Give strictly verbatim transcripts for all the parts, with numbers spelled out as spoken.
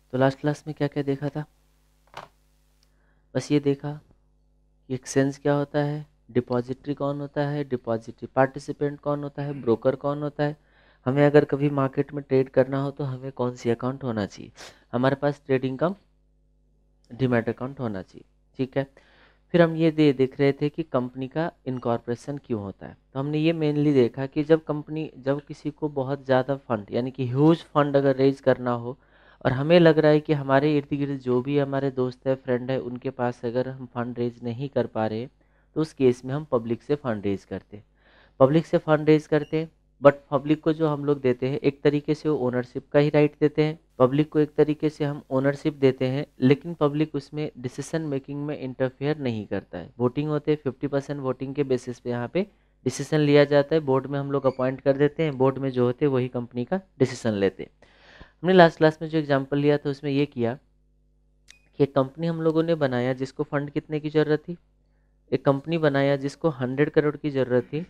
तो last class में क्या क्या देखा था? बस ये देखा कि एक्सचेंज क्या होता है, डिपॉजिटरी कौन होता है, डिपॉजिटरी पार्टिसिपेंट कौन होता है, ब्रोकर कौन होता है, हमें अगर कभी मार्केट में ट्रेड करना हो तो हमें कौन सी अकाउंट होना चाहिए, हमारे पास ट्रेडिंग कम डीमैट अकाउंट होना चाहिए। ठीक है, फिर हम ये दे देख रहे थे कि कंपनी का इनकॉर्पोरेशन क्यों होता है। तो हमने ये मेनली देखा कि जब कंपनी जब किसी को बहुत ज़्यादा फंड यानी कि ह्यूज फंड अगर रेज करना हो और हमें लग रहा है कि हमारे इर्द गिर्द जो भी हमारे दोस्त है फ्रेंड है उनके पास अगर हम फंड रेज नहीं कर पा रहे तो उस केस में हम पब्लिक से फंड रेज करते पब्लिक से फंड रेज करते बट पब्लिक को जो हम लोग देते हैं एक तरीके से वो ओनरशिप का ही राइट देते हैं, पब्लिक को एक तरीके से हम ओनरशिप देते हैं, लेकिन पब्लिक उसमें डिसीजन मेकिंग में इंटरफेयर नहीं करता है। वोटिंग होते हैं, फिफ्टी परसेंट वोटिंग के बेसिस पे यहाँ पे डिसीजन लिया जाता है, बोर्ड में हम लोग अपॉइंट कर देते हैं, बोर्ड में जो होते हैं वही कंपनी का डिसीजन लेते हैं। हमने लास्ट क्लास में जो एग्जाम्पल लिया था उसमें ये किया कि एक कंपनी हम लोगों ने बनाया जिसको फंड कितने की ज़रूरत थी, एक कंपनी बनाया जिसको हंड्रेड करोड़ की ज़रूरत थी,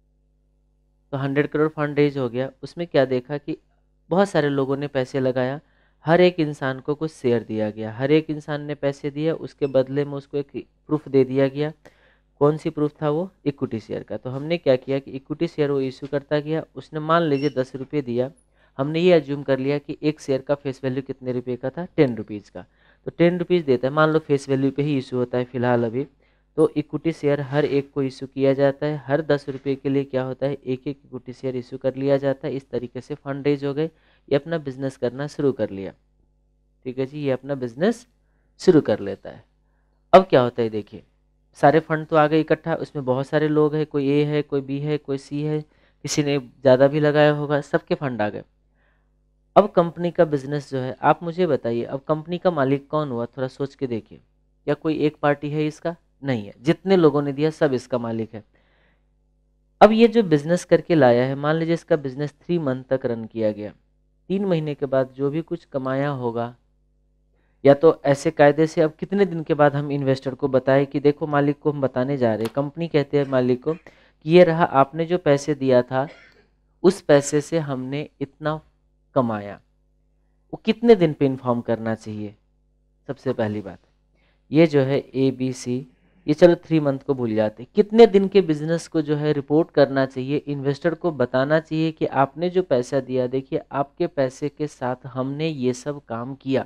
तो हंड्रेड करोड़ फंड रेज हो गया। उसमें क्या देखा कि बहुत सारे लोगों ने पैसे लगाया, हर एक इंसान को कुछ शेयर दिया गया, हर एक इंसान ने पैसे दिया, उसके बदले में उसको एक प्रूफ दे दिया गया। कौन सी प्रूफ था वो? इक्विटी शेयर का। तो हमने क्या किया कि इक्विटी शेयर वो इशू करता गया, उसने मान लीजिए दस रुपये दिया, हमने ये अज्यूम कर लिया कि एक शेयर का फेस वैल्यू कितने रुपये का था, टेन रुपीज़ का, तो टेन रुपीज़ देता है, मान लो फेस वैल्यू पे ही इशू होता है फिलहाल अभी। तो इक्विटी शेयर हर एक को इशू किया जाता है, हर दस रुपये के लिए क्या होता है, एक एक इक्विटी शेयर इशू कर लिया जाता है। इस तरीके से फंड रेज हो गए, ये अपना बिजनेस करना शुरू कर लिया। ठीक है जी, ये अपना बिजनेस शुरू कर लेता है। अब क्या होता है देखिए, सारे फंड तो आ गए इकट्ठा, उसमें बहुत सारे लोग हैं, कोई ए है, कोई बी है, कोई सी है, किसी ने ज़्यादा भी लगाया होगा, सबके फंड आ गए। अब कंपनी का बिजनेस जो है, आप मुझे बताइए, अब कंपनी का मालिक कौन हुआ? थोड़ा सोच के देखिए, क्या कोई एक पार्टी है इसका? नहीं है, जितने लोगों ने दिया सब इसका मालिक है। अब ये जो बिजनेस करके लाया है, मान लीजिए इसका बिजनेस थ्री मंथ तक रन किया गया, तीन महीने के बाद जो भी कुछ कमाया होगा, या तो ऐसे कायदे से अब कितने दिन के बाद हम इन्वेस्टर को बताएं कि देखो, मालिक को हम बताने जा रहे हैं, कंपनी कहते हैं मालिक को कि ये रहा, आपने जो पैसे दिया था उस पैसे से हमने इतना कमाया, वो कितने दिन पे इन्फॉर्म करना चाहिए? सबसे पहली बात, ये जो है ए बी सी, ये चलो थ्री मंथ को भूल जाते, कितने दिन के बिजनेस को जो है रिपोर्ट करना चाहिए, इन्वेस्टर को बताना चाहिए कि आपने जो पैसा दिया, देखिए आपके पैसे के साथ हमने ये सब काम किया।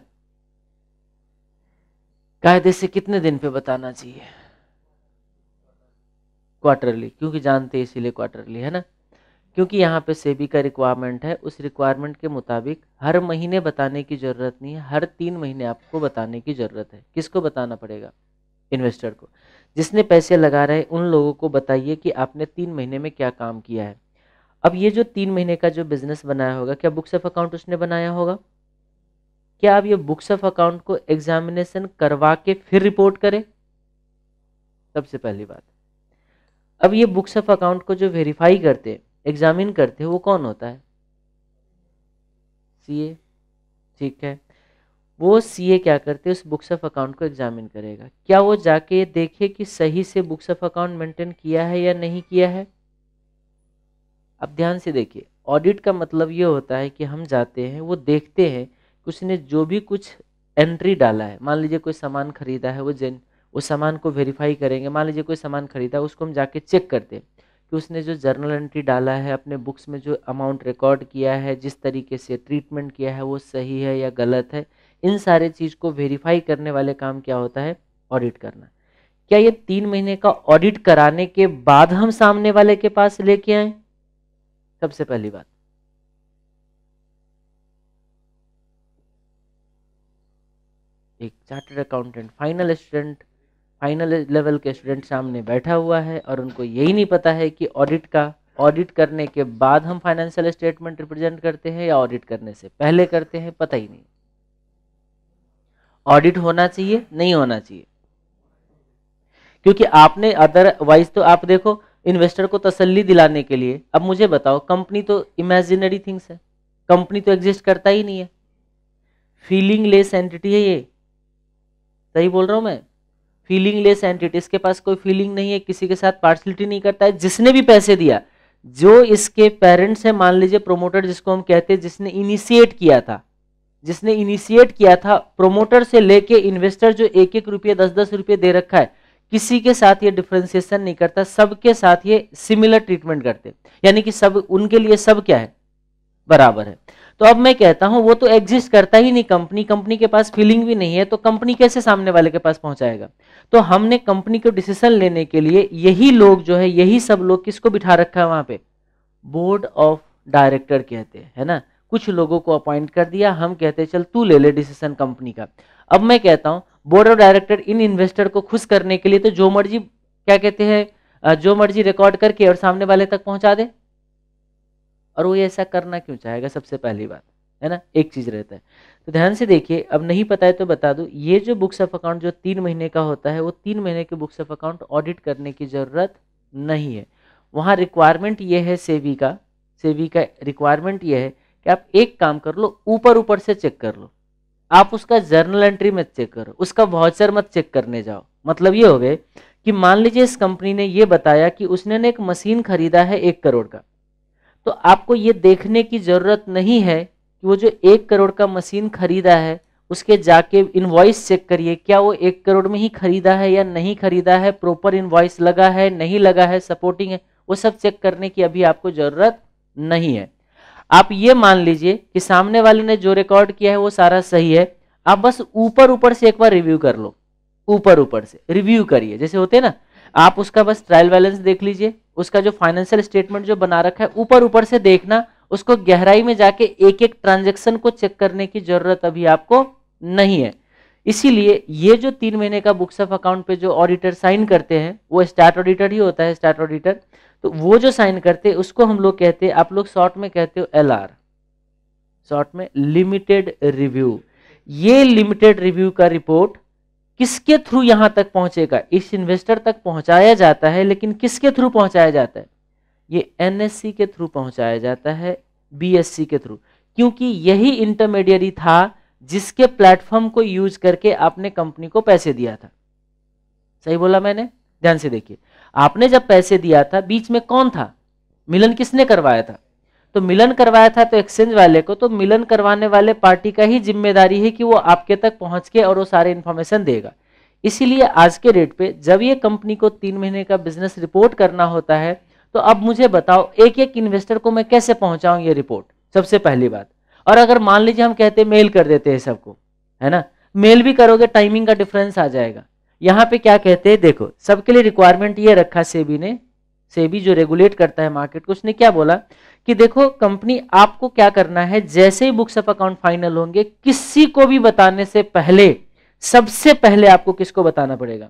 कायदे से कितने दिन पे बताना चाहिए? क्वार्टरली, क्योंकि जानते हैं इसीलिए क्वार्टरली है ना, क्योंकि यहाँ पे सेबी का रिक्वायरमेंट है, उस रिक्वायरमेंट के मुताबिक हर महीने बताने की ज़रूरत नहीं है, हर तीन महीने आपको बताने की ज़रूरत है। किसको बताना पड़ेगा? इन्वेस्टर को। जिसने पैसे लगा रहे उन लोगों को बताइए कि आपने तीन महीने में क्या काम किया है। अब ये जो तीन महीने का जो बिजनेस बनाया होगा, क्या बुक्स ऑफ अकाउंट उसने बनाया होगा? क्या आप ये बुक्स ऑफ अकाउंट को एग्जामिनेशन करवा के फिर रिपोर्ट करें? सबसे पहली बात। अब ये बुक्स ऑफ अकाउंट को जो वेरीफाई करते, एग्जामिन करते, वो कौन होता है? सीए। ठीक है, वो सीए क्या करते हैं, उस बुक्स ऑफ अकाउंट को एग्जामिन करेगा। क्या वो जाके देखे कि सही से बुक्स ऑफ अकाउंट मेंटेन किया है या नहीं किया है? अब ध्यान से देखिए, ऑडिट का मतलब ये होता है कि हम जाते हैं, वो देखते हैं कि उसने जो भी कुछ एंट्री डाला है, मान लीजिए कोई सामान खरीदा है, वो जेन उस सामान को वेरीफाई करेंगे। मान लीजिए कोई सामान खरीदा, उसको हम जाके चेक करते हैं कि उसने जो जर्नल एंट्री डाला है, अपने बुक्स में जो अमाउंट रिकॉर्ड किया है, जिस तरीके से ट्रीटमेंट किया है, वो सही है या गलत है। इन सारे चीज़ को वेरीफाई करने वाले काम क्या होता है? ऑडिट करना। क्या ये तीन महीने का ऑडिट कराने के बाद हम सामने वाले के पास लेके आए? सबसे पहली बात। एक chartered accountant, final student, final level के स्टूडेंट सामने बैठा हुआ है और उनको यही नहीं पता है कि ऑडिट का ऑडिट करने के बाद हम फाइनेंशियल स्टेटमेंट रिप्रेजेंट करते हैं या ऑडिट करने से पहले करते हैं, पता ही नहीं। ऑडिट होना चाहिए, नहीं होना चाहिए, क्योंकि आपने अदरवाइज तो आप देखो, इन्वेस्टर को तसल्ली दिलाने के लिए, अब मुझे बताओ, कंपनी तो इमेजिनरी थिंग्स है, कंपनी तो एग्जिस्ट करता ही नहीं है, फीलिंग लेस एंटिटी है ये, सही बोल रहा हूं मैं? फीलिंग लेस एंटिटी, इसके पास कोई फीलिंग नहीं है, किसी के साथ पार्शलिटी नहीं करता है। जिसने भी पैसे दिया, जो इसके पेरेंट्स है, मान लीजिए प्रोमोटर जिसको हम कहते हैं, जिसने इनिशिएट किया था, जिसने इनिशिएट किया था, प्रोमोटर से लेके इन्वेस्टर जो एक एक रुपये दस दस रुपये दे रखा है, किसी के साथ ये डिफरेंशिएशन नहीं करता, सबके साथ ये सिमिलर ट्रीटमेंट करते, यानी कि सब उनके लिए सब क्या है, बराबर है। तो अब मैं कहता हूं वो तो एग्जिस्ट करता ही नहीं, कंपनी कंपनी के पास फीलिंग भी नहीं है, तो कंपनी कैसे सामने वाले के पास पहुंचाएगा। तो हमने कंपनी को डिसीजन लेने के लिए यही लोग जो है, यही सब लोग किसको बिठा रखा है वहां पे, बोर्ड ऑफ डायरेक्टर कहते हैं, है ना। कुछ लोगों को अपॉइंट कर दिया, हम कहते हैं चल तू ले ले डिसीजन कंपनी का। अब मैं कहता हूं बोर्ड ऑफ डायरेक्टर इन इन्वेस्टर को खुश करने के लिए तो जो मर्जी, क्या कहते हैं, जो मर्जी रिकॉर्ड करके और सामने वाले तक पहुंचा दे, और वो ऐसा करना क्यों चाहेगा, सबसे पहली बात, है ना। एक चीज रहता है, तो ध्यान से देखिए, अब नहीं पता है तो बता दूं, ये जो बुक्स ऑफ अकाउंट जो तीन महीने का होता है, वो तीन महीने के बुक्स ऑफ अकाउंट ऑडिट करने की जरूरत नहीं है। वहां रिक्वायरमेंट ये है सेबी का, सेबी का रिक्वायरमेंट ये है कि आप एक काम कर लो, ऊपर ऊपर से चेक कर लो, आप उसका जर्नल एंट्री मत चेक करो, उसका वाउचर मत चेक करने जाओ। मतलब ये हो गए कि मान लीजिए इस कंपनी ने ये बताया कि उसने ने एक मशीन खरीदा है एक करोड़ का, तो आपको ये देखने की जरूरत नहीं है कि वो जो एक करोड़ का मशीन खरीदा है उसके जाके इनवॉइस चेक करिए, क्या वो एक करोड़ में ही खरीदा है या नहीं खरीदा है, प्रॉपर इनवॉइस लगा है नहीं लगा है, सपोर्टिंग है, वो सब चेक करने की अभी आपको जरूरत नहीं है। आप ये मान लीजिए कि सामने वाले ने जो रिकॉर्ड किया है वो सारा सही है, आप बस ऊपर ऊपर से एक बार रिव्यू कर लो, ऊपर ऊपर से रिव्यू करिए, जैसे होते हैं ना, आप उसका बस ट्रायल बैलेंस देख लीजिए, उसका जो फाइनेंशियल स्टेटमेंट जो बना रखा है ऊपर ऊपर से देखना, उसको गहराई में जाके एक एक ट्रांजैक्शन को चेक करने की जरूरत अभी आपको नहीं है। इसीलिए ये जो तीन महीने का बुक्स ऑफ अकाउंट पे जो ऑडिटर साइन करते हैं वो स्टार्ट ऑडिटर ही होता है, स्टार्ट ऑडिटर। तो वो जो साइन करते हैं उसको हम लोग कहते हैं, आप लोग शॉर्ट में कहते हो एल आर, शॉर्ट में लिमिटेड रिव्यू। ये लिमिटेड रिव्यू का रिपोर्ट किसके थ्रू यहां तक पहुंचेगा, इस इन्वेस्टर तक पहुंचाया जाता है, लेकिन किसके थ्रू पहुंचाया जाता है, ये एनएससी के थ्रू पहुंचाया जाता है, बीएससी के थ्रू, क्योंकि यही इंटरमीडियरी था जिसके प्लेटफॉर्म को यूज करके आपने कंपनी को पैसे दिया था। सही बोला मैंने, ध्यान से देखिए, आपने जब पैसे दिया था बीच में कौन था, मिलन किसने करवाया था, तो मिलन करवाया था तो एक्सचेंज वाले को, तो मिलन करवाने वाले पार्टी का ही जिम्मेदारी है कि वो आपके तक पहुंच के और वो सारे इंफॉर्मेशन देगा। इसीलिए आज के डेट पे जब ये कंपनी को तीन महीने का बिजनेस रिपोर्ट करना होता है, तो अब मुझे बताओ एक एक इन्वेस्टर को मैं कैसे पहुंचाऊं ये रिपोर्ट, सबसे पहली बात। और अगर मान लीजिए हम कहते मेल कर देते हैं सबको, है ना, मेल भी करोगे टाइमिंग का डिफरेंस आ जाएगा। यहाँ पे क्या कहते हैं, देखो सबके लिए रिक्वायरमेंट ये रखा सेबी ने, सेबी जो रेगुलेट करता है मार्केट को, उसने क्या बोला कि देखो कंपनी आपको क्या करना है, जैसे ही बुक्स ऑफ अकाउंट फाइनल होंगे किसी को भी बताने से पहले सबसे पहले आपको किसको बताना पड़ेगा,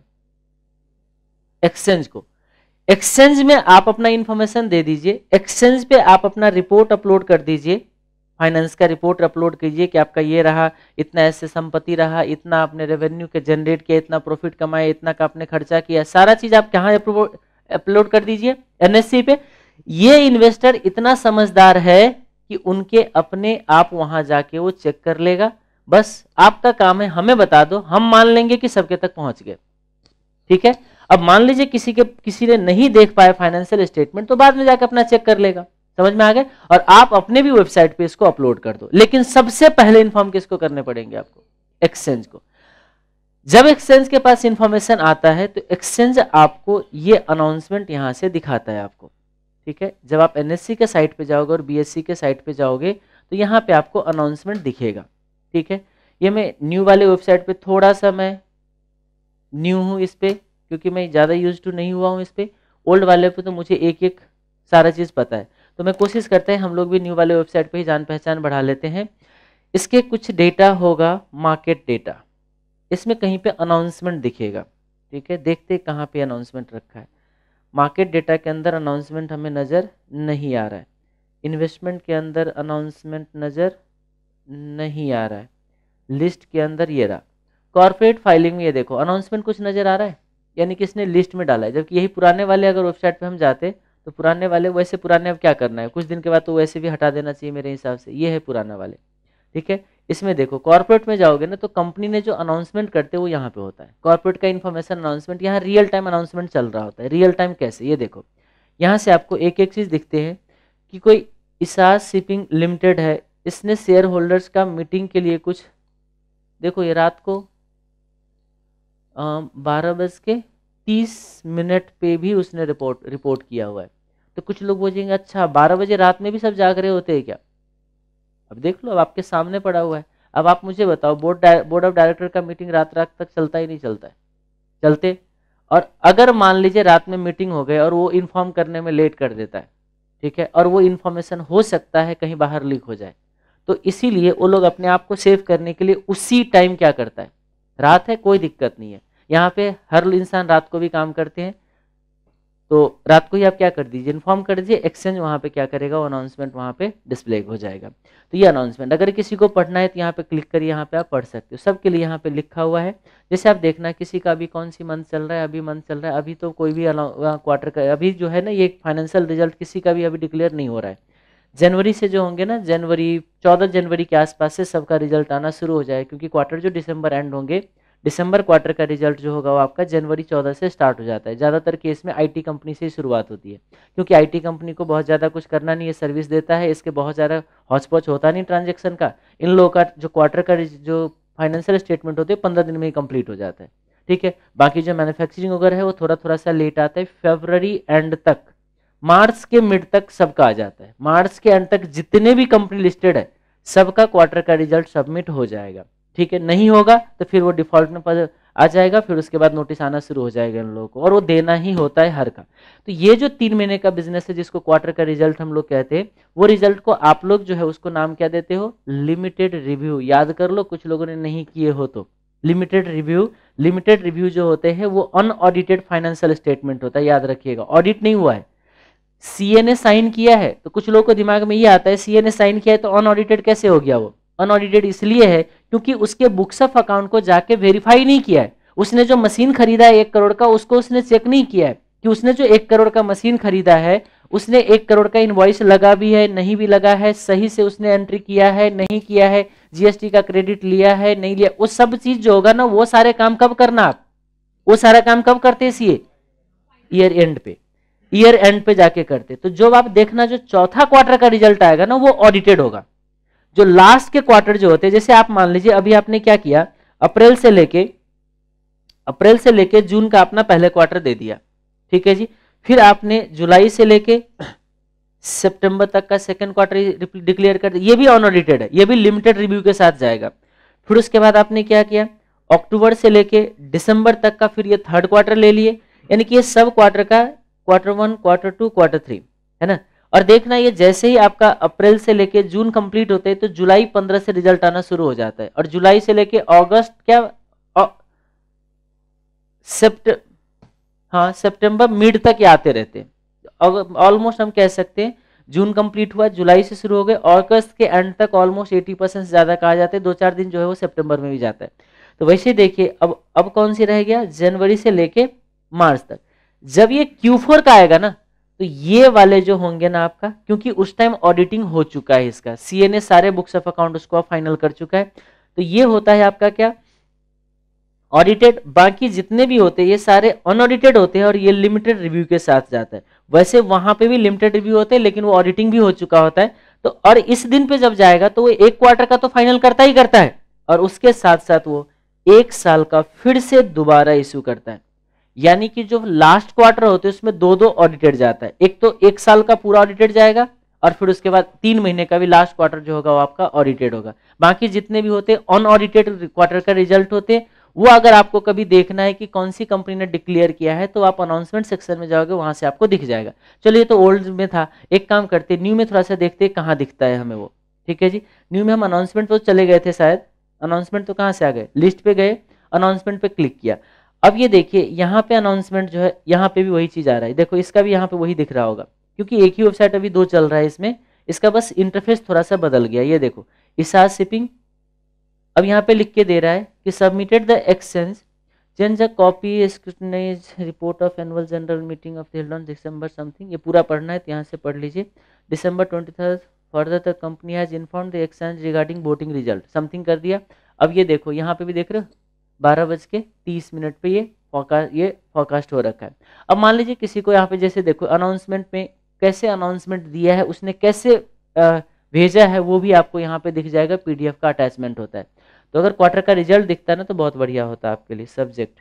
एक्सचेंज को। एक्सचेंज में आप अपना इंफॉर्मेशन दे दीजिए, एक्सचेंज पे आप अपना रिपोर्ट अपलोड कर दीजिए, फाइनेंस का रिपोर्ट अपलोड कीजिए कि आपका ये रहा, इतना ऐसे संपत्ति रहा, इतना आपने रेवेन्यू के जनरेट किया, इतना प्रॉफिट कमाया, इतना का आपने खर्चा किया, सारा चीज आप कहाँ अपलोड कर दीजिए, एनएससी पे। ये इन्वेस्टर इतना समझदार है कि उनके अपने आप वहां जाके वो चेक कर लेगा, बस आपका काम है हमें बता दो, हम मान लेंगे कि सबके तक पहुंच गए, ठीक है। अब मान लीजिए किसी के किसी ने नहीं देख पाया फाइनेंशियल स्टेटमेंट, तो बाद में जाकर अपना चेक कर लेगा, समझ में आ गए, और आप अपने भी वेबसाइट पे इसको अपलोड कर दो। लेकिन सबसे पहले इन्फॉर्म किसको करने पड़ेंगे आपको, एक्सचेंज को। जब एक्सचेंज के पास इंफॉर्मेशन आता है तो एक्सचेंज आपको ये अनाउंसमेंट यहां से दिखाता है आपको, ठीक है। जब आप एनएससी के साइट पे जाओगे और बीएससी के साइट पे जाओगे तो यहाँ पे आपको अनाउंसमेंट दिखेगा, ठीक है। ये मैं न्यू वाले वेबसाइट पे थोड़ा सा मैं न्यू हूँ इस पे, क्योंकि मैं ज़्यादा यूज टू नहीं हुआ हूँ इस पे। ओल्ड वाले पे तो मुझे एक एक सारा चीज़ पता है, तो मैं कोशिश करते हैं हम लोग भी न्यू वाले वेबसाइट पे ही जान पहचान बढ़ा लेते हैं। इसके कुछ डेटा होगा, मार्केट डेटा, इसमें कहीं पे अनाउंसमेंट दिखेगा, ठीक है। देखते कहाँ पे अनाउंसमेंट रखा है। मार्केट डेटा के अंदर अनाउंसमेंट हमें नज़र नहीं आ रहा है, इन्वेस्टमेंट के अंदर अनाउंसमेंट नज़र नहीं आ रहा है, लिस्ट के अंदर ये रहा, कॉर्पोरेट फाइलिंग में ये देखो अनाउंसमेंट कुछ नज़र आ रहा है, यानी कि इसने लिस्ट में डाला है। जबकि यही पुराने वाले अगर वेबसाइट पे हम जाते तो पुराने वाले वैसे पुराने अब क्या करना है, कुछ दिन के बाद तो वैसे भी हटा देना चाहिए मेरे हिसाब से। ये है पुराना वाले, ठीक है। इसमें देखो कॉर्पोरेट में जाओगे ना तो कंपनी ने जो अनाउंसमेंट करते हैं वो यहाँ पे होता है, कॉर्पोरेट का इन्फॉर्मेशन अनाउंसमेंट, यहाँ रियल टाइम अनाउंसमेंट चल रहा होता है। रियल टाइम कैसे, ये देखो यहाँ से आपको एक एक चीज़ दिखते हैं कि कोई इसास शिपिंग लिमिटेड है, इसने शेयर होल्डर्स का मीटिंग के लिए कुछ, देखो ये रात को बारह बज के तीस मिनट पे भी उसने रिपोर्ट रिपोर्ट किया हुआ है। तो कुछ लोग बोलेंगे अच्छा बारह बजे रात में भी सब जाग रहे होते हैं क्या? अब देख लो, अब आपके सामने पड़ा हुआ है। अब आप मुझे बताओ, बोर्ड बोर्ड ऑफ डायरेक्टर का मीटिंग रात रात तक चलता ही नहीं चलता है? चलते। और अगर मान लीजिए रात में मीटिंग हो गई और वो इन्फॉर्म करने में लेट कर देता है, ठीक है, और वो इन्फॉर्मेशन हो सकता है कहीं बाहर लीक हो जाए, तो इसीलिए वो लोग अपने आप को सेव करने के लिए उसी टाइम क्या करता है, रात है कोई दिक्कत नहीं है, यहाँ पे हर इंसान रात को भी काम करते हैं, तो रात को ही आप क्या कर दीजिए, इन्फॉर्म कर दीजिए, एक्सचेंज वहाँ पे क्या करेगा, वो अनाउंसमेंट वहाँ पे डिस्प्ले हो जाएगा। तो ये अनाउंसमेंट अगर किसी को पढ़ना है तो यहाँ पे क्लिक करिए, यहाँ पे आप पढ़ सकते हो, सबके लिए यहाँ पे लिखा हुआ है। जैसे आप देखना किसी का अभी कौन सी मंथ चल रहा है, अभी मंथ चल रहा है, अभी तो कोई भी क्वार्टर का अभी जो है ना, ये फाइनेंशियल रिजल्ट किसी का भी अभी डिक्लेयर नहीं हो रहा है। जनवरी से जो होंगे ना, जनवरी चौदह जनवरी के आसपास से सबका रिजल्ट आना शुरू हो जाए, क्योंकि क्वार्टर जो दिसंबर एंड होंगे, दिसंबर क्वार्टर का रिजल्ट जो होगा वो आपका जनवरी चौदह से स्टार्ट हो जाता है। ज़्यादातर केस में आईटी कंपनी से ही शुरुआत होती है, क्योंकि आईटी कंपनी को बहुत ज़्यादा कुछ करना नहीं है, सर्विस देता है, इसके बहुत ज़्यादा हौच-पौच होता नहीं ट्रांजेक्शन का। इन लोगों का जो क्वार्टर का जो फाइनेंशियल स्टेटमेंट होते हैं पंद्रह दिन में ही कंप्लीट हो जाता है, ठीक है। बाकी जो मैन्युफैक्चरिंग वगैरह है वो थोड़ा थोड़ा सा लेट आता है, फरवरी एंड तक, मार्च के मिड तक सबका आ जाता है। मार्च के एंड तक जितने भी कंपनी लिस्टेड है सबका क्वार्टर का रिजल्ट सबमिट हो जाएगा, ठीक है। नहीं होगा तो फिर वो डिफॉल्ट में पर आ जाएगा, फिर उसके बाद नोटिस आना शुरू हो जाएगा इन लोगों को, और वो देना ही होता है हर का। तो ये जो तीन महीने का बिजनेस है जिसको क्वार्टर का रिजल्ट हम लोग कहते हैं, वो रिजल्ट को आप लोग जो है उसको नाम क्या देते हो, लिमिटेड रिव्यू। याद कर लो, कुछ लोगों ने नहीं किए हो तो। लिमिटेड रिव्यू, लिमिटेड रिव्यू जो होते हैं वो अनऑडिटेड फाइनेंशियल स्टेटमेंट होता है, याद रखिएगा, ऑडिट नहीं हुआ है। सीए ने साइन किया है तो कुछ लोगों को दिमाग में ये आता है सीए ने साइन किया है तो अनऑडिटेड कैसे हो गया? वो अनऑडिटेड इसलिए है क्योंकि उसके बुक्स ऑफ अकाउंट को जाके वेरीफाई नहीं किया है। उसने जो मशीन खरीदा है एक करोड़ का, उसको उसने चेक नहीं किया है कि उसने जो एक करोड़ का मशीन खरीदा है उसने एक करोड़ का इनवॉइस लगा भी है नहीं भी लगा है, सही से उसने एंट्री किया है नहीं किया है, जीएसटी का क्रेडिट लिया है नहीं लिया, वो सब चीज जो होगा ना वो सारे काम कब करना आप, वो सारा काम कब करते हैं सीए? ईयर एंड पे, ईयर एंड पे जाके करते। तो जो आप देखना जो चौथा क्वार्टर का रिजल्ट आएगा ना वो ऑडिटेड होगा। जो लास्ट के क्वार्टर जो होते हैं, जैसे आप मान लीजिए अभी आपने क्या किया, अप्रैल से लेके अप्रैल से लेके जून का अपना पहले क्वार्टर दे दिया, ठीक है जी। फिर आपने जुलाई से लेके सितंबर तक का सेकंड क्वार्टर डिक्लेयर कर दिया, ये भी अनऑडिटेड है, ये भी लिमिटेड रिव्यू के साथ जाएगा। फिर उसके बाद आपने क्या किया, अक्टूबर से लेके दिसंबर तक का फिर ये थर्ड क्वार्टर ले लिए, यानी कि ये सब क्वार्टर का quarter one, quarter two, quarter three, है ना। और देखना ये जैसे ही आपका अप्रैल से लेके जून कंप्लीट होते हैं तो जुलाई पंद्रह से रिजल्ट आना शुरू हो जाता है, और जुलाई से लेके अगस्त क्या सेप्ट हाँ सितंबर मिड तक ये आते रहते हैं। ऑलमोस्ट हम कह सकते हैं जून कंप्लीट हुआ, जुलाई से शुरू हो गए, अगस्त के एंड तक ऑलमोस्ट अस्सी परसेंट से ज्यादा कहा जाता है, दो चार दिन जो है वो सितंबर में भी जाता है। तो वैसे देखिए अब अब कौन सी रह गया, जनवरी से लेके मार्च तक। जब ये क्यू फोर का आएगा ना तो ये वाले जो होंगे ना आपका, क्योंकि उस टाइम ऑडिटिंग हो चुका है इसका, सीए ने सारे बुक्स ऑफ अकाउंट उसको फाइनल कर चुका है, तो ये होता है आपका क्या, ऑडिटेड। बाकी जितने भी होते हैं ये सारे अनऑडिटेड होते हैं और ये लिमिटेड रिव्यू के साथ जाता है। वैसे वहां पे भी लिमिटेड रिव्यू होते हैं लेकिन वो ऑडिटिंग भी हो चुका होता है। तो और इस दिन पे जब जाएगा तो वो एक क्वार्टर का तो फाइनल करता ही करता है, और उसके साथ साथ वो एक साल का फिर से दोबारा इश्यू करता है। यानी कि जो लास्ट क्वार्टर होते हैं उसमें दो दो ऑडिटेड जाता है, एक तो एक साल का पूरा ऑडिटेड जाएगा और फिर उसके बाद तीन महीने का भी लास्ट क्वार्टर जो होगा वो आपका ऑडिटेड होगा। बाकी जितने भी होते हैं अनऑडिटेड क्वार्टर का रिजल्ट होते हैं, वो अगर आपको कभी देखना है कि कौन सी कंपनी ने डिक्लेयर किया है तो आप अनाउंसमेंट सेक्शन में जाओगे, वहां से आपको दिख जाएगा। चलिए तो ओल्ड में था, एक काम करते न्यू में थोड़ा सा देखते कहाँ दिखता है हमें वो, ठीक है जी। न्यू में हम अनाउंसमेंट तो चले गए थे शायद, अनाउंसमेंट तो कहाँ से आ गए, लिस्ट पे गए, अनाउंसमेंट पे क्लिक किया। अब ये देखिए यहाँ पे अनाउंसमेंट जो है यहाँ पे भी वही चीज आ रहा है, देखो इसका भी यहाँ पे वही दिख रहा होगा, क्योंकि एक ही वेबसाइट अभी दो चल रहा है इसमें, इसका बस इंटरफेस थोड़ा सा बदल गया। ये देखो इसाज शिपिंग, अब यहाँ पे लिख के दे रहा है कि submitted the exchange change a copy scrutinize report of annual general meeting of held on December something, ये पूरा पढ़ना है तो यहाँ से पढ़ लीजिए। December twenty third further the company has inform the exchange regarding voting result something कर दिया। अब ये देखो यहाँ पे भी देख रहे हो बारह बज के तीस मिनट पे ये फोरकास्ट ये फोरकास्ट हो रखा है। अब मान लीजिए किसी को यहाँ पे जैसे देखो अनाउंसमेंट में कैसे अनाउंसमेंट दिया है उसने, कैसे भेजा है वो भी आपको यहाँ पे दिख जाएगा, पीडीएफ का अटैचमेंट होता है। तो अगर क्वार्टर का रिजल्ट दिखता है ना तो बहुत बढ़िया होता है आपके लिए। सब्जेक्ट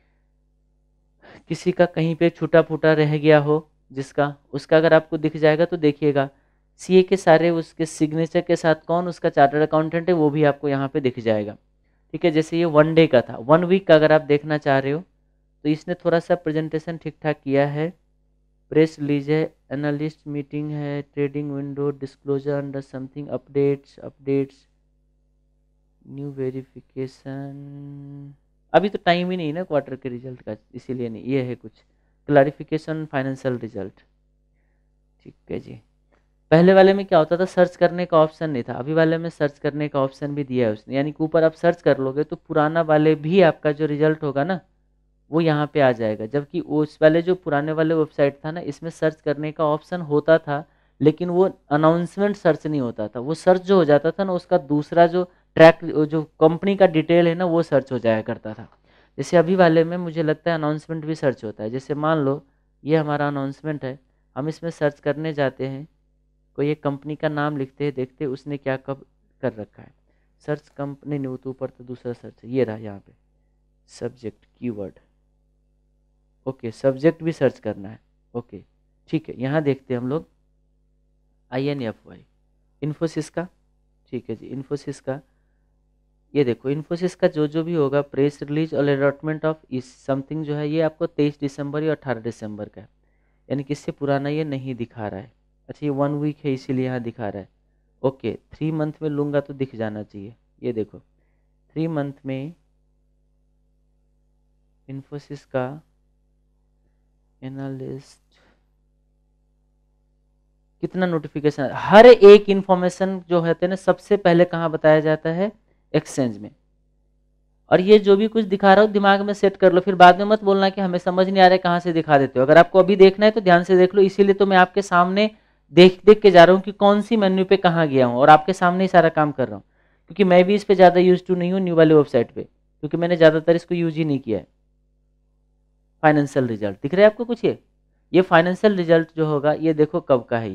किसी का कहीं पे छूटा फूटा रह गया हो जिसका, उसका अगर आपको दिख जाएगा तो देखिएगा सीए के सारे उसके सिग्नेचर के साथ कौन उसका चार्टर्ड अकाउंटेंट है वो भी आपको यहाँ पे दिख जाएगा। ठीक है, जैसे ये वन डे का था, वन वीक का अगर आप देखना चाह रहे हो तो इसने थोड़ा सा प्रेजेंटेशन ठीक ठाक किया है। प्रेस रिलीज है, एनालिस्ट मीटिंग है, trading window, disclosure under something, updates updates new verification. अभी तो टाइम ही नहीं ना क्वार्टर के रिजल्ट का, इसीलिए नहीं। ये है कुछ क्लैरिफिकेशन फाइनेंशियल रिजल्ट। ठीक है जी। पहले वाले में क्या होता था, सर्च करने का ऑप्शन नहीं था, अभी वाले में सर्च करने का ऑप्शन भी दिया है उसने, यानी कि ऊपर आप सर्च कर लोगे तो पुराना वाले भी आपका जो रिजल्ट होगा ना वो यहाँ पे आ जाएगा। जबकि उस वाले जो पुराने वाले वेबसाइट था ना इसमें सर्च करने का ऑप्शन होता था लेकिन वो अनाउंसमेंट सर्च नहीं होता था, वो सर्च जो हो जाता था ना उसका दूसरा जो ट्रैक जो कंपनी का डिटेल है ना वो सर्च हो जाया करता था। जैसे अभी वाले में मुझे लगता है अनाउंसमेंट भी सर्च होता है। जैसे मान लो ये हमारा अनाउंसमेंट है, हम इसमें सर्च करने जाते हैं, कोई एक कंपनी का नाम लिखते हैं, देखते हैं उसने क्या कब कर रखा है। सर्च कंपनी नहीं, वो तो ऊपर तो दूसरा सर्च है, ये रहा यहाँ पे सब्जेक्ट कीवर्ड। ओके, सब्जेक्ट भी सर्च करना है। ओके ठीक है, यहाँ देखते हैं हम लोग I N F Y Infosys का। ठीक है जी, इन्फोसिस का ये देखो, इन्फोसिस का जो जो भी होगा प्रेस रिलीज और अलॉटमेंट ऑफ इस समथिंग जो है ये आपको तेईस दिसंबर या अठारह दिसंबर का है, यानी कि इससे पुराना ये नहीं दिखा रहा है। अच्छा ये वन वीक है इसीलिए यहाँ दिखा रहा है। ओके, थ्री मंथ में लूँगा तो दिख जाना चाहिए। ये देखो थ्री मंथ में इन्फोसिस का एनालिस्ट कितना नोटिफिकेशन, हर एक इंफॉर्मेशन जो होते हैं ना सबसे पहले कहाँ बताया जाता है, एक्सचेंज में। और ये जो भी कुछ दिखा रहा हो दिमाग में सेट कर लो, फिर बाद में मत बोलना कि हमें समझ नहीं आ रहा है कहाँ से दिखा देते हो। अगर आपको अभी देखना है तो ध्यान से देख लो, इसीलिए तो मैं आपके सामने देख देख के जा रहा हूँ कि कौन सी मेन्यू पे कहाँ गया हूँ और आपके सामने ही सारा काम कर रहा हूँ, क्योंकि मैं भी इस पर ज़्यादा यूज टू नहीं हूँ न्यू वाले वेबसाइट पे, क्योंकि मैंने ज़्यादातर इसको यूज ही नहीं किया है। फाइनेंशियल रिजल्ट दिख रहा है आपको कुछ, ये ये फाइनेंशियल रिजल्ट जो होगा ये देखो कब का है,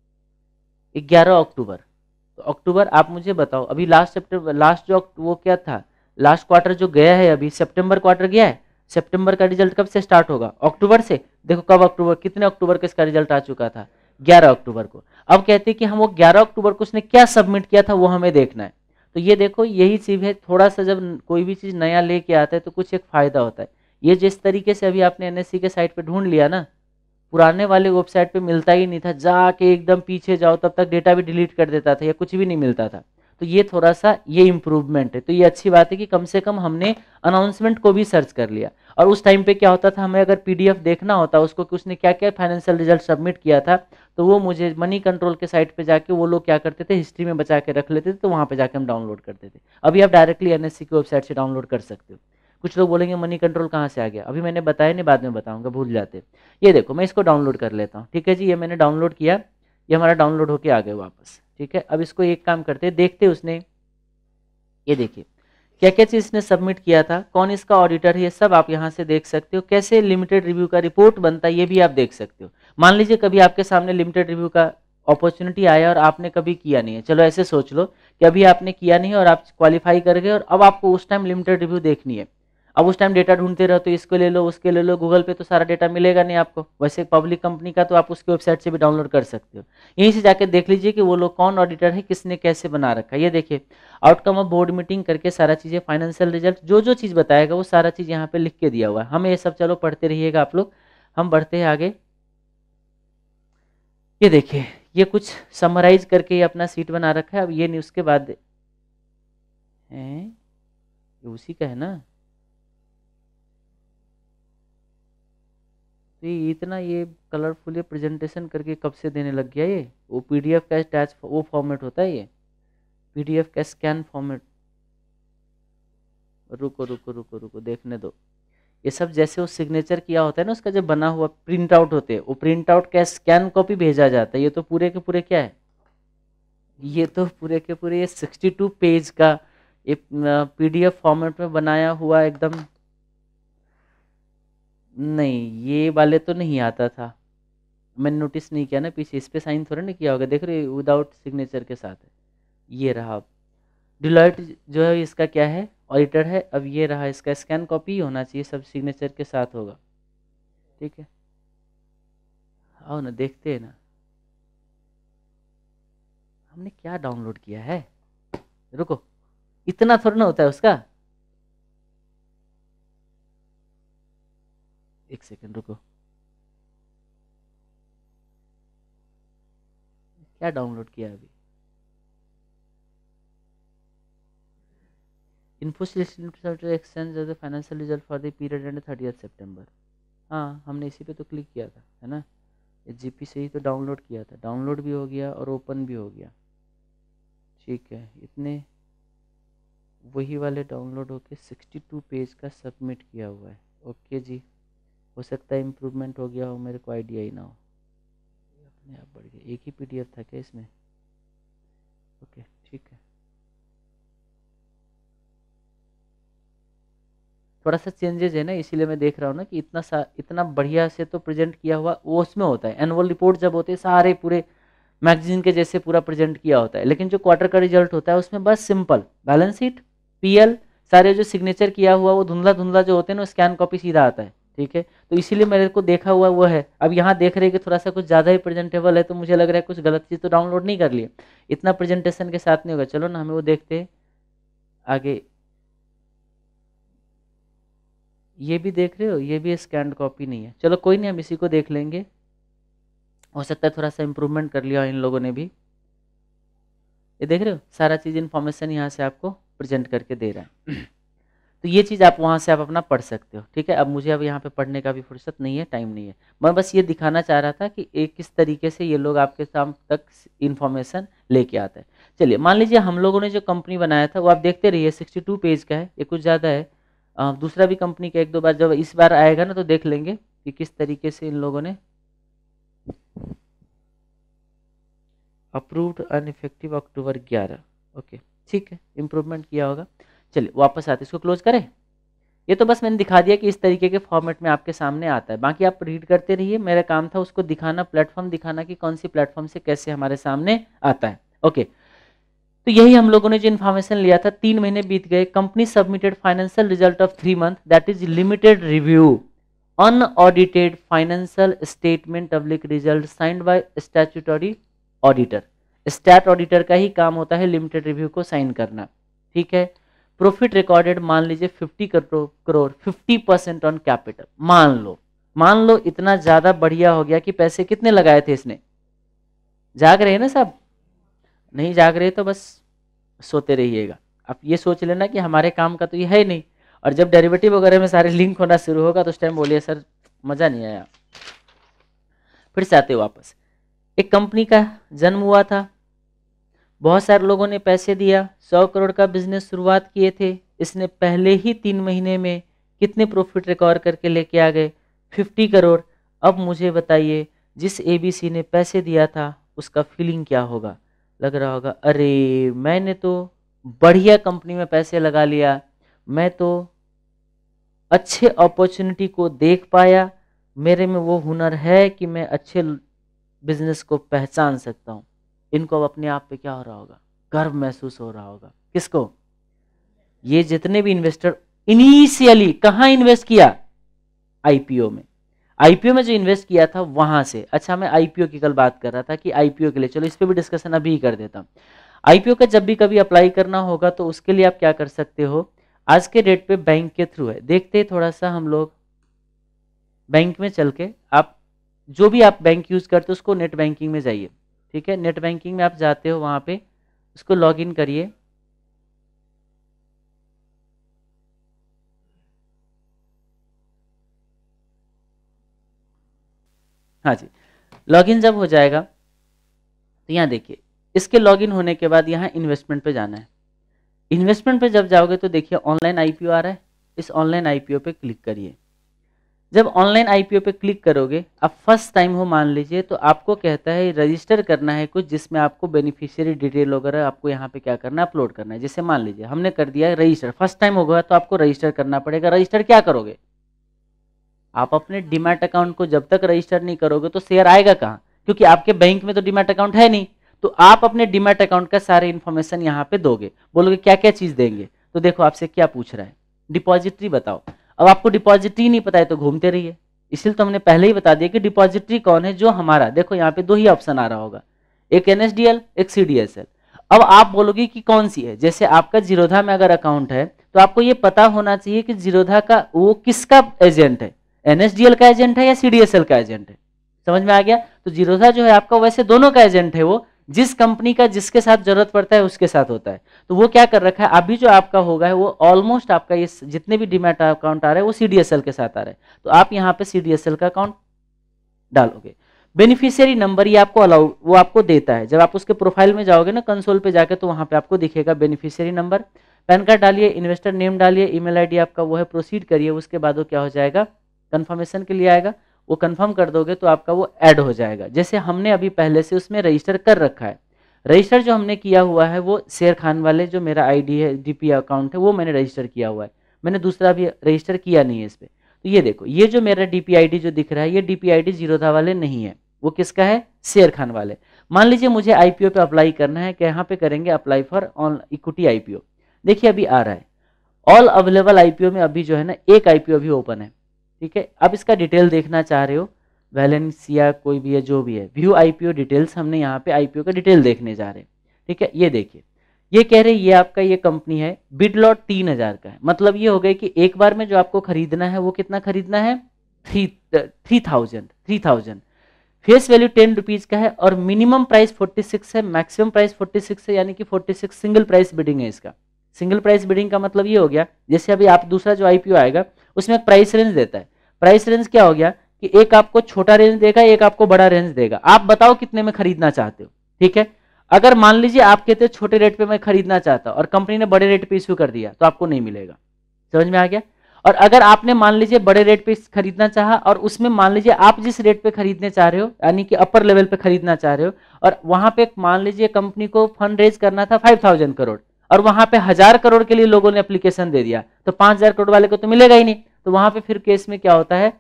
ये ग्यारह अक्टूबर। तो अक्टूबर आप मुझे बताओ, अभी लास्ट सेप्टेम्बर लास्ट जो वो क्या था, लास्ट क्वार्टर जो गया है अभी सितंबर क्वार्टर गया है, सितंबर का रिजल्ट कब से स्टार्ट होगा, अक्टूबर से। देखो कब अक्टूबर, कितने अक्टूबर को इसका रिजल्ट आ चुका था, ग्यारह अक्टूबर को। अब कहते हैं कि हम वो ग्यारह अक्टूबर को उसने क्या सबमिट किया था वो हमें देखना है। तो ये देखो यही चीज है, थोड़ा सा जब कोई भी चीज नया लेके आता है तो कुछ एक फायदा होता है। ये जिस तरीके से अभी आपने एनएससी के साइट पे ढूंढ लिया ना, पुराने वाले वेबसाइट पे मिलता ही नहीं था, जाके एकदम पीछे जाओ तब तक डेटा भी डिलीट कर देता था या कुछ भी नहीं मिलता था। तो ये थोड़ा सा ये इम्प्रूवमेंट है, तो ये अच्छी बात है कि कम से कम हमने अनाउंसमेंट को भी सर्च कर लिया। और उस टाइम पे क्या होता था, हमें अगर पीडीएफ देखना होता उसको कि उसने क्या क्या फाइनेंशियल रिजल्ट सबमिट किया था, तो वो मुझे मनी कंट्रोल के साइट पे जाके वो लोग क्या करते थे, हिस्ट्री में बचा के रख लेते थे, तो वहाँ पे जाके हम डाउनलोड करते थे। अभी आप डायरेक्टली एनएससी की वेबसाइट से डाउनलोड कर सकते हो। कुछ लोग बोलेंगे मनी कंट्रोल कहाँ से आ गया, अभी मैंने बताया नहीं, बाद में बताऊंगा, भूल जाते। ये देखो मैं इसको डाउनलोड कर लेता हूँ। ठीक है जी, ये मैंने डाउनलोड किया, ये हमारा डाउनलोड होके आ गया वापस। ठीक है, अब इसको एक काम करते हैं, देखते उसने ये देखिए क्या क्या चीज इसने सबमिट किया था, कौन इसका ऑडिटर है, ये सब आप यहाँ से देख सकते हो। कैसे लिमिटेड रिव्यू का रिपोर्ट बनता है ये भी आप देख सकते हो। मान लीजिए कभी आपके सामने लिमिटेड रिव्यू का अपॉर्चुनिटी आया और आपने कभी किया नहीं है, चलो ऐसे सोच लो कि अभी आपने किया नहीं है और आप क्वालिफाई कर गए और अब आपको उस टाइम लिमिटेड रिव्यू देखनी है। अब उस टाइम डेटा ढूंढते रहो तो इसको ले लो उसके ले लो, गूगल पे तो सारा डेटा मिलेगा नहीं आपको, वैसे पब्लिक कंपनी का तो आप उसकी वेबसाइट से भी डाउनलोड कर सकते हो। यहीं से जाकर देख लीजिए कि वो लोग कौन ऑडिटर है, किसने कैसे बना रखा है। ये देखिए आउटकम ऑफ बोर्ड मीटिंग करके सारा चीज़ें, फाइनेंशियल रिजल्ट जो जो चीज़ बताएगा वो सारा चीज़ यहाँ पे लिख के दिया हुआ है। हमें ये सब चलो पढ़ते रहिएगा आप लोग, हम बढ़ते हैं आगे। ये देखिए ये कुछ समराइज करके ये अपना सीट बना रखा है। अब ये नहीं, उसके बाद है ये उसी का है ना, तो ये इतना ये कलरफुल ये प्रेजेंटेशन करके कब से देने लग गया ये, वो पीडीएफ का अटैच वो फॉर्मेट होता है, ये पीडीएफ का स्कैन फॉर्मेट। रुको रुको रुको रुको देखने दो, ये सब जैसे वो सिग्नेचर किया होता है ना उसका जब बना हुआ प्रिंट आउट होते हैं, वो प्रिंट आउट का स्कैन कॉपी भेजा जाता है। ये तो पूरे के पूरे क्या है, ये तो पूरे के पूरे ये सिक्सटी टू पेज का ये पीडीएफ फॉर्मेट में बनाया हुआ एकदम, नहीं ये वाले तो नहीं आता था, मैंने नोटिस नहीं किया ना पीछे, इस पे साइन थोड़ा नहीं किया होगा, देख रहे हो विदाउट सिग्नेचर के साथ है। ये रहा। डिलॉयट जो है इसका क्या है, ऑडिटर है। अब ये रहा, इसका स्कैन कॉपी होना चाहिए, सब सिग्नेचर के साथ होगा। ठीक है, आओ ना देखते हैं ना हमने क्या डाउनलोड किया है। रुको, इतना थोड़ा ना होता है उसका, एक सेकंड रुको, क्या डाउनलोड किया अभी। Exchange of the financial result for the period end thirtieth September. हाँ हमने इसी पे तो क्लिक किया था, है ना, जीपी से ही तो डाउनलोड किया था, डाउनलोड भी हो गया और ओपन भी हो गया। ठीक है, इतने वही वाले डाउनलोड होके सिक्सटी टू पेज का सबमिट किया हुआ है। ओके जी, हो सकता है इम्प्रूवमेंट हो गया हो, मेरे को आइडिया ही ना हो, अपने आप बढ़ गया। एक ही पीडीएफ था क्या इसमें? ओके ठीक है, थोड़ा सा चेंजेज है ना, इसीलिए मैं देख रहा हूँ ना कि इतना सा इतना बढ़िया से तो प्रेजेंट किया हुआ वो उसमें होता है। एनुअल रिपोर्ट जब होते हैं सारे पूरे मैगजीन के जैसे पूरा प्रेजेंट किया होता है, लेकिन जो क्वार्टर का रिजल्ट होता है उसमें बस सिंपल बैलेंस शीट, पीएल, सारे जो सिग्नेचर किया हुआ वो धुंधला धुंधला जो होते हैं ना, स्कैन कॉपी सीधा आता है। ठीक है, तो इसीलिए मेरे को देखा हुआ वो है। अब यहाँ देख रहे हैं कि थोड़ा सा कुछ ज़्यादा ही प्रेजेंटेबल है, तो मुझे लग रहा है कुछ गलत चीज़ तो डाउनलोड नहीं कर लिए, इतना प्रेजेंटेशन के साथ नहीं होगा। चलो ना, हमें वो देखते हैं आगे। ये भी देख रहे हो, ये भी स्कैन कॉपी नहीं है। चलो कोई नहीं, हम इसी को देख लेंगे, हो सकता है थोड़ा सा इम्प्रूवमेंट कर लिया इन लोगों ने भी। ये देख रहे हो, सारा चीज़ इन्फॉर्मेशन यहाँ से आपको प्रेजेंट करके दे रहा है। तो ये चीज़ आप वहाँ से आप अपना पढ़ सकते हो। ठीक है, अब मुझे अब यहाँ पे पढ़ने का भी फुर्सत नहीं है, टाइम नहीं है। मैं बस ये दिखाना चाह रहा था कि एक किस तरीके से ये लोग आपके सामने तक इन्फॉर्मेशन लेके आता है। चलिए मान लीजिए हम लोगों ने जो कंपनी बनाया था वो आप देखते रहिए, सिक्सटी टू पेज का है, ये कुछ ज़्यादा है। आ, दूसरा भी कंपनी का एक दो बार जब इस बार आएगा ना तो देख लेंगे कि किस तरीके से इन लोगों ने अप्रूव्ड अनइफेक्टिव अक्टूबर ग्यारह। ओके ठीक है, इम्प्रूवमेंट किया होगा। चलिए वापस आते, इसको क्लोज करें। ये तो बस मैंने दिखा दिया कि इस तरीके के फॉर्मेट में आपके सामने आता है, बाकी आप रीड करते रहिए। मेरा काम था उसको दिखाना, प्लेटफॉर्म दिखाना कि कौन सी प्लेटफॉर्म से कैसे हमारे सामने आता है। ओके, तो यही हम लोगों ने जो इन्फॉर्मेशन लिया था, तीन महीने बीत गए, company submitted financial result of three month, that is limited review unaudited financial statement public result signed by statutory auditor. Stat auditor का ही काम होता है लिमिटेड रिव्यू को साइन करना। ठीक है, प्रॉफिट रिकॉर्डेड मान लीजिए fifty crore, fifty percent on capital. मान लो मान लो इतना ज्यादा बढ़िया हो गया कि पैसे कितने लगाए थे इसने। जाग रहे हैं ना सब? नहीं जाग रहे तो बस सोते रहिएगा। आप ये सोच लेना कि हमारे काम का तो ये है ही नहीं, और जब डेरिवेटिव वगैरह में सारे लिंक होना शुरू होगा तो उस टाइम बोलिए सर मजा नहीं आया। फिर से आते वापस, एक कंपनी का जन्म हुआ था, बहुत सारे लोगों ने पैसे दिया, सौ करोड़ का बिजनेस शुरुआत किए थे, इसने पहले ही तीन महीने में कितने प्रॉफिट रिकॉर्ड करके लेके आ गए? फिफ्टी करोड़। अब मुझे बताइए, जिस एबीसी ने पैसे दिया था उसका फीलिंग क्या होगा? लग रहा होगा अरे मैंने तो बढ़िया कंपनी में पैसे लगा लिया, मैं तो अच्छे अपॉर्चुनिटी को देख पाया, मेरे में वो हुनर है कि मैं अच्छे बिजनेस को पहचान सकता हूँ। इनको अब अपने आप पे क्या हो रहा होगा? गर्व महसूस हो रहा होगा। किसको? ये जितने भी इन्वेस्टर इनिशियली कहाँ इन्वेस्ट किया? आईपीओ में। आईपीओ में जो इन्वेस्ट किया था वहां से। अच्छा, मैं आईपीओ की कल बात कर रहा था कि आईपीओ के लिए, चलो इस पे भी डिस्कशन अभी ही कर देता हूँ। आईपीओ का जब भी कभी अप्लाई करना होगा तो उसके लिए आप क्या कर सकते हो, आज के डेट पे बैंक के थ्रू है। देखते हैं थोड़ा सा हम लोग बैंक में चल के, आप जो भी आप बैंक यूज करते हो उसको नेट बैंकिंग में जाइए। ठीक है, नेट बैंकिंग में आप जाते हो, वहां पे उसको लॉग इन करिए। हाँ जी, लॉगिन जब हो जाएगा तो यहाँ देखिए, इसके लॉगिन होने के बाद यहाँ इन्वेस्टमेंट पे जाना है। इन्वेस्टमेंट पे जब जाओगे तो देखिए ऑनलाइन आईपीओ आ रहा है, इस ऑनलाइन आईपीओ पे क्लिक करिए। जब ऑनलाइन आईपीओ पे क्लिक करोगे, आप फर्स्ट टाइम हो मान लीजिए, तो आपको कहता है रजिस्टर करना है कुछ, जिसमें आपको बेनिफिशियरी डिटेल वगैरह आपको यहाँ पे क्या करना है, अपलोड करना है। जैसे मान लीजिए हमने कर दिया है रजिस्टर, फर्स्ट टाइम होगा तो आपको रजिस्टर करना पड़ेगा। रजिस्टर क्या करोगे? आप अपने डीमैट अकाउंट को जब तक रजिस्टर नहीं करोगे तो शेयर आएगा कहाँ, क्योंकि आपके बैंक में तो डीमैट अकाउंट है नहीं। तो आप अपने डीमैट अकाउंट का सारे इन्फॉर्मेशन यहाँ पे दोगे, बोलोगे क्या क्या चीज देंगे, तो देखो आपसे क्या पूछ रहा है, डिपॉजिटरी बताओ। अब आपको डिपॉजिटरी नहीं पता है तो घूमते रहिए, इसलिए तो हमने पहले ही बता दिया कि डिपॉजिटरी कौन है, जो हमारा, देखो यहाँ पे दो ही ऑप्शन आ रहा होगा, एक एनएसडीएल एक सीडीएसएल। अब आप बोलोगे कि कौन सी है, जैसे आपका जीरोधा में अगर अकाउंट है तो आपको ये पता होना चाहिए कि जीरोधा का वो किसका एजेंट है, एनएसडीएल का एजेंट है या सीडीएसएल का एजेंट है। समझ में आ गया? तो जीरोधा जो है आपका वैसे दोनों का एजेंट है, वो जिस कंपनी का जिसके साथ जरूरत पड़ता है उसके साथ होता है। तो वो क्या कर रखा है, अभी जो आपका होगा है वो ऑलमोस्ट आपका ये जितने भी डीमैट अकाउंट आ रहे हैं वो सीडीएसएल के साथ आ रहे हैं, तो आप यहाँ पे सीडीएसएल का अकाउंट डालोगे। बेनिफिशियरी नंबर ये आपको अलाउ वो आपको देता है, जब आप उसके प्रोफाइल में जाओगे ना कंसोल पे जाके तो वहां पे आपको दिखेगा बेनिफिशियरी नंबर। पैन कार्ड डालिए, इन्वेस्टर नेम डालिए, ईमेल आईडी आपका वो है, प्रोसीड करिए। उसके बाद वो क्या हो जाएगा, कंफर्मेशन के लिए आएगा, वो कंफर्म कर दोगे तो आपका वो ऐड हो जाएगा। जैसे हमने अभी पहले से उसमें रजिस्टर कर रखा है, रजिस्टर जो हमने किया हुआ है वो शेर खान वाले जो मेरा आईडी है डीपी अकाउंट है वो मैंने रजिस्टर किया हुआ है, मैंने दूसरा भी रजिस्टर किया नहीं है इस पर। तो ये देखो ये जो मेरा डीपी आईडी जो दिख रहा है ये डीपी आईडी जीरोधा वाले नहीं है, वो किसका है, शेर खान वाले। मान लीजिए मुझे आईपीओ पे अप्लाई करना है, कि यहाँ पे करेंगे apply for on equity IPO. देखिए अभी आ रहा है ऑल अवेलेबल आईपीओ में, अभी जो है ना एक आईपीओ अभी ओपन है, ठीक है। अब इसका डिटेल देखना चाह रहे हो, वैलेंसिया कोई भी है जो भी है, व्यू आईपीओ डिटेल्स, हमने यहाँ पे आईपीओ का डिटेल देखने जा रहे हैं, ठीक है। ये देखिए ये कह रहे ये आपका ये कंपनी है, बिड लॉट तीन हजार का है, मतलब ये हो गया कि एक बार में जो आपको खरीदना है वो कितना खरीदना है, three three thousand three thousand face value ten rupees का है, और मिनिमम प्राइस फोर्टी सिक्स है, मैक्सिमम प्राइस फोर्टी सिक्स है, यानी कि forty six single price bidding है इसका। सिंगल प्राइस बिडिंग का मतलब ये हो गया, जैसे अभी आप दूसरा जो आईपीओ आएगा उसमें एक प्राइस रेंज देता है, प्राइस रेंज क्या हो गया कि एक आपको छोटा रेंज देगा एक आपको बड़ा रेंज देगा, आप बताओ कितने में खरीदना चाहते हो, ठीक है। अगर मान लीजिए आप कहते हो छोटे रेट पे मैं खरीदना चाहता हूं और कंपनी ने बड़े रेट पे इश्यू कर दिया तो आपको नहीं मिलेगा, समझ में आ गया। और अगर आपने मान लीजिए बड़े रेट पे खरीदना चाहा और उसमें मान लीजिए आप जिस रेट पे खरीदने चाह रहे हो यानी कि अपर लेवल पे खरीदना चाह रहे हो, और वहां पे मान लीजिए कंपनी को फंड रेज करना था फाइव थाउजेंड करोड़ और वहां पे हजार करोड़ के लिए लोगों ने एप्लीकेशन दे दिया, तो पांच हजार करोड़ वाले को तो मिलेगा ही नहीं। तो वहां पे फिर केस में क्या होता है,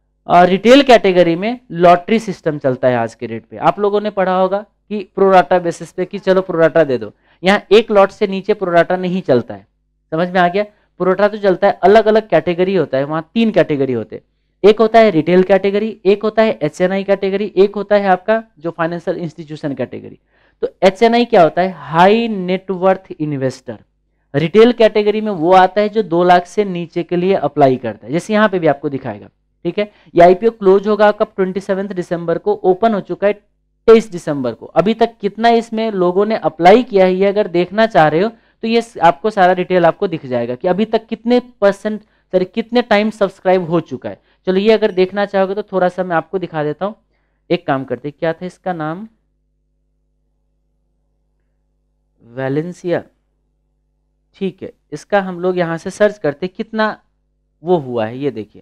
रिटेल कैटेगरी में लॉटरी सिस्टम चलता है आज के रेट पे। आप लोगों ने पढ़ा होगा कि प्रोराटा बेसिस पे कि चलो प्रोराटा दे दो, यहाँ एक लॉट से नीचे प्रोराटा नहीं चलता है, समझ में आ गया। प्रोराटा तो चलता है, अलग अलग कैटेगरी होता है, वहां तीन कैटेगरी होते हैं, एक होता है रिटेल कैटेगरी, एक होता है एचएनआई कैटेगरी, एक होता है आपका जो फाइनेंशियल इंस्टीट्यूशन कैटेगरी। तो एचएनआई क्या होता है, high net worth investor. Retail category में वो आता है जो दो लाख से नीचे के लिए अप्लाई करता है, जैसे यहाँ पे भी आपको दिखाएगा, ठीक है। ये आईपीओ क्लोज होगा कब, ट्वेंटी सेवेंथ दिसंबर को, ओपन हो चुका है तेईस दिसंबर को। अभी तक कितना इसमें लोगों ने अप्लाई किया है ये अगर देखना चाह रहे हो तो ये आपको सारा डिटेल आपको दिख जाएगा कि अभी तक कितने परसेंट सॉरी कितने टाइम सब्सक्राइब हो चुका है। चलो ये अगर देखना चाहोगे तो थोड़ा सा मैं आपको दिखा देता हूं। एक काम करते, क्या था इसका नाम, वैलेंसिया, ठीक है। इसका हम लोग यहां से सर्च करते कितना वो हुआ है, ये देखिए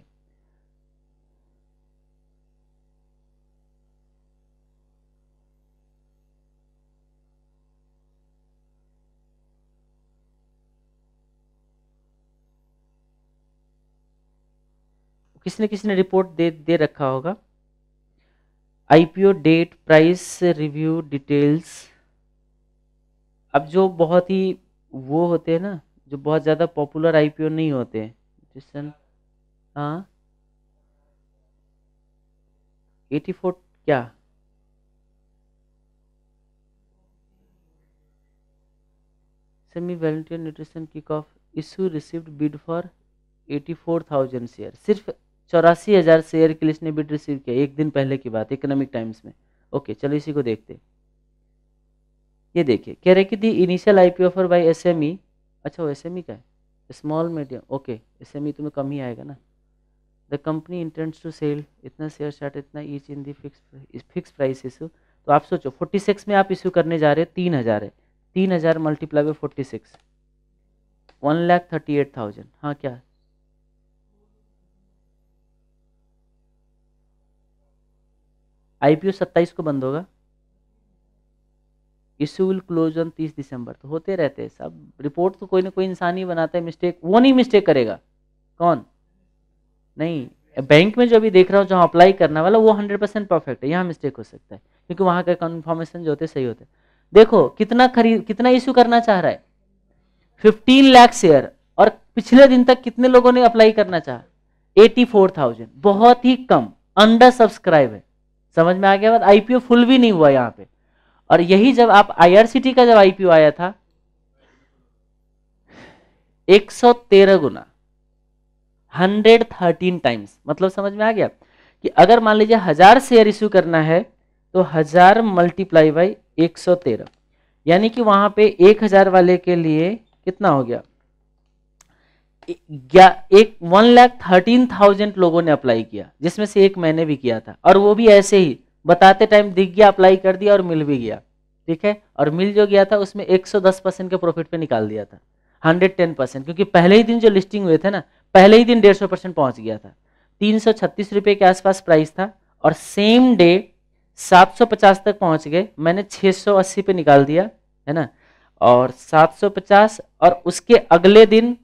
किसने किसने रिपोर्ट दे दे रखा होगा, IPO date, price review details. अब जो बहुत ही वो होते हैं ना, जो बहुत ज्यादा पॉपुलर आईपीओ नहीं होते हैं, हाँ एटी फोर क्या, semi volunteer nutrition kick off issue received bid for eighty four thousand share, सिर्फ चौरासी हजार शेयर के लिए इसने बिड रिसीव किया, एक दिन पहले की बात, इकोनॉमिक टाइम्स में। ओके चलो इसी को देखते। ये देखिए कह रहे कि the initial IPO offer by SME, अच्छा वो एसएमई का है, स्मॉल मीडियम, ओके एसएमई तुम्हें कम ही आएगा ना। The company intends to sell इतना शेयर स्टार्ट इतना each in the fix fix price issue. तो आप सोचो फोर्टी सिक्स में आप इशू करने जा रहे हो, तीन हजार है, तीन हजार multiply by forty six, one lakh thirty eight thousand. हाँ क्या, आईपीओ सत्ताईस को बंद होगा, इशू विल क्लोज ऑन तीस दिसंबर। तो होते रहते हैं सब, रिपोर्ट तो कोई ना कोई इंसान ही बनाता है, मिस्टेक वो नहीं मिस्टेक करेगा, कौन नहीं, बैंक में जो भी देख रहा हूँ जहाँ अप्लाई करने वाला वो हंड्रेड परसेंट परफेक्ट है, यहाँ मिस्टेक हो सकता है क्योंकि वहाँ का कन्फर्मेशन जो होते सही होते। देखो कितना खरीद कितना इशू करना चाह रहा है, फिफ्टीन लाख शेयर, और पिछले दिन तक कितने लोगों ने अप्लाई करना चाहा, एटी फोर थाउजेंड, बहुत ही कम, अंडर सब्सक्राइब है। समझ में आ गया बात, आईपीओ फुल भी नहीं हुआ यहाँ पे। और यही जब आप आईआरसीटी का जब आईपीओ आया था एक सौ तेरह गुना, वन हंड्रेड थर्टीन टाइम्स, मतलब समझ में आ गया कि अगर मान लीजिए हजार शेयर इश्यू करना है तो हजार मल्टीप्लाई बाई एक सौ तेरह, यानी कि वहां पे एक हजार वाले के लिए कितना हो गया, एक वन लाख थर्टीन थाउजेंड लोगों ने अप्लाई किया, जिसमें से एक मैंने भी किया था, और वो भी ऐसे ही बताते टाइम दिख गया, अप्लाई कर दिया और मिल भी गया, ठीक है। और मिल जो गया था उसमें एक सौ दस परसेंट के प्रॉफिट पे निकाल दिया था, वन हंड्रेड टेन परसेंट, क्योंकि पहले ही दिन जो लिस्टिंग हुए थे ना, पहले ही दिन डेढ़ सौ परसेंट पहुंच गया था, तीन सौ छत्तीस रुपए के आसपास प्राइस था, और सेम डे सात सौ पचास तक पहुंच गए, मैंने छह सौ अस्सी पे निकाल दिया, है ना, और सात सौ पचास, और उसके अगले दिन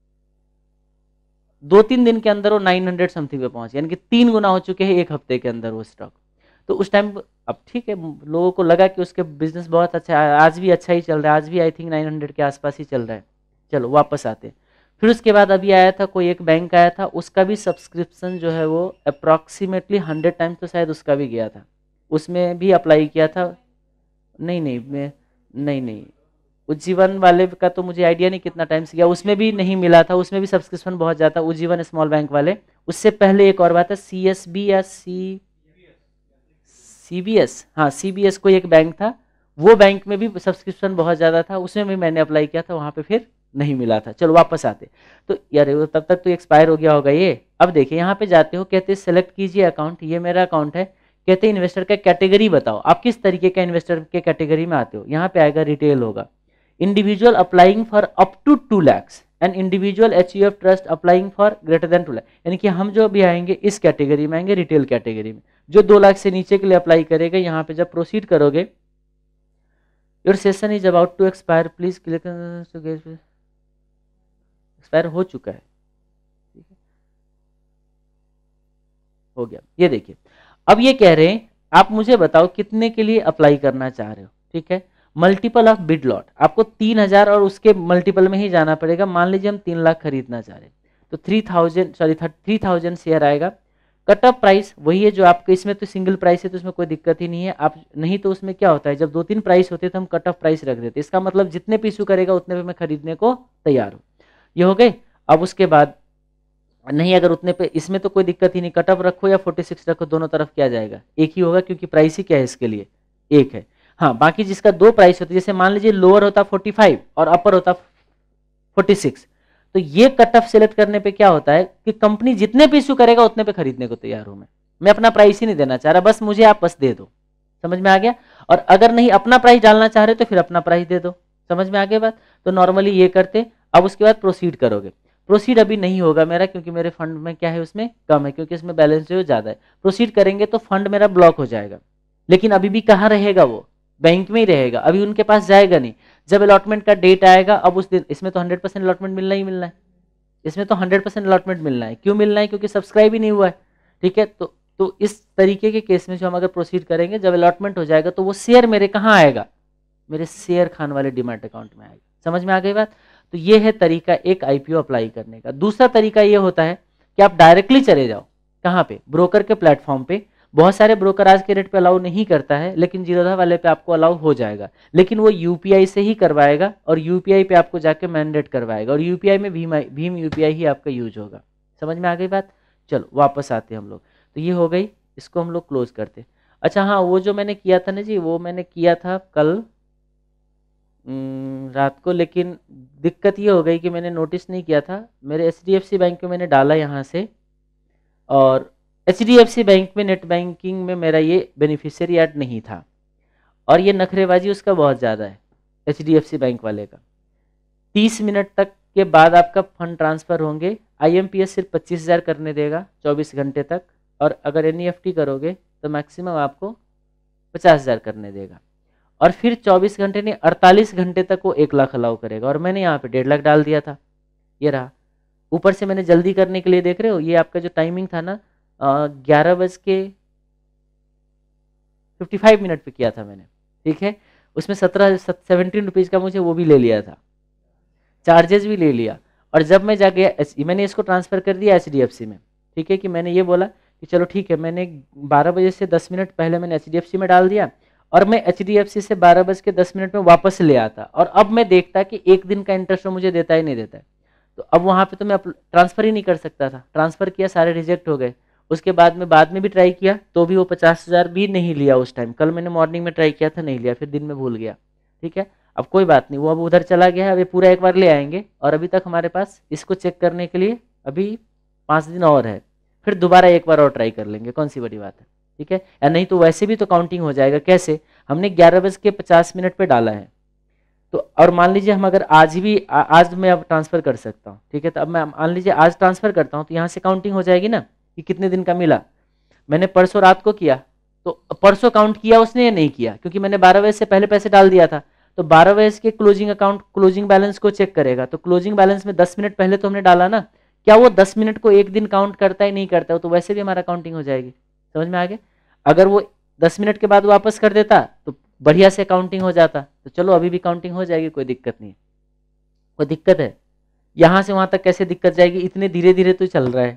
दो तीन दिन के अंदर वो नाइन हंड्रेड समथिंग पे पहुंचे, यानी कि तीन गुना हो चुके हैं एक हफ्ते के अंदर वो स्टॉक। तो उस टाइम अब ठीक है, लोगों को लगा कि उसके बिजनेस बहुत अच्छा है, आज भी अच्छा ही चल रहा है, आज भी आई थिंक नाइन हंड्रेड के आसपास ही चल रहा है। चलो वापस आते, फिर उसके बाद अभी आया था कोई एक बैंक आया था, उसका भी सब्सक्रिप्शन जो है वो अप्रॉक्सीमेटली हंड्रेड टाइम्स तो शायद उसका भी गया था, उसमें भी अप्लाई किया था। नहीं नहीं मैं नहीं नहीं उज्जीवन वाले का तो मुझे आइडिया नहीं कितना टाइम से गया, उसमें भी नहीं मिला था, उसमें भी सब्सक्रिप्शन बहुत ज़्यादा, उज्जीवन स्मॉल बैंक वाले। उससे पहले एक और बात है, सी एस बी या सी सी बी एस, हाँ सी बी एस कोई एक बैंक था, वो बैंक में भी सब्सक्रिप्शन बहुत ज़्यादा था, उसमें भी मैंने अप्लाई किया था, वहाँ पे फिर नहीं मिला था। चलो वापस आते, तो यार तब तक तो एक्सपायर हो गया होगा ये। अब देखिए यहाँ पे जाते हो, कहते हैं सेलेक्ट कीजिए अकाउंट, ये मेरा अकाउंट है, कहते हैं इन्वेस्टर का कैटेगरी बताओ, आप किस तरीके का इन्वेस्टर के कैटेगरी में आते हो। यहाँ पे आएगा रिटेल होगा, individual applying for up to two lakhs and individual H U F trust applying for greater than two lakhs, यानी कि हम जो भी आएंगे इस कैटेगरी में आएंगे, रिटेल कैटेगरी में। जो दो लाख से नीचे के लिए अप्लाई करेगा, यहाँ पे जब प्रोसीड करोगे, your session is about to expire, please click, expire हो चुका है, ठीक है, हो गया। ये देखिए अब ये कह रहे हैं आप मुझे बताओ कितने के लिए अप्लाई करना चाह रहे हो, ठीक है। मल्टीपल ऑफ बिड लॉट, आपको तीन हजार और उसके मल्टीपल में ही जाना पड़ेगा। मान लीजिए हम तीन लाख खरीदना चाह रहे हैं तो three thousand sorry three thousand share आएगा। कट ऑफ प्राइस वही है जो आपके, इसमें तो सिंगल प्राइस है तो उसमें कोई दिक्कत ही नहीं है। आप नहीं तो उसमें क्या होता है, जब दो तीन प्राइस होते तो हम कट ऑफ प्राइस रख देते, इसका मतलब जितने पे इशू करेगा उतने पे मैं खरीदने को तैयार हूँ। ये हो गए। अब उसके बाद नहीं, अगर उतने पे, इसमें तो कोई दिक्कत ही नहीं, कट ऑफ रखो या फोर्टी सिक्स रखो, दोनों तरफ क्या जाएगा, एक ही होगा, क्योंकि प्राइस ही क्या है इसके लिए, एक है। हाँ बाकी जिसका दो प्राइस होता है, जैसे मान लीजिए लोअर होता फोर्टी फाइव और अपर होता फोर्टी सिक्स, तो ये कट ऑफ सिलेक्ट करने पे क्या होता है कि कंपनी जितने पे इशू करेगा उतने पे खरीदने को तैयार हूं मैं मैं अपना प्राइस ही नहीं देना चाह रहा, बस मुझे आप बस दे दो। समझ में आ गया। और अगर नहीं अपना प्राइस डालना चाह रहे तो फिर अपना प्राइस दे दो। समझ में आ गया बात। तो नॉर्मली ये करते। अब उसके बाद प्रोसीड करोगे। प्रोसीड अभी नहीं होगा मेरा, क्योंकि मेरे फंड में क्या है, उसमें कम है, क्योंकि इसमें बैलेंस जो ज्यादा है। प्रोसीड करेंगे तो फंड मेरा ब्लॉक हो जाएगा, लेकिन अभी भी कहाँ रहेगा, वो बैंक में ही रहेगा, अभी उनके पास जाएगा नहीं। जब अलॉटमेंट का डेट आएगा, अब उस दिन, इसमें तो हंड्रेड परसेंट अलॉटमेंट मिलना ही मिलना है, इसमें तो हंड्रेड परसेंट अलॉटमेंट मिलना है। क्यों मिलना है, क्योंकि सब्सक्राइब ही नहीं हुआ है। ठीक है, तो तो इस तरीके के केस में जो हम अगर प्रोसीड करेंगे, जब अलॉटमेंट हो जाएगा तो वो शेयर मेरे कहाँ आएगा, मेरे शेयर खान वाले डीमैट अकाउंट में आएगा। समझ में आ गई बात। तो ये है तरीका एक आईपीओ अप्लाई करने का। दूसरा तरीका ये होता है कि आप डायरेक्टली चले जाओ, कहाँ पे, ब्रोकर के प्लेटफॉर्म पे। बहुत सारे ब्रोकर आज के रेट पे अलाउ नहीं करता है, लेकिन जीरोधा वाले पे आपको अलाउ हो जाएगा, लेकिन वो यूपीआई से ही करवाएगा और यूपीआई पे आपको जाके मैंडेट करवाएगा, और यूपीआई में भीम भीम यूपीआई ही आपका यूज होगा। समझ में आ गई बात। चलो वापस आते हैं हम लोग। तो ये हो गई, इसको हम लोग क्लोज करते। अच्छा हाँ, वो जो मैंने किया था ना जी, वो मैंने किया था कल रात को, लेकिन दिक्कत ये हो गई कि मैंने नोटिस नहीं किया था। मेरे H D F C bank में मैंने डाला यहाँ से, और H D F C bank में नेट बैंकिंग में मेरा ये बेनिफिशियरी ऐड नहीं था, और ये नखरेबाजी उसका बहुत ज़्यादा है H D F C bank वाले का। तीस मिनट तक के बाद आपका फंड ट्रांसफ़र होंगे। आई एम पी एस सिर्फ पच्चीस हज़ार करने देगा चौबीस घंटे तक, और अगर एन ई एफ टी करोगे तो मैक्सिमम आपको पचास हज़ार करने देगा, और फिर चौबीस घंटे नहीं अड़तालीस घंटे तक वो एक लाख अलाउ करेगा। और मैंने यहाँ पे डेढ़ लाख डाल दिया था, ये रहा। ऊपर से मैंने जल्दी करने के लिए, देख रहे हो, ये आपका जो टाइमिंग था ना ग्यारह बज के फिफ्टी फाइव मिनट पे किया था मैंने, ठीक है। उसमें सत्रह सेवनटीन रुपीज़ का मुझे वो भी ले लिया था, चार्जेस भी ले लिया। और जब मैं जा गया मैंने इसको ट्रांसफ़र कर दिया एच डी एफ सी में, ठीक है, कि मैंने ये बोला कि चलो ठीक है, मैंने बारह बजे से दस मिनट पहले मैंने एच डी एफ सी में डाल दिया और मैं एच डी एफ सी से बारह बज के दस मिनट में वापस ले आता और अब मैं देखता कि एक दिन का इंटरेस्ट मुझे देता ही नहीं देता है। तो अब वहाँ पे तो मैं ट्रांसफ़र ही नहीं कर सकता था, ट्रांसफ़र किया सारे रिजेक्ट हो गए। उसके बाद में बाद में भी ट्राई किया तो भी वो पचास हज़ार भी नहीं लिया उस टाइम। कल मैंने मॉर्निंग में ट्राई किया था, नहीं लिया, फिर दिन में भूल गया, ठीक है। अब कोई बात नहीं, वो अब उधर चला गया है, अभी पूरा एक बार ले आएंगे। और अभी तक हमारे पास इसको चेक करने के लिए अभी पाँच दिन और है, फिर दोबारा एक बार और ट्राई कर लेंगे, कौन सी बड़ी बात है, ठीक है। या नहीं तो वैसे भी तो काउंटिंग हो जाएगा। कैसे, हमने ग्यारह बज के पचास मिनट पे डाला है तो, और मान लीजिए हम अगर आज भी आ, आज मैं अब ट्रांसफ़र कर सकता हूँ, ठीक है। तो अब मैं मान लीजिए आज ट्रांसफ़र करता हूँ तो यहाँ से काउंटिंग हो जाएगी ना कि कितने दिन का मिला। मैंने परसों रात को किया तो परसों काउंट किया उसने या नहीं किया, क्योंकि मैंने बारह बजे से पहले पैसे डाल दिया था। तो बारह बजे के क्लोजिंग अकाउंट क्लोजिंग बैलेंस को चेक करेगा, तो क्लोजिंग बैलेंस में दस मिनट पहले तो हमने डाला ना, क्या वो दस मिनट को एक दिन काउंट करता है नहीं करता है, तो वैसे भी हमारा काउंटिंग हो जाएगी। समझ में आ गया। अगर वो दस मिनट के बाद वापस कर देता तो बढ़िया से काउंटिंग हो जाता। तो चलो अभी भी काउंटिंग हो जाएगी, कोई दिक्कत नहीं। कोई दिक्कत है यहाँ से वहां तक कैसे दिक्कत जाएगी, इतने धीरे धीरे तो चल रहा है।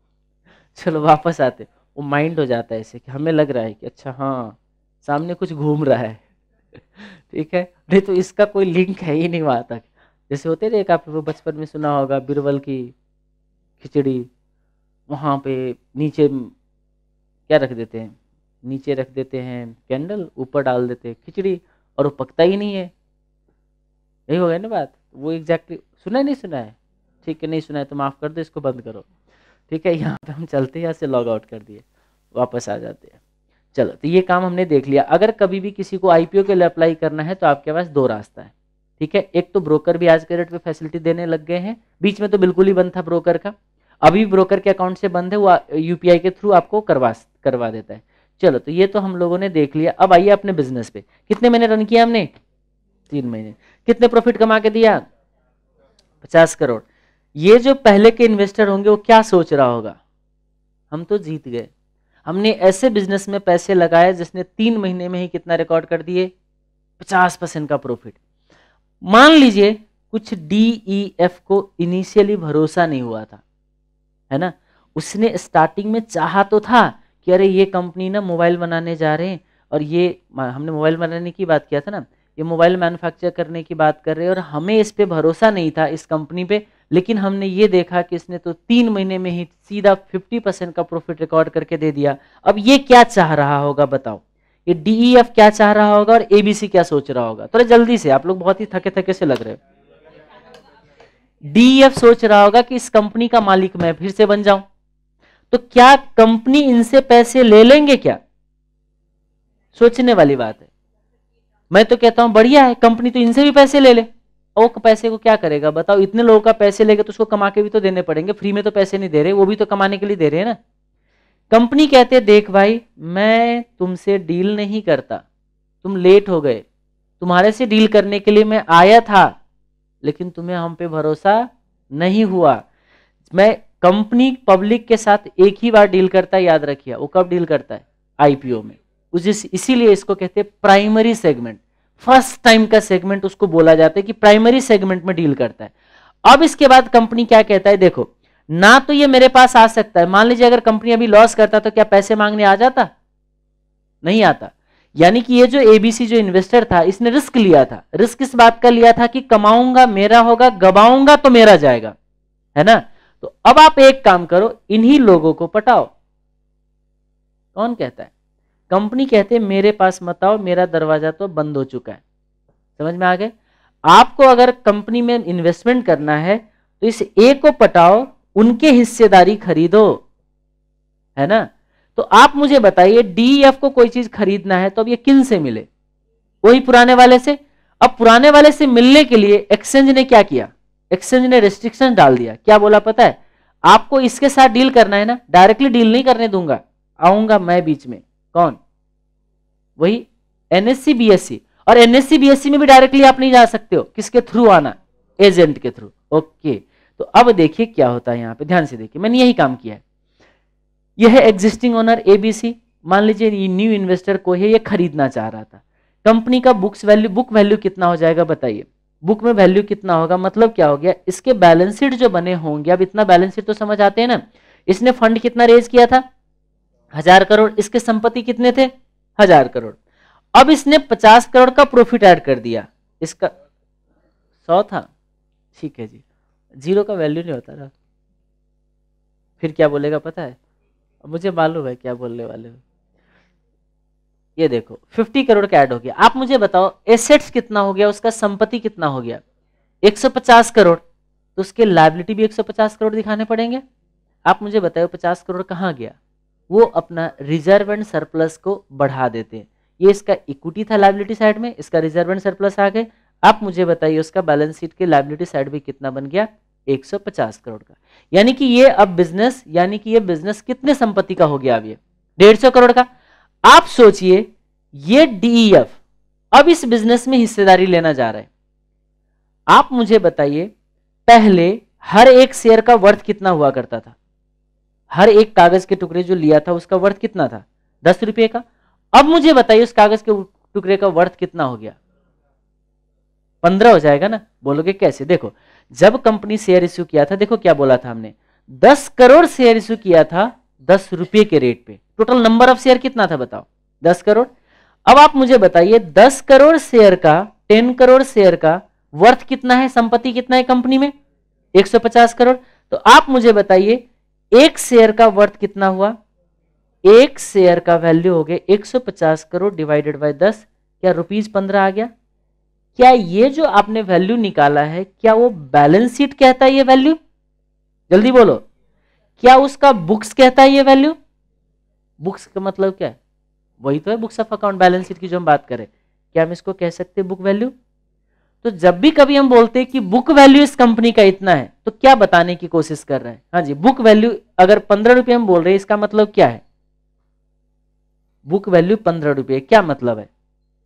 चलो वापस आते, वो माइंड हो जाता है ऐसे कि हमें लग रहा है कि अच्छा हाँ सामने कुछ घूम रहा है ठीक है, नहीं तो इसका कोई लिंक है ही नहीं वहां तक। जैसे होते थे, एक आप वो बचपन में सुना होगा बिरबल की खिचड़ी, वहां पे नीचे क्या रख देते हैं, नीचे रख देते हैं कैंडल, ऊपर डाल देते हैं खिचड़ी और वो पकता ही नहीं है। यही हो गया ना बात। वो एग्जैक्टली सुना है नहीं सुना है, ठीक है, नहीं सुना है तो माफ़ कर दो, इसको बंद करो, ठीक है। यहाँ पे हम चलते हैं, यहाँ से लॉग आउट कर दिए, वापस आ जाते हैं। चलो, तो ये काम हमने देख लिया। अगर कभी भी किसी को आईपीओ के लिए अप्लाई करना है तो आपके पास दो रास्ता है, ठीक है। एक तो ब्रोकर भी आज के रेट पे फैसिलिटी देने लग गए हैं, बीच में तो बिल्कुल ही बंद था ब्रोकर का, अभी ब्रोकर के अकाउंट से बंद है, वो यूपीआई के थ्रू आपको करवा करवा देता है। चलो, तो ये तो हम लोगों ने देख लिया। अब आइए अपने बिजनेस पे। कितने महीने रन किया हमने, तीन महीने। कितने प्रॉफिट कमा के दिया, पचास करोड़। ये जो पहले के इन्वेस्टर होंगे वो क्या सोच रहा होगा, हम तो जीत गए, हमने ऐसे बिजनेस में पैसे लगाए जिसने तीन महीने में ही कितना रिकॉर्ड कर दिए, पचास परसेंट का प्रॉफिट। मान लीजिए कुछ डीईएफ को इनिशियली भरोसा नहीं हुआ था, है ना, उसने स्टार्टिंग में चाहा तो था कि अरे ये कंपनी ना मोबाइल बनाने जा रहे हैं, और ये हमने मोबाइल बनाने की बात किया था ना, ये मोबाइल मैन्युफैक्चर करने की बात कर रहे हैं और हमें इस पे भरोसा नहीं था इस कंपनी पे, लेकिन हमने ये देखा कि इसने तो तीन महीने में ही सीधा पचास परसेंट का प्रॉफिट रिकॉर्ड करके दे दिया। अब ये क्या चाह रहा होगा बताओ, ये डीईएफ क्या चाह रहा होगा और एबीसी क्या सोच रहा होगा। थोड़ा जल्दी से, आप लोग बहुत ही थके थके से लग रहे हो। डीईएफ सोच रहा होगा कि इस कंपनी का मालिक मैं फिर से बन जाऊं, तो क्या कंपनी इनसे पैसे ले लेंगे क्या, सोचने वाली बात है। मैं तो कहता हूं बढ़िया है, कंपनी तो इनसे भी पैसे ले ले। वो पैसे को क्या करेगा बताओ, इतने लोगों का पैसे लेके तो उसको कमा के भी तो देने पड़ेंगे, फ्री में तो पैसे नहीं दे रहे, वो भी तो कमाने के लिए दे रहे हैं ना। कंपनी कहते देख भाई मैं तुमसे डील नहीं करता, तुम लेट हो गए, तुम्हारे से डील करने के लिए मैं आया था लेकिन तुम्हें हम पे भरोसा नहीं हुआ। मैं कंपनी पब्लिक के साथ एक ही बार डील करता है, याद रखिए। वो कब डील करता है, आईपीओ में। इसीलिए इसको कहते हैं प्राइमरी सेगमेंट, फर्स्ट टाइम का सेगमेंट उसको बोला जाता है कि प्राइमरी सेगमेंट में डील करता है। अब इसके बाद कंपनी क्या कहता है, देखो ना तो ये मेरे पास आ सकता है, मान लीजिए अगर कंपनी अभी लॉस करता तो क्या पैसे मांगने आ जाता, नहीं आता। यानी कि ये जो एबीसी जो इन्वेस्टर था इसने रिस्क लिया था। रिस्क इस बात का लिया था कि कमाऊंगा मेरा होगा, गवाऊंगा तो मेरा जाएगा, है ना। तो अब आप एक काम करो, इन्हीं लोगों को पटाओ। कौन कहता है, कंपनी कहते हैं मेरे पास मत आओ, मेरा दरवाजा तो बंद हो चुका है। समझ में आ गए। आपको अगर कंपनी में इन्वेस्टमेंट करना है तो इस ए को पटाओ, उनके हिस्सेदारी खरीदो, है ना। तो आप मुझे बताइए डीईएफ को कोई चीज खरीदना है तो अब ये किन से मिले, वही पुराने वाले से। अब पुराने वाले से मिलने के लिए एक्सचेंज ने क्या किया, एक्सचेंज ने रिस्ट्रिक्शन डाल दिया। क्या बोला पता है, आपको इसके साथ डील करना है ना, डायरेक्टली डील नहीं करने दूंगा, आऊंगा मैं बीच में। कौन, वही एनएससी बीएससी। और एनएससी बीएससी में भी डायरेक्टली आप नहीं जा सकते हो, किसके थ्रू आना, एजेंट के थ्रू। ओके, तो अब देखिए क्या होता है यहाँ पे, ध्यान से देखिए, मैंने यही काम किया है। यह है एग्जिस्टिंग ओनर एबीसी, मान लीजिए ये न्यू इन्वेस्टर को है, ये खरीदना चाह रहा था। कंपनी का बुक्स वैल्यू, बुक वैल्यू कितना हो जाएगा बताइए, बुक में वैल्यू कितना होगा, मतलब क्या हो गया, इसके बैलेंस शीट जो बने होंगे, अब इतना बैलेंस शीट तो समझ आते हैं ना, इसने फंड कितना रेज किया था, हजार करोड़, इसके संपत्ति कितने थे, हजार करोड़। अब इसने पचास करोड़ का प्रॉफिट ऐड कर दिया, इसका सौ था, ठीक है जी, जीरो का वैल्यू नहीं होता ना, फिर क्या बोलेगा पता है, मुझे मालूम है क्या बोलने वाले हो। ये देखो पचास करोड़ का ऐड हो गया, आप मुझे बताओ एसेट्स कितना हो गया, उसका संपत्ति कितना हो गया, एक सौ पचास करोड़, तो उसके लायबिलिटी भी एक सौ पचास करोड़ दिखाने पड़ेंगे। आप मुझे बताओ पचास करोड़ कहाँ गया, वो अपना रिजर्व एंड सरप्लस को बढ़ा देते हैं। ये इसका इक्विटी था लायबिलिटी साइड में, इसका रिजर्व एंड सरप्लस आ गए। आप मुझे बताइए उसका बैलेंस शीट के लायबिलिटी साइड भी कितना बन गया, एक सौ पचास करोड़ का। यानी कि ये अब बिजनेस, यानी कि ये बिजनेस कितने संपत्ति का हो गया, अब ये डेढ़ सौ करोड़ का। आप सोचिए ये डीईएफ अब इस बिजनेस में हिस्सेदारी लेना जा रहा है। आप मुझे बताइए पहले हर एक शेयर का वर्थ कितना हुआ करता था, हर एक कागज के टुकड़े जो लिया था उसका वर्थ कितना था, दस रुपए का। अब मुझे बताइए उस कागज के टुकड़े का वर्थ कितना हो गया, पंद्रह हो जाएगा ना। बोलोगे कैसे, देखो जब कंपनी शेयर इश्यू किया था, देखो क्या बोला था हमने, दस करोड़ शेयर इश्यू किया था दस रुपए के रेट पे। टोटल नंबर ऑफ शेयर कितना था बताओ, दस करोड़। अब आप मुझे बताइए दस करोड़ शेयर का, टेन करोड़ शेयर का वर्थ कितना है, संपत्ति कितना है कंपनी में, एक सौ पचास करोड़। तो आप मुझे बताइए एक शेयर का वर्थ कितना हुआ, एक शेयर का वैल्यू हो गया एक सौ पचास करोड़ डिवाइडेड बाय दस, क्या रुपीज पंद्रह आ गया। क्या ये जो आपने वैल्यू निकाला है, क्या वो बैलेंस शीट कहता है ये वैल्यू, जल्दी बोलो, क्या उसका बुक्स कहता है ये वैल्यू। बुक्स का मतलब क्या है, वही तो है books of account, balance sheet की जो हम बात करें, क्या हम इसको कह सकते हैं बुक वैल्यू। तो जब भी कभी हम बोलते हैं कि बुक वैल्यू इस कंपनी का इतना है, तो क्या बताने की कोशिश कर रहे हैं, हाँ जी बुक वैल्यू अगर पंद्रह रुपए हम बोल रहे हैं, इसका मतलब क्या है, बुक वैल्यू पंद्रह रुपए, क्या मतलब है,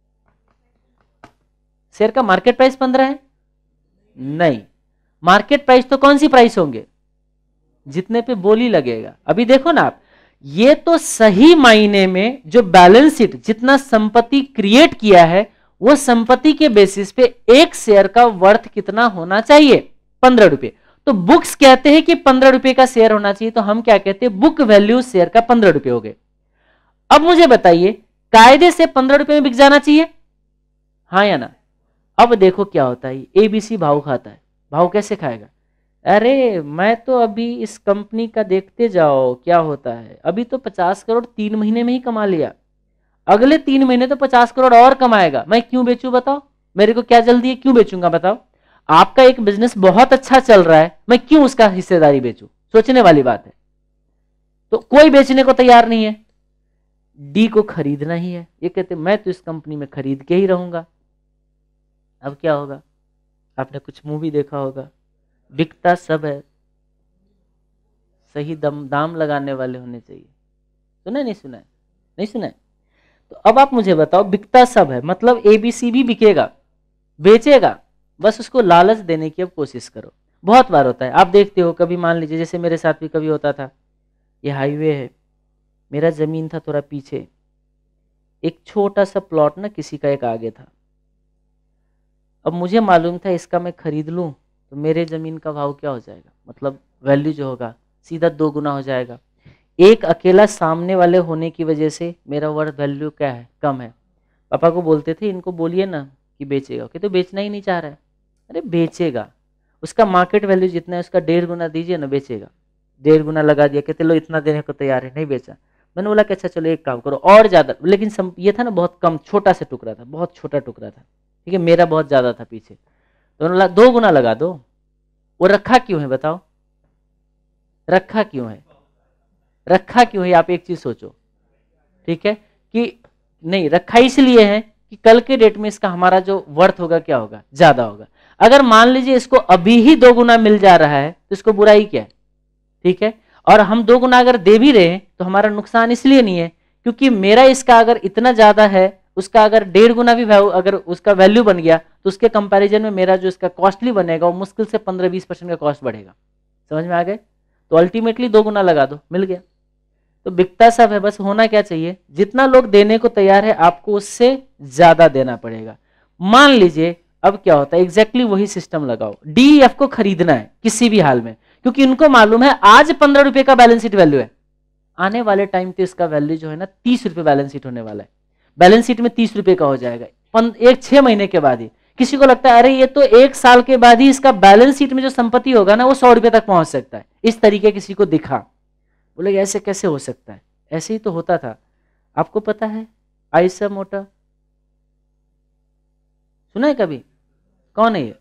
शेयर का मार्केट प्राइस पंद्रह है, नहीं, मार्केट प्राइस तो कौन सी प्राइस होंगे, जितने पे बोली लगेगा। अभी देखो ना आप, ये तो सही मायने में जो बैलेंस शीट जितना संपत्ति क्रिएट किया है, वो संपत्ति के बेसिस पे एक शेयर का वर्थ कितना होना चाहिए, पंद्रह रुपए। तो बुक्स कहते हैं कि पंद्रह रुपए का शेयर होना चाहिए, तो हम क्या कहते हैं, बुक वैल्यू शेयर का पंद्रह रुपए हो गए। अब मुझे बताइए कायदे से पंद्रह रुपए में बिक जाना चाहिए, हाँ या ना। अब देखो क्या होता है, एबीसी भाव खाता है, भाव कैसे खाएगा, अरे मैं तो अभी इस कंपनी का देखते जाओ क्या होता है, अभी तो पचास करोड़ तीन महीने में ही कमा लिया, अगले तीन महीने तो पचास करोड़ और कमाएगा, मैं क्यों बेचूं बताओ, मेरे को क्या जल्दी है, क्यों बेचूंगा बताओ। आपका एक बिजनेस बहुत अच्छा चल रहा है, मैं क्यों उसका हिस्सेदारी बेचूं, सोचने वाली बात है। तो कोई बेचने को तैयार नहीं है, डी को खरीदना ही है, ये कहते मैं तो इस कंपनी में खरीद के ही रहूंगा। अब क्या होगा, आपने कुछ मूवी देखा होगा, बिकता सब है, सही दम दाम लगाने वाले होने चाहिए, सुना नहीं सुना है, नहीं सुना है। तो अब आप मुझे बताओ बिकता सब है मतलब एबीसी भी बिकेगा, बेचेगा, बस उसको लालच देने की अब कोशिश करो। बहुत बार होता है, आप देखते हो, कभी मान लीजिए जैसे मेरे साथ भी कभी होता था, ये हाईवे है, मेरा जमीन था थोड़ा पीछे, एक छोटा सा प्लॉट ना किसी का एक आगे था। अब मुझे मालूम था इसका मैं खरीद लूं तो मेरे जमीन का भाव क्या हो जाएगा, मतलब वैल्यू जो होगा सीधा दो गुना हो जाएगा। एक अकेला सामने वाले होने की वजह से मेरा वर्थ वैल्यू क्या है, कम है। पापा को बोलते थे इनको बोलिए ना कि बेचेगा, कि तो बेचना ही नहीं चाह रहा है, अरे बेचेगा, उसका मार्केट वैल्यू जितना है उसका डेढ़ गुना दीजिए ना, बेचेगा। डेढ़ गुना लगा दिया, कहते लो इतना देने को तैयार है, नहीं बेचा। मैंने बोला कि अच्छा चलो एक काम करो और ज्यादा, लेकिन सम, ये था ना बहुत कम, छोटा सा टुकड़ा था, बहुत छोटा टुकड़ा था, ठीक है, मेरा बहुत ज्यादा था पीछे, तो उन्होंने दो गुना लगा दो। वो रखा क्यों है बताओ, रखा क्यों है, रखा क्यों है, आप एक चीज सोचो, ठीक है, कि नहीं रखा इसलिए है कि कल के डेट में इसका हमारा जो वर्थ होगा क्या होगा, ज्यादा होगा। अगर मान लीजिए इसको अभी ही दो गुना मिल जा रहा है तो इसको बुराई क्या है, ठीक है, और हम दो गुना अगर दे भी रहे हैं तो हमारा नुकसान इसलिए नहीं है क्योंकि मेरा इसका अगर इतना ज्यादा है उसका अगर डेढ़ गुना भी वैल्यू अगर उसका वैल्यू बन गया तो उसके कंपैरिजन में मेरा जो इसका कॉस्टली बनेगा वो मुश्किल से पंद्रह बीस परसेंट का कॉस्ट बढ़ेगा। समझ में आ गए? तो अल्टीमेटली दो गुना लगा दो, मिल गया। तो बिकता सब है, बस होना क्या चाहिए, जितना लोग देने को तैयार है आपको उससे ज्यादा देना पड़ेगा। मान लीजिए अब क्या होता है, एग्जैक्टली वही सिस्टम लगाओ, डीईएफ को खरीदना है किसी भी हाल में, क्योंकि इनको मालूम है आज पंद्रह रुपए का बैलेंस शीट वैल्यू है, आने वाले टाइम पे इसका वैल्यू जो है ना तीस रुपए बैलेंस शीट होने वाला है, बैलेंस शीट में तीस रुपए का हो जाएगा एक छह महीने के बाद ही। किसी को लगता है अरे ये तो एक साल के बाद ही इसका बैलेंस शीट में जो संपत्ति होगा ना वो सौ रुपए तक पहुंच सकता है, इस तरीके किसी को दिखा, बोले ऐसे कैसे हो सकता है, ऐसे ही तो होता था। आपको पता है आइशर मोटर सुना है कभी? कौन है ये?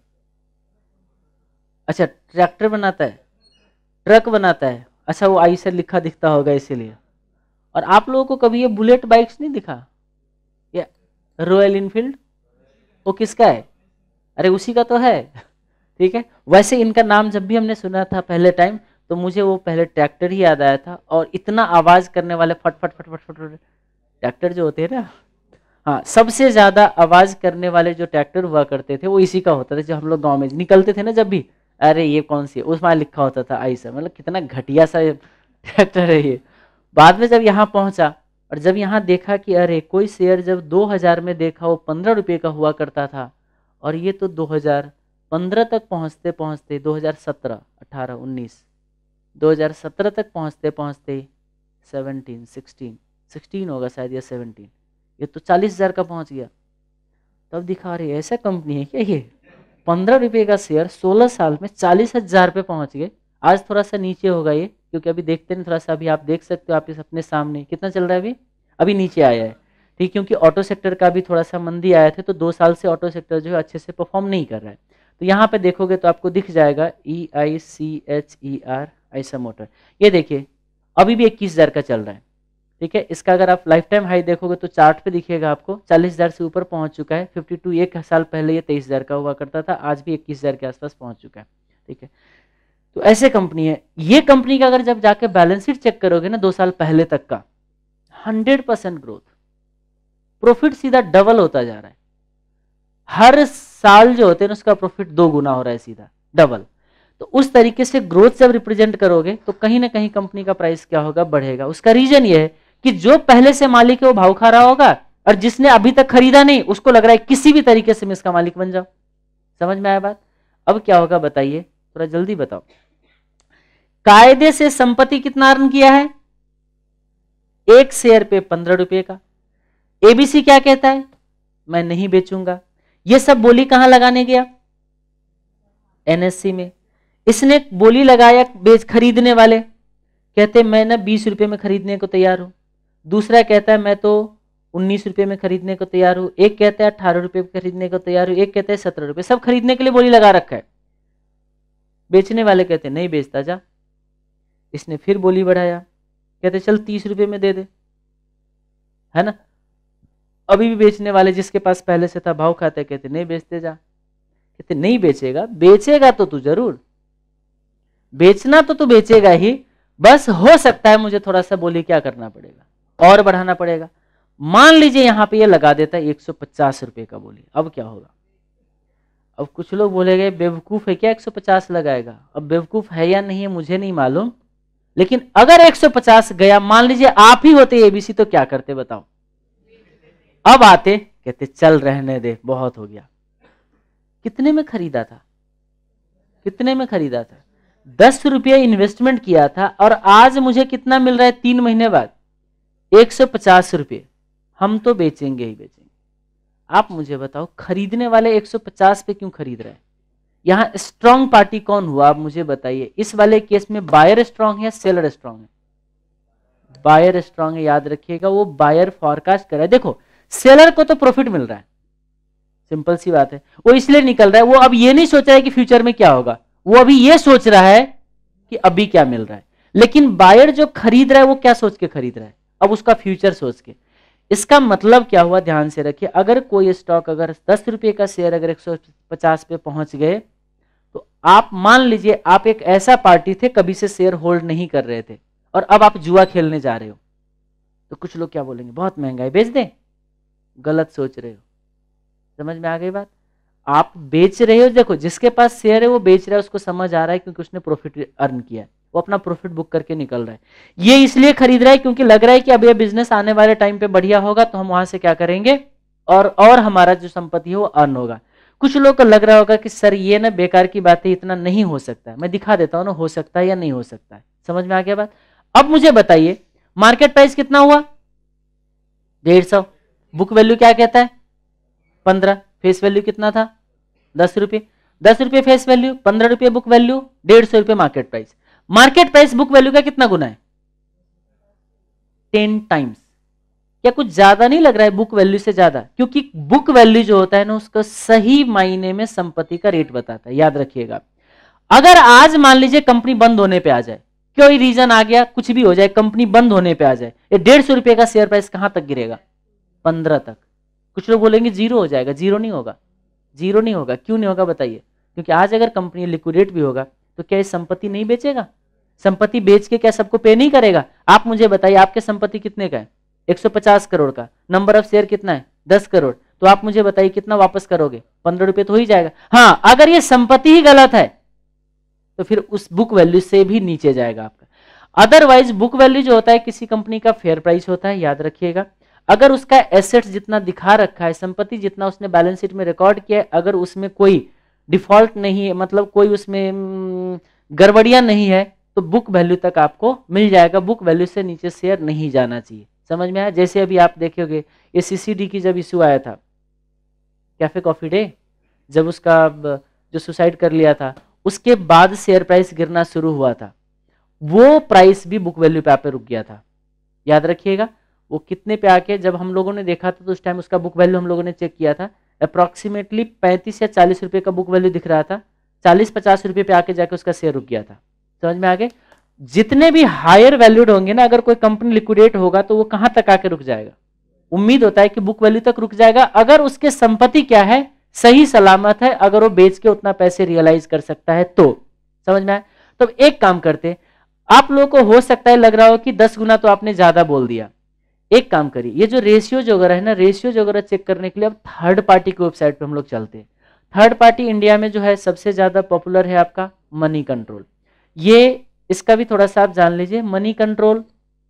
अच्छा, ट्रैक्टर बनाता है, ट्रक बनाता है, अच्छा वो आइशर लिखा दिखता होगा इसीलिए। और आप लोगों को कभी ये बुलेट बाइक्स नहीं दिखा, ये रॉयल इनफील्ड, वो किसका है? अरे उसी का तो है, ठीक है। वैसे इनका नाम जब भी हमने सुना था पहले टाइम तो मुझे वो पहले ट्रैक्टर ही याद आया था, और इतना आवाज करने वाले फट फट फट फट फट ट्रैक्टर जो होते हैं ना, हाँ सबसे ज्यादा आवाज करने वाले जो ट्रैक्टर हुआ करते थे वो इसी का होता था। जब हम लोग गांव में निकलते थे ना जब भी, अरे ये कौन सी है, उसमें लिखा होता था आइशर, मतलब कितना घटिया सा ट्रैक्टर है ये। बाद में जब यहाँ पहुंचा और जब यहाँ देखा कि अरे कोई शेयर जब दो हज़ार में देखा वो पंद्रह रुपए का हुआ करता था, और ये तो दो हज़ार पंद्रह तक पहुंचते पहुंचते दो हज़ार सत्रह अठारह उन्नीस दो हज़ार सत्रह तक पहुंचते पहुंचते सत्रह सोलह सोलह होगा शायद या सत्रह, ये तो चालीस हजार का पहुंच गया। तब दिखा रही ऐसा कंपनी है क्या ये, पंद्रह रुपए का शेयर सोलह साल में चालीस हजार पे पहुंच गए। आज थोड़ा सा नीचे होगा ये, क्योंकि अभी देखते नहीं थोड़ा सा, अभी आप देख सकते हो आप इस अपने सामने कितना चल रहा है अभी, अभी नीचे आया है, ठीक, क्योंकि ऑटो सेक्टर का भी थोड़ा सा मंदी आया थे, तो दो साल से ऑटो सेक्टर जो है अच्छे से परफॉर्म नहीं कर रहा है। तो यहाँ पे देखोगे तो आपको दिख जाएगा E I C H E R Eicher motor, ये देखिए अभी भी इक्कीस हजार का चल रहा है, ठीक है। इसका अगर आप लाइफ टाइम हाई देखोगे तो चार्ट पे दिखेगा आपको चालीस हजार से ऊपर पहुंच चुका है। बावन एक साल पहले ये तेईस हजार का हुआ करता था, आज भी इक्कीस हजार के आसपास पहुंच चुका है, ठीक है। तो ऐसे कंपनी है ये। कंपनी का अगर जब जाके बैलेंस शीट चेक करोगे ना दो साल पहले तक का, हंड्रेड परसेंट ग्रोथ, प्रॉफिट सीधा डबल होता जा रहा है, हर साल जो होते हैं उसका प्रॉफिट दो गुना हो रहा है, सीधा डबल। तो उस तरीके से ग्रोथ जब रिप्रेजेंट करोगे तो कहीं ना कहीं कंपनी का प्राइस क्या होगा, बढ़ेगा। उसका रीजन ये है कि जो पहले से मालिक है वो भाव खा रहा होगा, और जिसने अभी तक खरीदा नहीं उसको लग रहा है किसी भी तरीके से मैं इसका मालिक बन जाऊं। समझ में आया बात? अब क्या होगा बताइए, थोड़ा जल्दी बताओ। कायदे से संपत्ति कितना अर्न किया है, एक शेयर पे पंद्रह रुपए का। एबीसी क्या कहता है, मैं नहीं बेचूंगा। ये सब बोली कहां लगाने गया, एनएससी में। इसने बोली लगाया बेच खरीदने वाले कहते मैं ना बीस रुपए में खरीदने को तैयार हूं, दूसरा कहता है मैं तो उन्नीस रुपए में खरीदने को तैयार हूं, एक कहता है अठारह रुपए में खरीदने को तैयार हूं, एक कहता है सत्रह रुपए, सब खरीदने के लिए बोली लगा रखा है। बेचने वाले कहते नहीं बेचता जा। इसने फिर बोली बढ़ाया, कहते चल तीस रुपए में दे दे, है ना। अभी भी बेचने वाले जिसके पास पहले से था भाव खाते कहते नहीं बेचते जा, कहते नहीं बेचेगा, बेचेगा तो तू जरूर, बेचना तो तू बेचेगा ही, बस हो सकता है मुझे थोड़ा सा बोली क्या करना पड़ेगा और बढ़ाना पड़ेगा। मान लीजिए यहां पे ये लगा देता है एक सौ पचास रुपए का बोली, अब क्या होगा। अब कुछ लोग बोलेंगे बेवकूफ है क्या एक सौ पचास लगाएगा। अब बेवकूफ है या नहीं है मुझे नहीं मालूम, लेकिन अगर एक सौ पचास गया, मान लीजिए आप ही होते एबीसी, तो क्या करते बताओ। अब आते कहते चल रहने दे, बहुत हो गया। कितने में खरीदा था, कितने में खरीदा था, दस रुपये इन्वेस्टमेंट किया था, और आज मुझे कितना मिल रहा है तीन महीने बाद, एक सौ पचास रुपये। हम तो बेचेंगे ही बेचेंगे। आप मुझे बताओ खरीदने वाले एक सौ पचास पे क्यों खरीद रहे हैं। यहां स्ट्रांग पार्टी कौन हुआ, आप मुझे बताइए। इस वाले केस में बायर स्ट्रांग है या सेलर स्ट्रांग है, बायर स्ट्रांग है, याद रखिएगा। वो बायर फॉरकास्ट कर रहा है। देखो सेलर को तो प्रॉफिट मिल रहा है, सिंपल सी बात है, वो इसलिए निकल रहा है। वो अब ये नहीं सोच रहा है कि फ्यूचर में क्या होगा, वो अभी ये सोच रहा है कि अभी क्या मिल रहा है। लेकिन बायर जो खरीद रहा है वो क्या सोच के खरीद रहा है, अब उसका फ्यूचर सोच के। इसका मतलब क्या हुआ, ध्यान से रखिए। अगर कोई स्टॉक अगर दस रुपए का शेयर अगर एक सौ पचास पे पहुंच गए, तो आप मान लीजिए आप एक ऐसा पार्टी थे कभी से शेयर होल्ड नहीं कर रहे थे, और अब आप जुआ खेलने जा रहे हो, तो कुछ लोग क्या बोलेंगे, बहुत महंगा है बेच दें। गलत सोच रहे हो। समझ में आ गई बात? आप बेच रहे हो, देखो जिसके पास शेयर है वो बेच रहा है, उसको समझ आ रहा है क्योंकि उसने प्रॉफिट अर्न किया है, वो अपना प्रॉफिट बुक करके निकल रहा है। ये इसलिए खरीद रहा है क्योंकि लग रहा है कि अब ये बिजनेस आने वाले टाइम पे बढ़िया होगा, तो हम वहां से क्या करेंगे और और हमारा जो संपत्ति है वो अर्न होगा। कुछ लोग को लग रहा होगा कि सर ये ना बेकार की बात है, इतना नहीं हो सकता है। मैं दिखा देता हूँ ना, हो सकता है या नहीं हो सकता है। समझ में आ गया बात? अब मुझे बताइए मार्केट प्राइस कितना हुआ? डेढ़ सौ। बुक वैल्यू क्या कहता है? पंद्रह। फेस वैल्यू कितना था? दस रुपये। दस रुपये फेस वैल्यू, पंद्रह रुपये बुक वैल्यू, डेढ़ सौ रुपये market price. Market price book value का कितना गुना है? Ten times. क्या कुछ ज्यादा नहीं लग रहा है बुक वैल्यू से ज्यादा? क्योंकि बुक वैल्यू जो होता है ना, उसका सही मायने में संपत्ति का रेट बताता है, याद रखिएगा। अगर आज मान लीजिए कंपनी बंद होने पे आ जाए, कोई रीजन आ गया, कुछ भी हो जाए, कंपनी बंद होने पे आ जाए, ये डेढ़ सौ रुपए का शेयर प्राइस कहां तक गिरेगा? पंद्रह तक। कुछ लोग बोलेंगे जीरो हो जाएगा, जीरो नहीं होगा। जीरो नहीं होगा, क्यों नहीं होगा बताइए? क्योंकि आज अगर कंपनी लिक्विडेट भी होगा तो क्या ये संपत्ति नहीं बेचेगा? संपत्ति बेच के क्या सबको पे नहीं करेगा? आप मुझे बताइए आपके संपत्ति कितने का है? एक सौ पचास करोड़ का। नंबर ऑफ शेयर कितना है? दस करोड़। तो आप मुझे बताइए कितना वापस करोगे? पंद्रह रुपए तो हो ही जाएगा। हाँ, अगर ये संपत्ति ही गलत है तो फिर उस बुक वैल्यू से भी नीचे जाएगा आपका। अदरवाइज बुक वैल्यू जो होता है किसी कंपनी का फेयर प्राइस होता है, याद रखिएगा। अगर उसका एसेट्स जितना दिखा रखा है, संपत्ति जितना उसने बैलेंस शीट में रिकॉर्ड किया है, अगर उसमें कोई डिफॉल्ट नहीं है, मतलब कोई उसमें गड़बड़ियां नहीं है, तो बुक वैल्यू तक आपको मिल जाएगा। बुक वैल्यू से नीचे शेयर नहीं जाना चाहिए। समझ में आया? जैसे अभी आप देखोगे ये सीसीडी की जब इश्यू आया था, कैफे कॉफी डे, जब उसका जो सुसाइड कर लिया था, उसके बाद शेयर प्राइस गिरना शुरू हुआ था। वो प्राइस भी बुक वैल्यू पे आके रुक गया था, याद रखिएगा। वो कितने पे आके जब हम लोगों ने देखा था तो उस टाइम उसका बुक वैल्यू हम लोगों ने चेक किया था, अप्रॉक्सीमेटली पैंतीस या चालीस रुपए का बुक वैल्यू दिख रहा था। चालीस पचास रुपए पे आके जाके उसका शेयर रुक गया था। समझ में आ गए? जितने भी हायर वैल्यूड होंगे ना, अगर कोई कंपनी लिक्विडेट होगा तो वो कहां तक आके रुक जाएगा? उम्मीद होता है कि बुक वैल्यू तक रुक जाएगा, अगर उसके संपत्ति क्या है, सही सलामत है, अगर वो बेच के उतना पैसे रियलाइज कर सकता है तो। समझ में आया? तो एक काम करते, आप लोगों को हो सकता है लग रहा हो कि दस गुना तो आपने ज्यादा बोल दिया। एक काम करिए, ये जो रेशियो जो वगैरह है ना, रेशियो जो वगैरह चेक करने के लिए अब थर्ड पार्टी की वेबसाइट पे हम लोग चलते हैं। थर्ड पार्टी इंडिया में जो है सबसे ज्यादा पॉपुलर है आपका मनी कंट्रोल। ये इसका भी थोड़ा सा आप जान लीजिए। मनी कंट्रोल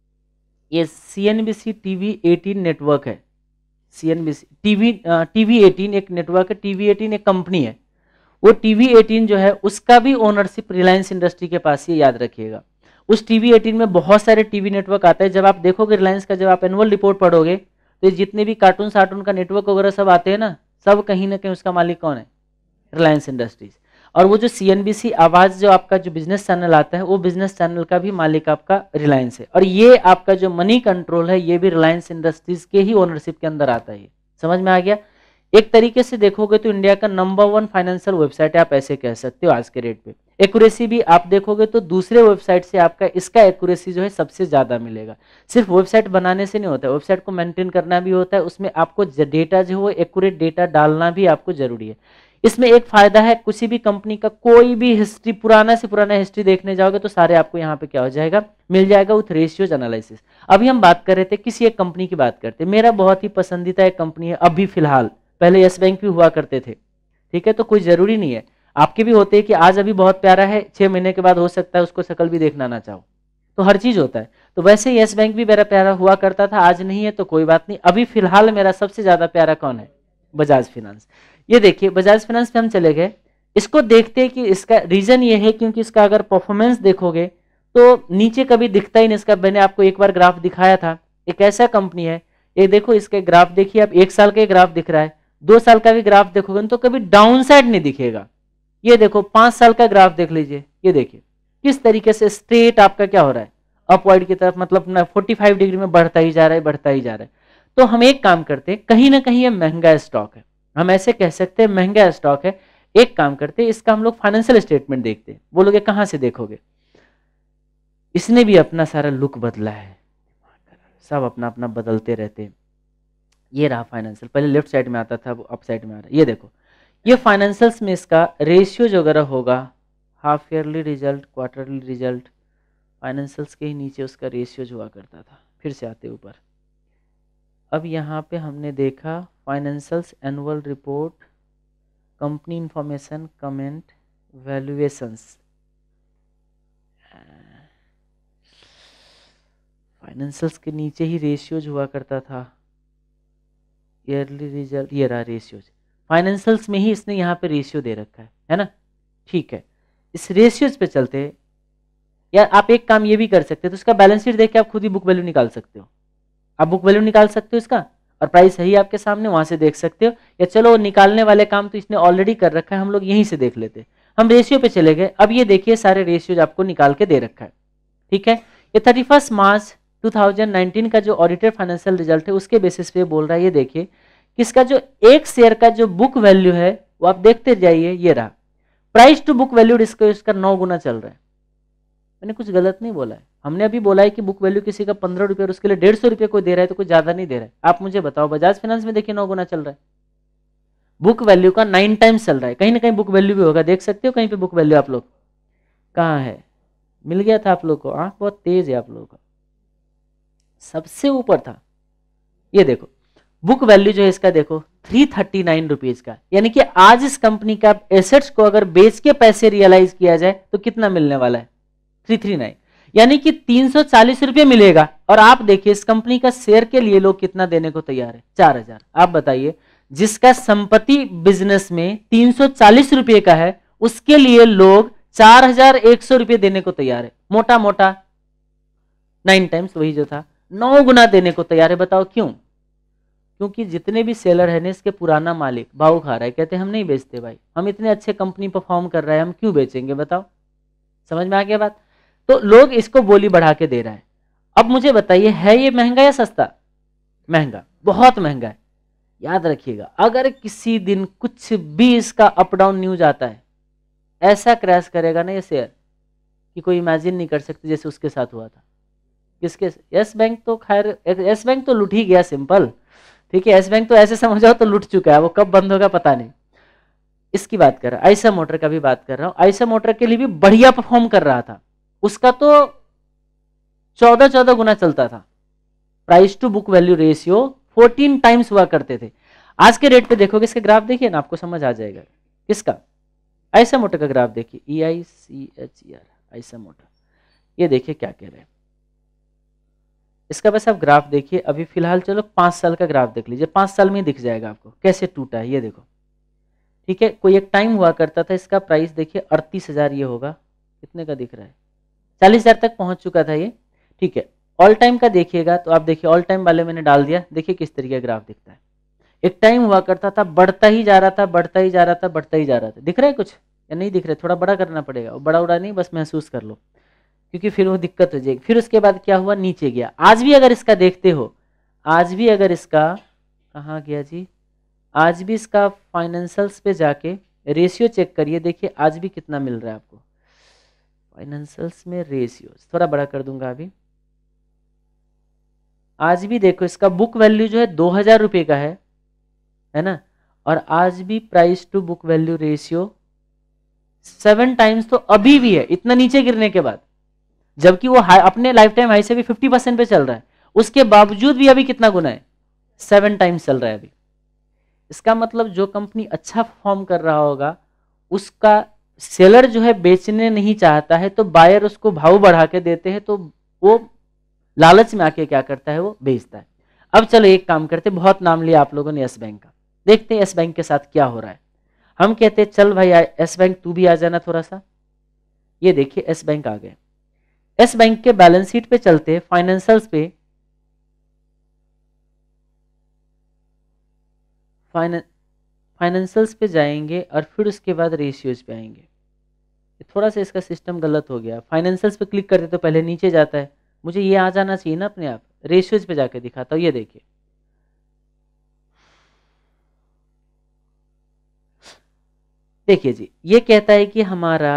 ये सीएनबीसी टीवी एटीन नेटवर्क है। सीएनबीसी टीवी टीवी एटीन एक नेटवर्क है, टीवी एटीन एक कंपनी है। वो टीवी एटीन जो है उसका भी ओनरशिप रिलायंस इंडस्ट्री के पास ही, याद रखिएगा। उस टीवी एटीन में बहुत सारे टीवी नेटवर्क आते हैं। जब आप देखोगे रिलायंस का, जब आप एनुअल रिपोर्ट पढ़ोगे तो जितने भी कार्टून सार्टून का नेटवर्क वगैरह सब आते हैं ना, सब कहीं ना कहीं उसका मालिक कौन है? रिलायंस इंडस्ट्रीज। और वो जो सीएनबीसी आवाज जो आपका जो बिजनेस चैनल आता है, वो बिजनेस चैनल का भी मालिक आपका रिलायंस है। और ये आपका जो मनी कंट्रोल है, ये भी रिलायंस इंडस्ट्रीज के ही ओनरशिप के अंदर आता है। समझ में आ गया? एक तरीके से देखोगे तो इंडिया का नंबर वन फाइनेंशियल वेबसाइट है, आप ऐसे कह सकते हो आज के रेट पे। एक्यूरेसी भी आप देखोगे तो दूसरे वेबसाइट से आपका इसका एक्यूरेसी जो है सबसे ज्यादा मिलेगा। सिर्फ वेबसाइट बनाने से नहीं होता है, वेबसाइट को मेंटेन करना भी होता है, उसमें आपको डेटा जो है एक्यूरेट डेटा डालना भी आपको जरूरी है। इसमें एक फायदा है, किसी भी कंपनी का कोई भी हिस्ट्री, पुराना से पुराना हिस्ट्री देखने जाओगे तो सारे आपको यहाँ पे क्या हो जाएगा? मिल जाएगा विथ रेशियोज एनालिसिस। अभी हम बात कर रहे थे किसी एक कंपनी की बात करते, मेरा बहुत ही पसंदीदा एक कंपनी है अभी फिलहाल, पहले यस बैंक भी हुआ करते थे, ठीक है? तो कोई जरूरी नहीं है, आपके भी होते हैं कि आज अभी बहुत प्यारा है, छह महीने के बाद हो सकता है उसको शकल भी देखना ना चाहो, तो हर चीज होता है। तो वैसे यस बैंक भी मेरा प्यारा हुआ करता था, आज नहीं है तो कोई बात नहीं। अभी फिलहाल मेरा सबसे ज्यादा प्यारा कौन है? बजाज फाइनेंस। ये देखिए बजाज फाइनेंस पे हम चले गए, इसको देखते हैं कि इसका रीजन ये है क्योंकि इसका अगर परफॉर्मेंस देखोगे तो नीचे कभी दिखता ही नहीं इसका। मैंने आपको एक बार ग्राफ दिखाया था, एक ऐसा कंपनी है, ये देखो इसके ग्राफ देखिए आप, एक साल का ग्राफ दिख रहा है, दो साल का भी ग्राफ देखोगे तो कभी डाउन साइड नहीं दिखेगा। ये देखो पांच साल का ग्राफ देख लीजिए, ये देखिए किस तरीके से स्ट्रेट आपका क्या हो रहा है, अपवर्ड की तरफ, मतलब ना पैंतालीस डिग्री में बढ़ता ही जा रहा है, बढ़ता ही जा रहा है। तो हम एक काम करते हैं, कहीं ना कहीं ये महंगा स्टॉक है, हम ऐसे कह सकते हैं महंगा स्टॉक है। एक काम करते हैं, इसका हम लोग फाइनेंशियल स्टेटमेंट देखते हैं। बोलोगे कहां से देखोगे? इसने भी अपना सारा लुक बदला है, सब अपना अपना बदलते रहते हैं। ये रहा फाइनेंशियल, पहले लेफ्ट साइड में आता था, वो अप साइड में आ रहा है। ये देखो, ये फाइनेंशियल्स में इसका रेशियो जो वगैरह होगा, half yearly result, quarterly result, financials के ही नीचे उसका रेशियो हुआ करता था। फिर से आते ऊपर, अब यहाँ पे हमने देखा financials annual report, company information, comment, valuations. Financials के नीचे ही रेशियोज हुआ करता था, ईयरली रिजल्ट, ये रहा रेशियोज। फाइनेंशियल्स में ही इसने यहाँ पे रेशियो दे रखा है है ना। ठीक है, इस रेशियोज पे चलते हैं। या आप एक काम ये भी कर सकते हो, तो इसका बैलेंस शीट देख के आप खुद ही बुक वैल्यू निकाल सकते हो। आप बुक वैल्यू निकाल सकते हो इसका, और प्राइस है ही आपके सामने, वहां से देख सकते हो। या चलो निकालने वाले काम तो इसने ऑलरेडी कर रखा है, हम लोग यहीं से देख लेते। हम रेशियो पे चले गए। अब ये देखिए सारे रेशियोज आपको निकाल के दे रखा है। ठीक है, ये thirty first March two thousand nineteen का जो ऑडिटेड फाइनेंशियल रिजल्ट है उसके बेसिस पे बोल रहा है। ये देखिए कि इसका जो एक शेयर का जो बुक वैल्यू है वो आप देखते जाइए, ये रहा। प्राइस टू बुक वैल्यू इसका इसका नौ गुना चल रहा है। मैंने कुछ गलत नहीं बोला है, हमने अभी बोला है कि बुक वैल्यू किसी का पंद्रह रुपये और उसके लिए डेढ़ सौ रुपये कोई दे रहा है तो कोई ज्यादा नहीं दे रहा है। आप मुझे बताओ, बजाज फाइनेंस में देखिए नौ गुना चल रहा है, बुक वैल्यू का नाइन टाइम्स चल रहा है। कहीं ना कहीं बुक वैल्यू भी होगा, देख सकते हो कहीं पे बुक वैल्यू। आप लोग कहाँ है, मिल गया था आप लोग को, आंख बहुत तेज है आप लोगों का, सबसे ऊपर था। ये देखो बुक वैल्यू जो है इसका देखो थ्री थर्टी नाइन रुपीज का, यानी कि आज इस कंपनी का एसेट्स को अगर बेच के पैसे रियलाइज किया जाए तो कितना मिलने वाला है, थ्री थ्री नाइन, यानी कि तीन सौ चालीस रुपये मिलेगा। और आप देखिए इस कंपनी का शेयर के लिए लोग कितना देने को तैयार है, चार हजार। आप बताइए जिसका संपत्ति बिजनेस में तीन सौ चालीस रुपये का है उसके लिए लोग चार हजार एक सौ रुपये देने को तैयार है। मोटा मोटा नाइन टाइम्स वही जो था, नौ गुना देने को तैयार है। बताओ क्यों? क्योंकि जितने भी सेलर है ना इसके पुराना मालिक भाव खा रहा है, कहते हैं हम नहीं बेचते भाई, हम इतने अच्छे कंपनी परफॉर्म कर रहा है, हम क्यों बेचेंगे? बताओ, समझ में आ गया बात? तो लोग इसको बोली बढ़ा के दे रहा है। अब मुझे बताइए है ये महंगा या सस्ता? महंगा, बहुत महंगा है। याद रखिएगा अगर किसी दिन कुछ भी इसका अप डाउन न्यूज आता है, ऐसा क्रैश करेगा ना ये शेयर कि कोई इमेजिन नहीं कर सकते, जैसे उसके साथ हुआ था। किसके? यस बैंक तो खैर, यस बैंक तो लुट ही गया, सिंपल। ठीक है, यस बैंक तो ऐसे समझ जाओ तो लुट चुका है, वो कब बंद होगा पता नहीं। इसकी बात कर रहा हूं, आयशा मोटर का भी बात कर रहा हूं। आयशा मोटर के लिए भी बढ़िया परफॉर्म कर रहा था, उसका तो चौदह चौदह गुना चलता था। Price to book value ratio fourteen times हुआ करते थे। आज के रेट पे देखोगे, इसके ग्राफ देखिए ना, आपको समझ आ जाएगा। किसका? आयशा मोटर का ग्राफ देखिए, E I C H E R, Eicher motor. ये देखिए क्या कह रहे हैं इसका, बस आप ग्राफ देखिए। अभी फिलहाल चलो पांच साल का ग्राफ देख लीजिए, पांच साल में दिख जाएगा आपको कैसे टूटा है। ये देखो, ठीक है, कोई एक टाइम हुआ करता था, इसका प्राइस देखिए अड़तीस हजार, ये होगा कितने का दिख रहा है, चालीस हजार तक पहुंच चुका था ये। ठीक है, ऑल टाइम का देखिएगा तो आप देखिए, ऑल टाइम वाले मैंने डाल दिया, देखिए किस तरीके का ग्राफ दिखता है। एक टाइम हुआ करता था, बढ़ता ही जा रहा था, बढ़ता ही जा रहा था, बढ़ता ही जा रहा था। दिख रहा है कुछ या नहीं दिख रहा है? थोड़ा बड़ा करना पड़ेगा, बड़ा उड़ा नहीं, बस महसूस कर लो, क्योंकि फिर वो दिक्कत हो जाएगी। फिर उसके बाद क्या हुआ, नीचे गया। आज भी अगर इसका देखते हो, आज भी अगर इसका, कहाँ गया जी, आज भी इसका फाइनेंशियल्स पे जाके रेशियो चेक करिए, देखिए आज भी कितना मिल रहा है आपको फाइनेंशियल्स में रेशियो। थोड़ा बड़ा कर दूंगा अभी। आज भी देखो इसका बुक वैल्यू जो है दो हजार रुपये का है है ना, और आज भी price to book value ratio seven times तो अभी भी है, इतना नीचे गिरने के बाद, जबकि वो अपने लाइफ टाइम हाई से भी फिफ्टी परसेंट पे चल रहा है, उसके बावजूद भी अभी कितना गुना है, सेवन टाइम्स चल रहा है अभी। इसका मतलब जो कंपनी अच्छा परफॉर्म कर रहा होगा उसका सेलर जो है बेचने नहीं चाहता है, तो बायर उसको भाव बढ़ा के देते हैं, तो वो लालच में आके क्या करता है, वो बेचता है। अब चलो एक काम करते, बहुत नाम लिया आप लोगों ने यस बैंक का, देखते हैं यस बैंक के साथ क्या हो रहा है। हम कहते हैं चल भाई यस बैंक तू भी आ जाना थोड़ा सा। ये देखिए यस बैंक आ गए। यस बैंक के बैलेंस शीट पे चलते, फाइनेंशियल्स पे, फाइनेंशियल्स पे जाएंगे और फिर उसके बाद रेशियोज पे आएंगे। थोड़ा सा इसका सिस्टम गलत हो गया, फाइनेंशियल्स पे क्लिक करते तो पहले नीचे जाता है, मुझे ये आ जाना चाहिए ना अपने आप। रेशियोज पे जाके दिखाता हूँ, ये देखिए देखिए जी, ये कहता है कि हमारा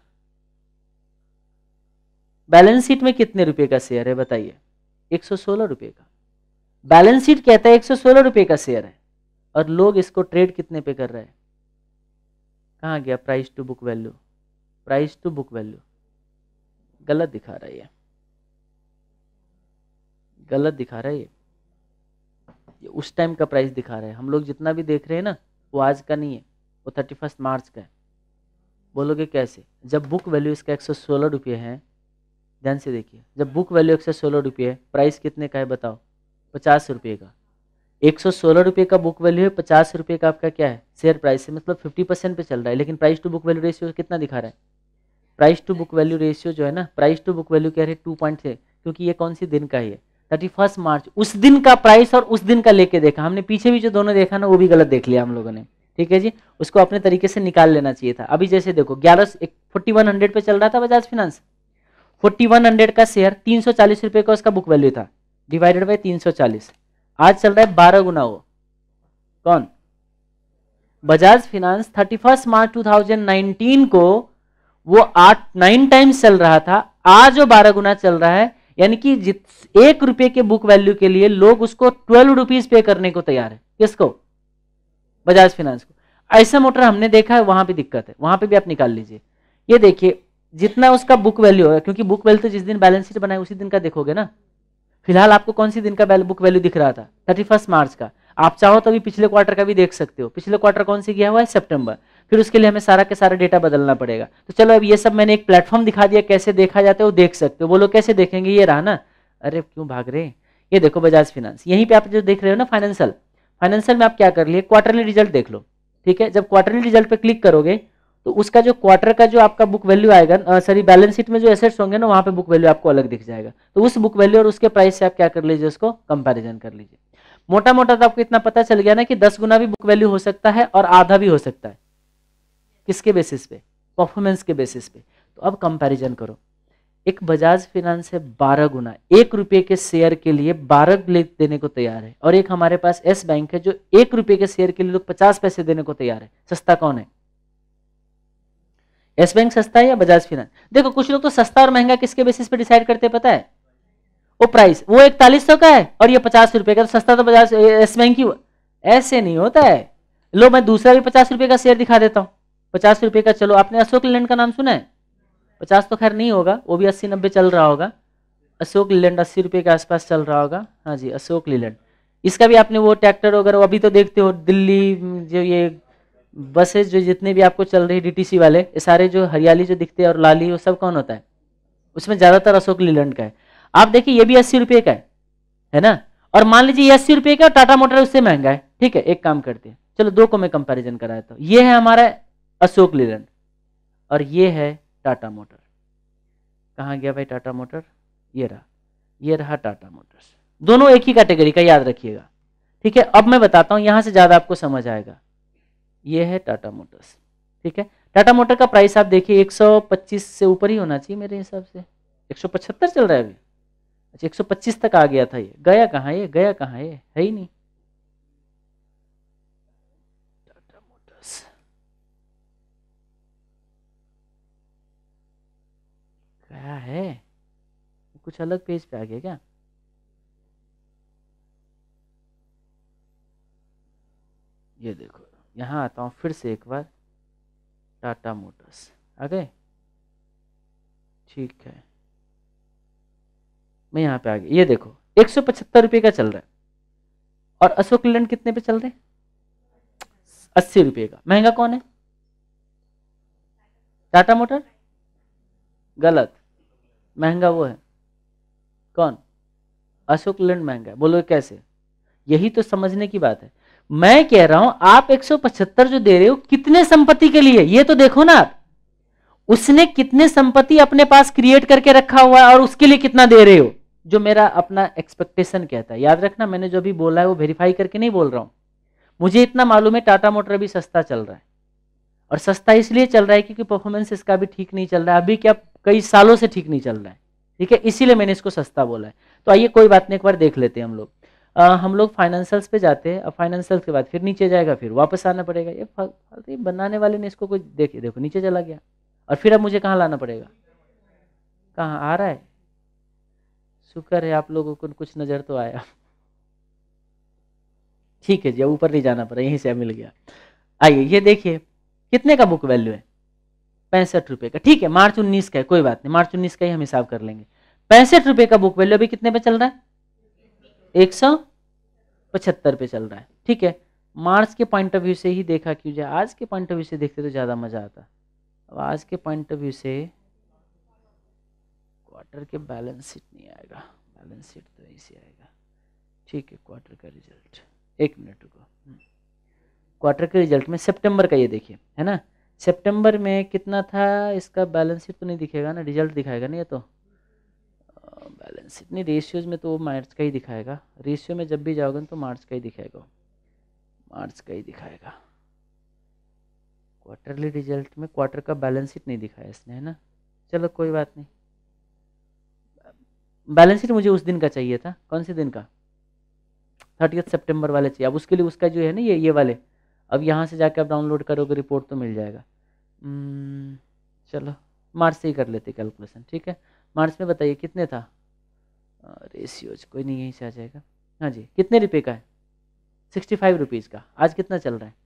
बैलेंस शीट में कितने रुपए का शेयर है बताइए, एक सौ सोलह रुपए का। बैलेंस शीट कहता है एक सौ सोलह रुपए का शेयर है, और लोग इसको ट्रेड कितने पे कर रहे हैं? कहाँ गया price to book value? Price to book value गलत दिखा रहा है, ये गलत दिखा रहा है ये। ये उस टाइम का प्राइस दिखा रहा है। हम लोग जितना भी देख रहे हैं ना वो आज का नहीं है, वो थर्टी फर्स्ट मार्च का है। बोलोगे कैसे? जब बुक वैल्यू इसका एक सौ सोलह रुपये है, ध्यान से देखिए, जब बुक वैल्यू एक सौ सोलह रुपये है, प्राइस कितने का है बताओ? पचास रुपये का। एक सौ सोलह रुपये का बुक वैल्यू है, पचास रुपये का आपका क्या है शेयर प्राइस है, मतलब फिफ्टी परसेंट पे चल रहा है। लेकिन price to book value ratio कितना दिखा रहा है? Price to book value ratio जो है ना, प्राइस टू बुक वैल्यू क्या है? टू पॉइंट है, क्योंकि ये कौन सी दिन का है? Thirty first March. उस दिन का प्राइस और उस दिन का लेके देखा हमने, पीछे भी जो दोनों देखा ना वो भी गलत देख लिया हम लोगों ने, ठीक है जी। उसको अपने तरीके से निकाल लेना चाहिए था। अभी जैसे देखो ग्यारह फोर्टी वन हंड्रेड पे चल रहा था Bajaj finance, forty one hundred का शेयर तीन सौ चालीस रुपए का उसका बुक वैल्यू था, डिवाइडेड बाई तीन सौ चालीस, आज चल रहा है बारह गुना। वो कौन? Bajaj finance thirty first March two thousand nineteen को वो आठ नाइन टाइम्स चल रहा था, आज वो बारह गुना चल रहा है। यानी कि जित एक रुपए के बुक वैल्यू के लिए लोग उसको ट्वेल्व रुपीज पे करने को तैयार है। किसको? बजाज फाइनेंस को। ऐसा मोटर हमने देखा है, वहां पे दिक्कत है, वहां पे भी आप निकाल लीजिए। ये देखिए जितना उसका बुक वैल्यू है, क्योंकि बुक वैल्यू तो जिस दिन बैलेंस शीट बनाए उसी दिन का देखोगे ना। फिलहाल आपको कौन सी दिन का बुक वैल्यू दिख रहा था? थर्टी फर्स्ट मार्च का। आप चाहो तो अभी पिछले क्वार्टर का भी देख सकते हो। पिछले क्वार्टर कौन सी गया हुआ है? सितंबर। फिर उसके लिए हमें सारा के सारा डेटा बदलना पड़ेगा। तो चलो अब ये सब मैंने एक प्लेटफॉर्म दिखा दिया, कैसे देखा जाता है वो देख सकते हो। बोलो कैसे देखेंगे? ये रहा ना, अरे क्यों भाग रहे? ये देखो बजाज फाइनेंस, यहीं पे आप जो देख रहे हो ना फाइनेंशियल, फाइनेंशियल में आप क्या कर लिए? क्वार्टरली रिजल्ट देख लो, ठीक है। जब क्वार्टरली रिजल्ट पे क्लिक करोगे तो उसका जो क्वार्टर का जो आपका बुक वैल्यू आएगा, सॉरी बैलेंस शीट में जो एसेट्स होंगे ना, वहां पे बुक वैल्यू आपको अलग दिख जाएगा। तो उस बुक वैल्यू और उसके प्राइस से आप क्या कर लीजिए? उसको कंपैरिजन कर लीजिए। मोटा मोटा तो आपको इतना पता चल गया ना कि दस गुना भी बुक वैल्यू हो सकता है और आधा भी हो सकता है। किसके बेसिस पे? परफॉर्मेंस के बेसिस पे। तो अब कंपैरिजन करो, एक बजाज फाइनेंस है बारह गुना, एक रुपए के शेयर के लिए बारह देने को तैयार है, और एक हमारे पास एस बैंक है जो एक रुपए के शेयर के लिए लोग पचास पैसे देने को तैयार है। सस्ता कौन है? एस बैंक सस्ता है या बजाज फाइनेंस? देखो कुछ लोग तो सस्ता और महंगा किसके बेसिस पे डिसाइड करते हैं पता है? वो प्राइस, वो इकतालीस सौ का है और ये पचास रुपए का, तो सस्ता तो बजाज एस बैंक ही। ऐसे नहीं होता है। लो मैं दूसरा भी पचास रुपए का शेयर दिखा देता हूँ, पचास रुपए का। चलो आपने अशोक लीलैंड का नाम सुना है? पचास तो खैर नहीं होगा, वो भी अस्सी नब्बे चल रहा होगा। अशोक लीलैंड अस्सी रुपए के आसपास चल रहा होगा। हाँ जी अशोक लीलैंड। इसका भी आपने वो ट्रैक्टर वगैरह अभी तो देखते हो, दिल्ली जो ये बसेस जो जितने भी आपको चल रही डीटीसी वाले, ये सारे जो हरियाली जो दिखते हैं और लाली, वो सब कौन होता है? उसमें ज्यादातर अशोक लीलैंड का है। आप देखिए ये भी अस्सी रुपए का है, है ना। और मान लीजिए ये अस्सी रुपए का, टाटा मोटर उससे महंगा है, ठीक है। एक काम करते हैं, चलो दो को मैं कंपैरिजन करा देता हूं। ये है हमारा अशोक लीलैंड और ये है टाटा मोटर। कहाँ गया भाई टाटा मोटर? ये रहा, ये रहा टाटा मोटर्स। दोनों एक ही कैटेगरी का, याद रखिएगा, ठीक है। अब मैं बताता हूं, यहां से ज्यादा आपको समझ आएगा। ये है टाटा मोटर्स, ठीक है। टाटा मोटर का प्राइस आप देखिए एक सौ पच्चीस से ऊपर ही होना चाहिए मेरे हिसाब से। एक सौ पचहत्तर चल रहा है अभी। अच्छा एक सौ पच्चीस तक आ गया था। ये गया कहाँ? ये गया कहाँ? ये है ही नहीं। टाटा मोटर्स क्या है? कुछ अलग पेज पे आ गया क्या? ये देखो यहाँ आता हूँ फिर से एक बार, टाटा मोटर्स आ गए, ठीक है। मैं यहाँ पे आ गया, ये देखो एक सौ पचहत्तर रुपये का चल रहा है और अशोक लीलैंड कितने पे चल रहे हैं? अस्सी रुपये का। महंगा कौन है? टाटा मोटर? गलत, महंगा वो है कौन? अशोक लीलैंड महंगा है। बोलो कैसे? यही तो समझने की बात है। मैं कह रहा हूं आप एक सौ पचहत्तर जो दे रहे हो कितने संपत्ति के लिए, ये तो देखो ना आप। उसने कितने संपत्ति अपने पास क्रिएट करके रखा हुआ है और उसके लिए कितना दे रहे हो, जो मेरा अपना एक्सपेक्टेशन कहता है। याद रखना मैंने जो भी बोला है वो वेरीफाई करके नहीं बोल रहा हूं। मुझे इतना मालूम है टाटा मोटर भी सस्ता चल रहा है, और सस्ता इसलिए चल रहा है क्योंकि परफॉर्मेंस इसका भी ठीक नहीं चल रहा है, अभी क्या कई सालों से ठीक नहीं चल रहा है, ठीक है। इसीलिए मैंने इसको सस्ता बोला है। तो आइए कोई बात नहीं, एक बार देख लेते हैं हम लोग। आ, हम लोग फाइनेंशियल्स पे जाते हैं, और फाइनेंशियल्स के बाद फिर नीचे जाएगा, फिर वापस आना पड़ेगा। ये बनाने वाले ने इसको कुछ देखिए, देखो नीचे चला गया, और फिर अब मुझे कहाँ लाना पड़ेगा? कहाँ आ रहा है? शुक्र है आप लोगों को कुछ नजर तो आया, ठीक है जी। ऊपर नहीं जाना पड़ा, यहीं से मिल गया। आइए ये देखिए कितने का बुक वैल्यू है? पैंसठ रुपए का, ठीक है। मार्च उन्नीस का है, कोई बात नहीं, मार्च उन्नीस का ही हम हिसाब कर लेंगे। पैंसठ रुपए का बुक वैल्यू अभी कितने पे चल रहा है? एक सौ पचहत्तर पे चल रहा है, ठीक है। मार्च के पॉइंट ऑफ व्यू से ही देखा क्यों जाए, आज के पॉइंट ऑफ व्यू से देखते तो ज़्यादा मज़ा आता। अब आज के पॉइंट ऑफ व्यू से क्वार्टर के बैलेंस शीट नहीं आएगा, बैलेंस शीट तो ऐसे आएगा, ठीक है। क्वार्टर का रिजल्ट, एक मिनट रुको, क्वार्टर के रिजल्ट में सितंबर का ये देखिए, है ना, सितंबर में कितना था इसका बैलेंस शीट तो नहीं दिखेगा ना, रिजल्ट दिखाएगा ना ये तो, बैलेंस शीट नहीं, रेशियोज में तो मार्च का ही दिखाएगा, रेशियो में जब भी जाओगे तो मार्च का ही दिखाएगा, मार्च का ही दिखाएगा। क्वार्टरली रिजल्ट में क्वार्टर का बैलेंस शीट नहीं दिखाया इसने, है ना, चलो कोई बात नहीं। बैलेंस शीट मुझे उस दिन का चाहिए था, कौन से दिन का, थर्टियथ सितंबर वाले चाहिए। अब उसके लिए उसका जो है ना ये ये वाले, अब यहाँ से जाके आप डाउनलोड करोगे रिपोर्ट तो मिल जाएगा। चलो मार्च से ही कर लेते कैलकुलेशन, ठीक है। मार्च में बताइए कितने था रेशियोज, कोई नहीं यहीं से आ जाएगा। हाँ जी, कितने रुपए का है, सिक्सटी फाइव रुपीज़ का। आज कितना चल रहा है,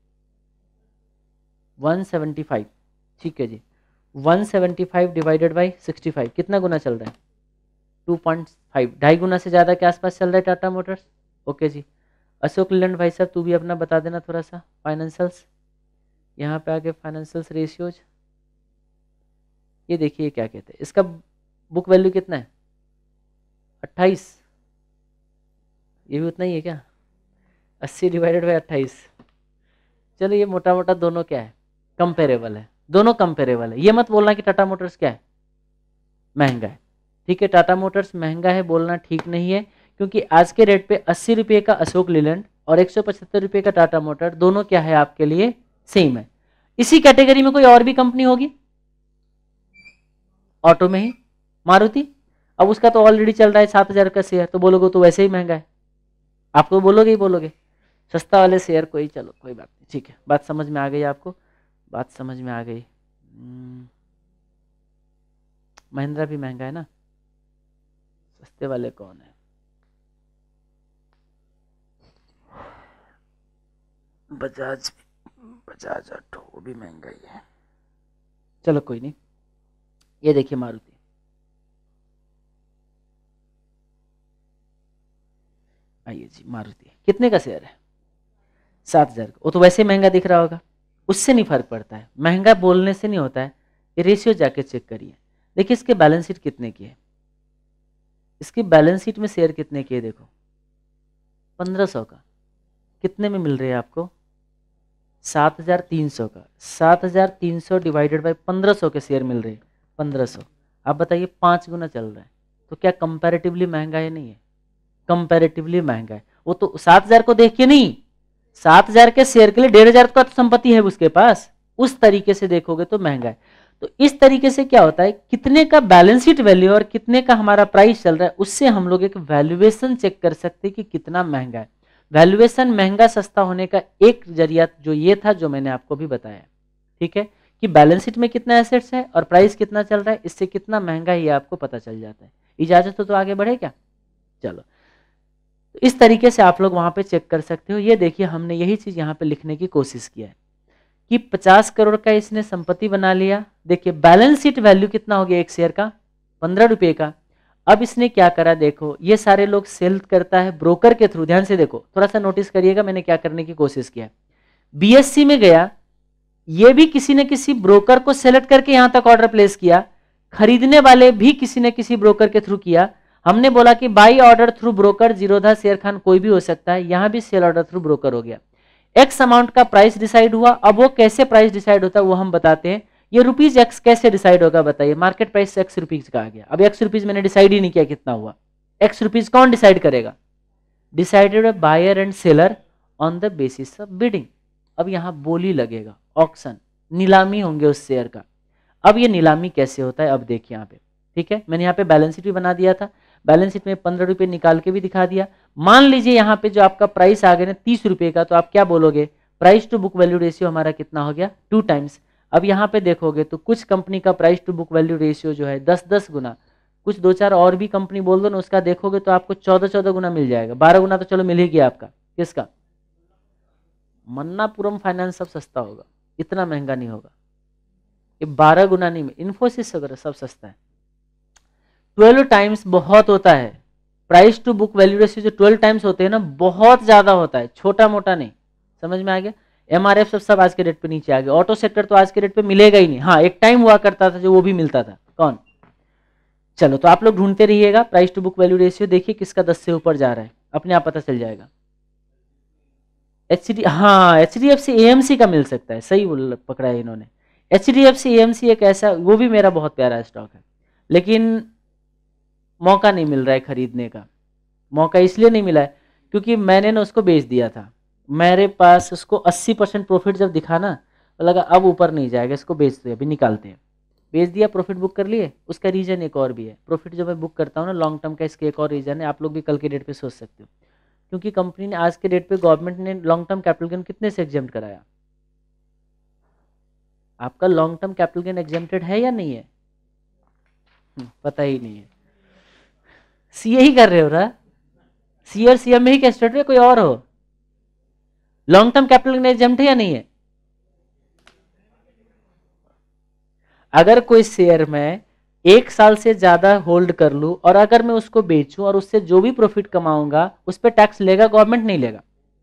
वन सेवेंटी फाइव, ठीक है ji. One seventy five divided by sixty five कितना गुना चल रहा है, टू पॉइंट फाइव, ढाई गुना से ज़्यादा के आसपास चल रहा है टाटा मोटर्स। ओके जी, अशोक लीलैंड भाई साहब तू भी अपना बता देना थोड़ा सा फाइनेंशियल्स, यहाँ पे आके फाइनेंशियल्स रेशियोज, ये देखिए क्या कहते हैं, इसका बुक वैल्यू कितना है, अट्ठाईस, ये भी उतना ही है क्या, अस्सी डिवाइडेड बाई अट्ठाईस। चलो ये मोटा मोटा दोनों क्या है, कंपेरेबल है, दोनों कंपेरेबल है। ये मत बोलना कि टाटा मोटर्स क्या है, महंगा है, ठीक है। टाटा मोटर्स महंगा है बोलना ठीक नहीं है, क्योंकि आज के रेट पे अस्सी रुपये का अशोक लीलैंड और एक सौ पचहत्तर रुपये का टाटा मोटर, दोनों क्या है आपके लिए, सेम है। इसी कैटेगरी में कोई और भी कंपनी होगी ऑटो में ही, मारुति, अब उसका तो ऑलरेडी चल रहा है सात हजार का शेयर, तो बोलोगे तो वैसे ही महंगा है, आप तो बोलोगे ही बोलोगे सस्ता वाले शेयर कोई, चलो कोई बात नहीं, ठीक है। बात समझ में आ गई आपको, बात समझ में आ गई। महिंद्रा भी महंगा है ना, सस्ते वाले कौन है, बजाज, बजाज ऑटो भी महंगा ही है, चलो कोई नहीं। ये देखिए मारुति, आइए जी, मारुति कितने का शेयर है, सात हजार का। वो तो वैसे महंगा दिख रहा होगा, उससे नहीं फर्क पड़ता है, महंगा बोलने से नहीं होता है, ये रेशियो जाके चेक करिए। देखिए इसके बैलेंस शीट कितने की है, इसकी बैलेंस शीट में शेयर कितने की है, देखो पंद्रह सौ का, कितने में मिल रहे हैं आपको, सात हजार तीन सौ का, सात हजार तीन सौ डिवाइडेड बाई पंद्रह सौ के शेयर मिल रहे हैं, पंद्रह सौ। आप बताइए पाँच गुना चल रहा है, तो क्या कंपैरेटिवली महंगा है, नहीं है, कंपैरेटिवली महंगा है। वो तो सात हजार को देख के नहीं, सात हजार के शेयर के लिए डेढ़ हजार का तो संपत्ति है उसके पास, उस तरीके से देखोगे तो महंगा है। तो इस तरीके से क्या होता है, कितने का बैलेंस शीट वैल्यू और कितने का हमारा प्राइस चल रहा है, उससे हम लोग एक वैल्यूएशन चेक कर सकते हैं कि कितना महंगा है। वैल्यूएशन महंगा सस्ता होने का एक जरिया जो ये था जो मैंने आपको भी बताया, ठीक है, कि बैलेंस शीट में कितना एसेट्स है और प्राइस कितना चल रहा है, इससे कितना महंगा है ये आपको पता चल जाता है। इजाजत हो तो आगे बढ़े क्या, चलो। तो इस तरीके से आप लोग वहां पे चेक कर सकते हो। ये देखिए हमने यही चीज यहाँ पे लिखने की कोशिश किया है कि पचास करोड़ का इसने संपत्ति बना लिया। देखिए बैलेंस शीट वैल्यू कितना हो गया एक शेयर का, पंद्रह रुपए का। अब इसने क्या करा, देखो ये सारे लोग सेल करता है ब्रोकर के थ्रू, ध्यान से देखो, थोड़ा सा नोटिस करिएगा मैंने क्या करने की कोशिश किया। बीएससी में गया, ये भी किसी न किसी ब्रोकर को सेलेक्ट करके यहां तक ऑर्डर प्लेस किया, खरीदने वाले भी किसी न किसी ब्रोकर के थ्रू किया। हमने बोला कि buy order through broker Zerodha Sharekhan कोई भी हो सकता है, यहां भी सेल ऑर्डर थ्रू ब्रोकर हो गया। एक्स अमाउंट का प्राइस डिसाइड हुआ। अब वो कैसे प्राइस डिसाइड होता है वो हम बताते हैं। ये रुपीज एक्स कैसे डिसाइड होगा बताइए, मार्केट प्राइस एक्स रुपीज का आ गया। अब एक्स रुपीज मैंने डिसाइड ही नहीं किया कितना हुआ, एक्स रुपीज कौन डिसाइड करेगा, decided by buyer and seller on the basis of bidding. अब यहाँ बोली लगेगा, ऑक्शन, नीलामी होंगे उस शेयर का। अब ये नीलामी कैसे होता है अब देखिए यहाँ पे, ठीक है। मैंने यहाँ पे बैलेंस शीट भी बना दिया था, बैलेंस शीट में पंद्रह रुपए निकाल के भी दिखा दिया। मान लीजिए यहाँ पे जो आपका प्राइस आ गया ना तीस रुपए का, तो आप क्या बोलोगे, price to book value ratio हमारा कितना हो गया, टू टाइम्स। अब यहाँ पे देखोगे तो कुछ कंपनी का price to book value ratio जो है दस दस गुना, कुछ दो चार और भी कंपनी बोल दो ना, उसका देखोगे तो आपको चौदह चौदह गुना मिल जाएगा। बारह गुना तो चलो मिल ही गया आपका, किसका, मन्नापुरम फाइनेंस सब सस्ता होगा, इतना महंगा नहीं होगा। ये बारह गुना नहीं, इन्फोसिस वगैरह सब सस्ता है। ट्वेल्व टाइम्स बहुत होता है, price to book value ratio जो ट्वेल्व टाइम्स होते हैं ना, बहुत ज्यादा होता है, छोटा मोटा नहीं। समझ में आ गया? एमआरएफ सब सब आज के डेट पे नीचे आ गया। ऑटो सेक्टर तो आज के डेट पे मिलेगा ही नहीं। हाँ, एक टाइम हुआ करता था जो वो भी मिलता था। कौन? चलो, तो आप लोग ढूंढते रहिएगा price to book value ratio, देखिए किसका दस से ऊपर जा रहा है, अपने आप पता चल जाएगा। एच डी हाँ H D F C AMC का मिल सकता है, सही बोल पकड़ा है इन्होंने। H D F C AMC एक ऐसा, वो भी मेरा बहुत प्यारा स्टॉक है, लेकिन मौका नहीं मिल रहा है खरीदने का। मौका इसलिए नहीं मिला है क्योंकि मैंने ना उसको बेच दिया था। मेरे पास उसको अस्सी परसेंट प्रॉफिट जब दिखा ना, तो लगा अब ऊपर नहीं जाएगा, इसको बेच दे, अभी निकालते हैं। बेच दिया, प्रॉफिट बुक कर लिए। उसका रीजन एक और भी है, प्रॉफिट जो मैं बुक करता हूँ ना लॉन्ग टर्म का, इसके एक और रीजन है, आप लोग भी कल के डेट पे सोच सकते हो। क्योंकि कंपनी ने आज के डेट पे, गवर्नमेंट ने लॉन्ग टर्म कैपिटल गेन कितने से एग्जेम्प्ट कराया? आपका long term capital gain exempted है या नहीं है? पता ही नहीं है। सीए ही कर रहे हो ना, सी और सीएम में ही क्या स्टेट में कोई और हो? Long term capital gain exempt है या नहीं है? अगर कोई शेयर में एक साल से ज्यादा होल्ड कर लूं और अगर मैं उसको बेचूं और उससे जो भी प्रॉफिट कमाऊंगा उस पर टैक्स लेगा गवर्नमेंट, नहीं लेगा?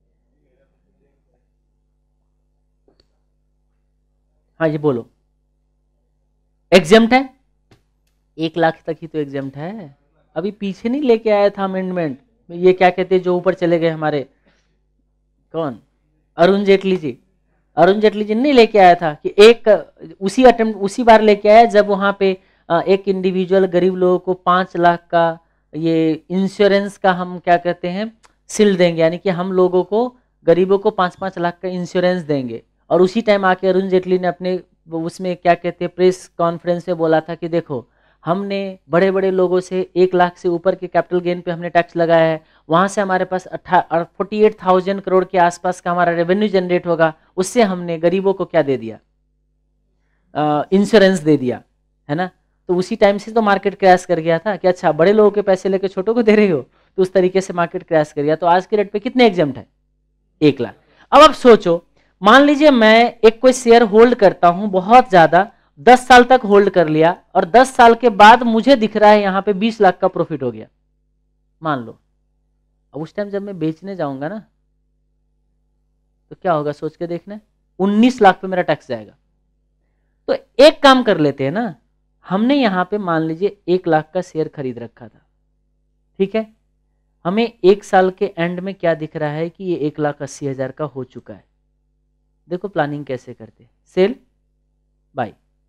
हाँ जी बोलो। एग्जेम्प्ट है, एक लाख तक ही तो एग्जेम्प्ट है। अभी पीछे नहीं लेके आया था अमेंडमेंट, ये क्या कहते हैं जो ऊपर चले गए हमारे, कौन? अरुण जेटली जी। अरुण जेटली जी नहीं लेके आया था कि एक उसी अटेम्प्ट उसी बार लेके आया जब वहां पे एक इंडिविजुअल गरीब लोगों को पांच लाख का ये इंश्योरेंस का हम क्या कहते हैं सील देंगे, यानी कि हम लोगों को गरीबों को पांच पांच लाख का इंश्योरेंस देंगे। और उसी टाइम आके अरुण जेटली ने अपने उसमें क्या कहते हैं प्रेस कॉन्फ्रेंस में बोला था कि देखो हमने बड़े बड़े लोगों से एक लाख से ऊपर के कैपिटल गेन पे हमने टैक्स लगाया है, वहां से हमारे पास फोर्टी एट थाउजेंड करोड़ के आसपास का हमारा रेवेन्यू जनरेट होगा, उससे हमने गरीबों को क्या दे दिया, इंश्योरेंस दे दिया, है ना। तो उसी टाइम से तो मार्केट क्रैश कर गया था कि अच्छा बड़े लोगों के पैसे लेके छोटों को दे रहे हो, तो उस तरीके से मार्केट क्रैश कर गया। तो आज के रेट पे कितने एग्जाम्प्ट है? एक लाख। अब आप सोचो, मान लीजिए मैं एक कोई शेयर होल्ड करता हूं बहुत ज्यादा, दस साल तक होल्ड कर लिया और दस साल के बाद मुझे दिख रहा है यहां पे बीस लाख का प्रॉफिट हो गया, मान लो। अब उस टाइम जब मैं बेचने जाऊंगा ना तो क्या होगा सोच के देखना, उन्नीस लाख पे मेरा टैक्स जाएगा। तो एक काम कर लेते हैं ना, हमने यहां पे मान लीजिए एक लाख का शेयर खरीद रखा था, ठीक है। हमें एक साल के एंड में क्या दिख रहा है कि ये एक लाख अस्सी हजार का हो चुका है। देखो प्लानिंग कैसे करते, सेल बाय,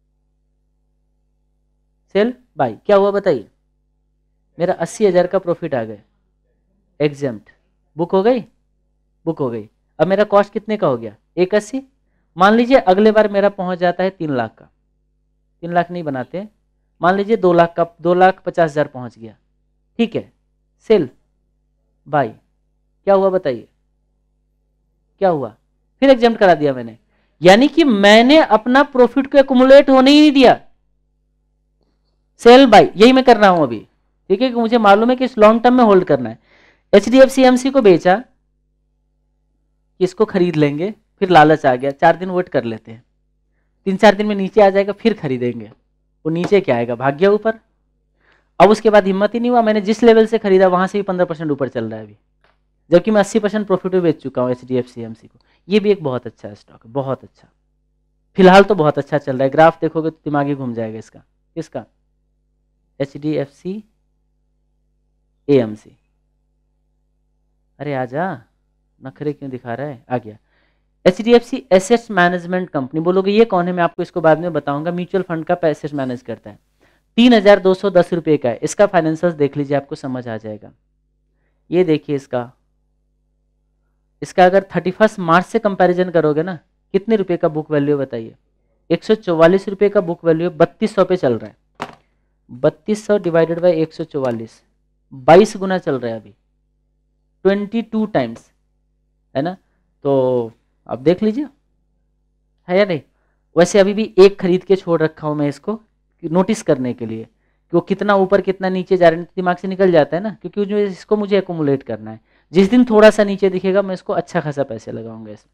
सेल बाय, क्या हुआ बताइए, मेरा अस्सी हजार का प्रॉफिट आ गया, एग्जेम्प्ट, बुक हो गई, बुक हो गई। अब मेरा कॉस्ट कितने का हो गया, एक अस्सी। मान लीजिए अगले बार मेरा पहुंच जाता है तीन लाख का, तीन लाख नहीं बनाते हैं, मान लीजिए दो लाख का, दो लाख पचास हजार पहुंच गया, ठीक है, सेल बाय, क्या हुआ बताइए, क्या हुआ, फिर एग्जेम्प्ट करा दिया मैंने। यानी कि मैंने अपना प्रॉफिट को एक्युमुलेट होने ही नहीं दिया, सेल बाय यही मैं कर रहा हूं अभी, ठीक है, कि मुझे मालूम है कि इस लॉन्ग टर्म में होल्ड करना है। एचडीएफसी एमसी को बेचा, इसको खरीद लेंगे, फिर लालच आ गया, चार दिन वेट कर लेते हैं, तीन चार दिन में नीचे आ जाएगा, फिर खरीदेंगे, वो नीचे क्या आएगा, भाग्य ऊपर। अब उसके बाद हिम्मत ही नहीं हुआ, मैंने जिस लेवल से खरीदा वहां से भी पंद्रह परसेंट ऊपर चल रहा है अभी, जबकि मैं अस्सी परसेंट प्रॉफिट में बेच चुका हूँ एचडीएफसी एमसी को। ये भी एक बहुत अच्छा स्टॉक है, बहुत अच्छा, फिलहाल तो बहुत अच्छा चल रहा है, ग्राफ देखोगे तो दिमाग ही घूम जाएगा इसका। किसका? HDFC AMC. अरे आजा, नखरे क्यों दिखा रहा है, आ गया। एचडीएफसी एसेट्स मैनेजमेंट कंपनी, बोलोगे ये कौन है, मैं आपको इसको बाद में बताऊंगा। म्यूचुअल फंड का एसेट्स मैनेज करता है, तीन हजार दो सौ दस रुपये का है, इसका फाइनेंशियल्स देख लीजिए, आपको समझ आ जाएगा। ये देखिए इसका इसका अगर थर्टी फर्स्ट मार्च से कंपैरिजन करोगे ना, कितने रुपए का बुक वैल्यू बताइए, एक सौ चौवालीस रुपये का बुक वैल्यू, बत्तीस सौ पे चल रहा है, बत्तीस सौ डिवाइडेड बाई एक सौ चौवालीस, बाईस गुना चल रहा है अभी, ट्वेंटी टू टाइम्स, है ना। तो अब देख लीजिए है या नहीं। वैसे अभी भी एक खरीद के छोड़ रखा हूं मैं इसको, नोटिस करने के लिए कि वो कितना ऊपर कितना नीचे जा रहे हैं, दिमाग से निकल जाता है ना, क्योंकि जो इसको मुझे एक्युमुलेट करना है। जिस दिन थोड़ा सा नीचे दिखेगा मैं इसको अच्छा खासा पैसे लगाऊंगा इसमें।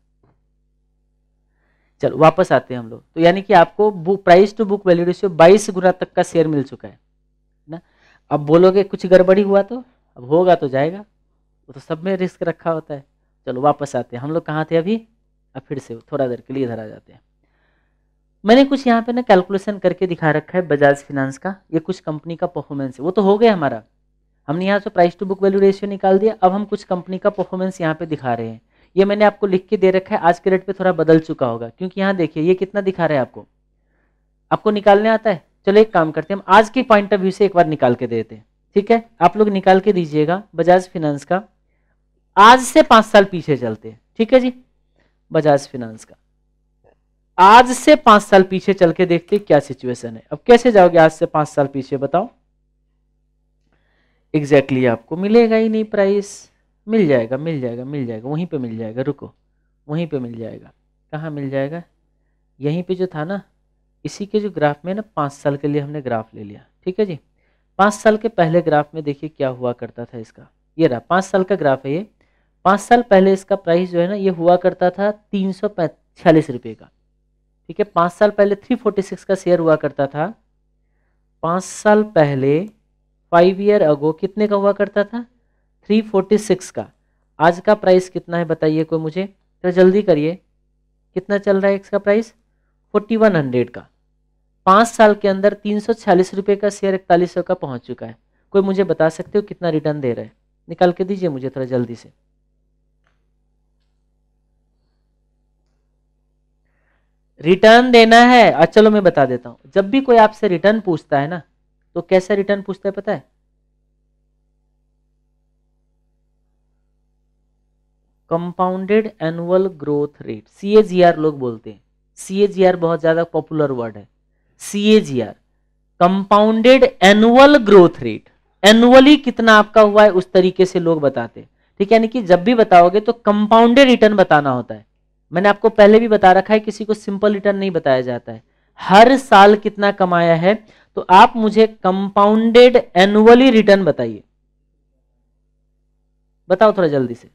चलो वापस आते हैं हम लोग, तो यानी कि आपको book price to book value ratio बाईस गुना तक का शेयर मिल चुका है ना। अब बोलोगे कुछ गड़बड़ी हुआ तो, अब होगा तो जाएगा, वो तो सब में रिस्क रखा होता है। चलो वापस आते हैं, हम लोग कहाँ थे अभी, अब फिर से थोड़ा देर के लिए इधर आ जाते हैं। मैंने कुछ यहाँ पे ना कैलकुलेशन करके दिखा रखा है बजाज फिनांस का, ये कुछ कंपनी का परफॉर्मेंस है। वो तो हो गया हमारा, हमने यहाँ से price to book value ratio निकाल दिया। अब हम कुछ कंपनी का परफॉर्मेंस यहाँ पे दिखा रहे हैं। ये मैंने आपको लिख के दे रखा है, आज के रेट पे थोड़ा बदल चुका होगा, क्योंकि यहाँ देखिए ये कितना दिखा रहा है आपको, आपको निकालने आता है। चलो एक काम करते हैं, हम आज के पॉइंट ऑफ व्यू से एक बार निकाल के देते हैं, ठीक है। आप लोग निकाल के दीजिएगा बजाज फिनांस का, आज से पांच साल पीछे चलते हैं, ठीक है जी। बजाज फिनांस का आज से पांच साल पीछे चल के देखते हैं क्या सिचुएशन है। अब कैसे जाओगे आज से पांच साल पीछे, बताओ। एग्जैक्टली exactly आपको मिलेगा ही नहीं प्राइस, मिल जाएगा मिल जाएगा मिल जाएगा वहीं पे मिल जाएगा, रुको वहीं पे मिल जाएगा। कहाँ मिल जाएगा, यहीं पे जो था ना, इसी के जो ग्राफ में ना पाँच साल के लिए हमने ग्राफ ले लिया, ठीक है जी। पाँच साल के पहले ग्राफ में देखिए क्या हुआ करता था इसका, ये रहा पाँच साल का ग्राफ है ये। पाँच साल पहले इसका प्राइस जो है ना ये हुआ करता था तीन सौ छियालीस रुपये का, ठीक है। पाँच साल पहले थ्री फोर्टी सिक्स का शेयर हुआ करता था। पाँच साल पहले फाइव ईयर अगो कितने का हुआ करता था, थ्री फोर्टी सिक्स का। आज का प्राइस कितना है बताइए कोई मुझे, तो जल्दी करिए, कितना चल रहा है इसका प्राइस, फोर्टी वन हंड्रेड का। पाँच साल के अंदर तीन सौ छियालीस रुपये का शेयर इकतालीस सौ का पहुंच चुका है। कोई मुझे बता सकते हो कितना रिटर्न दे रहा है, निकाल के दीजिए मुझे थोड़ा जल्दी से। रिटर्न देना है, अच्छा चलो मैं बता देता हूं। जब भी कोई आपसे रिटर्न पूछता है ना, तो कैसे रिटर्न पूछता है पता है, compounded annual growth rate, CAGR लोग बोलते हैं। सीएजीआर बहुत ज्यादा पॉपुलर वर्ड है, CAGR compounded annual growth rate. Annually कितना आपका हुआ है उस तरीके से लोग बताते हैं, ठीक है। यानी कि जब भी बताओगे तो कंपाउंडेड रिटर्न बताना होता है। मैंने आपको पहले भी बता रखा है, किसी को सिंपल रिटर्न नहीं बताया जाता है। हर साल कितना कमाया है, तो आप मुझे कंपाउंडेड एनुअली रिटर्न बताइए, बताओ थोड़ा जल्दी से।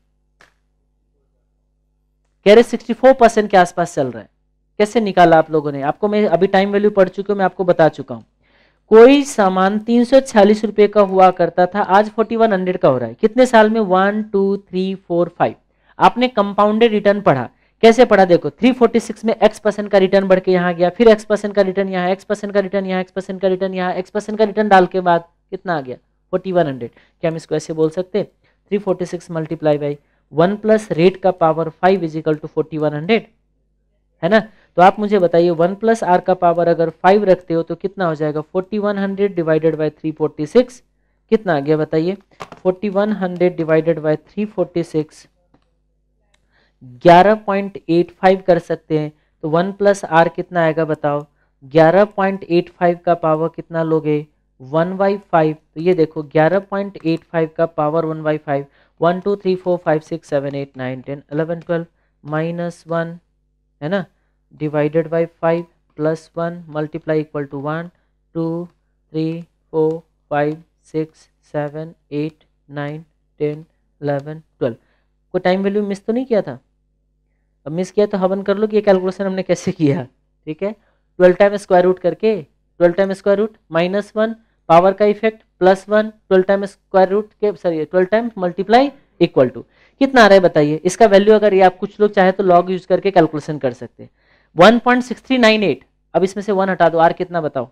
कह रहे सिक्सटी फोर परसेंट के आसपास चल रहा है। कैसे निकाला आप लोगों ने, आपको मैं अभी टाइम वैल्यू पढ़ चुकी हूं, मैं आपको बता चुका हूं। कोई सामान तीन सौ छियालीस रुपए का हुआ करता था, आज फोर्टी वन हंड्रेड का हो रहा है। कितने साल में, one two three four five. आपने कंपाउंडेड रिटर्न पढ़ा, कैसे पढ़ा देखो, थ्री फोर्टी सिक्स में एक्स परसेंट का रिटर्न बढ़ के यहाँ गया, फिर एक्स परसेंट का रिटर्न यहाँ, एक्स परसेंट का रिटर्न यहाँ, एक्स परसेंट का रिटर्न यहाँ, एक्स परसेंट का रिटर्न डाल के बाद कितना आ गया, फोर्टी वन हंड्रेड। क्या हम इसको ऐसे बोल सकते, three forty six multiply by one plus rate का power five is equal to forty one hundred, है ना। तो आप मुझे बताइए वन प्लस आर का पावर अगर फाइव रखते हो तो कितना हो जाएगा, forty one hundred divided by three forty six, कितना आ गया बताइए, forty one hundred divided by three forty six, ग्यारह पॉइंट एट फाइव कर सकते हैं। तो वन प्लस आर कितना आएगा बताओ, ग्यारह पॉइंट एट फाइव का पावर कितना लोगे, वन बाई फाइव। तो ये देखो ग्यारह पॉइंट एट फाइव का power one by five, one two three four five six seven eight nine ten eleven twelve minus one, है ना, divided by five plus one multiply equal to one two three four five six seven eight nine ten eleven twelve. कोई time value miss तो नहीं किया था, अब miss किया तो हवन कर लो कि ये कैलकुलेशन हमने कैसे किया, ठीक है। ट्वेल्व टाइम स्क्वायर रूट करके, twelve time square root minus one, power का effect plus one, twelve time square root के sorry twelve time multiply equal to कितना आ रहा है बताइए। इसका वैल्यू अगर ये आप कुछ लोग चाहे तो लॉग यूज करके कैलकुलेशन कर सकते हैं, one point six three nine eight. अब इसमें से वन हटा दो, आर कितना बताओ,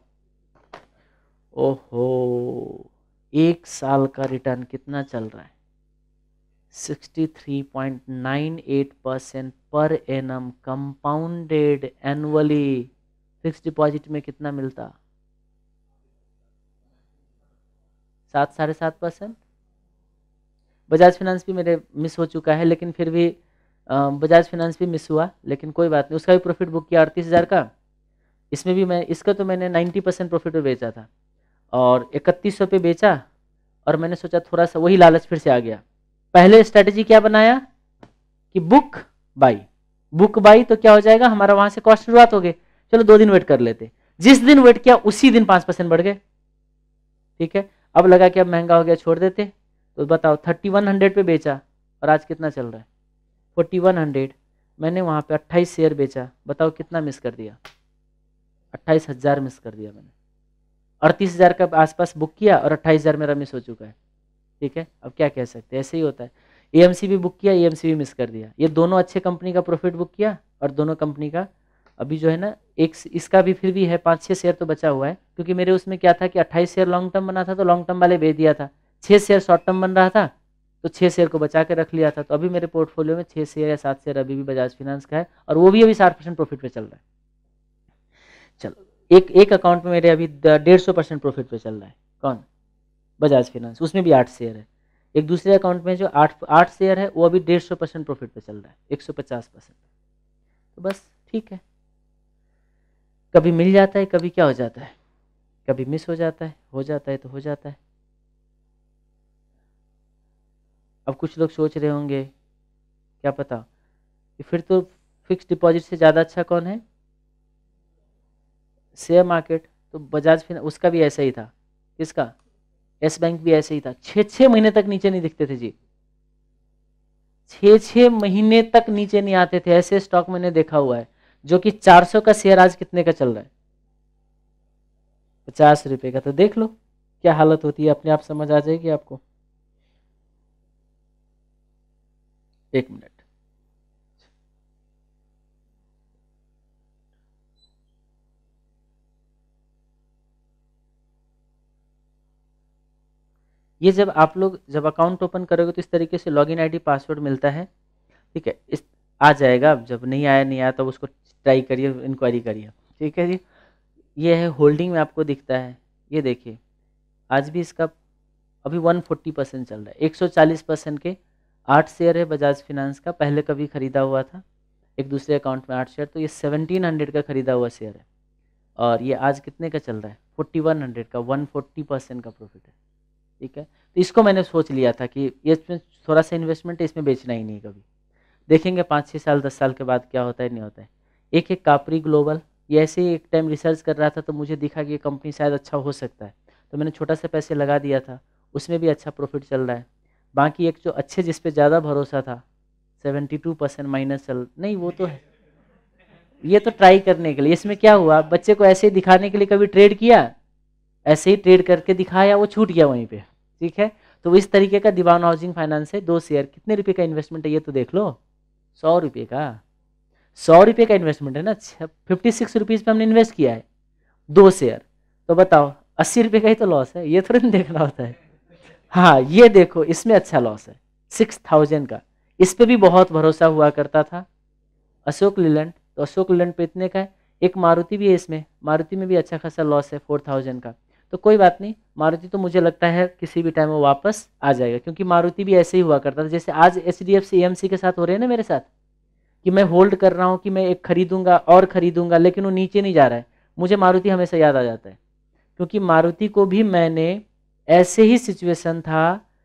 ओहो एक साल का रिटर्न कितना चल रहा है, sixty three point nine eight percent per annum compounded annually. Fix deposit में कितना मिलता, सात साढ़े सात परसेंट। बजाज फाइनेंस भी मेरे मिस हो चुका है, लेकिन फिर भी बजाज फाइनेंस भी मिस हुआ, लेकिन कोई बात नहीं, उसका भी प्रॉफिट बुक किया अड़तीस हज़ार का। इसमें भी मैं, इसका तो मैंने नब्बे परसेंट प्रॉफिट पे बेचा था और इकतीस सौ पे बेचा, और मैंने सोचा थोड़ा सा वही लालच फिर से आ गया। पहले स्ट्रेटजी क्या बनाया कि बुक बाई, बुक बाई तो क्या हो जाएगा, हमारा वहां से कॉस्ट शुरुआत हो गई, चलो दो दिन वेट कर लेते। जिस दिन वेट किया उसी दिन पाँच परसेंट बढ़ गए, ठीक है। अब लगा कि अब महंगा हो गया छोड़ देते, तो बताओ थर्टी वन हंड्रेड पे बेचा और आज कितना चल रहा है, फोर्टी वन हंड्रेड। मैंने वहां पे अट्ठाईस शेयर बेचा, बताओ कितना मिस कर दिया, अट्ठाईस हजार मिस कर दिया मैंने। अड़तीस हजार का आसपास बुक किया और अट्ठाईस हजार मेरा मिस हो चुका है। ठीक है, अब क्या कह सकते हैं, ऐसे ही होता है। एएमसी भी बुक किया, एएमसी भी मिस कर दिया, ये दोनों अच्छे कंपनी का प्रॉफिट बुक किया और दोनों कंपनी का अभी जो है ना, एक इसका भी फिर भी है पाँच छः शेयर तो बचा हुआ है, क्योंकि मेरे उसमें क्या था कि अट्ठाईस शेयर लॉन्ग टर्म बना था तो लॉन्ग टर्म वाले बेच दिया था, छः शेयर शॉर्ट टर्म बन रहा था तो छः शेयर को बचा के रख लिया था। तो अभी मेरे पोर्टफोलियो में छः शेयर या सात शेयर अभी भी बजाज फिनांस का है और वो भी अभी साठ परसेंट प्रॉफिट पे चल रहा है। चलो, एक एक अकाउंट में मेरे अभी डेढ़ सौ परसेंट प्रॉफिट पे चल रहा है, कौन, बजाज फिनांस, उसमें भी आठ शेयर है। एक दूसरे अकाउंट में जो आठ आठ शेयर है वो अभी डेढ़ सौ परसेंट प्रॉफिट पे चल रहा है, एक सौ पचास परसेंट। तो बस ठीक है, कभी मिल जाता है, कभी क्या हो जाता है, कभी मिस हो जाता है, हो जाता है तो हो जाता है। अब कुछ लोग सोच रहे होंगे क्या पता कि फिर तो फिक्स डिपॉजिट से ज़्यादा अच्छा कौन है, शेयर मार्केट। तो बजाज फिनांस उसका भी ऐसा ही था, किसका, यस बैंक भी ऐसे ही था, छः छः महीने तक नीचे नहीं दिखते थे जी, छः छः महीने तक नीचे नहीं आते थे, ऐसे स्टॉक मैंने देखा हुआ है। जो कि चार सौ का शेयर आज कितने का चल रहा है, पचास रुपए का। तो देख लो क्या हालत होती है, अपने आप समझ आ जाएगी आपको। एक मिनट, ये जब आप लोग जब अकाउंट ओपन करोगे तो इस तरीके से लॉगिन आईडी पासवर्ड मिलता है, ठीक है, इस आ जाएगा। अब जब नहीं आया नहीं आया तब तो उसको ट्राई करिए, इंक्वायरी करिए, ठीक है जी। ये है होल्डिंग में आपको दिखता है, ये देखिए आज भी इसका अभी एक सौ चालीस परसेंट चल रहा है, एक सौ चालीस परसेंट के आठ शेयर है बजाज फिनांस का, पहले कभी खरीदा हुआ था एक दूसरे अकाउंट में आठ शेयर, तो ये सत्रह सौ का खरीदा हुआ शेयर है और ये आज कितने का चल रहा है, इकतालीस सौ का, एक सौ चालीस परसेंट का प्रॉफिट है, ठीक है। तो इसको मैंने सोच लिया था कि ये इसमें थोड़ा सा इन्वेस्टमेंट है, इसमें बेचना ही नहीं कभी, देखेंगे पाँच छः साल दस साल के बाद क्या होता है नहीं होता है। एक एक कापरी ग्लोबल, ये ऐसे ही एक टाइम रिसर्च कर रहा था तो मुझे दिखा कि ये कंपनी शायद अच्छा हो सकता है, तो मैंने छोटा सा पैसे लगा दिया था, उसमें भी अच्छा प्रॉफिट चल रहा है। बाकी एक जो अच्छे जिस पे ज़्यादा भरोसा था, सेवेंटी टू परसेंट माइनस चल नहीं, वो तो है, ये तो ट्राई करने के लिए। इसमें क्या हुआ, बच्चे को ऐसे ही दिखाने के लिए कभी ट्रेड किया, ऐसे ही ट्रेड करके दिखाया, वो छूट गया वहीं पे, ठीक है। तो इस तरीके का दीवान हाउसिंग फाइनेंस है, दो शेयर, कितने रुपए का इन्वेस्टमेंट है ये तो देख लो, सौ रुपये का, सौ रुपये का इन्वेस्टमेंट है ना, फिफ्टी सिक्स रुपीज़ पे हमने इन्वेस्ट किया है दो शेयर, तो बताओ अस्सी रुपये का ही तो लॉस है, ये थोड़ी नहीं देखना होता है। हाँ ये देखो इसमें अच्छा लॉस है सिक्स थाउजेंड का, इस पे भी बहुत भरोसा हुआ करता था, अशोक लीलैंड, तो अशोक लीलैंड पे इतने का है। एक मारुति भी है इसमें, मारुति में भी अच्छा खासा लॉस है फोर थाउजेंड का, तो कोई बात नहीं, मारुति तो मुझे लगता है किसी भी टाइम वो वापस आ जाएगा, क्योंकि मारुति भी ऐसे ही हुआ करता था, जैसे आज H D F C M C के साथ हो रहे हैं ना मेरे साथ, कि मैं होल्ड कर रहा हूँ कि मैं एक खरीदूंगा और खरीदूंगा, लेकिन वो नीचे नहीं जा रहा है, मुझे मारुति हमेशा याद आ जाता है, क्योंकि मारुति को भी मैंने ऐसे ही सिचुएशन था,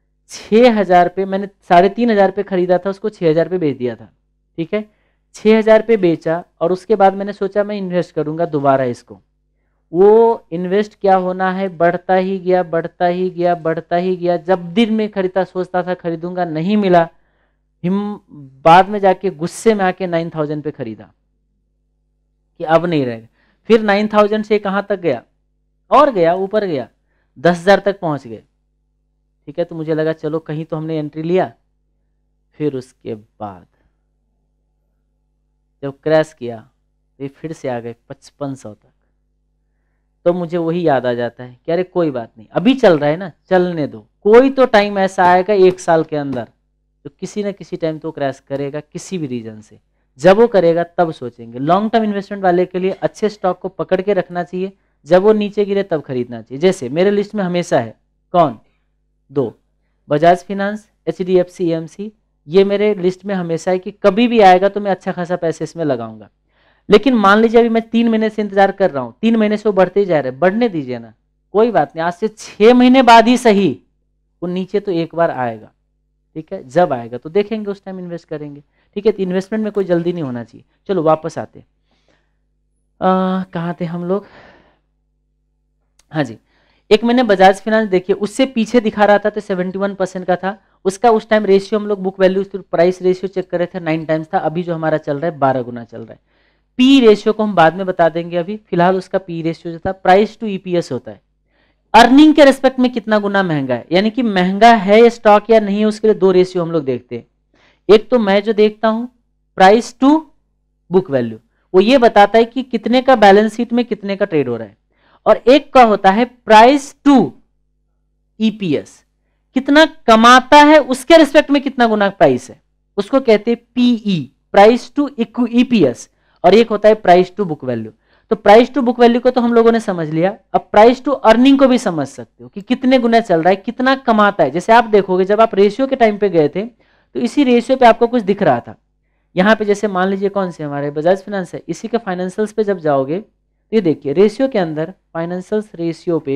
छः हज़ार पे मैंने साढ़े तीन हज़ार पे खरीदा था, उसको छः हज़ार पे बेच दिया था, ठीक है, छः हज़ार पे बेचा और उसके बाद मैंने सोचा मैं इन्वेस्ट करूंगा दोबारा इसको, वो इन्वेस्ट क्या होना है, बढ़ता ही गया बढ़ता ही गया बढ़ता ही गया, जब दिन में खरीदा सोचता था खरीदूंगा, नहीं मिला, हिम बाद में जाके गुस्से में आके नाइन थाउजेंड पे खरीदा कि अब नहीं रहेगा, फिर नाइन थाउजेंड से कहाँ तक गया, और गया ऊपर गया, दस हजार तक पहुंच गए, ठीक है। तो मुझे लगा चलो कहीं तो हमने एंट्री लिया, फिर उसके बाद जब क्रैश किया तो फिर से आ गए पचपन सौ तक, तो मुझे वही याद आ जाता है कि अरे कोई बात नहीं, अभी चल रहा है ना, चलने दो, कोई तो टाइम ऐसा आएगा एक साल के अंदर तो किसी न किसी टाइम तो क्रैश करेगा किसी भी रीजन से, जब वो करेगा तब सोचेंगे। लॉन्ग टर्म इन्वेस्टमेंट वाले के लिए अच्छे स्टॉक को पकड़ के रखना चाहिए, जब वो नीचे गिरे तब खरीदना चाहिए। जैसे मेरे लिस्ट में हमेशा है कौन, दो, Bajaj finance, H D F C M C, ये मेरे लिस्ट में हमेशा है कि कभी भी आएगा तो मैं अच्छा खासा पैसे इसमें लगाऊंगा। लेकिन मान लीजिए अभी मैं तीन महीने से इंतजार कर रहा हूँ, तीन महीने से वो बढ़ते ही जा रहे हैं, बढ़ने दीजिए ना, कोई बात नहीं, आज से छह महीने बाद ही सही वो नीचे तो एक बार आएगा, ठीक है, जब आएगा तो देखेंगे उस टाइम इन्वेस्ट करेंगे, ठीक है। तो इन्वेस्टमेंट में कोई जल्दी नहीं होना चाहिए। चलो वापस आते, कहाँ थे हम लोग, हाँ जी, एक मैंने बजाज फिनांस देखिए, उससे पीछे दिखा रहा था तो सेवेंटी वन परसेंट का था, उसका उस टाइम रेशियो हम लोग book value price ratio check कर रहे थे, नाइन टाइम्स था, अभी जो हमारा चल रहा है बारह गुना चल रहा है। पी रेशियो को हम बाद में बता देंगे, अभी फिलहाल उसका पी रेशियो जो था प्राइस टू ईपीएस होता है, अर्निंग के रेस्पेक्ट में कितना गुना महंगा है, यानी कि महंगा है ये स्टॉक या नहीं है, उसके लिए दो रेशियो हम लोग देखते हैं। एक तो मैं जो देखता हूं प्राइस टू बुक वैल्यू, वो ये बताता है कि कितने का बैलेंस शीट में कितने का ट्रेड हो रहा है, और एक का होता है प्राइस टू ईपीएस, कितना कमाता है उसके रिस्पेक्ट में कितना गुना प्राइस है, उसको कहते हैं पीई, प्राइस टू ईपीएस, और एक होता है प्राइस टू बुक वैल्यू। तो प्राइस टू बुक वैल्यू को तो हम लोगों ने समझ लिया, अब प्राइस टू अर्निंग को भी समझ सकते हो कि कितने गुना चल रहा है, कितना कमाता है। जैसे आप देखोगे जब आप रेशियो के टाइम पे गए थे तो इसी रेशियो पे आपको कुछ दिख रहा था, यहाँ पे जैसे मान लीजिए कौन से हमारे बजाज फाइनेंस है, इसी के फाइनेंशियल्स पे जब जाओगे तो ये देखिए रेशियो के अंदर फाइनेंशियल्स रेशियो पे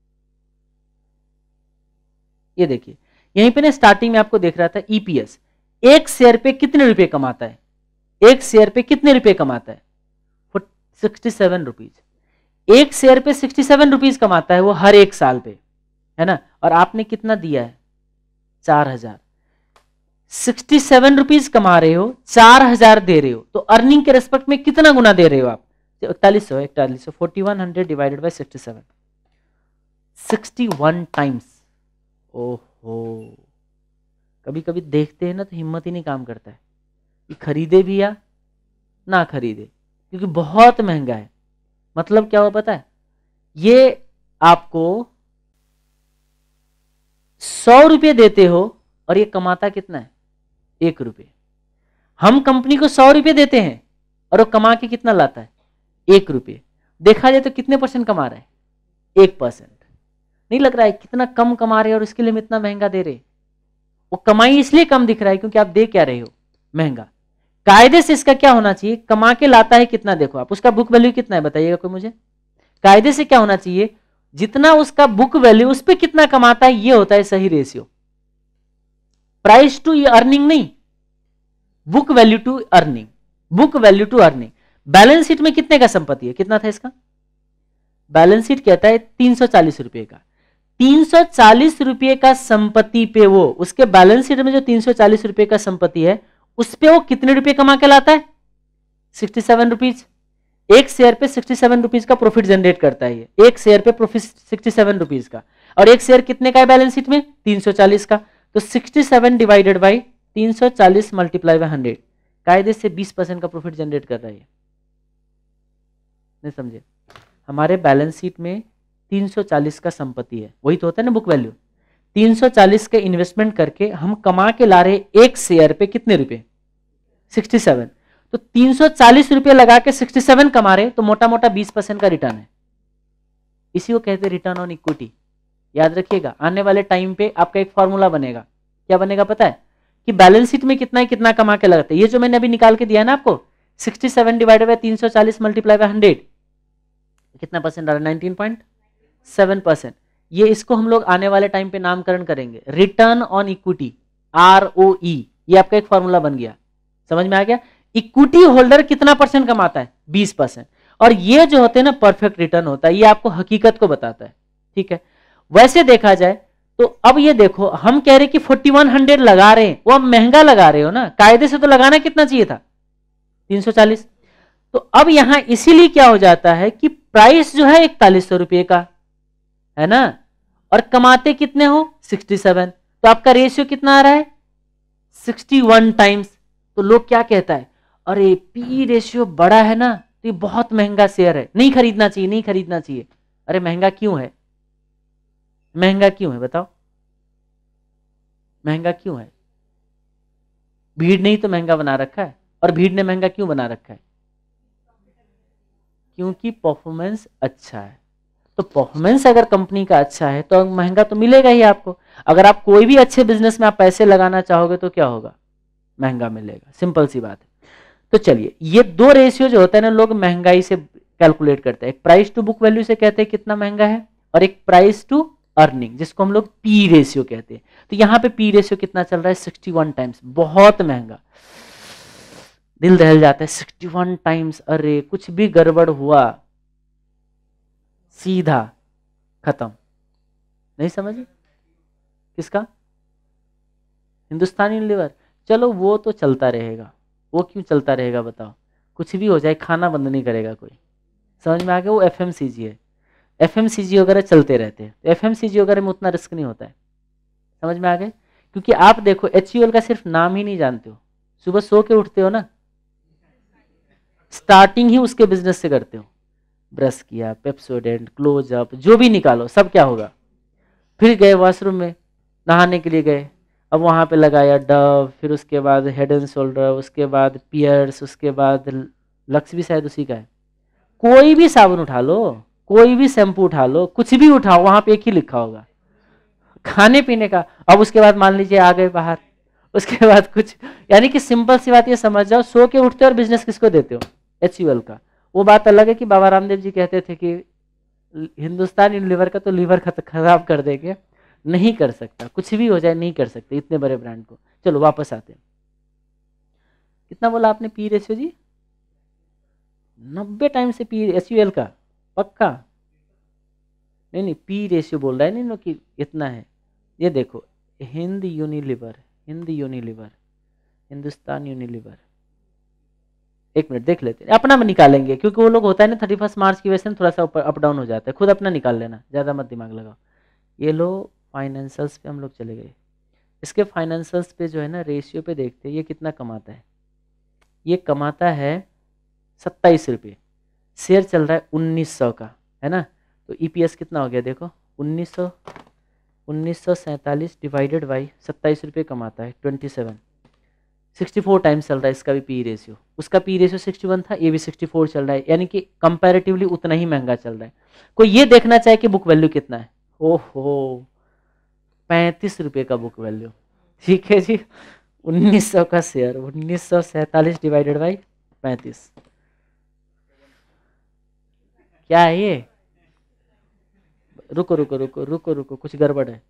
ये देखिए यहीं पे ना स्टार्टिंग में आपको देख रहा था ईपीएस, एक शेयर पे कितने रुपए कमाता है, एक शेयर पे कितने रुपए कमाता है, सिक्सटी सेवन रुपीज, एक शेयर पे सिक्सटी सेवन रुपीज कमाता है वो हर एक साल पे, है ना, और आपने कितना दिया है, चार हजार, सिक्सटी सेवन रुपीज कमा रहे हो, चार हजार दे रहे हो, तो अर्निंग के रेस्पेक्ट में कितना गुना दे रहे हो आप, इकतालीस सौ इकतालीस सौ forty one hundred divided by sixty seven, sixty one times. ओहो, कभी कभी देखते हैं ना तो हिम्मत ही नहीं काम करता है कि खरीदे भी या ना खरीदे, क्योंकि बहुत महंगा है। मतलब क्या हुआ पता है, ये आपको सौ रुपये देते हो और ये कमाता कितना है, एक रुपये। हम कंपनी को सौ रुपये देते हैं और वो कमा के कितना लाता है, एक रुपये। देखा जाए तो कितने परसेंट कमा रहा है, एक परसेंट। नहीं लग रहा है कितना कम कमा रहे हैं और इसके लिए हम इतना महंगा दे रहे। वो कमाई इसलिए कम दिख रहा है क्योंकि आप दे क्या रहे हो, महंगा। कायदे से इसका क्या होना चाहिए, कमा के लाता है कितना, देखो आप उसका बुक वैल्यू कितना है बताइएगा कोई मुझे। कायदे से क्या होना चाहिए, जितना उसका बुक वैल्यू उस पर कितना कमाता है, ये होता है सही रेशियो। प्राइस टू अर्निंग नहीं, book value to earning, book value to earning. Balance sheet में कितने का संपत्ति है, कितना था इसका, बैलेंस शीट कहता है तीन सौ चालीस रुपए का, तीन सौ चालीस रुपए का संपत्ति पे वो, उसके बैलेंस शीट में जो तीन सौ चालीस रुपए का संपत्ति है उस पे वो कितने रुपए कमा के लाता है, सिक्सटी सेवन रुपीज। एक शेयर पे सिक्सटी सेवन रुपीज का प्रॉफिट जनरेट करता है ये, एक शेयर पे प्रॉफिट सिक्सटी सेवन रुपीज का, और एक शेयर कितने का है बैलेंस शीट में, तीन सौ चालीस का। तो सिक्सटी सेवन डिवाइडेड बाई तीन सौ चालीस मल्टीप्लाई बाय हंड्रेड, कायदे से बीस परसेंट का प्रॉफिट जनरेट कर रहा है। नहीं समझे, हमारे बैलेंस शीट में तीन सौ चालीस का संपत्ति है, वही तो होता है ना बुक वैल्यू। तीन सौ चालीस के इन्वेस्टमेंट करके हम कमा के ला रहे एक शेयर पे कितने रुपए, सिक्सटी सेवन। तो तीन सौ चालीस रुपए लगा के सिक्सटी सेवन कमा रहे, तो मोटा मोटा बीस परसेंट का रिटर्न है। इसी को कहते हैं रिटर्न ऑन इक्विटी। याद रखिएगा, आने वाले टाइम पे आपका एक फॉर्मूला बनेगा, क्या बनेगा पता है, कि बैलेंस शीट में कितना है कितना कमा के लगाते हैं। ये जो मैंने अभी निकाल के दिया है ना आपको, सिक्सटी सेवन डिवाइडेड बाय तीन सौ चालीस मल्टीप्लाई बाय हंड्रेड, कितना परसेंट आ रहा है, नाइनटीन पॉइंट सेवन परसेंट। ये इसको हम लोग आने वाले टाइम पे नामकरण करेंगे return on equity, R O E. ये आपका एक फॉर्मूला बन गया, समझ में आ गया। इक्विटी होल्डर कितना परसेंट कमाता है, बीस परसेंट। और ये जो होते हैं ना परफेक्ट रिटर्न होता है, ये आपको हकीकत को बताता है, ठीक है। वैसे देखा जाए तो अब ये देखो, हम कह रहे कि फोर्टी वन हंड्रेड लगा रहे हैं, वो आप महंगा लगा रहे हो ना, कायदे से तो लगाना कितना चाहिए था, तीन सौ चालीस। तो अब यहां इसीलिए क्या हो जाता है कि प्राइस जो है इकतालीस सौ रुपए का है ना, और कमाते कितने हो, सिक्सटी सेवन। तो आपका रेशियो कितना आ रहा है, सिक्सटी वन टाइम्स। तो लोग क्या कहता है, अरे पी रेशियो बड़ा है ना तो ये बहुत महंगा शेयर है, नहीं खरीदना चाहिए, नहीं खरीदना चाहिए। अरे महंगा क्यों है, महंगा क्यों है बताओ, महंगा क्यों है, भीड़ ने ही तो महंगा बना रखा है। और भीड़ ने महंगा क्यों बना रखा है, क्योंकि परफॉर्मेंस अच्छा है। तो परफॉर्मेंस अगर कंपनी का अच्छा है तो महंगा तो मिलेगा ही आपको। अगर आप कोई भी अच्छे बिजनेस में आप पैसे लगाना चाहोगे तो क्या होगा, महंगा मिलेगा, सिंपल सी बात है। तो चलिए, ये दो रेशियो जो होता है ना, लोग महंगाई से कैलकुलेट करते हैं। एक प्राइस टू बुक वैल्यू से कहते हैं कितना महंगा है, और एक प्राइस टू अर्निंग, जिसको हम लोग पी रेशियो कहते हैं। तो यहाँ पे पी रेशियो कितना चल रहा है, सिक्सटी वन टाइम्स, बहुत महंगा। दिल दहल जाता है, सिक्सटी वन टाइम्स, अरे कुछ भी गड़बड़ हुआ सीधा खत्म। नहीं समझे, किसका, हिंदुस्तान यूनिलीवर। चलो वो तो चलता रहेगा, वो क्यों चलता रहेगा बताओ, कुछ भी हो जाए खाना बंद नहीं करेगा कोई, समझ में आ गया। वो एफएमसीजी है, एफएमसीजी वगैरह चलते रहते हैं, तो एफएमसीजी वगैरह में उतना रिस्क नहीं होता है। समझ में आ गए? क्योंकि आप देखो एचयूएल का सिर्फ नाम ही नहीं जानते हो, सुबह सो के उठते हो ना, स्टार्टिंग ही उसके बिजनेस से करते हो, ब्रश किया, पेप्सोडेंट, क्लोजअप, जो भी निकालो सब क्या होगा, फिर गए वॉशरूम में नहाने के लिए गए, अब वहाँ पे लगाया डव, फिर उसके बाद हेड एंड शोल्डर, उसके बाद पियर्स, उसके बाद लक्स भी शायद उसी का है, कोई भी साबुन उठा लो, कोई भी शैम्पू उठा लो, कुछ भी उठाओ वहाँ पे एक ही लिखा होगा खाने पीने का। अब उसके बाद मान लीजिए आ गए बाहर, उसके बाद कुछ, यानी कि सिंपल सी बात ये समझ जाओ, सो के उठते हो और बिजनेस किसको देते हो, एचयूएल का। वो बात अलग है कि बाबा रामदेव जी कहते थे कि हिंदुस्तान यूनिलीवर का तो लीवर खराब कर देंगे, नहीं कर सकता, कुछ भी हो जाए नहीं कर सकते इतने बड़े ब्रांड को। चलो वापस आते हैं, कितना बोला आपने पी रेशियो जी? नब्बे टाइम से पी एचयूएल का पक्का? नहीं नहीं, पी रेशियो बोल रहा है नहीं नो कि इतना है। ये देखो Hind Unilever, Hind Unilever, Hindustan Unilever, एक मिनट देख लेते हैं, अपना में निकालेंगे क्योंकि वो लोग होता है ना थर्टी फर्स्ट मार्च की वजह से थोड़ा सा अप डाउन हो जाता है, खुद अपना निकाल लेना, ज़्यादा मत दिमाग लगाओ। ये लो फाइनेंशियल्स पे हम लोग चले गए, इसके फाइनेंशियल्स पे जो है ना रेशियो पे देखते हैं ये कितना कमाता है। ये कमाता है सत्ताईस रुपये, शेयर चल रहा है उन्नीस सौ का, है ना, तो ईपीएस कितना हो गया देखो, उन्नीस सौ उन्नीस सौ सैंतालीस डिवाइडेड बाई सत्ताईस रुपये कमाता है, twenty seven, sixty four times चल रहा है इसका भी पी रेशियो, उसका पी रेशियो सिक्सटी वन था, ये भी सिक्सटी फोर चल रहा है, यानी कि कंपैरेटिवली उतना ही महंगा चल रहा है। कोई ये देखना चाहे कि बुक वैल्यू कितना है, ओहो पैंतीस रुपये का बुक वैल्यू, ठीक है जी, उन्नीस सौ का शेयर, उन्नीस सौ सैंतालीस डिवाइडेड बाई पैंतीस, क्या है ये? रुको रुको रुको रुको रुको कुछ गड़बड़ है,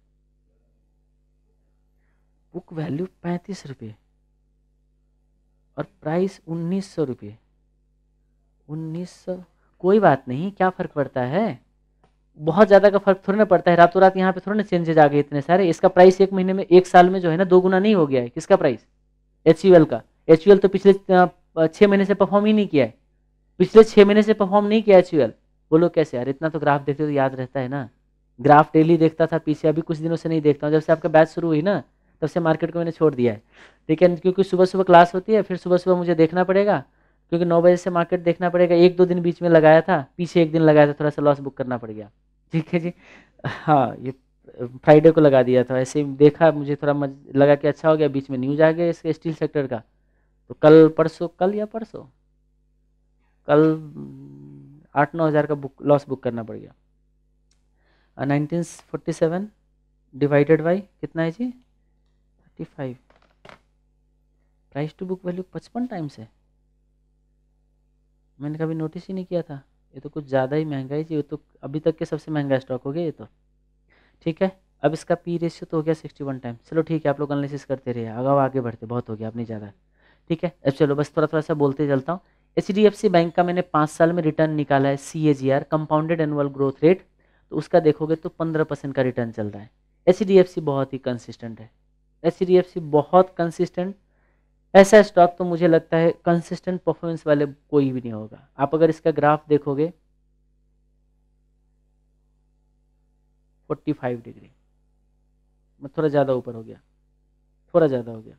बुक वैल्यू पैंतीस रुपये और प्राइस उन्नीस सौ रुपये, उन्नीस सौ, कोई बात नहीं, क्या फ़र्क पड़ता है, बहुत ज़्यादा का फर्क थोड़ी ना पड़ता है, रातों रात यहाँ पे थोड़ा ना चेंजेज आ गए इतने सारे। इसका प्राइस एक महीने में, एक साल में जो है ना दो गुना नहीं हो गया है, किसका प्राइस? एचयूएल का। एचयूएल तो पिछले छः महीने से परफॉर्म ही नहीं किया है, पिछले छः महीने से परफॉर्म नहीं किया एचयूएल। बोलो कैसे यार, इतना तो ग्राफ देखते तो याद रहता है ना, ग्राफ डेली देखता था पीछे, अभी कुछ दिनों से नहीं देखता हूँ, जब से आपका बैच शुरू हुई ना तब से मार्केट को मैंने छोड़ दिया है, ठीक है, क्योंकि सुबह सुबह क्लास होती है, फिर सुबह सुबह मुझे देखना पड़ेगा, क्योंकि नौ बजे से मार्केट देखना पड़ेगा, एक दो दिन बीच में लगाया था, पीछे एक दिन लगाया था, थोड़ा सा लॉस बुक करना पड़ गया, ठीक है जी। हाँ ये फ्राइडे को लगा दिया था, ऐसे ही देखा, मुझे थोड़ा मज लगा कि अच्छा हो गया, बीच में न्यूज आ गया इसके स्टील सेक्टर का, तो कल परसों, कल या परसों, कल आठ नौ हज़ार का बुक लॉस बुक करना पड़ गया। Nineteen forty seven divided by कितना है जी, thirty five, price to book value पचपन टाइम्स है, मैंने कभी नोटिस ही नहीं किया था, ये तो कुछ ज़्यादा ही महंगा है जी, ये तो अभी तक के सबसे महंगा स्टॉक हो गया ये तो, ठीक है। अब इसका पी रेशियो तो हो गया सिक्सटी वन टाइम, चलो ठीक है, आप लोग एनालिसिस करते रहिए, आगे आगे बढ़ते, बहुत हो गया अपनी ज़्यादा, ठीक है। अब चलो बस थोड़ा थोड़ा सा बोलते चलता हूँ। H D F C bank का मैंने पाँच साल में रिटर्न निकाला है, C A G R compounded annual growth rate, तो उसका देखोगे तो पंद्रह परसेंट का रिटर्न चल रहा है। एच डी एफ सी बहुत ही कंसिस्टेंट है, एच डी एफ सी बहुत कंसिस्टेंट, ऐसा स्टॉक तो मुझे लगता है कंसिस्टेंट परफॉर्मेंस वाले कोई भी नहीं होगा। आप अगर इसका ग्राफ देखोगे पैंतालीस डिग्री, मैं थोड़ा ज़्यादा ऊपर हो गया, थोड़ा ज़्यादा हो गया,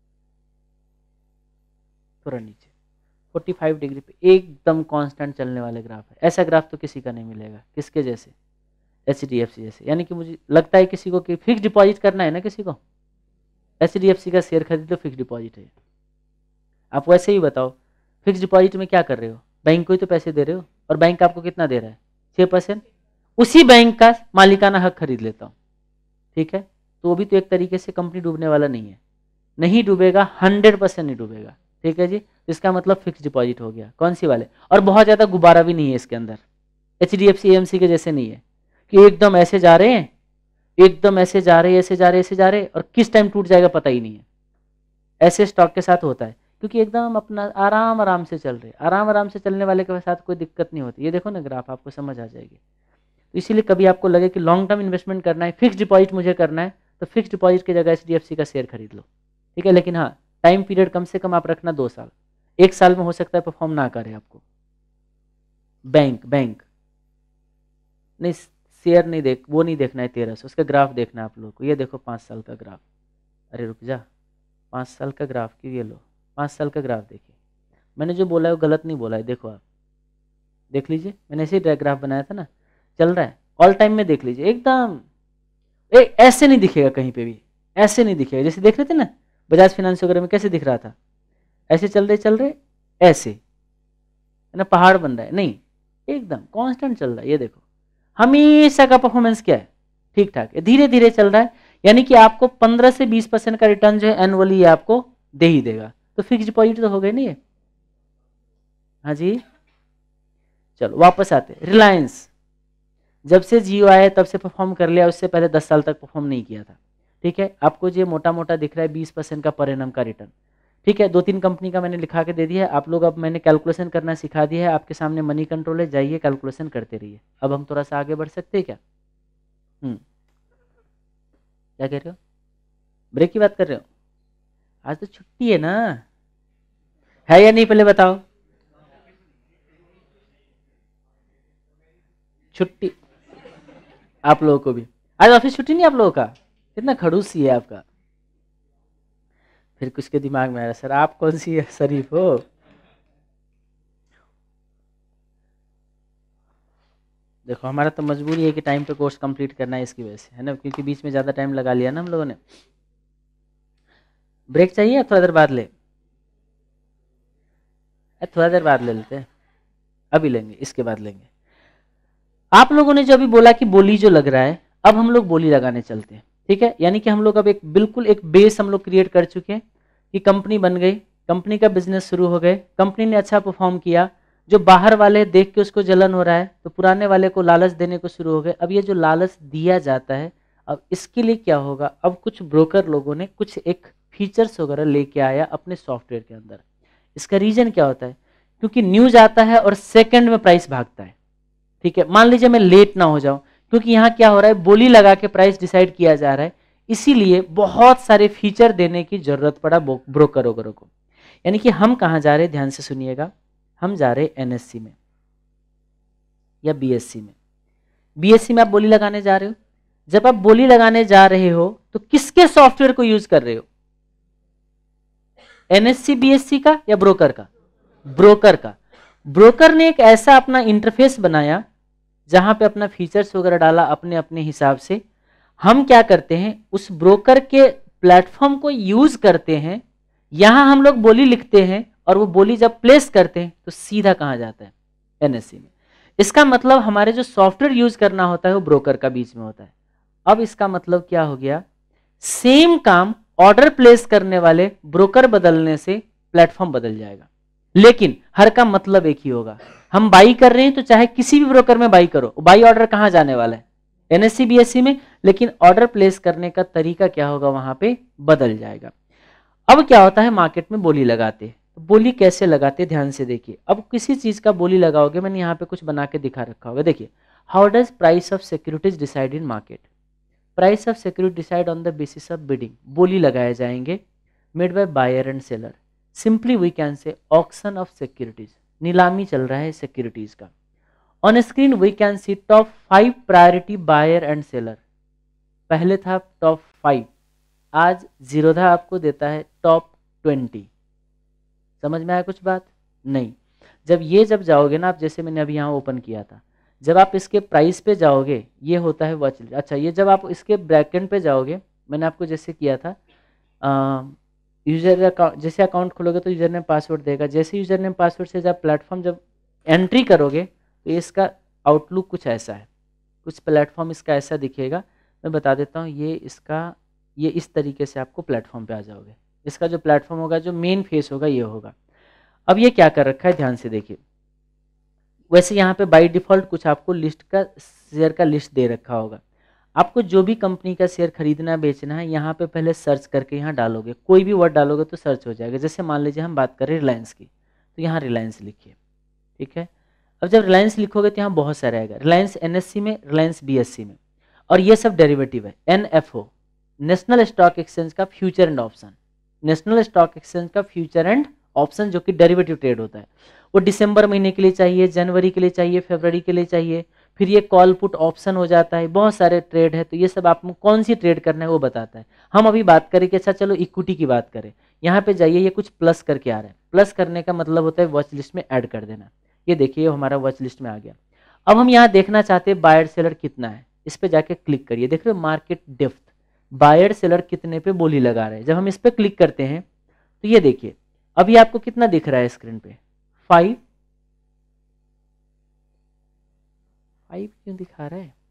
थोड़ा नीचे, पैंतालीस डिग्री पे एकदम कांस्टेंट चलने वाले ग्राफ है, ऐसा ग्राफ तो किसी का नहीं मिलेगा, किसके जैसे, एच डी एफ सी जैसे। यानी कि मुझे लगता है किसी को कि फिक्स डिपॉजिट करना है ना, किसी को एच डी एफ सी का शेयर खरीद लो, फिक्स डिपॉजिट है। आप वैसे ही बताओ, फिक्स डिपॉजिट में क्या कर रहे हो, बैंक को ही तो पैसे दे रहे हो, और बैंक आपको कितना दे रहा है, छः परसेंट, उसी बैंक का मालिकाना हक खरीद लेता हूँ, ठीक है, तो वो भी तो एक तरीके से कंपनी डूबने वाला नहीं है, नहीं डूबेगा, हंड्रेड परसेंट नहीं डूबेगा, ठीक है जी। इसका मतलब फिक्स डिपॉजिट हो गया, कौन सी वाले, और बहुत ज़्यादा गुब्बारा भी नहीं है इसके अंदर, H D F C A M C के जैसे नहीं है कि एकदम ऐसे जा रहे हैं, एकदम ऐसे जा रहे हैं, ऐसे जा रहे हैं, ऐसे जा रहे हैं, और किस टाइम टूट जाएगा पता ही नहीं है। ऐसे स्टॉक के साथ होता है, क्योंकि एकदम अपना आराम आराम से चल रहे, आराम आराम से चलने वाले के साथ कोई दिक्कत नहीं होती। ये देखो ना ग्राफ, आपको समझ आ जाएगी। तो इसीलिए कभी आपको लगे कि लॉन्ग टर्म इन्वेस्टमेंट करना है, फिक्स डिपॉजिट मुझे करना है, तो फिक्स डिपॉजिट की जगह एच डी एफ सी का शेयर खरीद लो, ठीक है। लेकिन हाँ, टाइम पीरियड कम से कम आप रखना दो साल, एक साल में हो सकता है परफॉर्म ना करे आपको। बैंक बैंक नहीं, शेयर नहीं देख, वो नहीं देखना है तेरह सौ, उसका ग्राफ देखना है आप लोगों को। ये देखो पाँच साल का ग्राफ, अरे रुक जा, पाँच साल का ग्राफ क्यों, ये लो पाँच साल का ग्राफ देखिए। मैंने जो बोला है वो गलत नहीं बोला है, देखो आप देख लीजिए, मैंने ऐसे ही ग्राफ बनाया था ना, चल रहा है ऑल टाइम में, देख लीजिए एकदम ए, ऐसे नहीं दिखेगा कहीं पे भी, ऐसे नहीं दिखेगा। जैसे देख रहे थे ना बजाज फाइनेंस वगैरह में कैसे दिख रहा था, ऐसे चल रहे चल रहे ऐसे है ना, पहाड़ बन रहा है, नहीं एकदम कांस्टेंट चल रहा है। ये देखो हमेशा का परफॉर्मेंस क्या है, ठीक ठाक है, धीरे धीरे चल रहा है, यानी कि आपको पंद्रह से बीस परसेंट का रिटर्न जो है एनुअली आपको दे ही देगा। तो फिक्स डिपॉजिट तो हो गई नहीं है। हाँ जी, चलो वापस आते, रिलायंस जब से जियो आया तब से परफॉर्म कर लिया, उससे पहले दस साल तक परफॉर्म नहीं किया था। ठीक है, आपको ये मोटा मोटा दिख रहा है बीस परसेंट का पर एनम का रिटर्न। ठीक है, दो तीन कंपनी का मैंने लिखा के दे दिया है आप लोग, अब मैंने कैलकुलेशन करना सिखा दिया है, आपके सामने मनी कंट्रोल है, जाइए कैलकुलेशन करते रहिए। अब हम थोड़ा सा आगे बढ़ सकते हैं क्या? हम्म क्या कह रहे हो, ब्रेक की बात कर रहे हो? आज तो छुट्टी है ना, है या नहीं पहले बताओ? छुट्टी आप लोगों को भी आज ऑफिस छुट्टी नहीं आप लोगों का? कितना खड़ूसी है आपका। फिर कुछ के दिमाग में आ रहा सर आप कौन सी शरीफ हो। देखो हमारा तो मजबूरी है कि टाइम पे कोर्स कंप्लीट करना है इसकी वजह से, है ना, क्योंकि बीच में ज़्यादा टाइम लगा लिया ना हम लोगों ने। ब्रेक चाहिए या थोड़ा देर बाद ले? थोड़ा देर बाद ले लेते हैं, अभी लेंगे, इसके बाद लेंगे। आप लोगों ने जो अभी बोला कि बोली जो लग रहा है, अब हम लोग बोली लगाने चलते हैं। ठीक है, यानी कि हम लोग अब एक बिल्कुल एक बेस हम लोग क्रिएट कर चुके हैं कि कंपनी बन गई, कंपनी का बिजनेस शुरू हो गए, कंपनी ने अच्छा परफॉर्म किया, जो बाहर वाले देख के उसको जलन हो रहा है तो पुराने वाले को लालच देने को शुरू हो गए। अब ये जो लालच दिया जाता है, अब इसके लिए क्या होगा, अब कुछ ब्रोकर लोगों ने कुछ एक फीचर्स वगैरह लेके आया अपने सॉफ्टवेयर के अंदर। इसका रीजन क्या होता है, क्योंकि न्यूज आता है और सेकंड में प्राइस भागता है। ठीक है, मान लीजिए मैं लेट ना हो जाऊं, क्योंकि यहाँ क्या हो रहा है, बोली लगा के प्राइस डिसाइड किया जा रहा है, इसीलिए बहुत सारे फीचर देने की जरूरत पड़ा ब्रोकर वगैरह को। यानी कि हम कहाँ जा रहे हैं, ध्यान से सुनिएगा, हम जा रहे हैं एनएससी में या बीएससी में। बीएससी में आप बोली लगाने जा रहे हो, जब आप बोली लगाने जा रहे हो तो किसके सॉफ्टवेयर को यूज कर रहे हो, एनएससी बीएससी का या ब्रोकर का? ब्रोकर का। ब्रोकर ने एक ऐसा अपना इंटरफेस बनाया जहां पे अपना फीचर्स वगैरह डाला अपने अपने हिसाब से। हम क्या करते हैं, उस ब्रोकर के प्लेटफॉर्म को यूज करते हैं, यहां हम लोग बोली लिखते हैं और वो बोली जब प्लेस करते हैं तो सीधा कहां जाता है, एनएससी में। इसका मतलब हमारे जो सॉफ्टवेयर यूज करना होता है वो ब्रोकर का बीच में होता है। अब इसका मतलब क्या हो गया, सेम काम ऑर्डर प्लेस करने वाले ब्रोकर बदलने से प्लेटफॉर्म बदल जाएगा, लेकिन हर का मतलब एक ही होगा। हम बाई कर रहे हैं तो चाहे किसी भी ब्रोकर में बाई करो, बाई ऑर्डर कहां जाने वाला है, एनएससी बीएससी में, लेकिन ऑर्डर प्लेस करने का तरीका क्या होगा वहां पे बदल जाएगा। अब क्या होता है, मार्केट में बोली लगाते हैं, तो बोली कैसे लगाते, ध्यान से देखिए। अब किसी चीज का बोली लगाओगे, मैंने यहाँ पे कुछ बना के दिखा रखा होगा, देखिए, how does price of securities decide in market. Price of security decide on the basis of bidding, बोली लगाए जाएंगे, made by buyer and seller. Simply we can say auction of securities, नीलामी चल रहा है सिक्योरिटीज का। On screen we can see top five priority buyer and seller, पहले था टॉप फाइव, आज जीरोधा आपको देता है टॉप ट्वेंटी। समझ में आया कुछ बात? नहीं। जब ये जब जाओगे ना आप, जैसे मैंने अभी यहाँ ओपन किया था, जब आप इसके प्राइस पे जाओगे ये होता है वॉच लिस्ट। अच्छा, ये जब आप इसके ब्रैकेट पे जाओगे, मैंने आपको जैसे किया था, यूजर अकाउंट, जैसे अकाउंट खोलोगे तो यूजर नेम पासवर्ड देगा, जैसे यूजर नेम पासवर्ड से जब प्लेटफॉर्म जब एंट्री करोगे तो इसका आउटलुक कुछ ऐसा है, कुछ प्लेटफॉर्म इसका ऐसा दिखेगा। मैं बता देता हूँ, ये इसका ये इस तरीके से आपको प्लेटफॉर्म पे आ जाओगे। इसका जो प्लेटफॉर्म होगा, जो मेन फेस होगा, ये होगा। अब ये क्या कर रखा है, ध्यान से देखिए। वैसे यहाँ पे बाय डिफॉल्ट कुछ आपको लिस्ट का शेयर का लिस्ट दे रखा होगा। आपको जो भी कंपनी का शेयर खरीदना बेचना है, यहाँ पे पहले सर्च करके यहाँ डालोगे, कोई भी वर्ड डालोगे तो सर्च हो जाएगा। जैसे मान लीजिए हम बात करें रिलायंस की, तो यहाँ रिलायंस लिखिए, ठीक है। अब जब रिलायंस लिखोगे तो यहाँ बहुत सारा आएगा, रिलायंस एनएससी में, रिलायंस बीएससी में, और ये सब डेरिवेटिव है। एनएफओ, नेशनल स्टॉक एक्सचेंज का future and option, national stock exchange का फ्यूचर एंड ऑप्शन जो कि डेरिवेटिव ट्रेड होता है, वो दिसंबर महीने के लिए चाहिए, जनवरी के लिए चाहिए, फरवरी के लिए चाहिए, फिर ये कॉल पुट ऑप्शन हो जाता है, बहुत सारे ट्रेड है। तो ये सब आपको कौन सी ट्रेड करना है वो बताता है। हम अभी बात करें कि अच्छा चलो इक्विटी की बात करें, यहाँ पे जाइए, ये कुछ प्लस करके आ रहा है। प्लस करने का मतलब होता है वॉच लिस्ट में ऐड कर देना। ये देखिए हमारा वॉच लिस्ट में आ गया। अब हम यहाँ देखना चाहते हैं बायर सेलर कितना है, इस पे जाके क्लिक करिए, देख रहे हो मार्केट डेप्थ, बायर सेलर कितने पे बोली लगा रहे हैं। जब हम इस पे क्लिक करते हैं तो ये देखिए अभी आपको कितना दिख रहा है स्क्रीन पे, फाइव फाइव क्यों दिखा रहा है?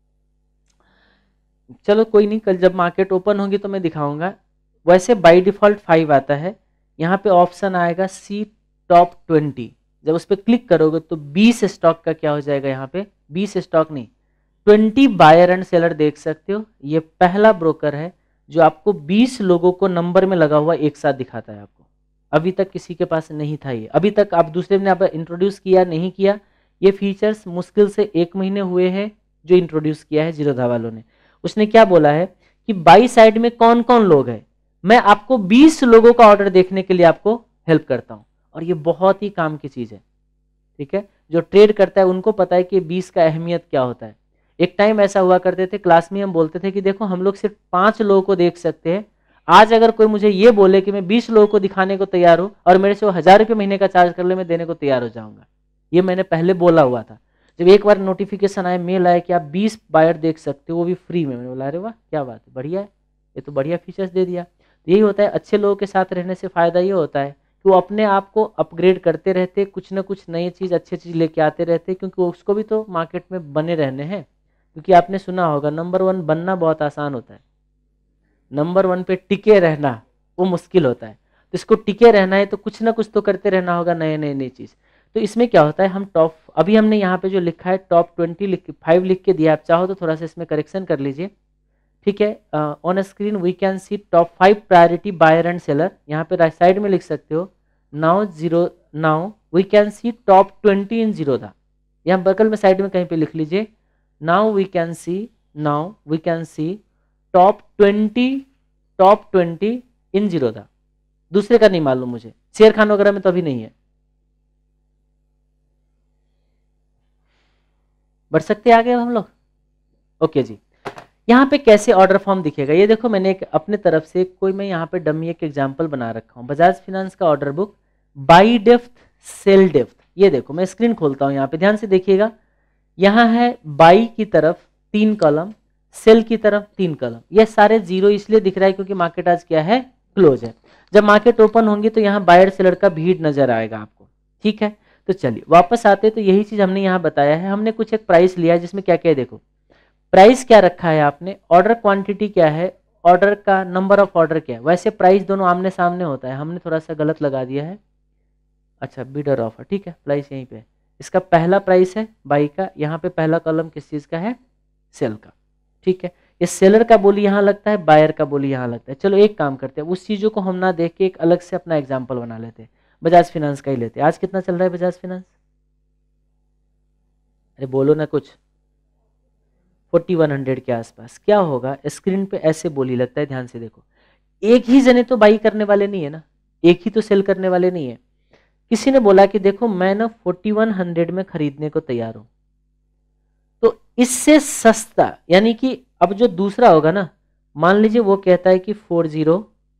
चलो कोई नहीं, कल जब मार्केट ओपन होगी तो मैं दिखाऊंगा। वैसे बाय डिफॉल्ट फाइव आता है। यहाँ पे ऑप्शन आएगा सी टॉप ट्वेंटी, जब उस पर क्लिक करोगे तो बीस स्टॉक का क्या हो जाएगा, यहाँ पे बीस स्टॉक नहीं ट्वेंटी बायर एंड सेलर देख सकते हो। ये पहला ब्रोकर है जो आपको बीस लोगों को नंबर में लगा हुआ एक साथ दिखाता है आपको। अभी तक किसी के पास नहीं था ये, अभी तक आप दूसरे ने आप इंट्रोड्यूस किया नहीं किया। ये फीचर्स मुश्किल से एक महीने हुए हैं जो इंट्रोड्यूस किया है जीरोधा वालों ने। उसने क्या बोला है कि बाई साइड में कौन कौन लोग हैं, मैं आपको बीस लोगों का ऑर्डर देखने के लिए आपको हेल्प करता हूं। और ये बहुत ही काम की चीज है, ठीक है। जो ट्रेड करता है उनको पता है कि बीस का अहमियत क्या होता है। एक टाइम ऐसा हुआ करते थे, क्लास में हम बोलते थे कि देखो हम लोग सिर्फ पांच लोगों को देख सकते हैं। आज अगर कोई मुझे ये बोले कि मैं बीस लोगों को दिखाने को तैयार हूं और मेरे से वो हजार रुपये महीने का चार्ज कर ले, मैं देने को तैयार हो जाऊंगा। ये मैंने पहले बोला हुआ था। जब एक बार नोटिफिकेशन आया, मेल आया कि आप बीस बायर देख सकते हो वो भी फ्री में, मैंने बोला अरे वाह क्या बात है, बढ़िया है, ये तो बढ़िया फीचर्स दे दिया। तो यही होता है, अच्छे लोगों के साथ रहने से फायदा ये होता है कि वो अपने आप को अपग्रेड करते रहते, कुछ ना कुछ नई चीज़ अच्छी चीज़ लेके आते रहते, क्योंकि उसको भी तो मार्केट में बने रहने हैं। क्योंकि आपने सुना होगा नंबर वन बनना बहुत आसान होता है, नंबर वन पे टिके रहना वो मुश्किल होता है। तो इसको टिके रहना है तो कुछ ना कुछ तो करते रहना होगा, नए नए नई चीज़। तो इसमें क्या होता है, हम टॉप, अभी हमने यहाँ पे जो लिखा है टॉप ट्वेंटी लिख फाइव लिख के दिया, आप चाहो तो थोड़ा सा इसमें करेक्शन कर लीजिए, ठीक है। On screen we can see top five priority buyer and seller, यहाँ पे राइट साइड में लिख सकते हो now zero, now we can see top twenty in Zerodha, यहाँ बगल में साइड में कहीं पे लिख लीजिए now we can see, now we can see top twenty, top twenty in Zerodha. दूसरे का नहीं मालूम मुझे, शेर खान वगैरह में तो अभी नहीं है। बढ़ सकते आगे हम लोग, ओके जी। यहाँ पे कैसे ऑर्डर फॉर्म दिखेगा, ये देखो मैंने एक अपने तरफ से कोई मैं यहाँ पे डमी एक एग्जांपल बना रखा हूँ, बजाज फिनेंस का order book, buy depth sell depth. ये देखो मैं स्क्रीन खोलता हूँ, यहाँ पे ध्यान से देखिएगा, यहाँ है बाई की तरफ तीन कॉलम, सेल की तरफ तीन कॉलम। ये सारे जीरो इसलिए दिख रहा है क्योंकि मार्केट आज क्या है, क्लोज है। जब मार्केट ओपन होंगी तो यहाँ बायर सेलर का भीड़ नजर आएगा आपको, ठीक है। तो चलिए वापस आते, तो यही चीज हमने यहाँ बताया है। हमने कुछ एक प्राइस लिया है जिसमें क्या क्या है, देखो प्राइस क्या रखा है आपने, ऑर्डर क्वांटिटी क्या है, ऑर्डर का नंबर ऑफ ऑर्डर क्या है। वैसे प्राइस दोनों आमने सामने होता है, हमने थोड़ा सा गलत लगा दिया है। अच्छा बिडर ऑफर, ठीक है, प्राइस यहीं पे, इसका पहला प्राइस है बाई का, यहाँ पे पहला कॉलम किस चीज का है, सेल का, ठीक है। ये सेलर का बोली यहाँ लगता है, बायर का बोली यहाँ लगता है। चलो एक काम करते हैं, उस चीजों को हम ना देख के एक अलग से अपना एग्जाम्पल बना लेते हैं, बजाज फिनेंस का ही लेते हैं। आज कितना चल रहा है बजाज फिनेंस, अरे बोलो ना कुछ, फोर्टी वन हंड्रेड के आसपास। क्या होगा, स्क्रीन पे ऐसे बोली लगता है, ध्यान से देखो, एक ही जने तो बाई करने वाले नहीं है ना, एक ही तो सेल करने वाले नहीं है। किसी ने बोला कि देखो मैं ना फोर्टी वन हंड्रेड में खरीदने को तैयार हूं, तो इससे सस्ता, यानी कि अब जो दूसरा होगा ना, मान लीजिए वो कहता है कि फोर जीरो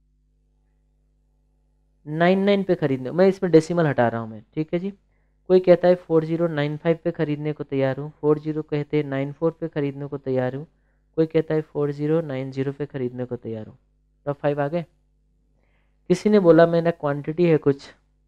नाइन नाइन पे खरीदने, मैं इसमें डेसिमल हटा रहा हूं मैं, ठीक है जी। कोई कहता है फोर जीरो नाइन फाइव पे खरीदने को तैयार हूँ, फोर जीरो कहते हैं नाइन फोर पे खरीदने को तैयार हूँ, कोई कहता है फोर जीरो नाइन जीरो पे खरीदने को तैयार हूँ। टॉप फाइव आ गए। किसी ने बोला मैंने क्वांटिटी है कुछ,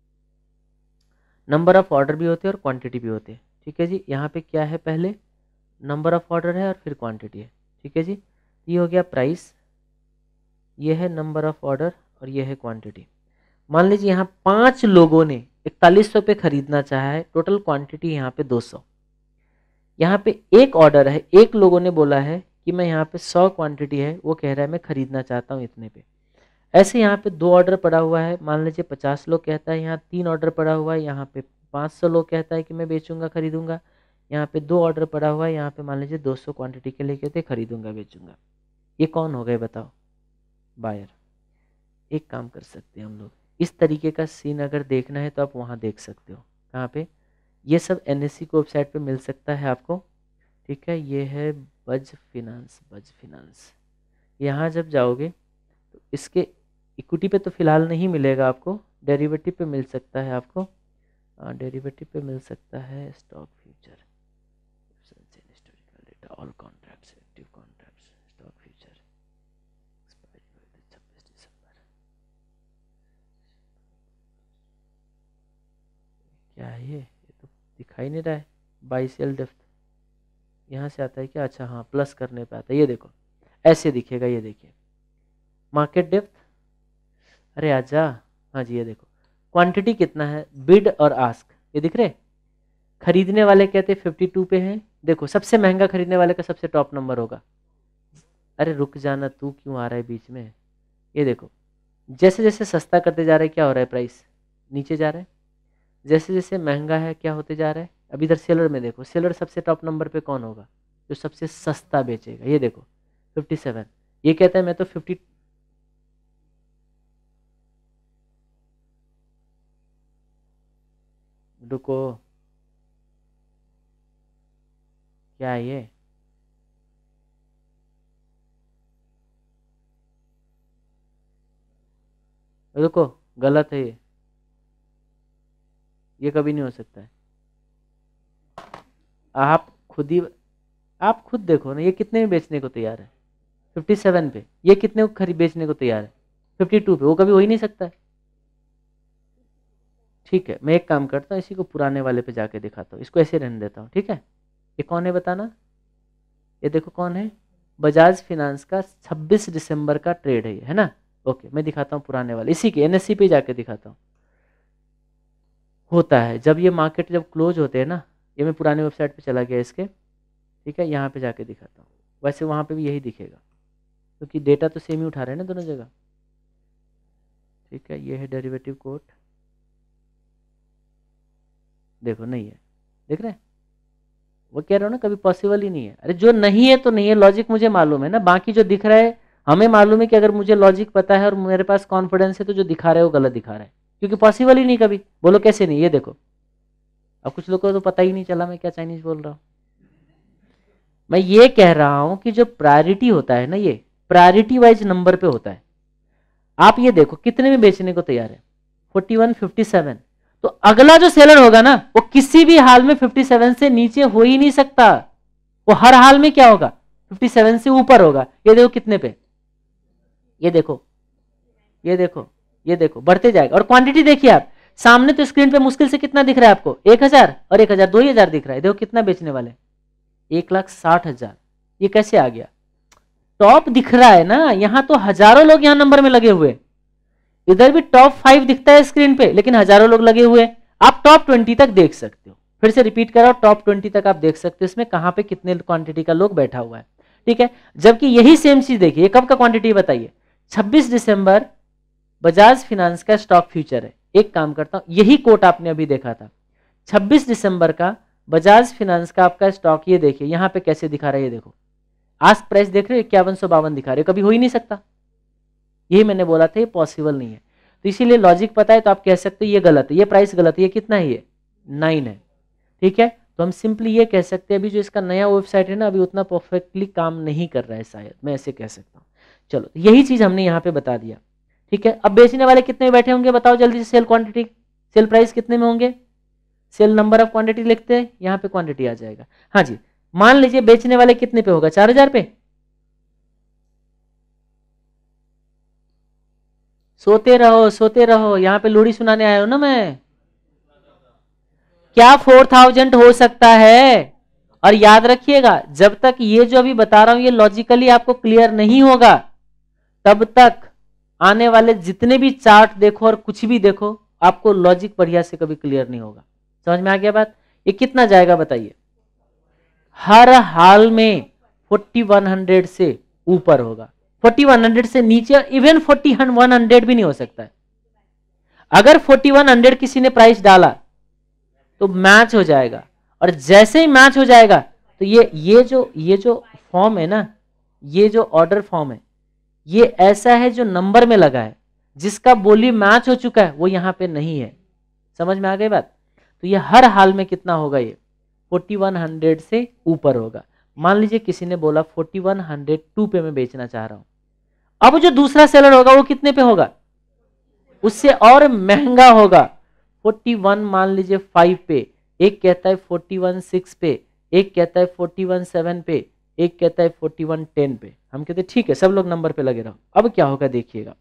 नंबर ऑफ ऑर्डर भी होते हैं और क्वांटिटी भी होते हैं, ठीक है जी। यहाँ पे क्या है, पहले नंबर ऑफ ऑर्डर है और फिर क्वांटिटी है, ठीक है जी। ये हो गया प्राइस, ये है नंबर ऑफ ऑर्डर और ये है क्वांटिटी। मान लीजिए यहाँ पांच लोगों ने इकतालीस सौ पे खरीदना चाहा है, टोटल क्वांटिटी यहाँ पे दो सौ। यहाँ पे एक ऑर्डर है, एक लोगों ने बोला है कि मैं यहाँ पे सौ क्वांटिटी है, वो कह रहा है मैं खरीदना चाहता हूँ इतने पे। ऐसे यहाँ पे दो ऑर्डर पड़ा हुआ है, मान लीजिए पचास लोग कहता है, यहाँ तीन ऑर्डर पड़ा हुआ है, यहाँ पे पाँच सौ लोग कहता है कि मैं बेचूंगा खरीदूंगा, यहाँ पे दो ऑर्डर पड़ा हुआ है, यहाँ पे मान लीजिए दो सौ क्वांटिटी के लिए कहते खरीदूंगा बेचूंगा। ये कौन हो गए बताओ, बायर। एक काम कर सकते हैं हम लोग, इस तरीके का सीन अगर देखना है तो आप वहाँ देख सकते हो, कहाँ पे, ये सब एनएससी को वेबसाइट पे मिल सकता है आपको। ठीक है, ये है बज फिनांस, बज फिनांस। यहाँ जब जाओगे तो इसके इक्विटी पे तो फिलहाल नहीं मिलेगा आपको, डेरिवेटिव पे मिल सकता है आपको, डेरिवेटिव पे मिल सकता है stock future, historical data, all contracts, active contracts, stock future, छब्बीस दिसंबर। क्या है ये ये तो दिखाई नहीं रहा है। बाईस एल डेप्थ यहाँ से आता है क्या? अच्छा हाँ, प्लस करने पे आता है, ये देखो ऐसे दिखेगा, ये देखिए मार्केट डेप्थ। अरे आजा, हाँ जी ये देखो क्वांटिटी कितना है, बिड और आस्क, ये दिख रहे। खरीदने वाले कहते फिफ्टी टू पे हैं, देखो सबसे महंगा खरीदने वाले का सबसे टॉप नंबर होगा। अरे रुक जाना, तू क्यों आ रहा है बीच में। ये देखो जैसे जैसे सस्ता करते जा रहे हैं क्या हो रहा है, प्राइस नीचे जा रहा है, जैसे जैसे महंगा है क्या होते जा रहा है। अब इधर सेलर में देखो, सेलर सबसे टॉप नंबर पे कौन होगा, जो सबसे सस्ता बेचेगा, ये देखो फिफ्टी सेवन। ये कहता है मैं तो फिफ्टी, रुको क्या है ये, रुको गलत है ये ये कभी नहीं हो सकता है। आप खुद ही, आप खुद देखो ना, ये कितने में बेचने को तैयार है, फिफ्टी सेवन पे। ये कितने को खरीद बेचने को तैयार है, फिफ्टी टू पे। वो कभी हो ही नहीं सकता है। ठीक है, मैं एक काम करता हूँ, इसी को पुराने वाले पे जाके दिखाता हूँ, इसको ऐसे रहने देता हूँ। ठीक है, ये कौन है बताना, ये देखो कौन है, बजाज फिनांस का छब्बीस दिसंबर का ट्रेड है ये, है ना। ओके, मैं दिखाता हूँ पुराने वाले, इसी के एनएससी पे जाके दिखाता हूँ। होता है जब ये मार्केट जब क्लोज होते हैं ना, ये मैं पुराने वेबसाइट पे चला गया इसके, ठीक है, यहाँ पे जाके दिखाता हूँ। वैसे वहाँ पे भी यही दिखेगा क्योंकि तो डेटा तो सेम ही उठा रहे हैं ना दोनों जगह। ठीक है, ये है डेरिवेटिव कोड, देखो नहीं है, देख रहे हैं, वो कह रहे हो ना कभी पॉसिबल ही नहीं है। अरे जो नहीं है तो नहीं है, लॉजिक मुझे मालूम है ना, बाकी जो दिख रहा है हमें मालूम है कि अगर मुझे लॉजिक पता है और मेरे पास कॉन्फिडेंस है तो जो दिखा रहा है वो गलत दिखा रहा है, क्योंकि पॉसिबल ही नहीं कभी। बोलो कैसे नहीं, ये देखो अब कुछ लोगों को तो पता ही नहीं चला मैं क्या चाइनीज बोल रहा हूँ। मैं ये कह रहा हूं कि जो प्रायोरिटी होता है ना, ये प्रायोरिटी वाइज नंबर पे होता है। आप ये देखो कितने में बेचने को तैयार है, फोर्टी वन, फिफ्टी सेवन। तो अगला जो सेलर होगा ना वो किसी भी हाल में फिफ्टी सेवन से नीचे हो ही नहीं सकता, वो हर हाल में क्या होगा, फिफ्टी सेवन से ऊपर होगा। ये देखो कितने पे, ये देखो ये देखो ये देखो बढ़ते जाएगा। और क्वांटिटी देखिए आप सामने, तो स्क्रीन पे मुश्किल से कितना दिख रहा है आपको, एक हजार और एक हजार, दो ही हजार दिख रहा है। देखो कितना बेचने वाले, एक लाख साठ हजार। ये कैसे आ गया, टॉप दिख रहा है ना, यहां तो हजारों लोग यहां नंबर में लगे हुए, इधर भी टॉप फाइव दिखता है स्क्रीन पे लेकिन हजारों लोग लगे हुए। आप टॉप ट्वेंटी तक देख सकते हो, फिर से रिपीट कर रहा हूं, टॉप ट्वेंटी तक आप देख सकते हो इसमें कहां पे कितने क्वांटिटी का लोग बैठा हुआ है। ठीक है, जबकि यही सेम चीज देखिए, कब का क्वांटिटी बताइए, छब्बीस दिसंबर बजाज फिनांस का स्टॉक फ्यूचर है। एक काम करता हूं, यही कोट आपने अभी देखा था, छब्बीस दिसंबर का बजाज फिनांस का आपका स्टॉक, ये देखिए यहां पे कैसे दिखा रहा है, ये देखो आस्क प्राइस देख रहे हो इक्यावन सौ बावन दिखा रहे हो, कभी हो ही नहीं सकता। यही मैंने बोला था, ये पॉसिबल नहीं है। तो इसीलिए लॉजिक पता है तो आप कह सकते हो ये गलत है, ये प्राइस गलत है। ये कितना है, ये नाइन है। ठीक है, तो हम सिंपली ये कह सकते हैं, अभी जो इसका नया वेबसाइट है ना, अभी उतना परफेक्टली काम नहीं कर रहा है, शायद मैं ऐसे कह सकता हूँ। चलो यही चीज हमने यहाँ पे बता दिया। ठीक है, अब बेचने वाले कितने बैठे होंगे बताओ जल्दी से, सेल क्वांटिटी, सेल प्राइस कितने में होंगे, सेल नंबर ऑफ क्वांटिटी लिखते हैं, यहाँ पे क्वांटिटी आ जाएगा। हाँ जी, मान लीजिए बेचने वाले कितने पे होगा, चार हजार पे। सोते रहो सोते रहो, यहाँ पे लोरी सुनाने आया हूं ना मैं। क्या फोर थाउजेंड हो सकता है, और याद रखिएगा जब तक ये जो अभी बता रहा हूं ये लॉजिकली आपको क्लियर नहीं होगा, तब तक आने वाले जितने भी चार्ट देखो और कुछ भी देखो, आपको लॉजिक बढ़िया से कभी क्लियर नहीं होगा। समझ में आ गया बात। ये कितना जाएगा बताइए, हर हाल में फोर्टी वन हंड्रेड से ऊपर होगा, फोर्टी वन हंड्रेड से नीचे इवन फोर्टी वन हंड्रेड भी नहीं हो सकता है। अगर फोर्टी वन हंड्रेड किसी ने प्राइस डाला तो मैच हो जाएगा, और जैसे ही मैच हो जाएगा तो ये ये जो ये जो फॉर्म है ना, ये जो ऑर्डर फॉर्म है, ये ऐसा है जो नंबर में लगा है, जिसका बोली मैच हो चुका है वो यहां पे नहीं है। समझ में आ गई बात। तो ये हर हाल में कितना होगा, ये फोर्टी वन हंड्रेड से ऊपर होगा। मान लीजिए किसी ने बोला फोर्टी वन हंड्रेड टू पे मैं बेचना चाह रहा हूं, अब जो दूसरा सेलर होगा वो कितने पे होगा, उससे और महंगा होगा, फोर्टी वन मान लीजिए फाइव पे, एक कहता है फोर्टी वन सिक्स पे, एक कहता है फोर्टी वन सेवन पे, एक कहता है फोर्टी वन टेन पे। हम कहते ठीक है सब लोग नंबर पे लगे रहो। अब क्या होगा देखिएगा,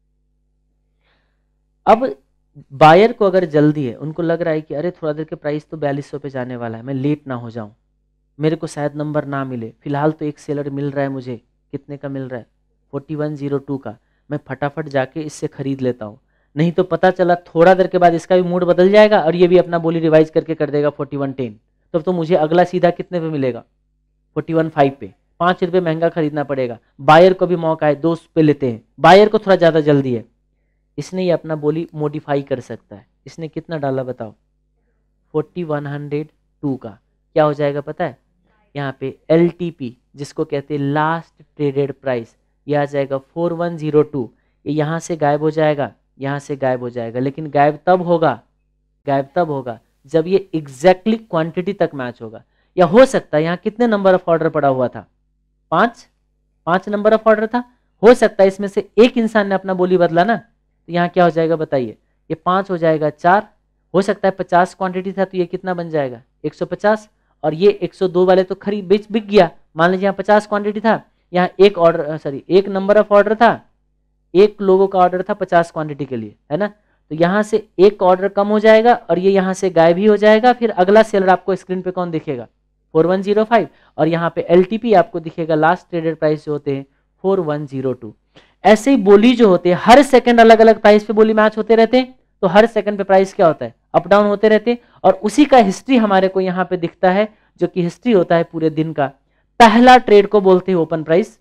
अब बायर को अगर जल्दी है, उनको लग रहा है कि अरे थोड़ा देर के प्राइस तो बयालीस सौ पे जाने वाला है, मैं लेट ना हो जाऊं, मेरे को शायद नंबर ना मिले, फिलहाल तो एक सेलर मिल रहा है मुझे, कितने का मिल रहा है, फोर्टी वन जीरो टू का, मैं फटाफट जाके इससे खरीद लेता हूँ, नहीं तो पता चला थोड़ा देर के बाद इसका भी मूड बदल जाएगा और ये भी अपना बोली रिवाइज करके कर देगा फोर्टी वन टेन, तब तो मुझे अगला सीधा कितने पे मिलेगा, फोर्टी वन फाइव पे, पाँच रुपये महंगा खरीदना पड़ेगा। बायर को भी मौका है, दो पे लेते हैं, बायर को थोड़ा ज़्यादा जल्दी है, इसने ये अपना बोली मॉडिफाई कर सकता है। इसने कितना डाला बताओ, फोर्टी वन हंड्रेड टू का, क्या हो जाएगा पता है, यहाँ पे एल टी पी जिसको कहते हैं लास्ट ट्रेडेड प्राइस, ये आ जाएगा फोर वन जीरो टू, ये यहाँ से गायब हो जाएगा, यहाँ से गायब हो जाएगा, लेकिन गायब तब होगा, गायब तब होगा जब ये एग्जैक्टली क्वांटिटी तक मैच होगा। या हो सकता है यहाँ कितने नंबर ऑफ ऑर्डर पड़ा हुआ था, पांच, पांच नंबर ऑफ ऑर्डर था, हो सकता है इसमें से एक इंसान ने अपना बोली बदला ना, तो यहाँ क्या हो जाएगा बताइए, ये पांच हो जाएगा चार, हो सकता है पचास क्वांटिटी था तो ये कितना बन जाएगा एक सौ पचास, और ये एक सौ दो वाले तो खरीद बेच बिक गया। मान लीजिए यहाँ पचास क्वांटिटी था, यहाँ एक ऑर्डर सॉरी एक नंबर ऑफ ऑर्डर था, एक लोगों का ऑर्डर था पचास क्वांटिटी के लिए, है ना, तो यहाँ से एक ऑर्डर कम हो जाएगा और ये यहाँ से गायब ही हो जाएगा। फिर अगला सेलर आपको स्क्रीन पे कौन दिखेगा, फोर वन जीरो फाइव, और यहाँ पे एलटीपी आपको दिखेगा लास्ट ट्रेडेड प्राइस जो होते हैं फोर वन जीरो टू। ऐसे ही बोली जो होते हैं हर सेकंड अलग अलग प्राइस पे बोली मैच होते रहते हैं, तो हर सेकंड पे प्राइस क्या होता है, अप डाउन होते रहते हैं, और उसी का हिस्ट्री हमारे को यहाँ पे दिखता है, जो कि हिस्ट्री होता है पूरे दिन का। पहला ट्रेड को बोलते हैं ओपन प्राइस,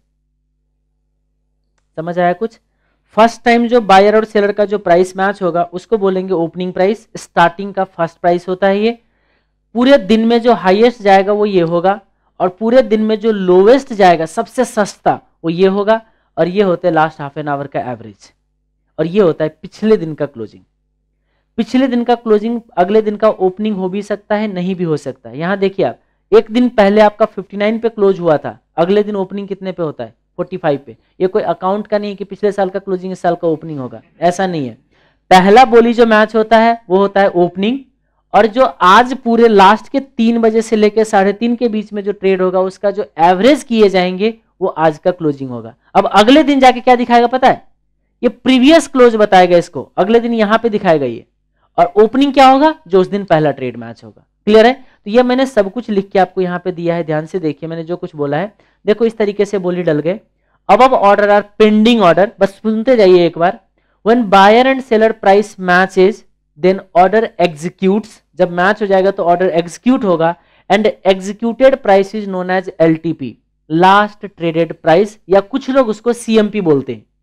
समझ आया कुछ। फर्स्ट टाइम जो बायर और सेलर का जो प्राइस मैच होगा उसको बोलेंगे ओपनिंग प्राइस, स्टार्टिंग का फर्स्ट प्राइस होता है ये। पूरे दिन में जो हाईएस्ट जाएगा वो ये होगा, और पूरे दिन में जो लोवेस्ट जाएगा सबसे सस्ता वो ये होगा, और ये होता है लास्ट हाफ एन आवर का एवरेज, और ये होता है पिछले दिन का क्लोजिंग। पिछले दिन का क्लोजिंग अगले दिन का ओपनिंग हो भी सकता है, नहीं भी हो सकता है। यहां देखिए आप, एक दिन पहले आपका फिफ्टी नाइन पे क्लोज हुआ था, अगले दिन ओपनिंग कितने पे होता है, फोर्टी फाइव पे। ये कोई अकाउंट का नहीं है कि पिछले साल का क्लोजिंग इस साल का ओपनिंग होगा, ऐसा नहीं है। पहला बोली जो मैच होता है वो होता है ओपनिंग, और जो आज पूरे लास्ट के तीन बजे से लेकर साढ़े तीन के बीच में जो ट्रेड होगा उसका जो एवरेज किए जाएंगे वो आज का क्लोजिंग होगा। अब अगले दिन जाके क्या दिखाएगा पता है, ये प्रीवियस क्लोज बताएगा इसको, अगले दिन यहां पे दिखाएगा ये, और ओपनिंग क्या होगा, जो उस दिन पहला ट्रेड मैच होगा। क्लियर है, तो ये मैंने सब कुछ लिख के आपको यहाँ पे दिया है, ध्यान से देखिए मैंने जो कुछ बोला है। देखो इस तरीके से बोली डल गए। अब अब ऑर्डर आर पेंडिंग ऑर्डर, बस सुनते जाइए एक बार। When buyer and seller price matches then order executes, जब मैच हो जाएगा तो ऑर्डर एग्जीक्यूट होगा, and executed price is known as LTP, last traded price, या कुछ लोग उसको सीएमपी बोलते हैं,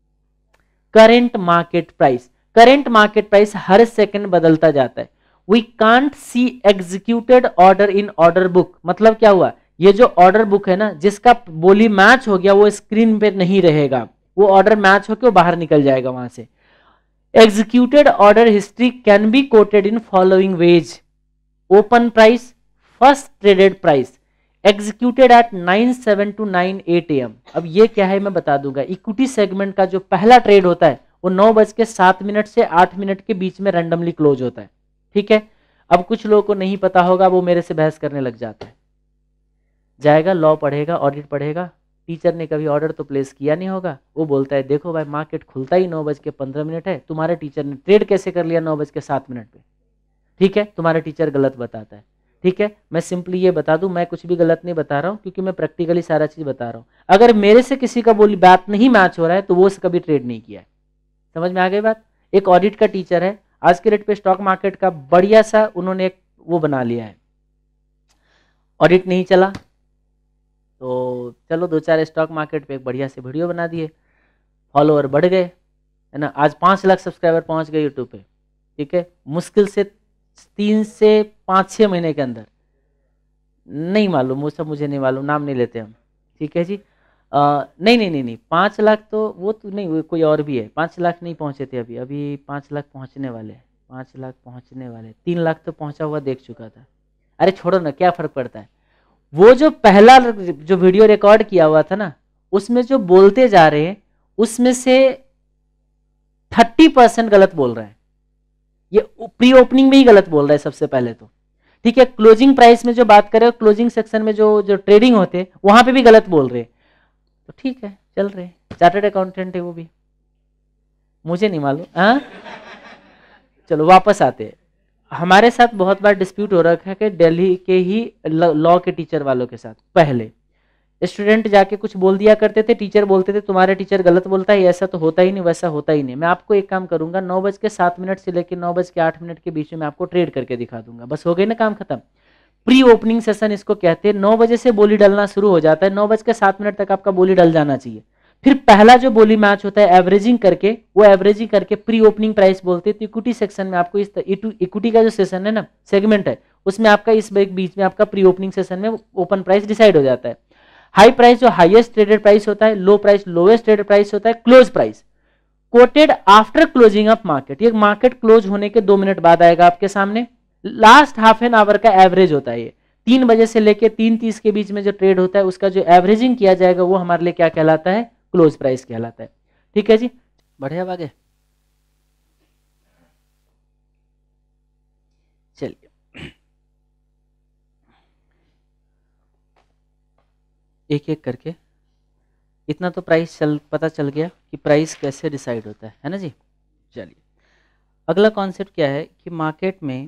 current market price. Current market price हर सेकंड बदलता जाता है। We can't see executed order in order book, मतलब क्या हुआ, ये जो ऑर्डर बुक है ना जिसका बोली मैच हो गया वो स्क्रीन पे नहीं रहेगा, वो ऑर्डर मैच होकर वो बाहर निकल जाएगा वहां से। Executed order history can be quoted in following ways, open price, first traded price, executed at nine seven two nine at A M. अब ये क्या है मैं बता दूंगा। इक्विटी सेगमेंट का जो पहला ट्रेड होता है वो नौ बज के सात मिनट से आठ मिनट के बीच में रैंडमली क्लोज होता है, ठीक है। अब कुछ लोगों को नहीं पता होगा, वो मेरे से बहस करने लग जाता है, जाएगा लॉ पढ़ेगा, ऑडिट पढ़ेगा, टीचर ने कभी ऑर्डर तो प्लेस किया नहीं होगा, वो बोलता है देखो भाई मार्केट खुलता ही नौ बज के पंद्रह मिनट है, तुम्हारे टीचर ने ट्रेड कैसे कर लिया नौ बज के सात मिनट पे, ठीक है, तुम्हारा टीचर गलत बताता है, ठीक है। मैं सिंपली ये बता दूं, मैं कुछ भी गलत नहीं बता रहा हूं, क्योंकि मैं प्रैक्टिकली सारा चीज बता रहा हूं। अगर मेरे से किसी का बोली बात नहीं मैच हो रहा है तो वो कभी ट्रेड नहीं किया है, समझ में आ गई बात। एक ऑडिट का टीचर है, आज के रेट पे स्टॉक मार्केट का बढ़िया सा उन्होंने एक वो बना लिया है, ऑडिट नहीं चला तो चलो दो चार स्टॉक मार्केट पे एक बढ़िया से वीडियो बना दिए, फॉलोअर बढ़ गए, है ना, आज पाँच लाख सब्सक्राइबर पहुंच गए यूट्यूब पे, ठीक है। मुश्किल से तीन से पाँच छः महीने के अंदर, नहीं मालूम वो सब मुझे नहीं मालूम, नाम नहीं लेते हम, ठीक है जी। आ, नहीं नहीं नहीं नहीं पाँच लाख तो वो तो नहीं, वो कोई और भी है, पाँच लाख नहीं पहुंचे थे अभी, अभी पाँच लाख पहुंचने वाले, पाँच लाख पहुंचने वाले, तीन लाख तो पहुंचा हुआ देख चुका था। अरे छोड़ो ना, क्या फ़र्क पड़ता है। वो जो पहला जो वीडियो रिकॉर्ड किया हुआ था ना, उसमें जो बोलते जा रहे हैं उसमें से थर्टी परसेंट गलत बोल रहे हैं। ये प्री ओपनिंग में ही गलत बोल रहा है सबसे पहले तो, ठीक है। क्लोजिंग प्राइस में जो बात करें, क्लोजिंग सेक्शन में जो जो ट्रेडिंग होते हैं वहां पे भी गलत बोल रहे हैं। तो ठीक है, चल रहे, चार्टर्ड अकाउंटेंट है वो भी, मुझे नहीं मालूम। हाँ चलो वापस आते हैं। हमारे साथ बहुत बार डिस्प्यूट हो रखा है कि दिल्ली के ही लॉ के टीचर वालों के साथ। पहले स्टूडेंट जाके कुछ बोल दिया करते थे, टीचर बोलते थे तुम्हारे टीचर गलत बोलता है, ऐसा तो होता ही नहीं, वैसा होता ही नहीं। मैं आपको एक काम करूंगा, नौ बज के सात मिनट से लेकर नौ बज के आठ मिनट के बीच में आपको ट्रेड करके दिखा दूंगा, बस हो गई ना काम खत्म। प्री ओपनिंग सेशन इसको कहते हैं। नौ बजे से बोली डलना शुरू हो जाता है, नौ बज के सात मिनट तक आपका बोली डल जाना चाहिए। फिर पहला जो बोली मैच होता है एवरेजिंग करके, वो एवरेजिंग करके प्री ओपनिंग प्राइस बोलते हैं। तो इक्विटी सेक्शन में आपको इस इक्विटी का जो सेशन है ना, सेगमेंट है, उसमें आपका इस बीच में आपका प्री ओपनिंग सेशन में ओपन प्राइस डिसाइड हो जाता है। हाई प्राइस जो हाईएस्ट ट्रेडेड प्राइस होता है, low price lowest traded price होता है, close price quoted after closing of market, ये मार्केट क्लोज होने के दो मिनट बाद आएगा आपके सामने। लास्ट हाफ एन आवर का एवरेज होता है ये, तीन बजे से लेके तीन तीस के बीच में जो ट्रेड होता है उसका जो एवरेजिंग किया जाएगा वो हमारे लिए क्या कहलाता है, क्लोज प्राइस कहलाता है। ठीक है जी, बढ़िया आगे चलिए। एक एक करके इतना तो प्राइस चल पता चल गया कि प्राइस कैसे डिसाइड होता है है ना जी। चलिए अगला कॉन्सेप्ट क्या है कि मार्केट में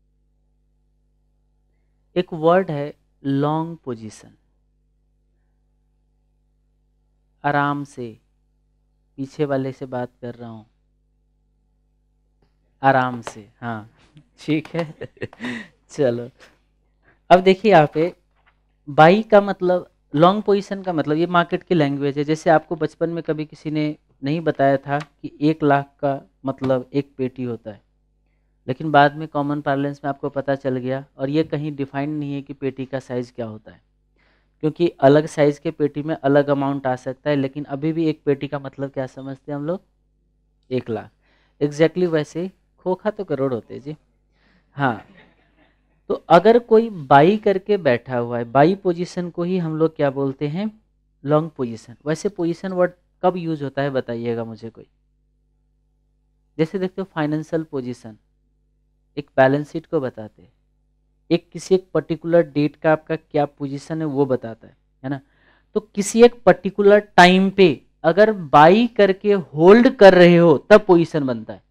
एक वर्ड है लॉन्ग पोजीशन। आराम से, पीछे वाले से बात कर रहा हूं, आराम से, हाँ ठीक है चलो अब देखिए यहाँ पे बाई का मतलब, लॉन्ग पोजीशन का मतलब, ये मार्केट की लैंग्वेज है। जैसे आपको बचपन में कभी किसी ने नहीं बताया था कि एक लाख का मतलब एक पेटी होता है, लेकिन बाद में कॉमन पार्लेंस में आपको पता चल गया। और ये कहीं डिफाइन नहीं है कि पेटी का साइज़ क्या होता है, क्योंकि अलग साइज़ के पेटी में अलग अमाउंट आ सकता है, लेकिन अभी भी एक पेटी का मतलब क्या समझते हैं हम लोग, एक लाख। एग्जैक्टली वैसे ही खोखा तो करोड़ होते हैं जी। हाँ, तो अगर कोई बाई करके बैठा हुआ है, बाई पोजीशन को ही हम लोग क्या बोलते हैं, लॉन्ग पोजीशन। वैसे पोजीशन वर्ड कब यूज होता है बताइएगा मुझे कोई। जैसे देखते हो फाइनेंशियल पोजीशन एक बैलेंस शीट को बताते हैं, एक किसी एक पर्टिकुलर डेट का आपका क्या पोजीशन है वो बताता है है ना। तो किसी एक पर्टिकुलर टाइम पे अगर बाई करके होल्ड कर रहे हो तब पोजीशन बनता है।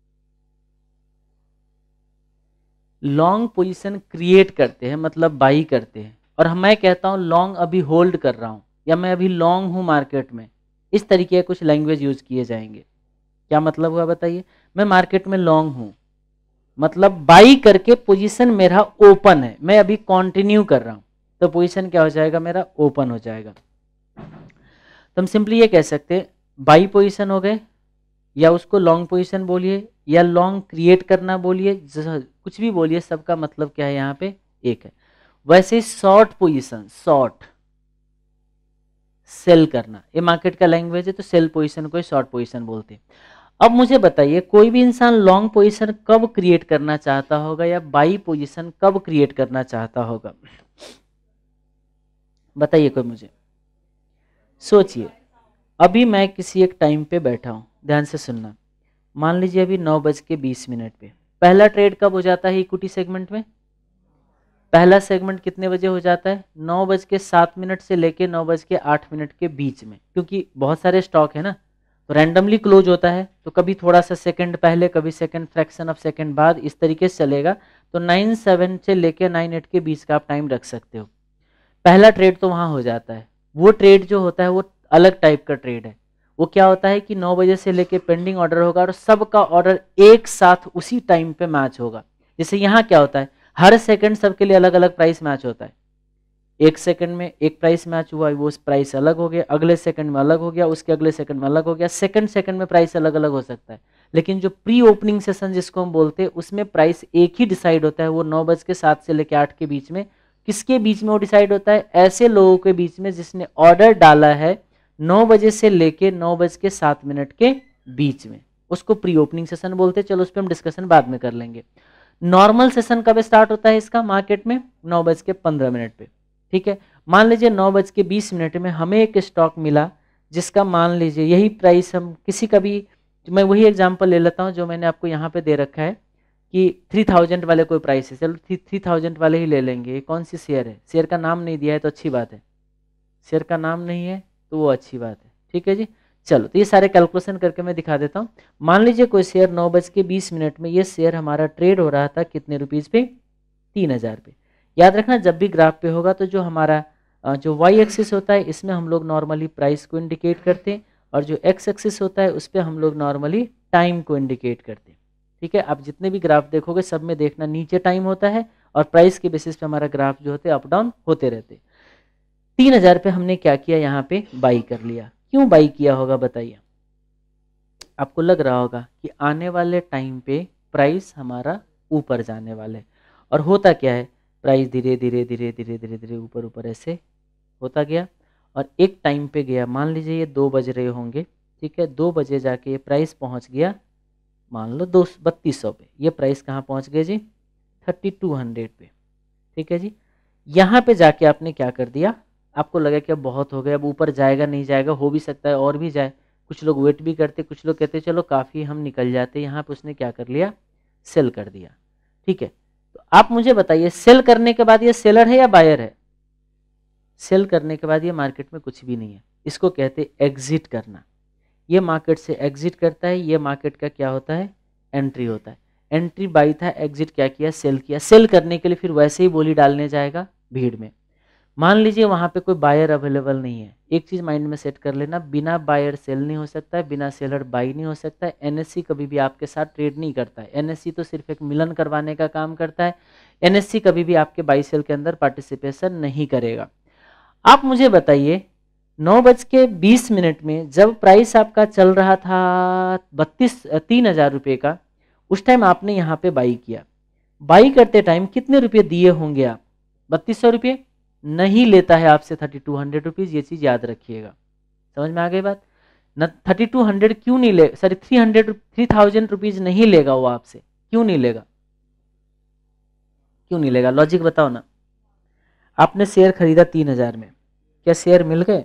लॉन्ग पोजीशन क्रिएट करते हैं मतलब बाई करते हैं, और मैं कहता हूं लॉन्ग अभी होल्ड कर रहा हूं या मैं अभी लॉन्ग हूं मार्केट में, इस तरीके कुछ लैंग्वेज यूज किए जाएंगे। क्या मतलब हुआ बताइए, मैं मार्केट में लॉन्ग हूं मतलब बाई करके पोजीशन मेरा ओपन है, मैं अभी कंटिन्यू कर रहा हूं, तो पोजीशन क्या हो जाएगा, मेरा ओपन हो जाएगा। तो हम सिंपली ये कह सकते हैं बाई पोजीशन हो गए, या उसको लॉन्ग पोजीशन बोलिए, या लॉन्ग क्रिएट करना बोलिए, कुछ भी बोलिए, सबका मतलब क्या है यहाँ पे एक है। वैसे शॉर्ट पोजीशन, शॉर्ट सेल करना, ये मार्केट का लैंग्वेज है, तो सेल पोजीशन को शॉर्ट पोजीशन बोलते हैं। अब मुझे बताइए कोई भी इंसान लॉन्ग पोजीशन कब क्रिएट करना चाहता होगा या बाई पोजीशन कब क्रिएट करना चाहता होगा, बताइए कोई मुझे। सोचिए अभी मैं किसी एक टाइम पे बैठा हूं, ध्यान से सुनना। मान लीजिए अभी नौ बज के बीस मिनट पे पहला ट्रेड कब हो जाता है इक्विटी सेगमेंट में, पहला सेगमेंट कितने बजे हो जाता है, नौ बज के सात मिनट से लेके नौ बज के आठ मिनट के बीच में, क्योंकि बहुत सारे स्टॉक है ना, तो रैंडमली क्लोज होता है, तो कभी थोड़ा सा सेकंड पहले, कभी सेकंड फ्रैक्शन ऑफ सेकंड बाद, इस तरीके से चलेगा। तो नाइन सेवन से लेके नाइन एट के बीच का आप टाइम रख सकते हो। पहला ट्रेड तो वहां हो जाता है। वो ट्रेड जो होता है वो अलग टाइप का ट्रेड है। वो क्या होता है कि नौ बजे से लेके पेंडिंग ऑर्डर होगा और सबका ऑर्डर एक साथ उसी टाइम पे मैच होगा। जैसे यहाँ क्या होता है, हर सेकंड सबके लिए अलग अलग प्राइस मैच होता है। एक सेकंड में एक प्राइस मैच हुआ, वो प्राइस अलग हो गया, अगले सेकंड में अलग हो गया, उसके अगले सेकंड में अलग हो गया, सेकंड सेकंड में प्राइस अलग अलग हो सकता है। लेकिन जो प्री ओपनिंग सेशन जिसको हम बोलते हैं उसमें प्राइस एक ही डिसाइड होता है, वो नौ बज के सात से लेकर आठ के बीच में। किसके बीच में वो डिसाइड होता है, ऐसे लोगों के बीच में जिसने ऑर्डर डाला है नौ बजे से लेके नौ बज के सात मिनट के बीच में, उसको प्री ओपनिंग सेशन बोलते हैं। चलो उस पर हम डिस्कशन बाद में कर लेंगे। नॉर्मल सेशन कब स्टार्ट होता है इसका मार्केट में, नौ बज के पंद्रह मिनट पे, ठीक है। मान लीजिए नौ बज के बीस मिनट में हमें एक स्टॉक मिला जिसका मान लीजिए यही प्राइस, हम किसी का भी, मैं वही एग्जांपल ले लेता हूँ जो मैंने आपको यहाँ पे दे रखा है कि थ्री थाउजेंड वाले कोई प्राइस है, चलो थ्री थ्री थाउजेंड वाले ही ले लेंगे। ये कौन सी शेयर है, शेयर का नाम नहीं दिया है तो अच्छी बात है, शेयर का नाम नहीं है तो वो अच्छी बात है, ठीक है जी। चलो तो ये सारे कैलकुलेशन करके मैं दिखा देता हूँ। मान लीजिए कोई शेयर नौ बज के बीस मिनट में ये शेयर हमारा ट्रेड हो रहा था कितने रुपीज़ पे, तीन हज़ार पे। याद रखना जब भी ग्राफ पे होगा तो जो हमारा जो वाई एक्सिस होता है इसमें हम लोग नॉर्मली प्राइस को इंडिकेट करते हैं, और जो एक्स एक्सिस होता है उस पर हम लोग नॉर्मली टाइम को इंडिकेट करते हैं, ठीक है। आप जितने भी ग्राफ देखोगे सब में देखना नीचे टाइम होता है और प्राइस के बेसिस पे हमारा ग्राफ जो होते हैं अप डाउन होते रहते। तीन हजार पे हमने क्या किया, यहाँ पे बाई कर लिया। क्यों बाई किया होगा बताइए, आपको लग रहा होगा कि आने वाले टाइम पे प्राइस हमारा ऊपर जाने वाले, और होता क्या है प्राइस धीरे धीरे धीरे धीरे धीरे धीरे ऊपर ऊपर ऐसे होता गया, और एक टाइम पे गया, मान लीजिए ये दो बज रहे होंगे, ठीक है, दो बजे जाके ये प्राइस पहुंच गया मान लो दो बत्तीस सौ पे। ये प्राइस कहाँ पहुंच गए जी, थर्टी टू हंड्रेड पे, ठीक है जी। यहाँ पे जाके आपने क्या कर दिया, आपको लगा कि अब बहुत हो गया, अब ऊपर जाएगा नहीं जाएगा, हो भी सकता है और भी जाए, कुछ लोग वेट भी करते, कुछ लोग कहते चलो काफ़ी हम निकल जाते, यहाँ पे उसने क्या कर लिया, सेल कर दिया, ठीक है। तो आप मुझे बताइए सेल करने के बाद ये सेलर है या बायर है, सेल करने के बाद ये मार्केट में कुछ भी नहीं है, इसको कहते एग्जिट करना। ये मार्केट से एग्जिट करता है, ये मार्केट का क्या होता है, एंट्री होता है। एंट्री बाई था, एग्जिट क्या किया, सेल किया। सेल करने के लिए फिर वैसे ही बोली डालने जाएगा भीड़ में। मान लीजिए वहाँ पे कोई बायर अवेलेबल नहीं है, एक चीज़ माइंड में सेट कर लेना, बिना बायर सेल नहीं हो सकता है, बिना सेलर बाई नहीं हो सकता है। एनएससी कभी भी आपके साथ ट्रेड नहीं करता है, एनएससी तो सिर्फ एक मिलन करवाने का काम करता है। एनएससी कभी भी आपके बाई सेल के अंदर पार्टिसिपेशन नहीं करेगा। आप मुझे बताइए नौ बज के बीस मिनट में जब प्राइस आपका चल रहा था बत्तीस तीन हजार रुपये का, उस टाइम आपने यहाँ पे बाई किया। बाई करते टाइम कितने रुपए दिए होंगे आप, बत्तीस सौ रुपये नहीं लेता है आपसे थर्टी टू हंड्रेड रुपीज़, ये चीज़ याद रखिएगा। समझ में आ गई बात न, थर्टी टू हंड्रेड क्यों नहीं ले, sorry three hundred three thousand rupees नहीं लेगा वो आपसे, क्यों नहीं लेगा, क्यों नहीं लेगा, लॉजिक बताओ ना। आपने शेयर खरीदा तीन हजार में, क्या शेयर मिल गए,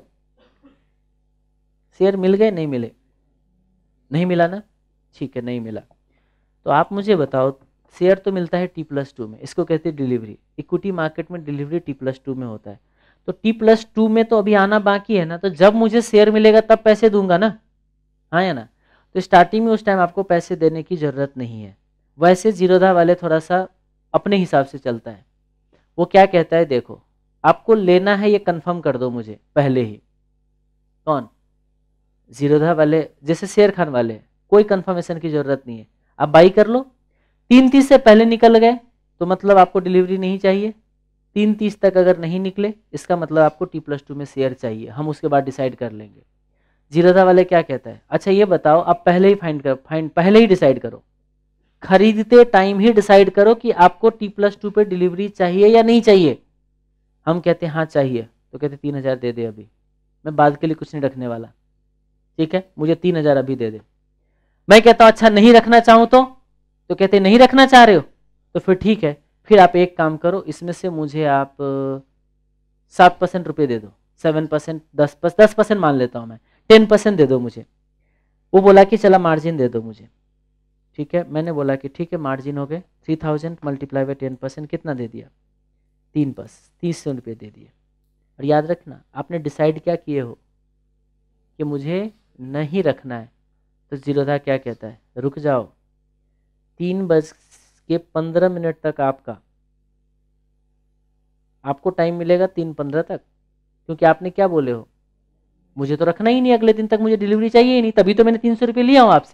शेयर मिल गए नहीं मिले, नहीं मिला ना, ठीक है नहीं मिला। तो आप मुझे बताओ शेयर तो मिलता है टी प्लस टू में, इसको कहते हैं डिलीवरी। इक्विटी मार्केट में डिलीवरी टी प्लस टू में होता है, तो टी प्लस टू में तो अभी आना बाकी है ना, तो जब मुझे शेयर मिलेगा तब पैसे दूंगा ना, हाँ या ना। तो स्टार्टिंग में उस टाइम आपको पैसे देने की ज़रूरत नहीं है। वैसे जीरोधा वाले थोड़ा सा अपने हिसाब से चलता है, वो क्या कहता है देखो आपको लेना है ये कंफर्म कर दो मुझे पहले ही। कौन, जीरोधा वाले जैसे शेर खान वाले, कोई कंफर्मेशन की जरूरत नहीं है, आप बाई कर लो। तीन तीस से पहले निकल गए तो मतलब आपको डिलीवरी नहीं चाहिए, तीन तीस तक अगर नहीं निकले इसका मतलब आपको टी प्लस टू में शेयर चाहिए, हम उसके बाद डिसाइड कर लेंगे। जीरोधा वाले क्या कहता है, अच्छा ये बताओ आप पहले ही फाइंड कर फाइंड पहले ही डिसाइड करो, खरीदते टाइम ही डिसाइड करो कि आपको टी प्लस टू पे डिलीवरी चाहिए या नहीं चाहिए। हम कहते हैं हाँ चाहिए, तो कहते तीन हजार दे दे अभी, मैं बाद के लिए कुछ नहीं रखने वाला, ठीक है मुझे तीन हजार अभी दे दे। मैं कहता हूँ अच्छा नहीं रखना चाहूँ तो तो कहते नहीं रखना चाह रहे हो तो फिर ठीक है, फिर आप एक काम करो इसमें से मुझे आप सात परसेंट रुपये दे दो, सेवन परसेंट दस दस परसेंट मान लेता हूँ मैं, टेन परसेंट दे दो मुझे। वो बोला कि चला मार्जिन दे दो मुझे, ठीक है मैंने बोला कि ठीक है मार्जिन हो गए three thousand multiply by ten percent कितना दे दिया, तीन बस तीस सौ रुपये दे दिए। और याद रखना आपने डिसाइड क्या किए हो कि मुझे नहीं रखना है, तो जीरोधा क्या कहता है रुक जाओ, तीन बज के पंद्रह मिनट तक आपका आपको टाइम मिलेगा, तीन पंद्रह तक, क्योंकि आपने क्या बोले हो मुझे तो रखना ही नहीं, अगले दिन तक मुझे डिलीवरी चाहिए ही नहीं, तभी तो मैंने तीन सौ रुपये लिया हूँ आपसे।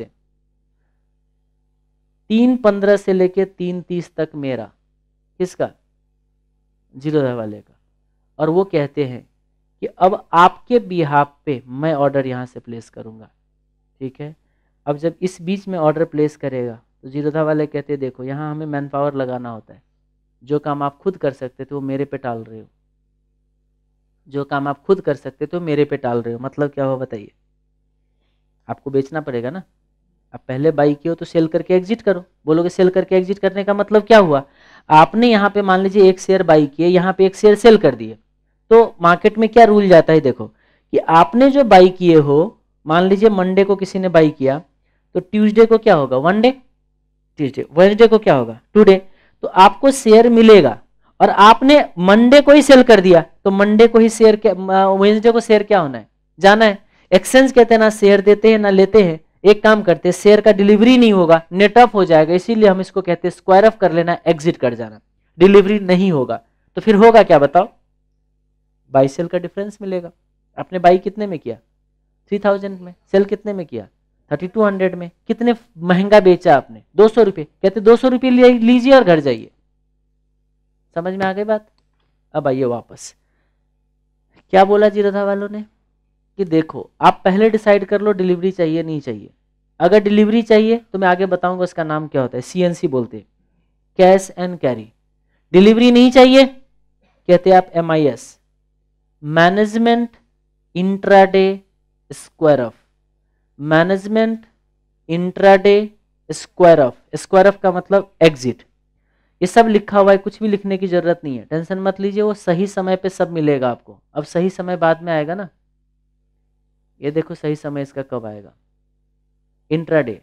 तीन पंद्रह से लेके तीन तीस तक मेरा, किसका, जीरोधा वाले का। और वो कहते हैं कि अब आपके बिहाफ पे मैं ऑर्डर यहाँ से प्लेस करूँगा, ठीक है। अब जब इस बीच में ऑर्डर प्लेस करेगा तो जीरोधा वाले कहते हैं देखो यहाँ हमें मैन पावर लगाना होता है, जो काम आप खुद कर सकते थे वो मेरे पे टाल रहे हो, जो काम आप खुद कर सकते थे वो मेरे पे टाल रहे हो। मतलब क्या हुआ बताइए, आपको बेचना पड़ेगा ना, आप पहले बाई किए हो तो सेल करके एग्जिट करो। बोलोगे सेल करके एग्जिट करने का मतलब क्या हुआ, आपने यहाँ पे मान लीजिए एक शेयर बाई किए, यहाँ पे एक शेयर सेल कर दिए, तो मार्केट में क्या रूल जाता है, देखो कि आपने जो बाई किए हो, मान लीजिए मंडे को किसी ने बाई किया, तो ट्यूसडे को क्या होगा, वन डे, ट्यूसडे, वेडनेसडे को क्या होगा, टू डे। तो आपको शेयर मिलेगा, और आपने मंडे को ही सेल कर दिया, तो मंडे को ही शेयर, वेडनेसडे को शेयर क्या होना है, जाना है। एक्सचेंज कहते हैं ना शेयर देते हैं ना लेते हैं, एक काम करते हैं, शेयर का डिलीवरी नहीं होगा, नेट ऑफ हो जाएगा, इसीलिए हम इसको कहते हैं स्क्वायर ऑफ कर लेना, एग्जिट कर जाना, डिलीवरी नहीं होगा। तो फिर होगा क्या बताओ, बाई सेल का डिफरेंस मिलेगा। आपने बाई कितने में किया, थ्री थाउजेंड में, सेल कितने में किया, थर्टी टू हंड्रेड में, कितने महंगा बेचा आपने, दो सौ रुपये, कहते दो सौ रुपये लीजिए और घर जाइए। समझ में आ गई बात। अब आइए वापस, क्या बोला जीरोधा वालों ने कि देखो आप पहले डिसाइड कर लो डिलीवरी चाहिए नहीं चाहिए। अगर डिलीवरी चाहिए तो मैं आगे बताऊंगा उसका नाम क्या होता है, सीएनसी बोलते हैं, कैश एंड कैरी। डिलीवरी नहीं चाहिए कहते हैं आप MIS, management intraday square off, management intraday square off, square off का मतलब एग्जिट। ये सब लिखा हुआ है, कुछ भी लिखने की जरूरत नहीं है, टेंशन मत लीजिए, वो सही समय पे सब मिलेगा आपको। अब सही समय बाद में आएगा ना, ये देखो सही समय इसका कब आएगा, इंट्राडे,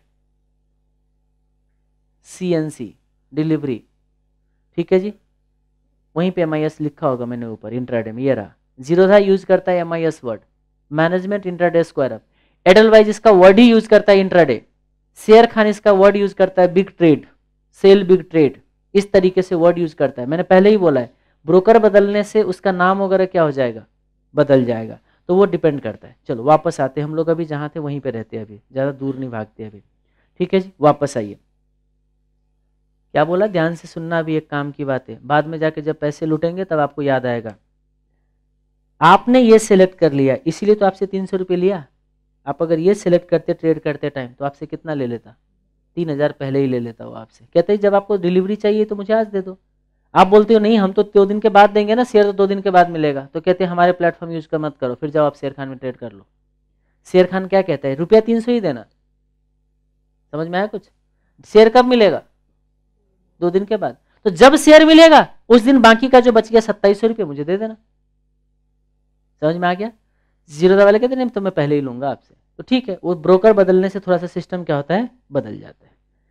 सीएनसी, डिलीवरी, ठीक है जी। वहीं पे एमआईएस लिखा होगा मैंने ऊपर, इंट्राडे में ये रहा। जीरोधा यूज करता है MIS word, management intraday square off. Edelweiss इसका वर्ड ही यूज करता है इंट्राडे। शेयर खान इसका वर्ड यूज करता है big trade, sell big trade, इस तरीके से वर्ड यूज करता है। मैंने पहले ही बोला है, ब्रोकर बदलने से उसका नाम वगैरह क्या हो जाएगा, बदल जाएगा, तो वो डिपेंड करता है। चलो वापस आते हैं, हम लोग अभी जहाँ थे वहीं पे रहते हैं, अभी ज़्यादा दूर नहीं भागते अभी, ठीक है जी। वापस आइए, क्या बोला, ध्यान से सुनना, अभी एक काम की बात है, बाद में जाके जब पैसे लुटेंगे तब आपको याद आएगा। आपने ये सिलेक्ट कर लिया, इसीलिए तो आपसे तीन सौ रुपये लिया। आप अगर ये सिलेक्ट करते ट्रेड करते टाइम तो आपसे कितना ले लेता, तीन हजार पहले ही ले लेता वो आपसे। कहते ही जब आपको डिलीवरी चाहिए तो मुझे आज दे दो। आप बोलते हो नहीं हम तो दो दिन के बाद देंगे ना, शेयर तो दो दिन के बाद मिलेगा, तो कहते हैं हमारे प्लेटफॉर्म यूज कर मत करो, फिर जाओ आप शेयर खान में ट्रेड कर लो। शेयर खान क्या कहता है, रुपया तीन सौ ही देना। समझ में आया कुछ, शेयर कब मिलेगा, दो दिन के बाद। तो जब शेयर मिलेगा उस दिन बाकी का जो बच गया सत्ताईस सौ रुपये मुझे दे देना। समझ में आ गया। जीरोधा वाले कहते नहीं तो मैं पहले ही लूंगा आपसे, तो ठीक है, वो ब्रोकर बदलने से थोड़ा सा सिस्टम क्या होता है, बदल जाता है।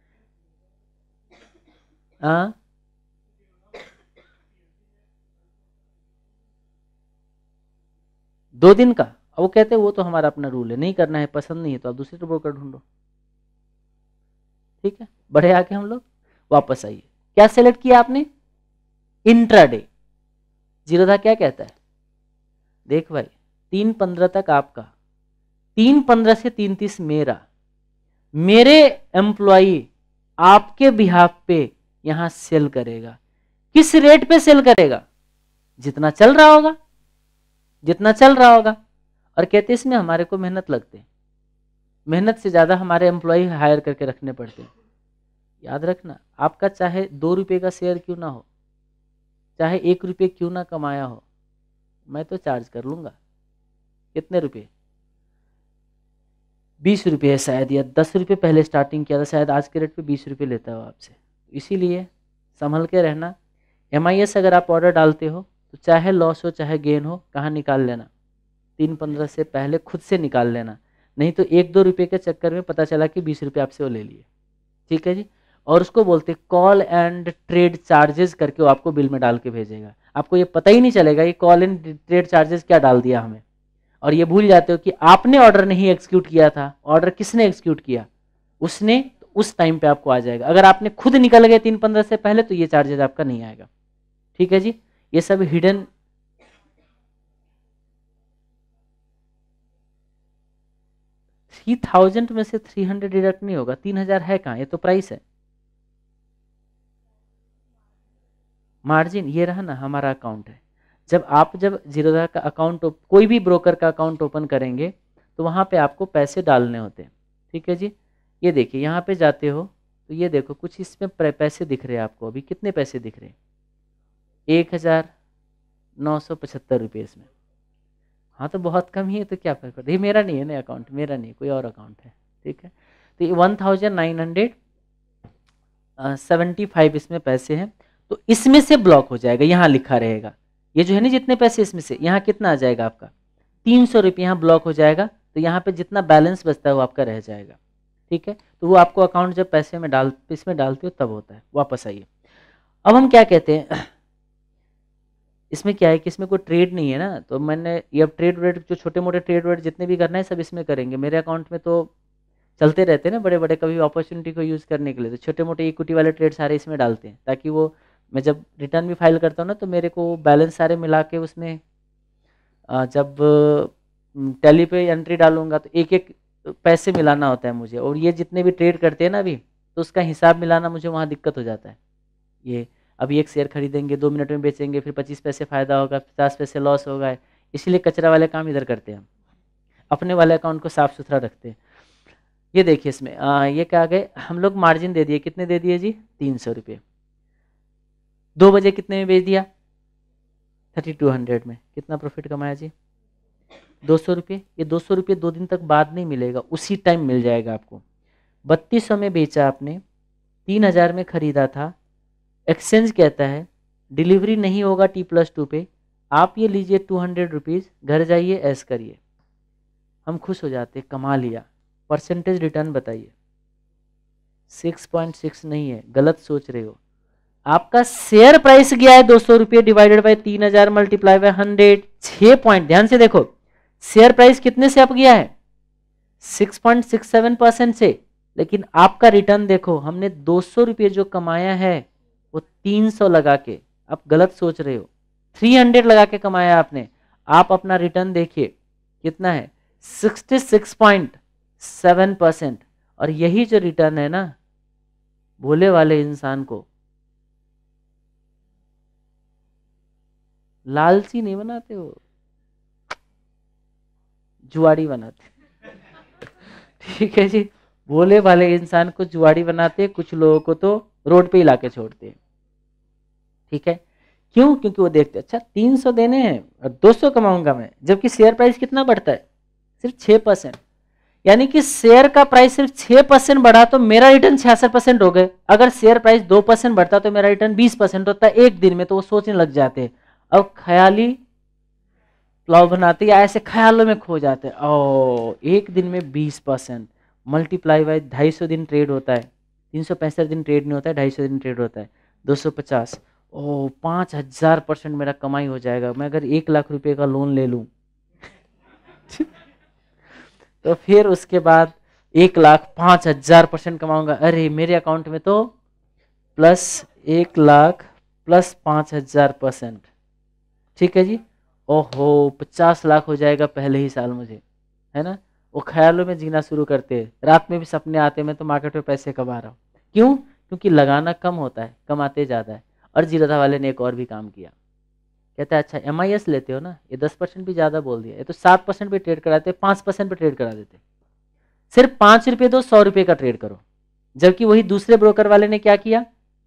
हाँ दो दिन का, अब वो कहते हैं वो तो हमारा अपना रूल है, नहीं करना है, पसंद नहीं है तो आप दूसरे ब्रोकर ढूंढो, ठीक है। बढ़े आके हम लोग, वापस आइए, क्या सेलेक्ट किया आपने, इंट्राडे। जीरोधा क्या कहता है, देख भाई तीन पंद्रह तक आपका, तीन पंद्रह से तीन तीस मेरा, मेरे एम्प्लॉई आपके बिहाफ पे यहां सेल करेगा। किस रेट पे सेल करेगा, जितना चल रहा होगा, जितना चल रहा होगा। और कहते इसमें हमारे को मेहनत लगते हैं, मेहनत से ज्यादा हमारे एम्प्लॉय हायर करके रखने पड़ते हैं। याद रखना, आपका चाहे दो रुपये का शेयर क्यों ना हो, चाहे एक रुपये क्यों ना कमाया हो, मैं तो चार्ज कर लूंगा। कितने रुपए, बीस रुपये शायद, या दस रुपये पहले स्टार्टिंग किया था, शायद आज के रेट पे बीस रुपये लेता हो आपसे। इसीलिए संभल के रहना। एमआईएस अगर आप ऑर्डर डालते हो तो चाहे लॉस हो चाहे गेन हो, कहाँ निकाल लेना, तीन पंद्रह से पहले खुद से निकाल लेना, नहीं तो एक दो रुपये के चक्कर में पता चला कि बीस रुपये आपसे वो ले लिए, ठीक है जी। और उसको बोलते कॉल एंड ट्रेड चार्जेस करके वो आपको बिल में डाल के भेजेगा। आपको ये पता ही नहीं चलेगा ये कॉल एंड ट्रेड चार्जेस क्या डाल दिया हमें, और ये भूल जाते हो कि आपने ऑर्डर नहीं एग्जीक्यूट किया था। ऑर्डर किसने एग्जीक्यूट किया, उसने, तो उस टाइम पे आपको आ जाएगा। अगर आपने खुद निकल गए तीन पंद्रह से पहले तो ये चार्जेस आपका नहीं आएगा, ठीक है जी। ये सब हिडन, थ्री थाउजेंड में से थ्री हंड्रेड डिडक्ट नहीं होगा, तीन हजार है कहाँ, ये तो प्राइस है। मार्जिन ये रहा ना, हमारा अकाउंट है। जब आप जब जीरोधा का अकाउंट, कोई भी ब्रोकर का अकाउंट ओपन करेंगे तो वहाँ पे आपको पैसे डालने होते हैं, ठीक है जी। ये देखिए यहाँ पे जाते हो तो ये देखो कुछ इसमें पैसे दिख रहे हैं आपको, अभी कितने पैसे दिख रहे हैं, एक हजार नौ सौ पचहत्तर रुपये इसमें। हाँ तो बहुत कम ही है, तो क्या फर्क पड़ता है, ये मेरा नहीं है ना अकाउंट, मेरा नहीं, कोई और अकाउंट है, ठीक है। तो ये one thousand nine hundred seventy five इसमें पैसे हैं, तो इसमें से ब्लॉक हो जाएगा, यहाँ लिखा रहेगा ये जो है ना जितने पैसे इसमें से यहाँ कितना आ जाएगा आपका तीन सौ रुपये यहाँ ब्लॉक हो जाएगा, तो यहाँ पे जितना बैलेंस बचता है वो आपका रह जाएगा। ठीक है, तो वो आपको अकाउंट जब पैसे में डाल इसमें डालते हो तब होता है। वापस आइए, अब हम क्या कहते हैं, इसमें क्या है कि इसमें कोई ट्रेड नहीं है ना, तो मैंने ये अब ट्रेड व्रेड जो छोटे मोटे ट्रेड व्रेड जितने भी करना है सब इसमें करेंगे। मेरे अकाउंट में तो चलते रहते हैं ना बड़े बड़े, कभी अपॉर्चुनिटी को यूज़ करने के लिए, तो छोटे मोटे इक्विटी वाले ट्रेड सारे इसमें डालते हैं, ताकि वो मैं जब रिटर्न भी फाइल करता हूँ ना तो मेरे को बैलेंस सारे मिला के उसमें जब टैली पे एंट्री डालूंगा तो एक एक पैसे मिलाना होता है मुझे, और ये जितने भी ट्रेड करते हैं ना अभी, तो उसका हिसाब मिलाना मुझे वहाँ दिक्कत हो जाता है। ये अभी एक शेयर खरीदेंगे, दो मिनट में बेचेंगे, फिर पच्चीस पैसे फ़ायदा होगा, पचास पैसे लॉस होगा, इसलिए कचरा वाले काम इधर करते हैं हम, अपने वाले अकाउंट को साफ़ सुथरा रखते हैं। ये देखिए इसमें आ, ये क्या गए, हम लोग मार्जिन दे दिए, कितने दे दिए जी, तीन सौ रुपये। दो बजे कितने में बेच दिया, थर्टी टू हंड्रेड में। कितना प्रॉफिट कमाया जी, दो सौ रुपये। ये दो सौ रुपये दो दिन तक बाद नहीं मिलेगा, उसी टाइम मिल जाएगा आपको। बत्तीस सौ में बेचा आपने, तीन हज़ार में ख़रीदा था, एक्सचेंज कहता है डिलीवरी नहीं होगा टी प्लस टू पे, आप ये लीजिए टू हंड्रेड रुपीज़, घर जाइए ऐश करिए। हम खुश हो जाते, कमा लिया। परसेंटेज रिटर्न बताइए, सिक्स पॉइंट सिक्स नहीं है, गलत सोच रहे हो। आपका शेयर प्राइस गया है दो सौ रुपये डिवाइडेड बाय तीन हजार मल्टीप्लाई बाय हंड्रेड, छः पॉइंट। ध्यान से देखो, शेयर प्राइस कितने से अप गया है, six point six seven percent से, लेकिन आपका रिटर्न देखो, हमने दो सौ रुपये जो कमाया है वो तीन सौ लगा के, आप गलत सोच रहे हो, तीन सौ लगा के कमाया आपने। आप अपना रिटर्न देखिए कितना है, sixty six point seven percent. और यही जो रिटर्न है ना, भोले वाले इंसान को लालची नहीं बनाते हो, जुआड़ी बनाते। ठीक है जी, भोले वाले इंसान को जुआड़ी बनाते, कुछ लोगों को तो रोड पे ही लाके छोड़ते हैं। ठीक है, क्यों, क्योंकि वो देखते अच्छा तीन सौ देने हैं और दो सौ कमाऊंगा मैं, जबकि शेयर प्राइस कितना बढ़ता है, सिर्फ छः परसेंट। यानी कि शेयर का प्राइस सिर्फ छः परसेंट बढ़ा तो मेरा रिटर्न छियासठ परसेंट हो गए। अगर शेयर प्राइस दो परसेंट बढ़ता तो मेरा रिटर्न बीस परसेंट होता है एक दिन में। तो वो सोचने लग जाते, अब ख्याली प्लाव बनाते या ऐसे ख्यालों में खो जाते, ओ एक दिन में बीस परसेंट मल्टीप्लाई बाई ढाई सौ दिन ट्रेड होता है, तीन सौ पैंसठ दिन ट्रेड नहीं होता है, ढाई सौ दिन ट्रेड होता है, दो सौ पचास, ओ पाँच हजार परसेंट मेरा कमाई हो जाएगा। मैं अगर एक लाख रुपए का लोन ले लूँ तो फिर उसके बाद एक लाख पाँच हजार परसेंट कमाऊंगा, अरे मेरे अकाउंट में तो प्लस एक लाख प्लस पाँच हजार परसेंट। ठीक है जी, ओहो पचास लाख हो जाएगा पहले ही साल मुझे, है ना। वो ख्यालों में जीना शुरू करते हैं, रात में भी सपने आते, मैं तो मार्केट में पैसे कमा रहा हूँ। क्यों, क्योंकि लगाना कम होता है, कमाते ज़्यादा है। और जीरोधा वाले ने एक और भी काम किया, कहता है अच्छा एम आई एस लेते हो ना, ये दस परसेंट भी ज़्यादा बोल दिया, ये तो सात परसेंट पे ट्रेड कराते, पाँच परसेंट पे ट्रेड करा देते, सिर्फ पाँच रुपये दो सौ रुपये का ट्रेड करो। जबकि वही दूसरे ब्रोकर वाले ने क्या किया,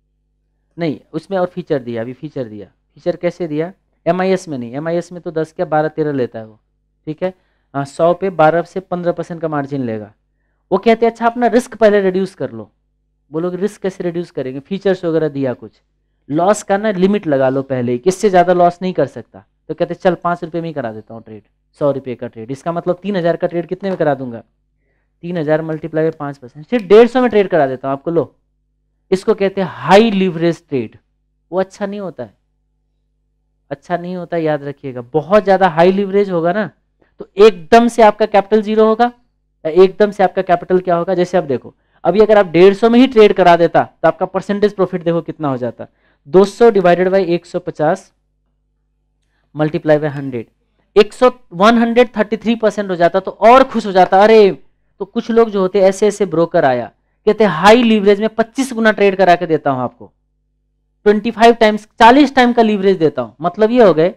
नहीं उसमें और फीचर दिया, अभी फीचर दिया। फीचर कैसे दिया, एम आई एस में नहीं, एम आई एस में तो दस क्या बारह तेरह लेता है वो, ठीक है, हाँ सौ पे बारह से पंद्रह परसेंट का मार्जिन लेगा। वो कहते हैं अच्छा अपना रिस्क पहले रिड्यूस कर लो। बोलोगे रिस्क कैसे रिड्यूस करेंगे, फीचर्स वगैरह दिया कुछ, लॉस का ना लिमिट लगा लो पहले ही, किससे ज़्यादा लॉस नहीं कर सकता। तो कहते चल पाँच रुपये में ही करा देता हूँ ट्रेड, सौ रुपये का ट्रेड, इसका मतलब तीन हज़ार का ट्रेड कितने में करा दूंगा, तीन हज़ार मल्टीप्लाई पाँच परसेंट, सिर्फ डेढ़ सौ में ट्रेड करा देता हूँ आपको। लो इसको कहते हैं हाई लिवरेज ट्रेड। वो अच्छा नहीं होता है, अच्छा नहीं होता, याद रखिएगा। बहुत ज़्यादा हाई लिवरेज होगा ना तो एकदम से आपका कैपिटल जीरो होगा, एकदम से आपका कैपिटल क्या होगा। जैसे आप देखो अभी अगर आप डेढ़ सौ में ही ट्रेड करा देता तो आपका परसेंटेज प्रॉफिट देखो कितना हो जाता, दो सौ डिवाइडेड बाई एक सौ पचास मल्टीप्लाई बाई हंड्रेड, एक सौ one hundred thirty three percent हो जाता। तो और खुश हो जाता, अरे तो कुछ लोग जो होते ऐसे ऐसे ब्रोकर आया, कहते हाई लीवरेज में पच्चीस गुना ट्रेड करा के देता हूं आपको, पच्चीस टाइम्स चालीस टाइम का लीवरेज देता हूं। मतलब ये हो गए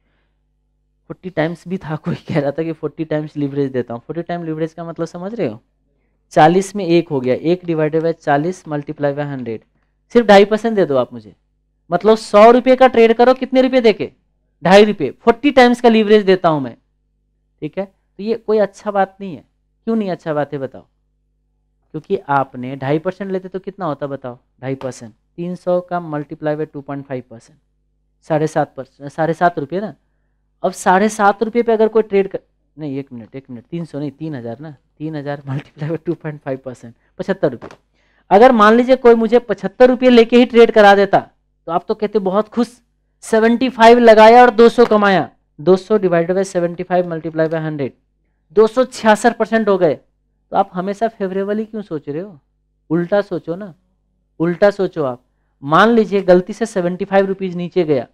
चालीस टाइम्स भी था, कोई कह रहा था कि चालीस टाइम्स लीवरेज देता हूं। चालीस टाइम लीवरेज का मतलब समझ रहे हो, चालीस में एक हो गया, एक डिवाइडेड बाय चालीस मल्टीप्लाई बाय हंड्रेड, सिर्फ ढाई परसेंट दे दो आप मुझे। मतलब सौ रुपये का ट्रेड करो, कितने रुपए देके, ढाई रुपये, फोर्टी टाइम्स का लीवरेज देता हूं मैं। ठीक है, तो ये कोई अच्छा बात नहीं है। क्यों नहीं अच्छा बात है बताओ, क्योंकि आपने ढाई परसेंट लेते तो कितना होता बताओ, ढाई परसेंट, तीन सौ का multiply by two point five percent, साढ़े सात परसेंट साढ़े सात रुपये ना। अब साढ़े सात रुपये पे अगर कोई ट्रेड कर, नहीं एक मिनट एक मिनट तीन सौ नहीं तीन हज़ार ना, तीन हज़ार multiply by two point five percent पचहत्तर रुपये। अगर मान लीजिए कोई मुझे पचहत्तर रुपये लेके ही ट्रेड करा देता तो आप तो कहते बहुत खुश, सेवेंटी फाइव लगाया और दो सौ कमाया, दो सौ divided by seventy five multiply by hundred, दो सौ छियासठ परसेंट हो गए। तो आप हमेशा फेवरेबल ही क्यों सोच रहे हो? उल्टा सोचो ना, उल्टा सोचो आप। मान लीजिए गलती से सेवेंटी फाइव रुपीज नीचे गया,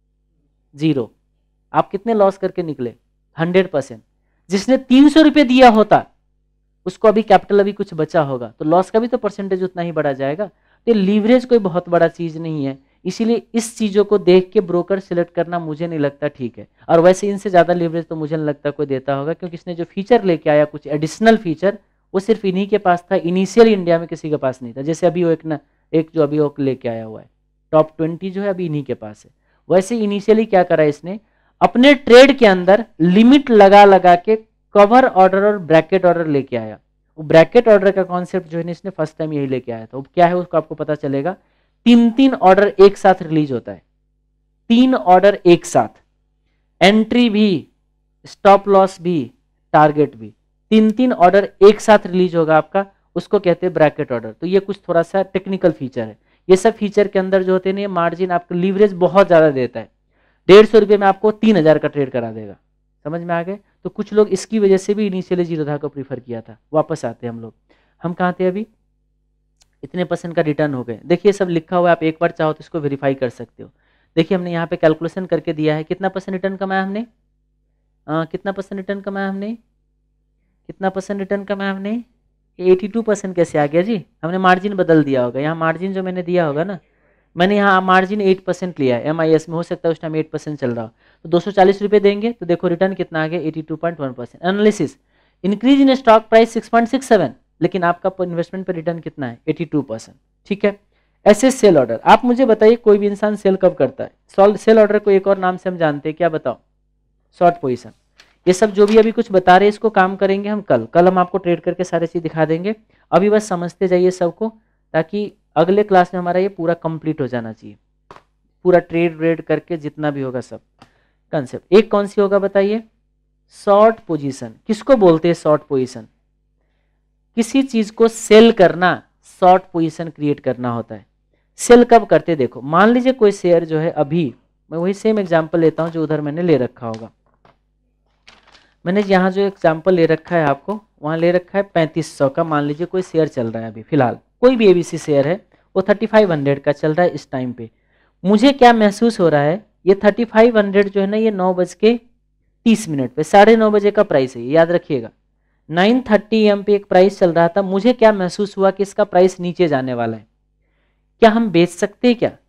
जीरो, आप कितने लॉस करके निकले? Hundred percent. जिसने तीन सौ रुपये दिया होता उसको अभी कैपिटल अभी कुछ बचा होगा, तो लॉस का भी तो परसेंटेज उतना ही बढ़ा जाएगा। तो लीवरेज कोई बहुत बड़ा चीज नहीं है, इसीलिए इस चीजों को देख के ब्रोकर सिलेक्ट करना मुझे नहीं लगता ठीक है। और वैसे इनसे ज्यादा लीवरेज तो मुझे नहीं लगता कोई देता होगा, क्योंकि इसने जो फीचर लेके आया कुछ एडिशनल फीचर, वो सिर्फ इन्हीं के पास था, इनिशियल इंडिया में किसी के पास नहीं था। जैसे अभी वो एक ना एक जो अभी वो लेके आया हुआ है टॉप ट्वेंटी जो है अभी इन्हीं के पास है। वैसे इनिशियली क्या करा इसने, अपने ट्रेड के अंदर लिमिट लगा लगा के कवर ऑर्डर और ब्रैकेट ऑर्डर लेके आया। वो ब्रैकेट ऑर्डर का कॉन्सेप्ट जो है इसने फर्स्ट टाइम यही लेके आया था। वो क्या है उसको आपको पता चलेगा। तीन तीन ऑर्डर एक साथ रिलीज होता है, तीन ऑर्डर एक साथ, एंट्री भी, स्टॉप लॉस भी, टारगेट भी, तीन तीन ऑर्डर एक साथ रिलीज होगा आपका, उसको कहते हैं ब्रैकेट ऑर्डर। तो ये कुछ थोड़ा सा टेक्निकल फीचर है। ये सब फीचर के अंदर जो होते हैं ना, मार्जिन आपको लीवरेज बहुत ज्यादा देता है। डेढ़ सौ रुपये में आपको तीन हजार का ट्रेड करा देगा, समझ में आ गए। तो कुछ लोग इसकी वजह से भी इनिशियली जीरोधा को प्रीफर किया था। वापस आते हैं हम लोग, हम कहाँ थे अभी, इतने परसेंट का रिटर्न हो गए। देखिए सब लिखा हुआ है, आप एक बार चाहो तो इसको वेरीफाई कर सकते हो। देखिए हमने यहाँ पे कैलकुलेशन करके दिया है, कितना परसेंट रिटर्न कमाया हमने, आ, कितना परसेंट रिटर्न कमाया हमने, कितना परसेंट रिटर्न कमाया हमने, बयासी परसेंट कैसे आ गया जी? हमने मार्जिन बदल दिया होगा। यहाँ मार्जिन जो मैंने दिया होगा ना, मैंने यहाँ मार्जिन आठ परसेंट लिया है, एम आई एस में हो सकता है उस टाइम आठ परसेंट चल रहा हो, तो दो सौ चालीस रुपये देंगे तो देखो रिटर्न कितना आ गया, बयासी point one percent. Analysis, increase in stock price six point six seven, लेकिन आपका इन्वेस्टमेंट पर रिटर्न कितना है, बयासी परसेंट। ठीक है। ऐसे सेल ऑर्डर, आप मुझे बताइए कोई भी इंसान सेल कब करता है? सेल ऑर्डर को एक और नाम से हम जानते हैं, क्या बताओ? Short position. ये सब जो भी अभी कुछ बता रहे हैं इसको काम करेंगे हम कल कल हम आपको ट्रेड करके सारे चीज दिखा देंगे। अभी बस समझते जाइए सबको, ताकि अगले क्लास में हमारा ये पूरा कंप्लीट हो जाना चाहिए, पूरा ट्रेड व्रेड करके जितना भी होगा सब कंसेप्ट। एक कौन सी होगा बताइए? Short position. किसको बोलते हैं शॉर्ट पोजीशन? किसी चीज को सेल करना, शॉर्ट पोजीशन क्रिएट करना होता है। सेल कब करते देखो, मान लीजिए कोई शेयर जो है, अभी मैं वही सेम एग्जांपल लेता हूं जो उधर मैंने ले रखा होगा। मैंने यहाँ जो एग्जांपल ले रखा है आपको, वहां ले रखा है पैंतीस सौ का, मान लीजिए कोई शेयर चल रहा है अभी फिलहाल, कोई भी एबीसी शेयर है, वो थर्टी फाइव हंड्रेड का चल रहा है इस टाइम पे। मुझे क्या महसूस हो रहा है, ये थर्टी फाइव हंड्रेड जो है ना, ये नौ बज के तीस मिनट पे, साढ़े नौ बजे का प्राइस है, याद रखिएगा। नाइन थर्टी एम पे एक प्राइस चल रहा था, मुझे क्या महसूस हुआ कि इसका प्राइस नीचे जाने वाला है। क्या हम बेच सकते हैं क्या?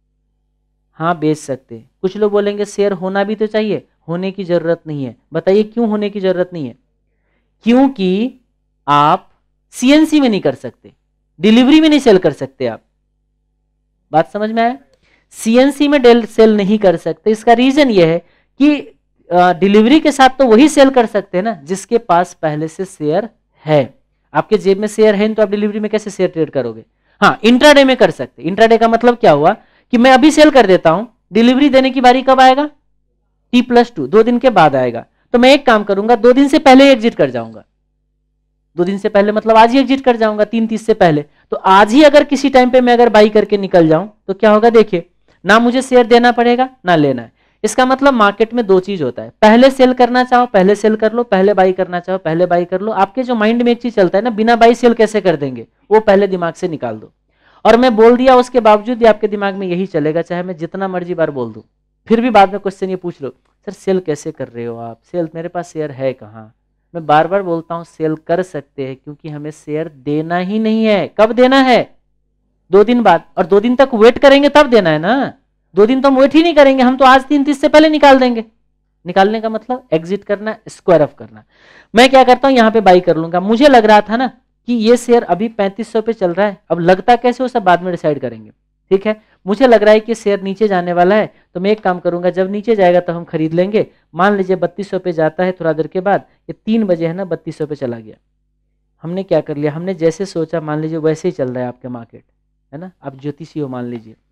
हाँ बेच सकते हैं। कुछ लोग बोलेंगे शेयर होना भी तो चाहिए, होने की जरूरत नहीं है। बताइए क्यों होने की जरूरत नहीं है? क्योंकि आप सीएनसी में नहीं कर सकते, डिलीवरी में नहीं सेल कर सकते। आप बात समझ में आया? सीएनसी में डेल सेल नहीं कर सकते। इसका रीजन ये है कि डिलीवरी के साथ तो वही सेल कर सकते हैं ना जिसके पास पहले से शेयर है। आपके जेब में शेयर है तो आप डिलीवरी में कैसे शेयर ट्रेड करोगे? हाँ इंट्राडे में कर सकते। इंट्राडे का मतलब क्या हुआ कि मैं अभी सेल कर देता हूं, डिलीवरी देने की बारी कब आएगा? टी प्लस टू, दो दिन के बाद आएगा। तो मैं एक काम करूंगा, दो दिन से पहले एग्जिट कर जाऊंगा। दो दिन से पहले मतलब आज ही एग्जिट कर जाऊंगा, तीन तीस से पहले। तो आज ही अगर किसी टाइम पे मैं अगर बाई करके निकल जाऊं तो क्या होगा? देखिए, ना मुझे शेयर देना पड़ेगा ना लेना है। इसका मतलब मार्केट में दो चीज होता है, पहले सेल करना चाहो पहले सेल कर लो, पहले बाई करना चाहो पहले बाई कर लो। आपके जो माइंड में एक चीज चलता है ना, बिना बाई सेल कैसे कर देंगे, वो पहले दिमाग से निकाल दो। और मैं बोल दिया उसके बावजूद भी आपके दिमाग में यही चलेगा, चाहे मैं जितना मर्जी बार बोल दूं, फिर भी बाद में क्वेश्चन ये पूछ लो, सर सेल कैसे कर रहे हो आप? सेल, मेरे पास शेयर है कहाँ? मैं बार बार बोलता हूं सेल कर सकते हैं, क्योंकि हमें शेयर देना ही नहीं है। कब देना है? दो दिन बाद। और दो दिन तक वेट करेंगे तब देना है ना। दो दिन तो हम वेट ही नहीं करेंगे, हम तो आज तीन तीस से पहले निकाल देंगे। निकालने का मतलब एग्जिट करना, स्क्वायर ऑफ करना। मैं क्या करता हूं, यहाँ पे बाई कर लूंगा। मुझे लग रहा था ना कि ये शेयर अभी पैंतीस सौ पे चल रहा है, अब लगता कैसे वो सब बाद में डिसाइड करेंगे। ठीक है, मुझे लग रहा है कि शेयर नीचे जाने वाला है, तो मैं एक काम करूंगा, जब नीचे जाएगा तो हम खरीद लेंगे। मान लीजिए बत्तीस सौ पे जाता है, थोड़ा देर के बाद ये तीन बजे है ना बत्तीस सौ पे चला गया। हमने क्या कर लिया, हमने जैसे सोचा मान लीजिए वैसे ही चल रहा है आपके मार्केट, है ना। आप ज्योतिषी हो मान लीजिए,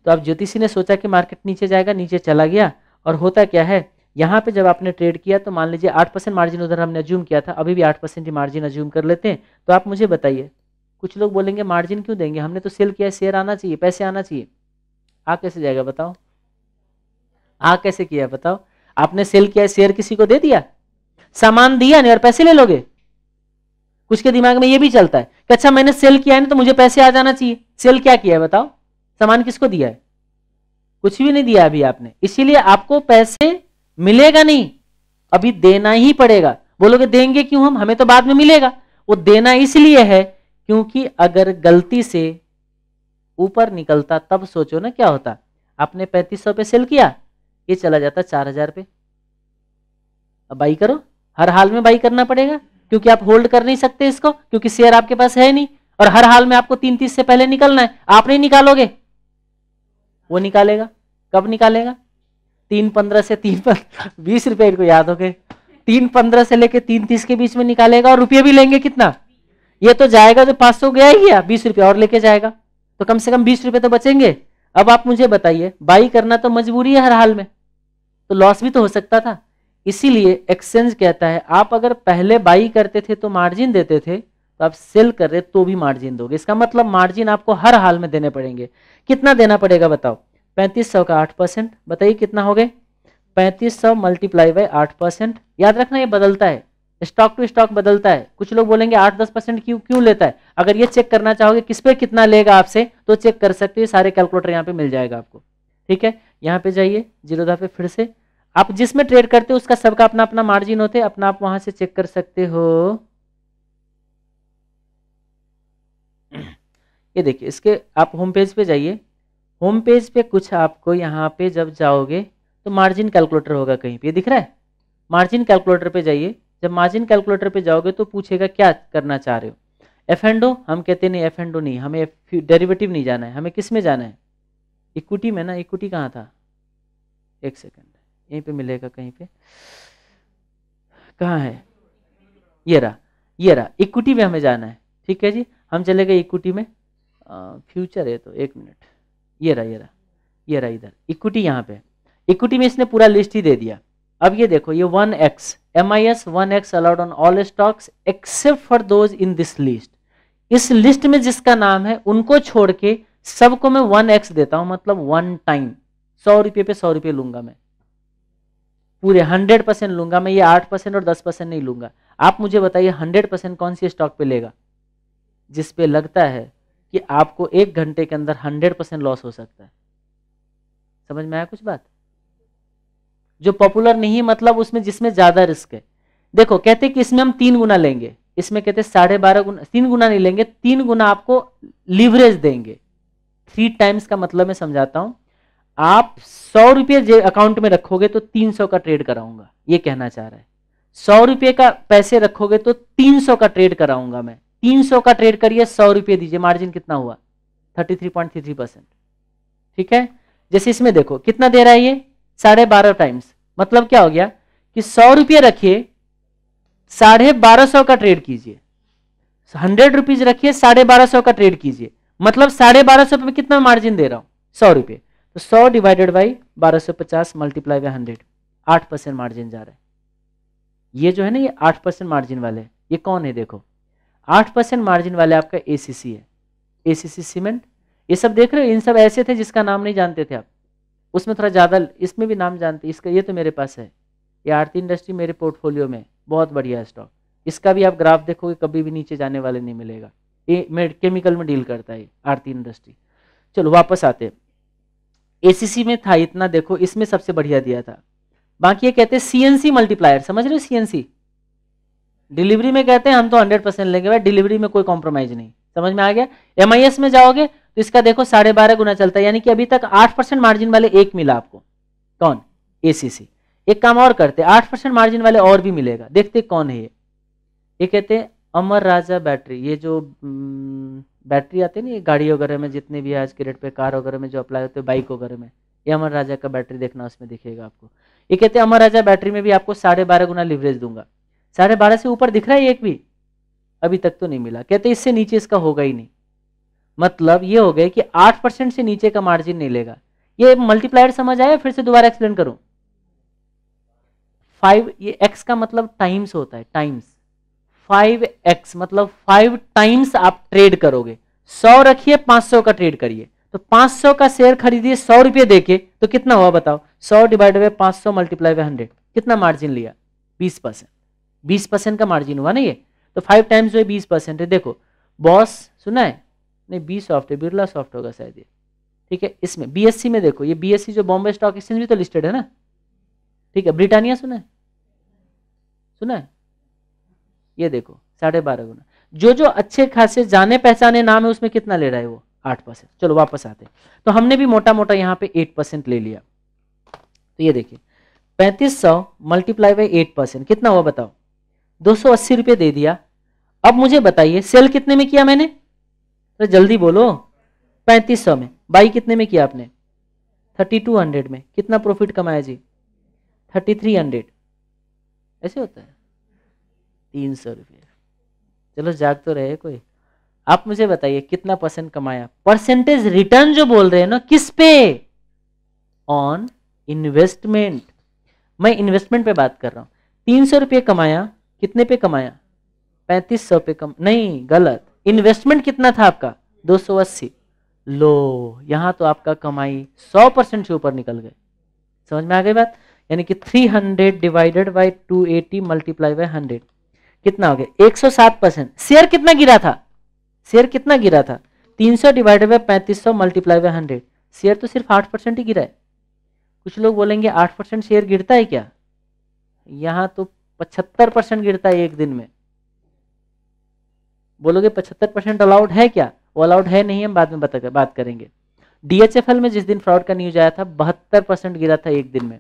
तो अब ज्योतिषी ने सोचा कि मार्केट नीचे जाएगा, नीचे चला गया, और होता क्या है यहाँ पे जब आपने ट्रेड किया तो मान लीजिए आठ परसेंट मार्जिन उधर हमने अज्यूम किया था, अभी भी आठ परसेंट ही मार्जिन अज्यूम कर लेते हैं। तो आप मुझे बताइए, कुछ लोग बोलेंगे मार्जिन क्यों देंगे, हमने तो सेल किया, शेयर आना चाहिए, पैसे आना चाहिए। आ कैसे जाएगा बताओ, आ कैसे किया बताओ, आपने सेल किया, शेयर किसी को दे दिया, सामान दिया नहीं और पैसे ले लोगे। कुछ के दिमाग में ये भी चलता है कि अच्छा मैंने सेल किया है ना तो मुझे पैसे आ जाना चाहिए। सेल क्या किया है बताओ, सामान किसको दिया है, कुछ भी नहीं दिया अभी आपने, इसीलिए आपको पैसे मिलेगा नहीं, अभी देना ही पड़ेगा। बोलोगे देंगे क्यों हम, हमें तो बाद में मिलेगा। वो देना इसलिए है क्योंकि अगर गलती से ऊपर निकलता तब सोचो ना क्या होता। आपने पैंतीस सौ पे सेल किया, ये चला जाता चार हजार पे, अब बाई करो, हर हाल में बाई करना पड़ेगा क्योंकि आप होल्ड कर नहीं सकते इसको, क्योंकि शेयर आपके पास है नहीं, और हर हाल में आपको तीन तीस से पहले निकलना है। आप नहीं निकालोगे, वो निकालेगा। कब निकालेगा, तीन पंद्रह से तीन बीस रुपए को याद हो गए, तीन पंद्रह से लेके तीन तीस के बीच में निकालेगा, और रुपये भी लेंगे कितना, ये तो जाएगा जो पांच सौ गया ही गया, बीस रुपये और लेके जाएगा, तो कम से कम बीस रुपए तो बचेंगे। अब आप मुझे बताइए, बाई करना तो मजबूरी है हर हाल में, तो लॉस भी तो हो सकता था। इसीलिए एक्सचेंज कहता है आप अगर पहले बाई करते थे तो मार्जिन देते थे, तो आप सेल कर रहे तो भी मार्जिन दोगे। इसका मतलब मार्जिन आपको हर हाल में देने पड़ेंगे। कितना देना पड़ेगा बताओ, पैंतीस सौ का आठ परसेंट, बताइए कितना हो गए, पैंतीस सौ मल्टीप्लाई बाई आठ परसेंट। याद रखना ये बदलता है, स्टॉक टू स्टॉक बदलता है। कुछ लोग बोलेंगे आठ दस परसेंट क्यों क्यों लेता है। अगर ये चेक करना चाहोगे किस पे कितना लेगा आपसे, तो चेक कर सकते हैं, सारे कैलकुलेटर यहाँ पे मिल जाएगा आपको। ठीक है, यहाँ पे जाइए जीरोधा पे, फिर से आप जिसमें ट्रेड करते हो उसका सबका अपना अपना मार्जिन होते हैं, अपना आप वहां से चेक कर सकते हो। ये देखिए, इसके आप होम पेज पे जाइए, होम पेज पे कुछ आपको यहाँ पे जब जाओगे तो मार्जिन कैलकुलेटर होगा कहीं पे, दिख रहा है, मार्जिन कैलकुलेटर पे जाइए। जब मार्जिन कैलकुलेटर पे जाओगे तो पूछेगा क्या करना चाह रहे हो, एफ एंड ओ। हम कहते नहीं एफ एंड ओ नहीं, हमें डेरिवेटिव नहीं जाना है, हमें किस में जाना है, इक्विटी में ना। इक्विटी कहाँ था, एक सेकंड, यहीं पे मिलेगा कहीं पे, कहाँ है, ये रहा, ये रहा, इक्विटी में हमें जाना है। ठीक है जी, हम चले गए इक्विटी में, फ्यूचर है तो एक मिनट, ये रहा ये रहा ये रहा इधर इक्विटी, यहाँ पे इक्विटी में इसने पूरा लिस्ट ही दे दिया। अब ये देखो, ये one X M I S one X allowed on all stocks except for those in this list. इस लिस्ट में जिसका नाम है उनको छोड़ के सबको मैं वन एक्स देता हूं, मतलब वन टाइम सौ रुपये पे सौ रुपये लूंगा मैं, पूरे हंड्रेड परसेंट लूंगा मैं, ये आठ परसेंट और दस परसेंट नहीं लूंगा। आप मुझे बताइए हंड्रेड परसेंट कौन सी स्टॉक पे लेगा, जिसपे लगता है कि आपको एक घंटे के अंदर हंड्रेड परसेंट लॉस हो सकता है। समझ में आया कुछ बात, जो पॉपुलर नहीं, मतलब उसमें जिसमें ज्यादा रिस्क है। देखो कहते कि इसमें हम तीन गुना लेंगे, इसमें कहते साढ़े बारह गुना, तीन गुना नहीं लेंगे, तीन गुना आपको लीवरेज देंगे। थ्री टाइम्स का मतलब मैं समझाता हूं, आप सौ रुपये अकाउंट में रखोगे तो तीन सौ का ट्रेड कराऊंगा, ये कहना चाह रहा है। सौ रुपये का पैसे रखोगे तो तीन सौ का ट्रेड कराऊंगा मैं, तीन सौ का ट्रेड करिए, सौ रुपये दीजिए, मार्जिन कितना हुआ, thirty three point three three percent. ठीक है, जैसे इसमें देखो कितना दे रहा है ये, साढ़े बारह टाइम्स, मतलब क्या हो गया कि सौ रुपये रखिए, साढ़े बारह सौ का ट्रेड कीजिए, हंड्रेड रुपीज रखिए, साढ़े बारह सौ का ट्रेड कीजिए, मतलब साढ़े बारह सौ पे कितना मार्जिन दे रहा हूं, सौ रुपये, तो सौ डिवाइडेड बाई बारह सौ पचास मल्टीप्लाई बाई हंड्रेड, आठ परसेंट मार्जिन जा रहा है। ये जो है ना, ये आठ परसेंट मार्जिन वाले, ये कौन है देखो, आठ परसेंट मार्जिन वाले आपका एसीसी है, एसीसी सीमेंट। ये सब देख रहे हो, इन सब ऐसे थे जिसका नाम नहीं जानते थे आप, उसमें थोड़ा ज्यादा, इसमें भी नाम जानते, इसका ये तो मेरे पास है, ये आरती इंडस्ट्री मेरे पोर्टफोलियो में बहुत बढ़िया है स्टॉक, इसका भी आप ग्राफ देखोगे कभी भी नीचे जाने वाले नहीं मिलेगा, ये मैं केमिकल में डील करता है आरती इंडस्ट्री। चलो वापस आते, एसीसी में था इतना, देखो इसमें सबसे बढ़िया दिया था। बाकी ये कहते हैं सीएनसी मल्टीप्लायर, समझ रहे हो, सीएनसी डिलीवरी में कहते हैं हम तो हंड्रेड परसेंट लेंगे भाई, डिलीवरी में कोई कॉम्प्रोमाइज नहीं, समझ में आ गया। एमआईएस में जाओगे तो इसका देखो साढ़े बारह गुना चलता है, यानी कि अभी तक आठ परसेंट मार्जिन वाले एक मिला आपको, कौन, एसीसी। एक काम और करते, आठ परसेंट मार्जिन वाले और भी मिलेगा, देखते कौन है ये। ये कहते हैं अमर राजा बैटरी, ये जो बैटरी आते हैं ना गाड़ी वगैरह में, जितने भी आज के रेट पे कार वगैरह में जो अप्लाई होते हैं, बाइक वगैरह में, ये अमर राजा का बैटरी देखना, उसमें दिखेगा आपको। ये कहते हैं अमर राजा बैटरी में भी आपको साढ़े बारह गुना लिवरेज दूंगा, साढ़े बारह से ऊपर दिख रहा है एक भी, अभी तक तो नहीं मिला, कहते इससे नीचे इसका होगा ही नहीं। मतलब ये हो गए कि आठ परसेंट से नीचे का मार्जिन नहीं लेगा। ये मल्टीप्लायर समझ आया? फिर से दोबारा एक्सप्लेन करूं। फाइव, ये एक्स का मतलब टाइम्स होता है, टाइम्स। फाइव एक्स मतलब फाइव टाइम्स आप ट्रेड करोगे। सौ रखिए, पांच सौ का ट्रेड करिए, तो पांच सौ का शेयर खरीदिए सौ रुपये देके, तो कितना हुआ बताओ? सौ डिवाइड बाय पांच सौ मल्टीप्लाई बाय हंड्रेड, कितना मार्जिन लिया? बीस परसेंट। बीस परसेंट का मार्जिन हुआ ना ये, तो फाइव टाइम्स हुए बीस परसेंट है। देखो बॉस सुना है? नहीं, बी सॉफ्ट है, बिरला सॉफ्ट होगा शायद ये, ठीक है। इसमें बीएससी में देखो, ये बीएससी जो बॉम्बे स्टॉक एक्सचेंज भी तो लिस्टेड है ना, ठीक है। ब्रिटानिया सुना है? सुना है? ये देखो साढ़े बारह गुना। जो जो अच्छे खासे जाने पहचाने नाम है उसमें कितना ले रहा है वो? आठ परसेंट। चलो वापस आते हैं, तो हमने भी मोटा मोटा यहाँ पे एट परसेंट ले लिया। तो ये देखिए पैंतीस सौ मल्टीप्लाई बाई एट परसेंट कितना हुआ बताओ? दो सौ अस्सी रुपये दे दिया। अब मुझे बताइए सेल कितने में किया मैंने? तो जल्दी बोलो। पैंतीस सौ में। बाई कितने में किया आपने? थर्टी टू हंड्रेड में। कितना प्रॉफिट कमाया जी? Thirty three hundred. ऐसे होता है, तीन सौ रुपये। चलो जाग तो रहे कोई। आप मुझे बताइए कितना परसेंट कमाया? परसेंटेज रिटर्न जो बोल रहे हैं ना, किस पे? On investment. मैं इन्वेस्टमेंट पे बात कर रहा हूं। तीन सौ रुपये कमाया, कितने पे कमाया? पैंतीस सौ पे कम, नहीं गलत। इन्वेस्टमेंट कितना था आपका? दो सौ अस्सी। लो यहां तो आपका कमाई सौ परसेंट से ऊपर निकल गए। समझ में आ गई बात? यानी कि three hundred divided by two eighty multiply by hundred कितना हो गया? एक सौ सात परसेंट। शेयर कितना गिरा था? शेयर कितना गिरा था? तीन सौ डिवाइडेड बाई पैंतीस सौ मल्टीप्लाई बाई हंड्रेड। शेयर तो सिर्फ आठ परसेंट ही गिरा है। कुछ लोग बोलेंगे आठ परसेंट शेयर गिरता है क्या? यहां तो पचहत्तर परसेंट गिरता है एक दिन में। बोलोगे पचहत्तर परसेंट अलाउड है क्या? वो अलाउड है नहीं, हम बाद में बता बात करेंगे। डीएचएफएल में जिस दिन फ्रॉड का न्यूज आया था बहत्तर परसेंट गिरा था एक दिन में।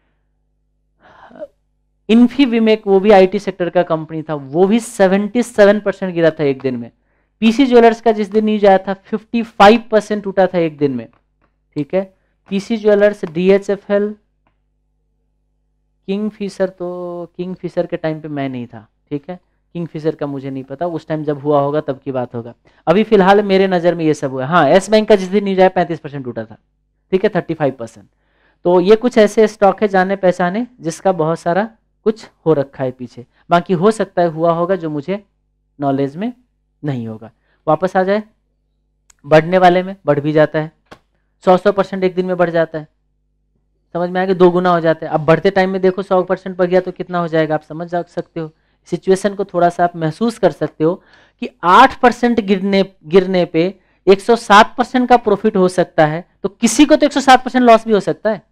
इन्फीविमेक, वो भी आईटी सेक्टर का कंपनी था, वो भी सतहत्तर परसेंट गिरा था एक दिन में। पीसी ज्वेलर्स का जिस दिन न्यूज आया था पचपन परसेंट टूटा था एक दिन में, ठीक है। पीसी ज्वेलर्स, डीएचएफएल, किंगफिशर, तो किंगफिशर के टाइम पे मैं नहीं था, ठीक है। किंगफिशर का मुझे नहीं पता, उस टाइम जब हुआ होगा तब की बात होगा। अभी फिलहाल मेरे नज़र में ये सब हुआ। हाँ, एस बैंक का जिस दिन न्यूज आया पैंतीस परसेंट टूटा था, ठीक है, पैंतीस परसेंट। तो ये कुछ ऐसे स्टॉक है जाने पहचाने जिसका बहुत सारा कुछ हो रखा है पीछे। बाकी हो सकता है हुआ होगा जो मुझे नॉलेज में नहीं होगा। वापस आ जाए, बढ़ने वाले में बढ़ भी जाता है, सौ सौ परसेंट एक दिन में बढ़ जाता है। समझ में आएगा? दो गुना हो जाता है। अब बढ़ते टाइम में देखो सौ परसेंट बढ़ गया तो कितना हो जाएगा, आप समझ जा सकते हो। सिचुएशन को थोड़ा सा आप महसूस कर सकते हो कि आठ परसेंट गिरने गिरने पे एक सौ सात परसेंट का प्रॉफिट हो सकता है, तो किसी को तो एक सौ सात परसेंट लॉस भी हो सकता है,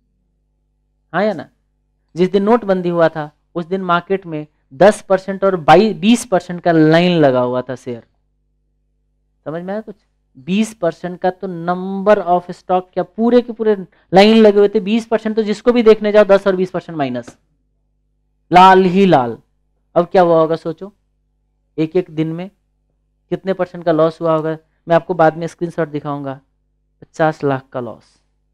हाँ या ना? जिस दिन नोटबंदी हुआ था उस दिन मार्केट में दस परसेंट और बीस परसेंट का लाइन लगा हुआ था शेयर। समझ में आया कुछ? बीस परसेंट का तो नंबर ऑफ स्टॉक क्या पूरे के पूरे लाइन लगे हुए थे। बीस परसेंट तो जिसको भी देखने जाओ दस और बीस परसेंट माइनस, लाल ही लाल। अब क्या हुआ होगा सोचो, एक एक दिन में कितने परसेंट का लॉस हुआ होगा। मैं आपको बाद में स्क्रीनशॉट दिखाऊंगा। पचास लाख का लॉस।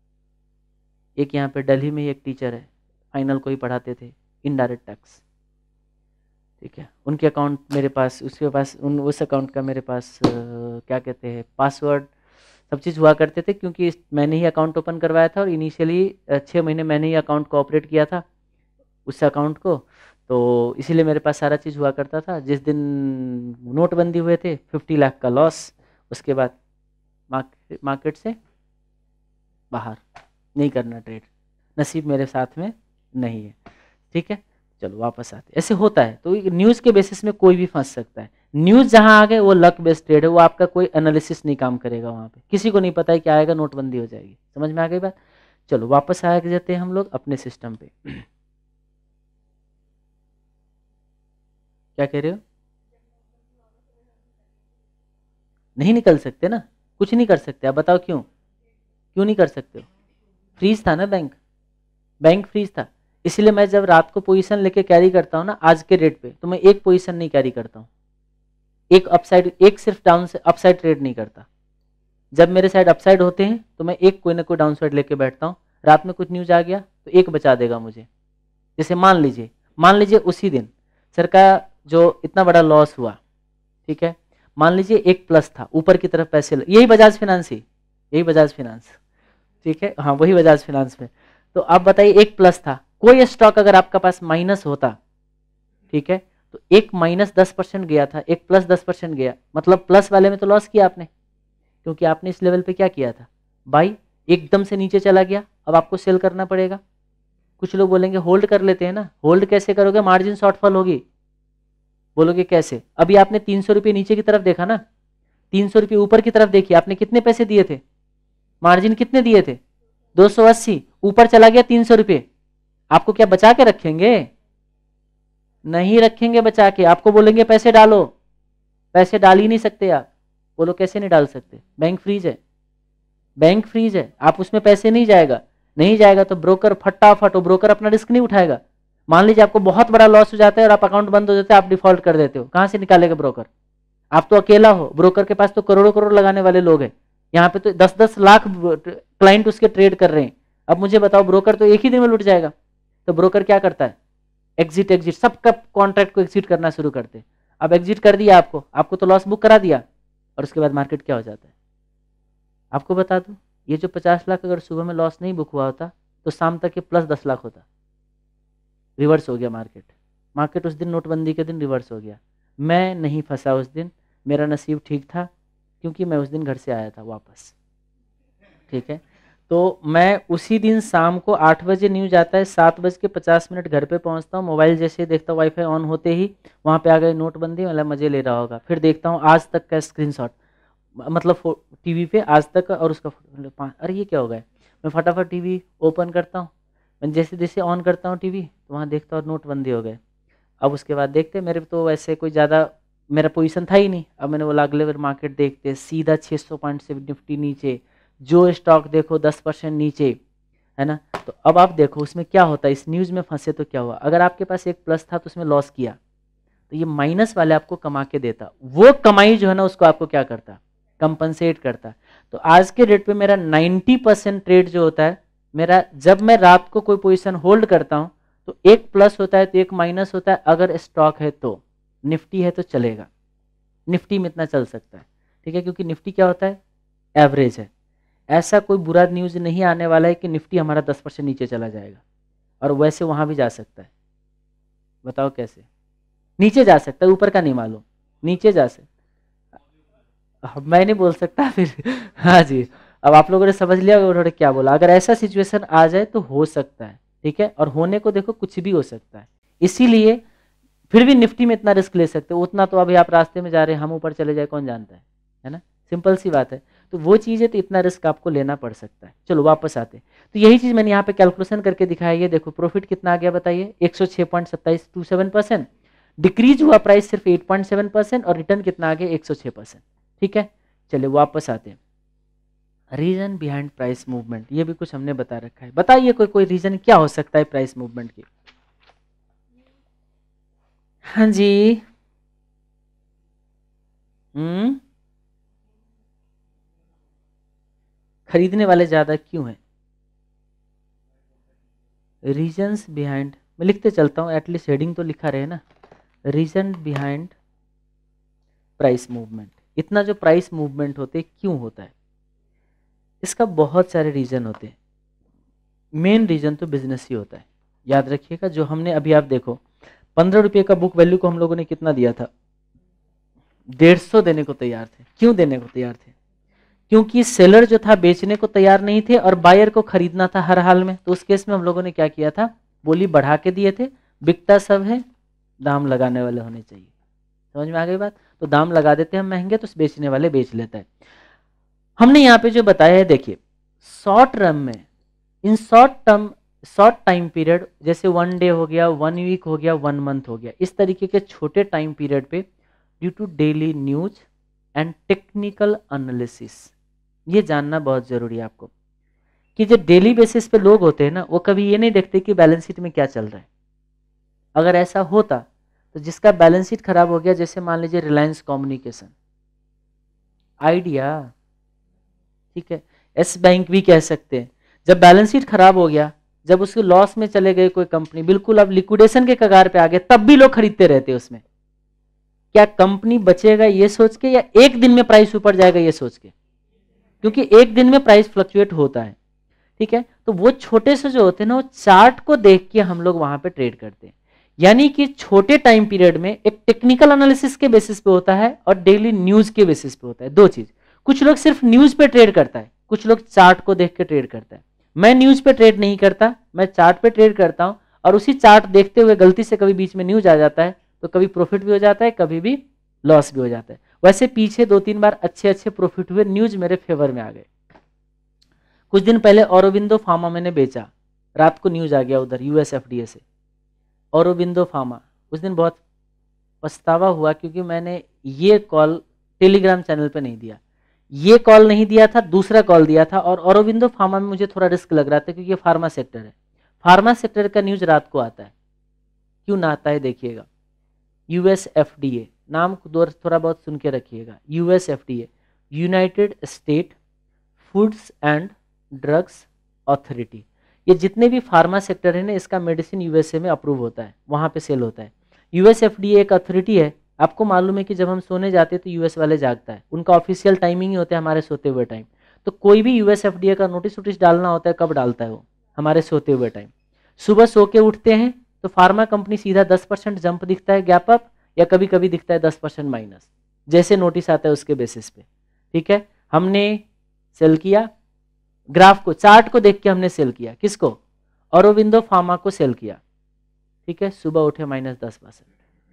एक यहाँ पे दिल्ली में एक टीचर है, फाइनल को ही पढ़ाते थे, इनडायरेक्ट टैक्स, ठीक है। उनके अकाउंट मेरे पास, उसके पास उन उस अकाउंट का मेरे पास आ, क्या कहते हैं, पासवर्ड सब चीज़ हुआ करते थे, क्योंकि मैंने ही अकाउंट ओपन करवाया था और इनिशियली छः महीने मैंने ही अकाउंट को ऑपरेट किया था उस अकाउंट को, तो इसीलिए मेरे पास सारा चीज़ हुआ करता था। जिस दिन नोटबंदी हुए थे फिफ्टी लाख का लॉस, उसके बाद मार्केट मार्केट से बाहर, नहीं करना ट्रेड, नसीब मेरे साथ में नहीं है, ठीक है। चलो वापस आते, ऐसे होता है। तो न्यूज़ के बेसिस में कोई भी फंस सकता है। न्यूज़ जहां आ गए वो लक बेस्ड ट्रेड है, वो आपका कोई एनालिसिस नहीं काम करेगा वहां पे। किसी को नहीं पता है क्या आएगा, नोटबंदी हो जाएगी। समझ में आ गई बात? चलो वापस आ जाते हैं हम लोग अपने सिस्टम पे। क्या कह रहे हो? नहीं निकल सकते ना, कुछ नहीं कर सकते। आप बताओ क्यों क्यों नहीं कर सकते हो? फ्रीज था ना बैंक, बैंक फ्रीज था। इसलिए मैं जब रात को पोजीशन लेके कैरी करता हूँ ना आज के रेट पे, तो मैं एक पोजीशन नहीं कैरी करता हूँ, एक अपसाइड, एक सिर्फ डाउन से अपसाइड ट्रेड नहीं करता। जब मेरे साइड अपसाइड होते हैं तो मैं एक कोई ना कोई डाउन साइड लेके बैठता हूँ। रात में कुछ न्यूज आ गया तो एक बचा देगा मुझे। जैसे मान लीजिए मान लीजिए उसी दिन सर का जो इतना बड़ा लॉस हुआ, ठीक है, मान लीजिए एक प्लस था, ऊपर की तरफ पैसे, यही बजाज फाइनेंस ही, यही बजाज फाइनेंस, ठीक है, हाँ वही बजाज फाइनेंस में। तो आप बताइए एक प्लस था, कोई स्टॉक अगर आपका पास माइनस होता, ठीक है, तो एक माइनस दस परसेंट गया था, एक प्लस दस परसेंट गया, मतलब प्लस वाले में तो लॉस किया आपने, क्योंकि आपने इस लेवल पे क्या किया था, बाई, एकदम से नीचे चला गया, अब आपको सेल करना पड़ेगा। कुछ लोग बोलेंगे होल्ड कर लेते हैं ना, होल्ड कैसे करोगे, मार्जिन शॉर्टफॉल होगी, बोलोगे कैसे, अभी आपने तीन सौ रुपये नीचे की तरफ देखा ना, तीन सौ रुपये ऊपर की तरफ देखिए, आपने कितने पैसे दिए थे, मार्जिन कितने दिए थे, दो सौ अस्सी, ऊपर चला गया तीन सौ रुपये, आपको क्या बचा के रखेंगे, नहीं रखेंगे बचा के, आपको बोलेंगे पैसे डालो, पैसे डाल ही नहीं सकते आप, बोलो कैसे नहीं डाल सकते, बैंक फ्रीज है, बैंक फ्रीज है, आप उसमें पैसे नहीं जाएगा, नहीं जाएगा तो ब्रोकर फटाफट, ब्रोकर अपना रिस्क नहीं उठाएगा। मान लीजिए आपको बहुत बड़ा लॉस हो जाता है और आप अकाउंट बंद हो जाते हैं, आप डिफॉल्ट कर देते हो, कहां से निकालेगा ब्रोकर, आप तो अकेला हो, ब्रोकर के पास तो करोड़ों करोड़ लगाने वाले लोग हैं, यहाँ पे तो दस दस लाख क्लाइंट उसके ट्रेड कर रहे हैं। अब मुझे बताओ ब्रोकर तो एक ही दिन में लुट जाएगा, तो ब्रोकर क्या करता है, एग्जिट एग्जिट, सबका कॉन्ट्रैक्ट को एग्जिट करना शुरू करते हैं। अब एग्जिट कर दिया आपको, आपको तो लॉस बुक करा दिया, और उसके बाद मार्केट क्या हो जाता है, आपको बता दूं, ये जो पचास लाख अगर सुबह में लॉस नहीं बुक हुआ होता तो शाम तक ये प्लस दस लाख होता, रिवर्स हो गया मार्केट, मार्केट उस दिन नोटबंदी के दिन रिवर्स हो गया, मैं नहीं फंसा उस दिन, मेरा नसीब ठीक था, क्योंकि मैं उस दिन घर से आया था वापस, ठीक है, तो मैं उसी दिन शाम को आठ बजे न्यूज आता है, सात बज के पचास मिनट घर पे पहुंचता हूँ, मोबाइल जैसे देखता हूँ वाईफाई ऑन होते ही वहाँ पे आ गए नोटबंदी, मतलब मजे ले रहा होगा, फिर देखता हूँ आज तक का स्क्रीनशॉट, मतलब टीवी पे आज तक का, और उसका अरे ये क्या हो गया, मैं फटाफट टीवी ओपन करता हूँ, मैं जैसे जैसे ऑन करता हूँ टीवी तो वहाँ देखता हूँ नोटबंदी हो गए। अब उसके बाद देखते, मेरे तो वैसे कोई ज़्यादा मेरा पोजीशन था ही नहीं, अब मैंने बोला अगले बार मार्केट देखते, सीधा छः सौ पॉइंट से निफ्टी नीचे, जो स्टॉक देखो दस परसेंट नीचे, है ना। तो अब आप देखो उसमें क्या होता है, इस न्यूज़ में फंसे तो क्या हुआ, अगर आपके पास एक प्लस था तो उसमें लॉस किया, तो ये माइनस वाले आपको कमा के देता, वो कमाई जो है ना उसको आपको क्या करता, कंपनसेट करता। तो आज के डेट पे मेरा नब्बे परसेंट ट्रेड जो होता है मेरा, जब मैं रात को कोई पोजीशन होल्ड करता हूं तो एक प्लस होता है तो एक माइनस होता है, अगर स्टॉक है तो, निफ्टी है तो चलेगा, निफ्टी में इतना चल सकता है, ठीक है, क्योंकि निफ्टी क्या होता है, एवरेज है, ऐसा कोई बुरा न्यूज़ नहीं आने वाला है कि निफ्टी हमारा दस परसेंट नीचे चला जाएगा, और वैसे वहां भी जा सकता है, बताओ कैसे, नीचे जा सकता है, ऊपर का नहीं मालूम, नीचे जा सकता, मैं नहीं बोल सकता फिर हाँ जी, अब आप लोगों ने समझ लिया उन्होंने क्या बोला, अगर ऐसा सिचुएशन आ जाए तो हो सकता है, ठीक है, और होने को देखो कुछ भी हो सकता है, इसीलिए फिर भी निफ्टी में इतना रिस्क ले सकते हो, उतना तो अभी आप रास्ते में जा रहे हैं, हम ऊपर चले जाए कौन जानता है, है ना, सिंपल सी बात है, तो वो चीज़ है तो इतना रिस्क आपको लेना पड़ सकता है। चलो वापस आते, तो यही चीज़ मैंने यहाँ पे कैलकुलेशन करके दिखाया, ये देखो प्रॉफिट कितना आ गया बताइए, एक सौ छः पॉइंट सत्ताईस टू सेवन परसेंट, डिक्रीज हुआ प्राइस सिर्फ एट पॉइंट सेवन परसेंट, और रिटर्न कितना आ गया एक सौ छः परसेंट, ठीक है। चलिए वापस आते हैं, रीजन बिहाइंड प्राइस मूवमेंट, ये भी कुछ हमने बता रखा है, बताइए कोई कोई रीजन क्या हो सकता है प्राइस मूवमेंट की, हाँ जी, हम्म, खरीदने वाले ज्यादा क्यों हैं, रीजन्स बिहाइंड, मैं लिखते चलता हूँ, एटलीस्ट हेडिंग तो लिखा रहे ना, रीजन बिहाइंड प्राइस मूवमेंट, इतना जो प्राइस मूवमेंट होते क्यों होता है, इसका बहुत सारे रीजन होते हैं, मेन रीजन तो बिजनेस ही होता है, याद रखिएगा। जो हमने अभी आप देखो पंद्रह रुपये का बुक वैल्यू को हम लोगों ने कितना दिया था, डेढ़ सौ देने को तैयार थे, क्यों देने को तैयार थे, क्योंकि सेलर जो था बेचने को तैयार नहीं थे और बायर को खरीदना था हर हाल में, तो उस केस में हम लोगों ने क्या किया था, बोली बढ़ा के दिए थे, बिकता सब है, दाम लगाने वाले होने चाहिए, समझ में आ गई बात, तो दाम लगा देते हैं हम महंगे, तो बेचने वाले बेच लेता है। हमने यहाँ पे जो बताया है देखिए, शॉर्ट रन में, in short term, short time period, जैसे वन डे हो गया, वन वीक हो गया, वन मंथ हो गया, इस तरीके के छोटे टाइम पीरियड पे due to daily news and technical analysis, ये जानना बहुत जरूरी है आपको, कि जो डेली बेसिस पे लोग होते हैं ना, वो कभी ये नहीं देखते कि बैलेंस शीट में क्या चल रहा है। अगर ऐसा होता तो जिसका बैलेंस शीट खराब हो गया, जैसे मान लीजिए रिलायंस कम्युनिकेशन, आइडिया, ठीक है, एस बैंक भी कह सकते हैं, जब बैलेंस शीट खराब हो गया, जब उसके लॉस में चले गए कोई कंपनी, बिल्कुल अब लिक्विडेशन के कगार पे आ गए, तब भी लोग खरीदते रहते उसमें, क्या कंपनी बचेगा ये सोच के या एक दिन में प्राइस ऊपर जाएगा ये सोच के? क्योंकि एक दिन में प्राइस फ्लक्चुएट होता है, ठीक है। तो वो छोटे से जो होते हैं ना, वो चार्ट को देख के हम लोग वहां पे ट्रेड करते हैं। यानी कि छोटे टाइम पीरियड में एक टेक्निकल एनालिसिस के बेसिस पे होता है और डेली न्यूज के बेसिस पे होता है, दो चीज। कुछ लोग सिर्फ न्यूज पे ट्रेड करता है, कुछ लोग चार्ट को देख के ट्रेड करता है। मैं न्यूज पे ट्रेड नहीं करता, मैं चार्ट पे ट्रेड करता हूं, और उसी चार्ट देखते हुए गलती से कभी बीच में न्यूज आ जाता है तो कभी प्रॉफिट भी हो जाता है, कभी भी लॉस भी हो जाता है। वैसे पीछे दो तीन बार अच्छे अच्छे प्रॉफिट हुए, न्यूज मेरे फेवर में आ गए। कुछ दिन पहले औरोबिंदो फार्मा मैंने बेचा, रात को न्यूज आ गया उधर यूएस एफडीए से, औरोबिंदो फार्मा। उस दिन बहुत पछतावा हुआ क्योंकि मैंने ये कॉल टेलीग्राम चैनल पे नहीं दिया, ये कॉल नहीं दिया था, दूसरा कॉल दिया था। और औरोबिंदो फार्मा में मुझे थोड़ा रिस्क लग रहा था क्योंकि ये फार्मा सेक्टर है, फार्मा सेक्टर का न्यूज रात को आता है। क्यों ना आता है देखिएगा, यूएस एफडीए नाम थोड़ा बहुत सुन के रखिएगा, US FDA, United State Foods and Drugs Authority. ये जितने भी फार्मा सेक्टर है ना, इसका मेडिसिन यूएसए में अप्रूव होता है, वहां पे सेल होता है। यूएस एफडीए एक अथॉरिटी है। आपको मालूम है कि जब हम सोने जाते हैं तो यूएस वाले जागता है, उनका ऑफिशियल टाइमिंग ही होता है हमारे सोते हुए टाइम। तो कोई भी यूएस एफडीए का नोटिस वोटिस डालना होता है, कब डालता है वो? हमारे सोते हुए टाइम। सुबह सो के उठते हैं तो फार्मा कंपनी सीधा दस परसेंट जंप दिखता है, गैप अप, या कभी कभी दिखता है दस परसेंट माइनस, जैसे नोटिस आता है उसके बेसिस पे, ठीक है। हमने सेल किया, ग्राफ को, चार्ट को देख के हमने सेल किया। किसको? औरोबिंदो फार्मा को सेल किया, ठीक है। सुबह उठे माइनस दस परसेंट,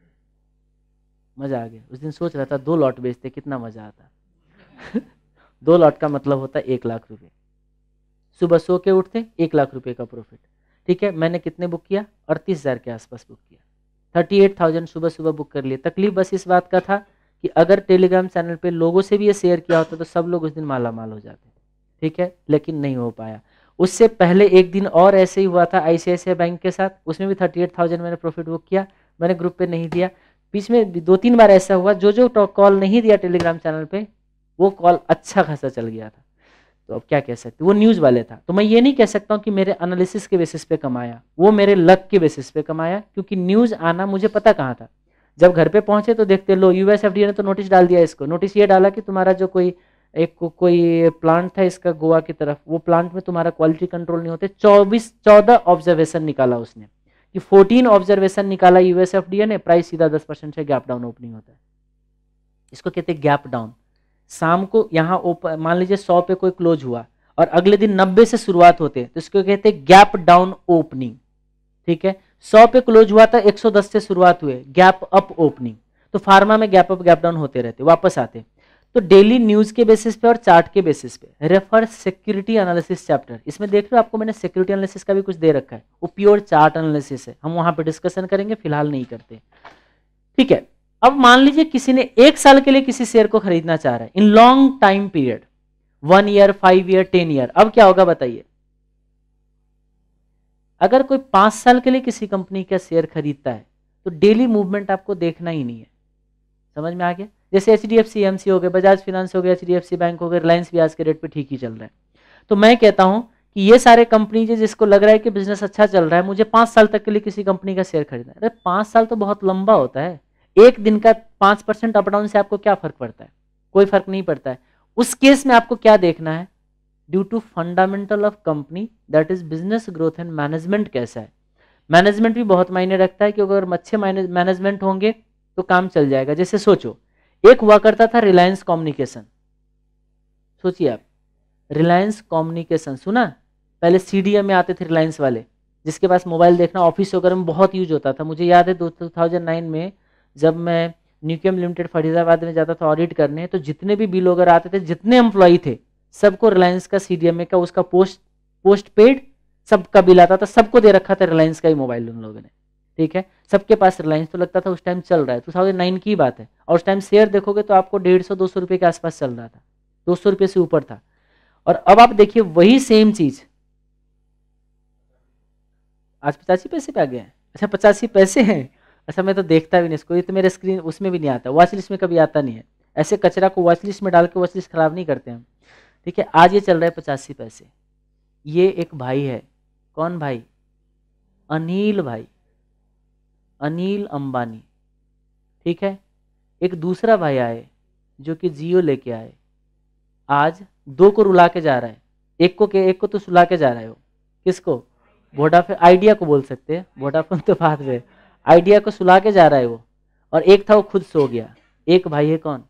मजा आ गया। उस दिन सोच रहा था दो लॉट बेचते कितना मजा आता। दो लॉट का मतलब होता है एक लाख रुपए। सुबह सो के उठते एक लाख रुपए का प्रॉफिट, ठीक है। मैंने कितने बुक किया? अड़तीस हजार के आसपास बुक किया, थर्टी एट थाउजेंड सुबह सुबह बुक कर लिए। तकलीफ बस इस बात का था कि अगर टेलीग्राम चैनल पे लोगों से भी ये शेयर किया होता तो सब लोग उस दिन माला माल हो जाते, ठीक है। लेकिन नहीं हो पाया। उससे पहले एक दिन और ऐसे ही हुआ था आईसीआईसीआई बैंक के साथ, उसमें भी थर्टी एट थाउजेंड मैंने प्रॉफिट बुक किया, मैंने ग्रुप पे नहीं दिया। बीच में दो तीन बार ऐसा हुआ, जो जो कॉल नहीं दिया टेलीग्राम चैनल पे वो कॉल अच्छा खासा चल गया था। तो अब क्या कह सकते, वो न्यूज वाले था। तो मैं ये नहीं कह सकता हूँ कि मेरे एनालिसिस के बेसिस पे कमाया, वो मेरे लक के बेसिस पे कमाया, क्योंकि न्यूज आना मुझे पता कहाँ था। जब घर पे पहुंचे तो देखते लो यूएस एफडीए ने तो नोटिस डाल दिया। इसको नोटिस ये डाला कि तुम्हारा जो कोई एक को, कोई प्लांट था इसका गोवा की तरफ, वो प्लांट में तुम्हारा क्वालिटी कंट्रोल नहीं होते। चौबीस चौदह ऑब्जर्वेशन निकाला उसने, कि फोर्टीन ऑब्जर्वेशन निकाला यूएस एफडीए ने, प्राइस सीधा दस परसेंट से गैप डाउन ओपनिंग होता है। इसको कहते हैं गैप डाउन। शाम को यहाँ ओपन, मान लीजिए सौ पे कोई क्लोज हुआ और अगले दिन नब्बे से शुरुआत होते तो इसको कहते हैं गैप डाउन ओपनिंग, ठीक है। सौ पे क्लोज हुआ था, एक सौ दस से शुरुआत हुए, गैप अप ओपनिंग। तो फार्मा में गैप अप गैप डाउन होते रहते, वापस आते। तो डेली न्यूज के बेसिस पे और चार्ट के बेसिस पे रेफर सिक्योरिटी एनालिसिस चैप्टर। इसमें देख लो आपको मैंने सिक्योरिटी एनालिसिस का भी कुछ दे रखा है, वो प्योर चार्ट एनालिसिस है, हम वहां पे डिस्कशन करेंगे, फिलहाल नहीं करते, ठीक है। अब मान लीजिए किसी ने एक साल के लिए किसी शेयर को खरीदना चाह रहा है in long time period, one year, five year, ten year. अब क्या होगा बताइए? अगर कोई पांच साल के लिए किसी कंपनी का शेयर खरीदता है तो डेली मूवमेंट आपको देखना ही नहीं है। समझ में आ गया? जैसे H D F C M C हो गए, बजाज फिनेंस हो गया, H D F C bank हो गया, रिलायंस भी आज के रेट पे ठीक ही चल रहा है। तो मैं कहता हूं कि ये सारे कंपनी जिसको लग रहा है कि बिजनेस अच्छा चल रहा है, मुझे पांच साल तक के लिए किसी कंपनी का शेयर खरीदना है। अरे पांच साल तो बहुत लंबा होता है। एक दिन का पांच परसेंट अप डाउन से आपको क्या फर्क पड़ता है? कोई फर्क नहीं पड़ता है। उस केस में आपको क्या देखना है? Due to fundamental of company, that is business growth and management कैसा है। मैनेजमेंट भी बहुत मायने रखता है, क्योंकि अगर अच्छे मैनेजमेंट होंगे तो काम चल जाएगा। जैसे सोचो, एक हुआ करता था रिलायंस कम्युनिकेशन, सोचिए आप, रिलायंस कम्युनिकेशन सुना? पहले सीडीएम में आते थे रिलायंस वाले, जिसके पास मोबाइल देखना ऑफिस वगैरह में बहुत यूज होता था। मुझे याद है दो थाउजेंड नाइन में जब मैं न्यूकेम लिमिटेड फरीदाबाद में जाता था ऑडिट करने, तो जितने भी बिल वगैरह आते थे, जितने एम्प्लॉई थे, सबको रिलायंस का सीडीएम का उसका पोस्ट पोस्ट पेड सबका बिल आता था, सबको दे रखा था रिलायंस का ही मोबाइल उन लोगों ने, ठीक है। सबके पास रिलायंस, तो लगता था उस टाइम चल रहा है, टू थाउजेंड नाइन की बात है। और उस टाइम शेयर देखोगे तो आपको डेढ़ सौ दो सौ रुपये के आसपास चल रहा था, दो सौ रुपये से ऊपर था। और अब आप देखिए वही सेम चीज आज पचासी पैसे पे आ गया है। अच्छा पचासी पैसे हैं, अच्छा मैं तो देखता भी नहीं इसको, ये तो मेरे स्क्रीन उसमें भी नहीं आता, वॉच लिस्ट में कभी आता नहीं है। ऐसे कचरा को वॉच लिस्ट में डाल के वॉच लिस्ट खराब नहीं करते हम, ठीक है। आज ये चल रहा है पचासी पैसे। ये एक भाई है, कौन भाई? अनिल भाई, अनिल अंबानी, ठीक है। एक दूसरा भाई आए जो कि जियो लेके आए, आज दो को रुला के जा रहा है, एक को के एक को तो सुला के जा रहा है वो, किसको? वोडाफोन, आइडिया को बोल सकते हैं, वोडाफोन तो बाद में, आइडिया को सुला के जा रहा है वो, और एक था वो खुद सो गया। एक भाई है कौन?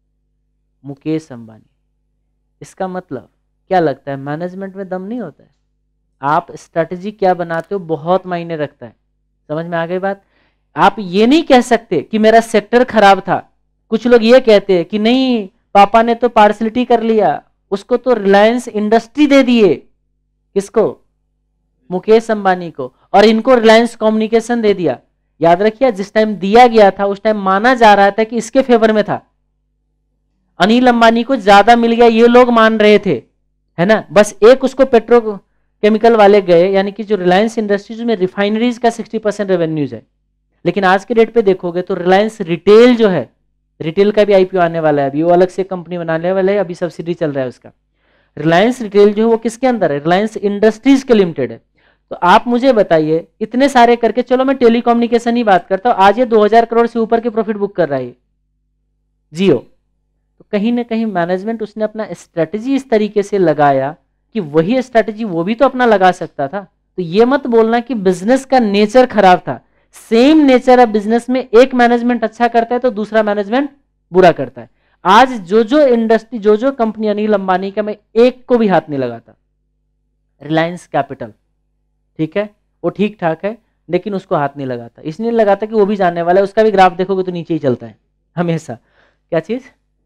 मुकेश अंबानी। इसका मतलब क्या लगता है, मैनेजमेंट में दम नहीं होता है। आप स्ट्रेटजी क्या बनाते हो बहुत मायने रखता है। समझ में आ गई बात? आप ये नहीं कह सकते कि मेरा सेक्टर खराब था। कुछ लोग ये कहते हैं कि नहीं पापा ने तो पार्सलिटी कर लिया, उसको तो रिलायंस इंडस्ट्री दे दिए। किसको? मुकेश अंबानी को, और इनको रिलायंस कम्युनिकेशन दे दिया। याद रखिए जिस टाइम दिया गया था उस टाइम माना जा रहा था कि इसके फेवर में था, अनिल अंबानी को ज्यादा मिल गया ये लोग मान रहे थे, है ना। बस एक उसको पेट्रो केमिकल वाले गए, यानी कि जो रिलायंस इंडस्ट्रीज में रिफाइनरीज का सिक्सटी परसेंट रेवेन्यूज है। लेकिन आज के डेट पे देखोगे तो रिलायंस रिटेल जो है, रिटेल का भी आईपीओ आने वाला है, अभी वो अलग से कंपनी बनाने वाले है, अभी सब्सिडी चल रहा है उसका। रिलायंस रिटेल जो है वो किसके अंदर है? रिलायंस इंडस्ट्रीज के लिमिटेड है। तो आप मुझे बताइए इतने सारे करके, चलो मैं टेलीकम्युनिकेशन ही बात करता हूं, आज ये दो हज़ार करोड़ से ऊपर के प्रॉफिट बुक कर रहा है जियो। तो कहीं ना कहीं मैनेजमेंट उसने अपना स्ट्रेटजी इस तरीके से लगाया कि वही स्ट्रेटजी वो भी तो अपना लगा सकता था। तो ये मत बोलना कि बिजनेस का नेचर खराब था। सेम नेचर है बिजनेस में, एक मैनेजमेंट अच्छा करता है तो दूसरा मैनेजमेंट बुरा करता है। आज जो जो इंडस्ट्री, जो जो कंपनी अनिल अंबानी का, मैं एक को भी हाथ नहीं लगाता। रिलायंस कैपिटल, ठीक है, वो ठीक ठाक है, लेकिन उसको हाथ नहीं लगाता। इसलिए लगाता कि वो भी जानने वाला है, उसका भी ग्राफ देखोगे तो नीचे ही चलता है हमेशा। क्या चीज?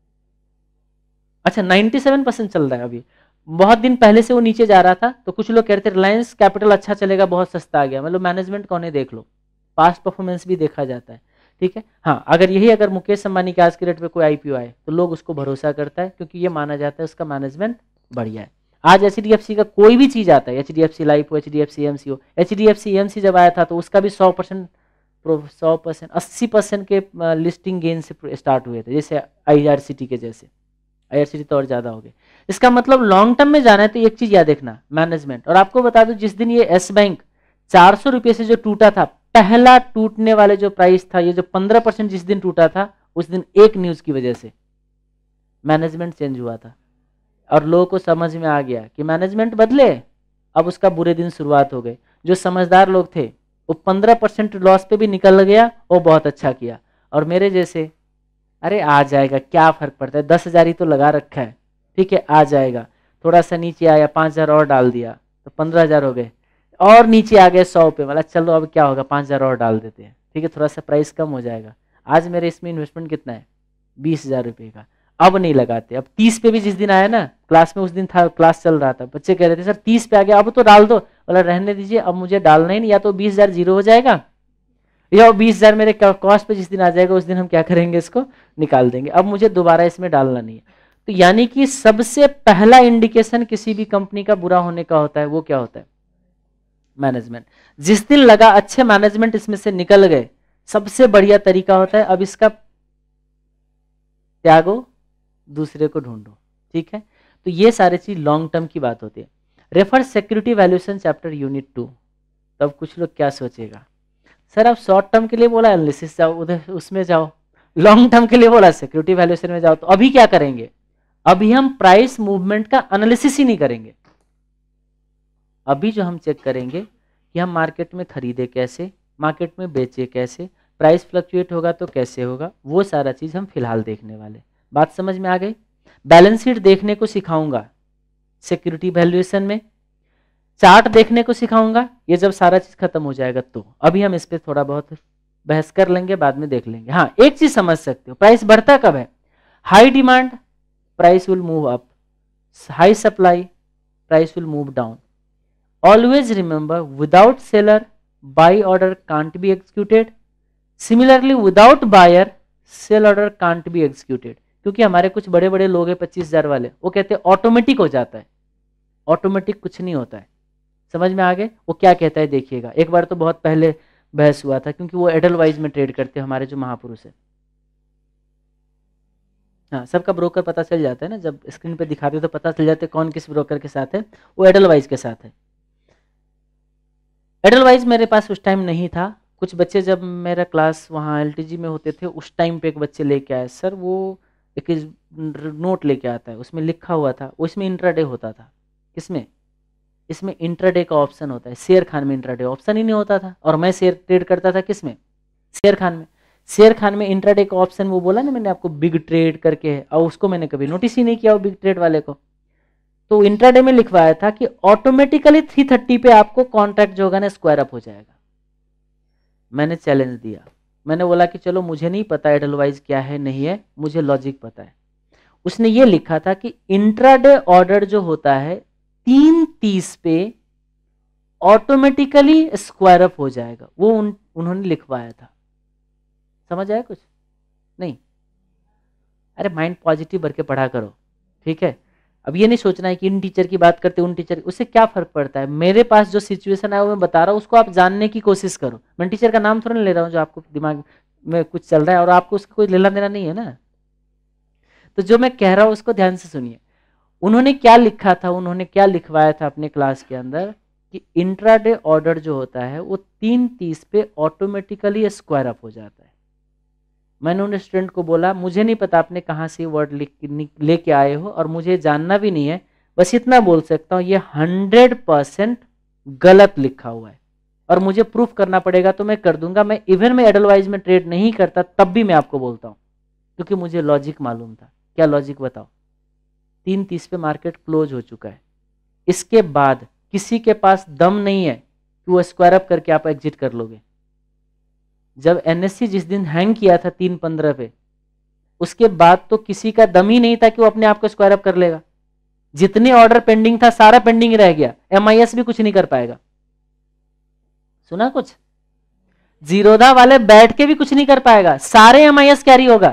अच्छा, सत्तानवे परसेंट चल रहा है अभी। बहुत दिन पहले से वो नीचे जा रहा था, तो कुछ लोग कहते रिलायंस कैपिटल अच्छा चलेगा, बहुत सस्ता आ गया। मतलब मैनेजमेंट कौन है देख लो, पास्ट परफॉर्मेंस भी देखा जाता है, ठीक है। हाँ, अगर यही अगर मुकेश अंबानी के आज के रेट पे कोई आईपीओ आए तो लोग उसको भरोसा करता है, क्योंकि ये माना जाता है उसका मैनेजमेंट बढ़िया है। आज एचडीएफसी का कोई भी चीज आता है, एचडीएफसी लाइफ हो, एचडीएफसी एएमसी हो, एचडीएफसी एएमसी जब आया था तो उसका भी सौ परसेंट सौ परसेंट अस्सी परसेंट के लिस्टिंग गेन से स्टार्ट हुए थे, जैसे आईआरसीटी के जैसे। आईआरसीटी तो और ज्यादा हो गए। इसका मतलब लॉन्ग टर्म में जाना है तो एक चीज याद रखना, मैनेजमेंट। और आपको बता दूं, जिस दिन ये एस बैंक चार सौ रुपये से जो टूटा था, पहला टूटने वाले जो प्राइस था, ये जो पंद्रह परसेंट जिस दिन टूटा था, उस दिन एक न्यूज की वजह से मैनेजमेंट चेंज हुआ था, और लोगों को समझ में आ गया कि मैनेजमेंट बदले, अब उसका बुरे दिन शुरुआत हो गए। जो समझदार लोग थे वो पंद्रह परसेंट लॉस पे भी निकल गया, वो बहुत अच्छा किया। और मेरे जैसे, अरे आ जाएगा क्या फर्क पड़ता है, दस हजार ही तो लगा रखा है, ठीक है आ जाएगा। थोड़ा सा नीचे आया, पाँच हजार और डाल दिया तो पंद्रह हजार हो गए, और नीचे आ गए सौ पे, मतलब चलो अब क्या होगा, पाँच हजार और डाल देते हैं, ठीक है थोड़ा सा प्राइस कम हो जाएगा। आज मेरे इसमें इन्वेस्टमेंट कितना है? बीस हजार रुपये का। अब नहीं लगाते। अब तीस पे भी जिस दिन आया ना, क्लास में उस दिन था, क्लास चल रहा था, बच्चे कह रहे थे सर तीस पे आ गया अब तो डाल दो, बोला रहने दीजिए अब मुझे डालना ही नहीं, या तो बीस हजार जीरो हो जाएगा, या बीस हजार मेरे कॉस्ट पे जिस दिन आ जाएगा उस दिन हम क्या करेंगे, इसको निकाल देंगे, अब मुझे दोबारा इसमें डालना नहीं है। तो यानी कि सबसे पहला इंडिकेशन किसी भी कंपनी का बुरा होने का होता है, वो क्या होता है? मैनेजमेंट। जिस दिन लगा अच्छे मैनेजमेंट इसमें से निकल गए, सबसे बढ़िया तरीका होता है अब इसका त्यागो, दूसरे को ढूंढो, ठीक है। तो ये सारी चीज लॉन्ग टर्म की बात होती है। Refer security valuation chapter unit two. तब कुछ लोग क्या सोचेगा, सर आप शॉर्ट टर्म के लिए बोला एनालिसिस जाओ उधर उसमें जाओ, लॉन्ग टर्म के लिए बोला सिक्योरिटी वैल्यूएशन में जाओ। तो अभी क्या करेंगे? अभी हम प्राइस मूवमेंट का एनालिसिस ही नहीं करेंगे। अभी जो हम चेक करेंगे कि हम मार्केट में खरीदे कैसे, मार्केट में बेचे कैसे, प्राइस फ्लक्चुएट होगा तो कैसे होगा, वो सारा चीज हम फिलहाल देखने वाले। बात समझ में आ गई? बैलेंस शीट देखने को सिखाऊंगा सिक्योरिटी वैल्यूएशन में, चार्ट देखने को सिखाऊंगा ये जब सारा चीज खत्म हो जाएगा। तो अभी हम इस पे थोड़ा बहुत बहस कर लेंगे, बाद में देख लेंगे। हाँ, एक चीज समझ सकते हो, प्राइस बढ़ता कब है? High demand price will move up, high supply price will move down. Always remember, without seller buy order can't be executed, similarly without buyer sell order can't be executed. क्योंकि हमारे कुछ बड़े बड़े लोग हैं पच्चीस हजार वाले, वो कहते हैं ऑटोमेटिक हो जाता है। ऑटोमेटिक कुछ नहीं होता है, समझ में आ गए? वो क्या कहता है देखिएगा। एक बार तो बहुत पहले बहस हुआ था, क्योंकि वो एडलवाइज में ट्रेड करते हैं हमारे जो महापुरुष है। हाँ, सबका ब्रोकर पता चल जाता है ना, जब स्क्रीन पे दिखाते तो पता चल जाता है कौन किस ब्रोकर के साथ है। वो एडलवाइज के साथ है। एडलवाइज मेरे पास उस टाइम नहीं था, कुछ बच्चे जब मेरा क्लास वहाँ एलटीजी में होते थे उस टाइम पे एक बच्चे लेके आए, सर वो एक नोट लेके आता है, उसमें लिखा हुआ था, उसमें इंट्राडे होता था। किसमें? इसमें इंट्राडे का ऑप्शन होता है, शेयर खान में इंट्राडे ऑप्शन ही नहीं होता था, और मैं शेयर ट्रेड करता था किसमें? शेयर खान में। शेयर खान में इंट्राडे का ऑप्शन वो बोला ना मैंने आपको बिग ट्रेड करके है, और उसको मैंने कभी नोटिस ही नहीं किया वो बिग ट्रेड वाले को। तो इंट्राडे में लिखवाया था कि ऑटोमेटिकली थ्री थर्टी पे आपको कॉन्ट्रैक्ट जो होगा ना स्क्वायर अप हो जाएगा। मैंने चैलेंज दिया, मैंने बोला कि चलो मुझे नहीं पता एडलवाइज क्या है नहीं है, मुझे लॉजिक पता है। उसने ये लिखा था कि इंट्राडे ऑर्डर जो होता है तीन तीस पे ऑटोमेटिकली स्क्वायर अप हो जाएगा, वो उन, उन्होंने लिखवाया था। समझ आया कुछ? नहीं? अरे माइंड पॉजिटिव भर के पढ़ा करो, ठीक है। अब ये नहीं सोचना है कि इन टीचर की बात करते उन टीचर, उससे क्या फर्क पड़ता है। मेरे पास जो सिचुएशन है वो मैं बता रहा हूँ, उसको आप जानने की कोशिश करो। मैं टीचर का नाम थोड़ा नहीं ले रहा हूँ जो आपको दिमाग में कुछ चल रहा है और आपको उसका कोई लेना देना नहीं है ना। तो जो मैं कह रहा हूँ उसको ध्यान से सुनिए। उन्होंने क्या लिखा था, उन्होंने क्या लिखवाया था अपने क्लास के अंदर कि इंट्राडे ऑर्डर जो होता है वो तीन तीस पे ऑटोमेटिकली स्क्वायर अप हो जाता है। मैंने उन स्टूडेंट को बोला मुझे नहीं पता आपने कहाँ से वर्ड लिख लेके आए हो और मुझे जानना भी नहीं है, बस इतना बोल सकता हूँ ये हंड्रेड परसेंट गलत लिखा हुआ है और मुझे प्रूफ करना पड़ेगा तो मैं कर दूंगा। मैं इवन में एडलवाइज में ट्रेड नहीं करता तब भी मैं आपको बोलता हूँ क्योंकि मुझे लॉजिक मालूम था। क्या लॉजिक बताओ? तीन तीस पे मार्केट क्लोज हो चुका है, इसके बाद किसी के पास दम नहीं है कि वो स्क्वायर अप करके आप एग्जिट कर लोगे। जब एनएससी जिस दिन हैंग किया था तीन पंद्रह पे, उसके बाद तो किसी का दम ही नहीं था कि वो अपने आप को स्क्वायर अप कर लेगा। जितने ऑर्डर पेंडिंग था सारा पेंडिंग रह गया, एमआईएस भी कुछ नहीं कर पाएगा। सुना कुछ? जीरोधा वाले बैठ के भी कुछ नहीं कर पाएगा, सारे एमआईएस कैरी होगा।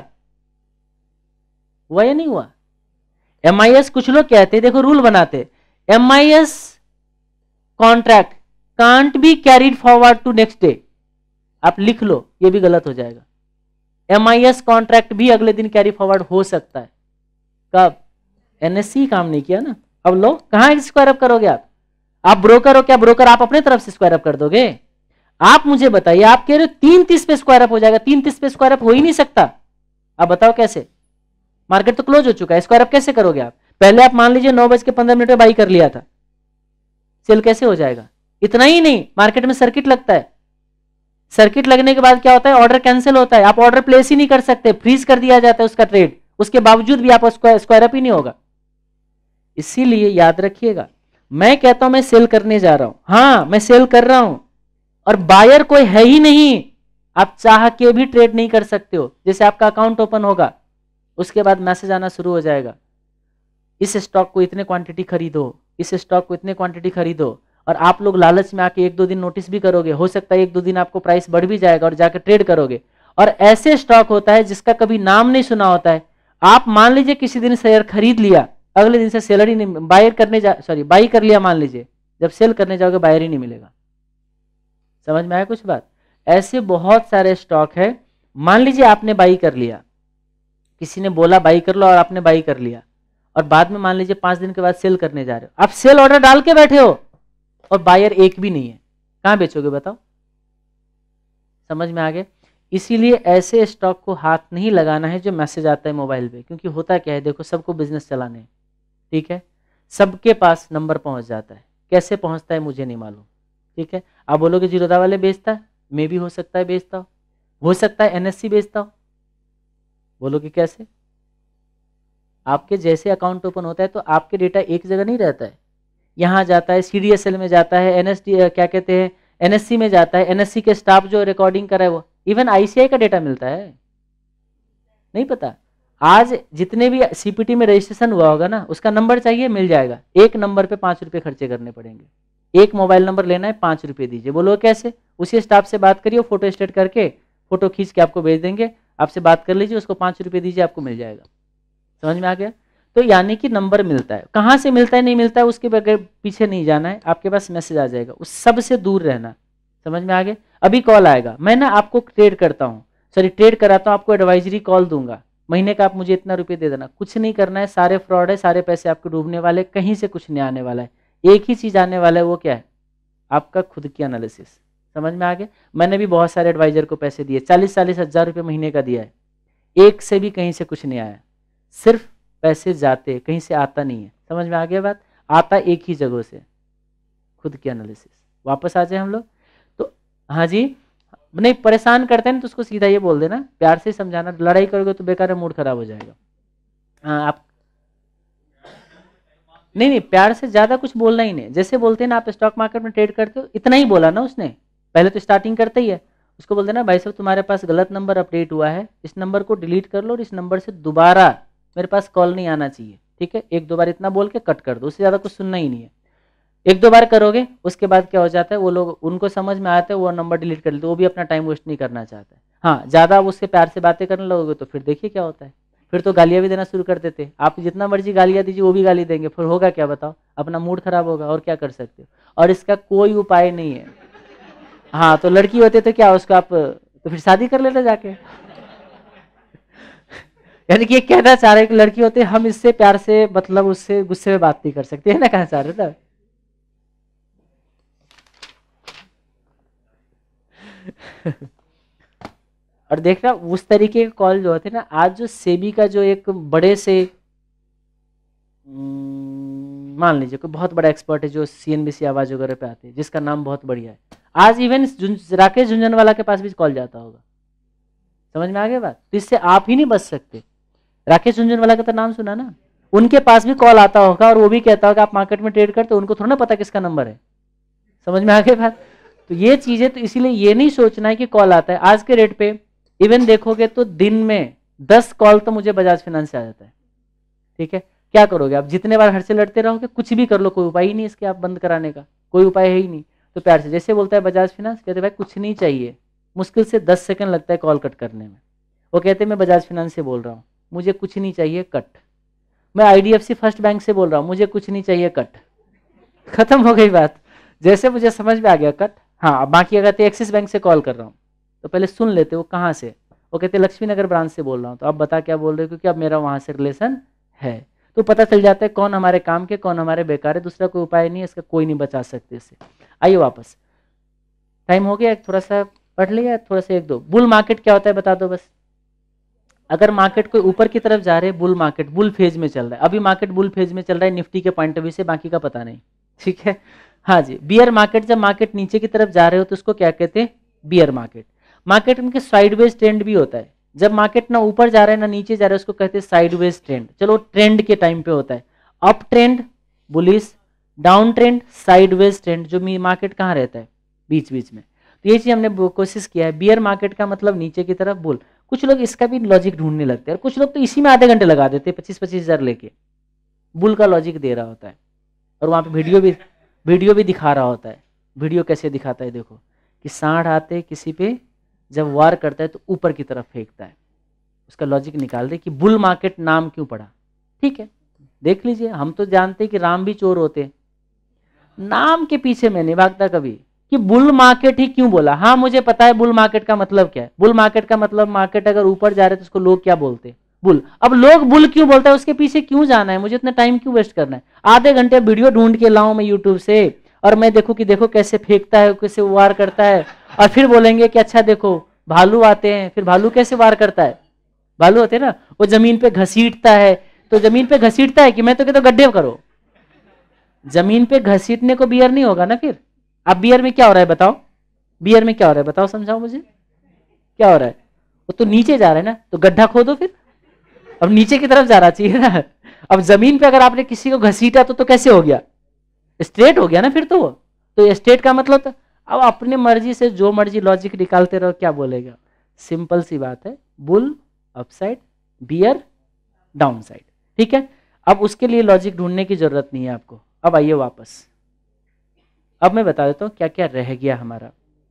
हुआ या नहीं हुआ? एमआईएस कुछ लोग कहते, देखो रूल बनाते, MIS contract can't be carried forward to next day. आप लिख लो, ये भी गलत हो जाएगा। एमआईएस कॉन्ट्रैक्ट भी अगले दिन कैरी फॉरवर्ड हो सकता है। कब? एनएससी काम नहीं किया ना। अब लो कहां स्क्वायर अप करोगे आप? आप ब्रोकर हो क्या? ब्रोकर आप अपने तरफ से स्क्वायर अप कर दोगे? आप मुझे बताइए, आप कह रहे हो तीन तीस पे स्क्वायर अप हो जाएगा, तीन तीस पे स्क्वायर अप हो ही नहीं सकता। आप बताओ कैसे? मार्केट तो क्लोज हो चुका है, स्क्वायर अप कैसे करोगे आप? पहले आप मान लीजिए नौ बज के पंद्रह मिनट में बाई कर लिया था, सेल कैसे हो जाएगा? इतना ही नहीं, मार्केट में सर्किट लगता है, सर्किट लगने के बाद क्या होता है? ऑर्डर कैंसिल होता है, आप ऑर्डर प्लेस ही नहीं कर सकते, फ्रीज कर दिया जाता है उसका ट्रेड, उसके बावजूद भी आप स्क्वायर अप ही नहीं होगा। इसीलिए याद रखिएगा, मैं कहता हूं मैं सेल करने जा रहा हूं, हाँ मैं सेल कर रहा हूं और बायर कोई है ही नहीं, आप चाह के भी ट्रेड नहीं कर सकते हो। जैसे आपका अकाउंट ओपन होगा उसके बाद मैसेज आना शुरू हो जाएगा, इस स्टॉक को इतने क्वांटिटी खरीदो, इस स्टॉक को इतने क्वांटिटी खरीदो, और आप लोग लालच में आके एक दो दिन नोटिस भी करोगे, हो सकता है एक दो दिन आपको प्राइस बढ़ भी जाएगा और जाकर ट्रेड करोगे। और ऐसे स्टॉक होता है जिसका कभी नाम नहीं सुना होता है, आप मान लीजिए किसी दिन शेयर खरीद लिया, अगले दिन से सेलर ही नहीं, बायर करने जा सॉरी बाई कर लिया मान लीजिए, जब सेल करने जाओगे बायर ही नहीं मिलेगा। समझ में आया कुछ बात? ऐसे बहुत सारे स्टॉक है, मान लीजिए आपने बाई कर लिया, किसी ने बोला बाई कर लो और आपने बाई कर लिया, और बाद में मान लीजिए पांच दिन के बाद सेल करने जा रहे हो, आप सेल ऑर्डर डाल के बैठे हो और बायर एक भी नहीं है, कहां बेचोगे बताओ? समझ में आ गया? इसीलिए ऐसे स्टॉक को हाथ नहीं लगाना है जो मैसेज आता है मोबाइल पे, क्योंकि होता क्या है, देखो सबको बिजनेस चलाने हैं, ठीक है, सबके पास नंबर पहुंच जाता है, कैसे पहुंचता है मुझे नहीं मालूम, ठीक है। आप बोलोगे जीरोधा वाले बेचता है, मे भी हो सकता है बेचता हो, हो सकता है एनएससी बेचता हो, बोलोगे कैसे? आपके जैसे अकाउंट ओपन होता है तो आपके डेटा एक जगह नहीं रहता है, यहाँ जाता है, सीडीएसएल में जाता है, एनएसडी क्या कहते हैं एनएससी में जाता है, एनएससी के स्टाफ जो रिकॉर्डिंग कर रहा है वो, इवन आईसीआई का डेटा मिलता है, नहीं पता? आज जितने भी सीपीटी में रजिस्ट्रेशन हुआ होगा ना, उसका नंबर चाहिए, मिल जाएगा। एक नंबर पे पांच रुपए खर्चे करने पड़ेंगे, एक मोबाइल नंबर लेना है, पांच रुपए दीजिए। बोलो कैसे? उसी स्टाफ से बात करिए, फोटो स्टेट करके फोटो खींच के आपको भेज देंगे, आपसे बात कर लीजिए, उसको पांच रुपए दीजिए, आपको मिल जाएगा। समझ में आ गया? तो यानी कि नंबर मिलता है, कहां से मिलता है नहीं मिलता है उसके बगैर पीछे नहीं जाना है, आपके पास मैसेज आ जाएगा, उस सब से दूर रहना। समझ में आ गया? अभी कॉल आएगा, मैं ना आपको ट्रेड करता हूं, सॉरी ट्रेड कराता हूं, आपको एडवाइजरी कॉल दूंगा, महीने का आप मुझे इतना रुपये दे देना, कुछ नहीं करना है, सारे फ्रॉड है, सारे पैसे आपके डूबने वाले, कहीं से कुछ नहीं आने वाला है, एक ही चीज आने वाला है, वो क्या है? आपका खुद की एनालिसिस। समझ में आ गया। मैंने भी बहुत सारे एडवाइजर को पैसे दिए, चालीस चालीस हजार रुपये महीने का दिया है, एक से भी कहीं से कुछ नहीं आया, सिर्फ पैसे जाते, कहीं से आता नहीं है। समझ में आ गया बात, आता एक ही जगह से, खुद की एनालिसिस। वापस आ जाए हम लोग तो, हाँ जी, नहीं परेशान करते हैं तो उसको सीधा ये बोल देना, प्यार से समझाना, लड़ाई करोगे तो बेकार है, मूड खराब हो जाएगा। हाँ आप नहीं नहीं प्यार से ज्यादा कुछ बोलना ही नहीं, जैसे बोलते हैं ना आप स्टॉक मार्केट में ट्रेड करते हो, इतना ही बोला ना उसने, पहले तो स्टार्टिंग करते ही है, उसको बोल देना भाई साहब तुम्हारे पास गलत नंबर अपडेट हुआ है, इस नंबर को डिलीट कर लो और इस नंबर से दोबारा मेरे पास कॉल नहीं आना चाहिए, ठीक है। एक दो बार इतना बोल के कट कर दो, उससे ज्यादा कुछ सुनना ही नहीं है। एक दो बार करोगे उसके बाद क्या हो जाता है, वो लोग उनको समझ में आता है, वो नंबर डिलीट कर लेते, वो भी अपना टाइम वेस्ट नहीं करना चाहता है। हाँ ज्यादा उससे प्यार से बातें करने लगोगे तो फिर देखिए क्या होता है, फिर तो गालियां भी देना शुरू कर देते। आप जितना मर्जी गालियां दीजिए वो भी गाली देंगे, फिर होगा क्या बताओ, अपना मूड खराब होगा, और क्या कर सकते हो, और इसका कोई उपाय नहीं है। हाँ तो लड़की होते तो क्या उसको आप तो फिर शादी कर लेते जाके। यानी कि ये कहना चाह रहे हैं कि लड़की होते हम इससे प्यार से, मतलब उससे गुस्से में बात नहीं कर सकते, है ना, कहना चाह रहे था। और देखना उस तरीके के कॉल जो होते हैं ना, आज जो सेबी का जो एक बड़े से मान लीजिए कोई बहुत बड़ा एक्सपर्ट है जो सीएनबीसी आवाज वगैरह पे आते हैं, जिसका नाम बहुत बढ़िया है, आज इवन राकेश झुंझुनवाला के पास भी कॉल जाता होगा। समझ में आ गया बात, तो इससे आप ही नहीं बच सकते। राकेश झुंझुनवाला का तो नाम सुना ना, उनके पास भी कॉल आता होगा और वो भी कहता होगा आप मार्केट में ट्रेड करते हो, उनको थोड़ा ना पता किसका नंबर है। समझ में आ गया बात, तो ये चीजें, तो इसीलिए ये नहीं सोचना है कि कॉल आता है। आज के रेट पे इवन देखोगे तो दिन में दस कॉल तो मुझे बजाज फाइनेंस से आ जाता है, ठीक है। क्या करोगे आप, जितने बार हर से लड़ते रहोगे, कुछ भी कर लो कोई उपाय ही नहीं इसके आप बंद कराने का, कोई उपाय है ही नहीं। तो प्यार से जैसे बोलता है बजाज फाइनेंस, कहते भाई कुछ नहीं चाहिए, मुश्किल से दस सेकंड लगता है कॉल कट करने में। वो कहते मैं बजाज फाइनेंस से बोल रहा हूँ, मुझे कुछ नहीं चाहिए, कट। मैं आईडीएफसी फर्स्ट बैंक से बोल रहा हूँ, मुझे कुछ नहीं चाहिए, कट। खत्म हो गई बात, जैसे मुझे समझ में आ गया कट। हाँ बाकी अगर एक्सिस बैंक से कॉल कर रहा हूँ तो पहले सुन लेते वो कहाँ से, वो कहते लक्ष्मी नगर ब्रांच से बोल रहा हूँ, तो अब बता क्या बोल रहे हो, क्योंकि अब मेरा वहां से रिलेशन है। तो पता चल जाता है कौन हमारे काम के, कौन हमारे बेकार है, दूसरा कोई उपाय नहीं है, इसका कोई नहीं बचा सकते इससे। आइए वापस, टाइम हो गया, थोड़ा सा पढ़ लिया, थोड़ा सा एक दो। बुल मार्केट क्या होता है बता दो बस। अगर मार्केट कोई ऊपर की तरफ जा रहे हैं, बुल मार्केट बुल फेज में चल रहा है, अभी मार्केट बुल फेज में चल रहा है निफ्टी के पॉइंट ऑफ व्यू से, बाकी का पता नहीं, ठीक है। हाँ जी, बियर मार्केट, जब मार्केट नीचे की तरफ जा रहे हो तो उसको क्या कहते हैं, बियर मार्केट। मार्केट में साइडवेज ट्रेंड भी होता है, जब मार्केट ना ऊपर जा रहा है ना नीचे जा रहा है उसको कहते हैं साइडवेज ट्रेंड। चलो ट्रेंड के टाइम पे होता है up trend bullish, down trend sideways trend, जो मार्केट कहाँ रहता है, बीच बीच में। तो ये चीज हमने कोशिश किया है। बियर मार्केट का मतलब नीचे की तरफ बुल। कुछ लोग इसका भी लॉजिक ढूंढने लगते हैं और कुछ लोग तो इसी में आधे घंटे लगा देते हैं, पच्चीस पच्चीस हजार लेके बुल का लॉजिक दे रहा होता है, और वहां पे वीडियो भी वीडियो भी दिखा रहा होता है। वीडियो कैसे दिखाता है देखो, कि सांड आते किसी पे, जब वार करता है तो ऊपर की तरफ फेंकता है, उसका लॉजिक निकाल दे कि बुल मार्केट नाम क्यों पड़ा। ठीक है देख लीजिए, हम तो जानते हैं कि राम भी चोर होते हैं, नाम के पीछे मैं नहीं भागता कभी कि बुल मार्केट ही क्यों बोला। हाँ मुझे पता है बुल मार्केट का मतलब क्या है। बुल मार्केट का मतलब मार्केट अगर ऊपर जा रहे तो उसको लोग क्या बोलते हैं, बुल। अब लोग बुल क्यों बोलता है उसके पीछे क्यों जाना है, मुझे इतना टाइम क्यों वेस्ट करना है। आधे घंटे वीडियो ढूंढ के लाऊं मैं यूट्यूब से और मैं देखूं कि देखो कैसे फेंकता है, कैसे वार करता है, और फिर बोलेंगे कि अच्छा देखो भालू आते हैं, फिर भालू कैसे वार करता है, भालू होते हैं ना वो जमीन पे घसीटता है, तो जमीन पे घसीटता है कि मैं तो कहता हूं गड्ढे करो। जमीन पे घसीटने को बियर नहीं होगा ना फिर। अब बियर में क्या हो रहा है बताओ, बियर में क्या हो रहा है बताओ, समझाओ मुझे क्या हो रहा है। वो तो नीचे जा रहा है ना, तो गड्ढा खोदो फिर, अब नीचे की तरफ जा रहा चाहिए ना। अब जमीन पे अगर आपने किसी को घसीटा तो, तो कैसे हो गया, स्ट्रेट हो गया ना फिर तो वो। तो स्ट्रेट का मतलब तो, अब अपने मर्जी से जो मर्जी लॉजिक निकालते रहो, क्या बोलेगा। सिंपल सी बात है, bull upside, bear down side. ठीक है, अब उसके लिए लॉजिक ढूंढने की जरूरत नहीं है आपको। अब आइए वापस, अब मैं बता देता हूं क्या क्या रह गया हमारा।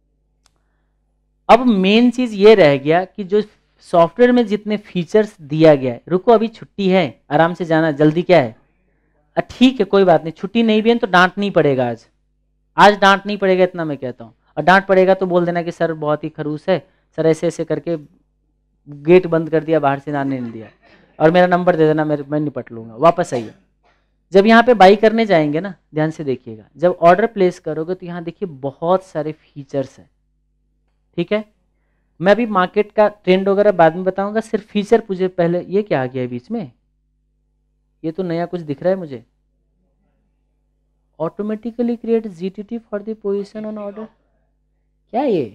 अब मेन चीज ये रह गया कि जो सॉफ्टवेयर में जितने फीचर्स दिया गया है, रुको अभी छुट्टी है, आराम से जाना, जल्दी क्या है। ठीक है कोई बात नहीं, छुट्टी नहीं भी है तो डांट नहीं पड़ेगा आज, आज डांट नहीं पड़ेगा इतना मैं कहता हूँ। और डांट पड़ेगा तो बोल देना कि सर बहुत ही खरूस है, सर ऐसे ऐसे करके गेट बंद कर दिया, बाहर से आने नहीं दिया, और मेरा नंबर दे देना, मैं निपट लूंगा। वापस आइए, जब यहाँ पे बाई करने जाएंगे ना, ध्यान से देखिएगा, जब ऑर्डर प्लेस करोगे तो यहाँ देखिए बहुत सारे फीचर्स है। ठीक है, मैं अभी मार्केट का ट्रेंड वगैरह बाद में बताऊंगा, सिर्फ फीचर पूछे पहले। ये क्या आ गया है बीच में, ये तो नया कुछ दिख रहा है मुझे। Automatically create GTT for the position on order, क्या ये,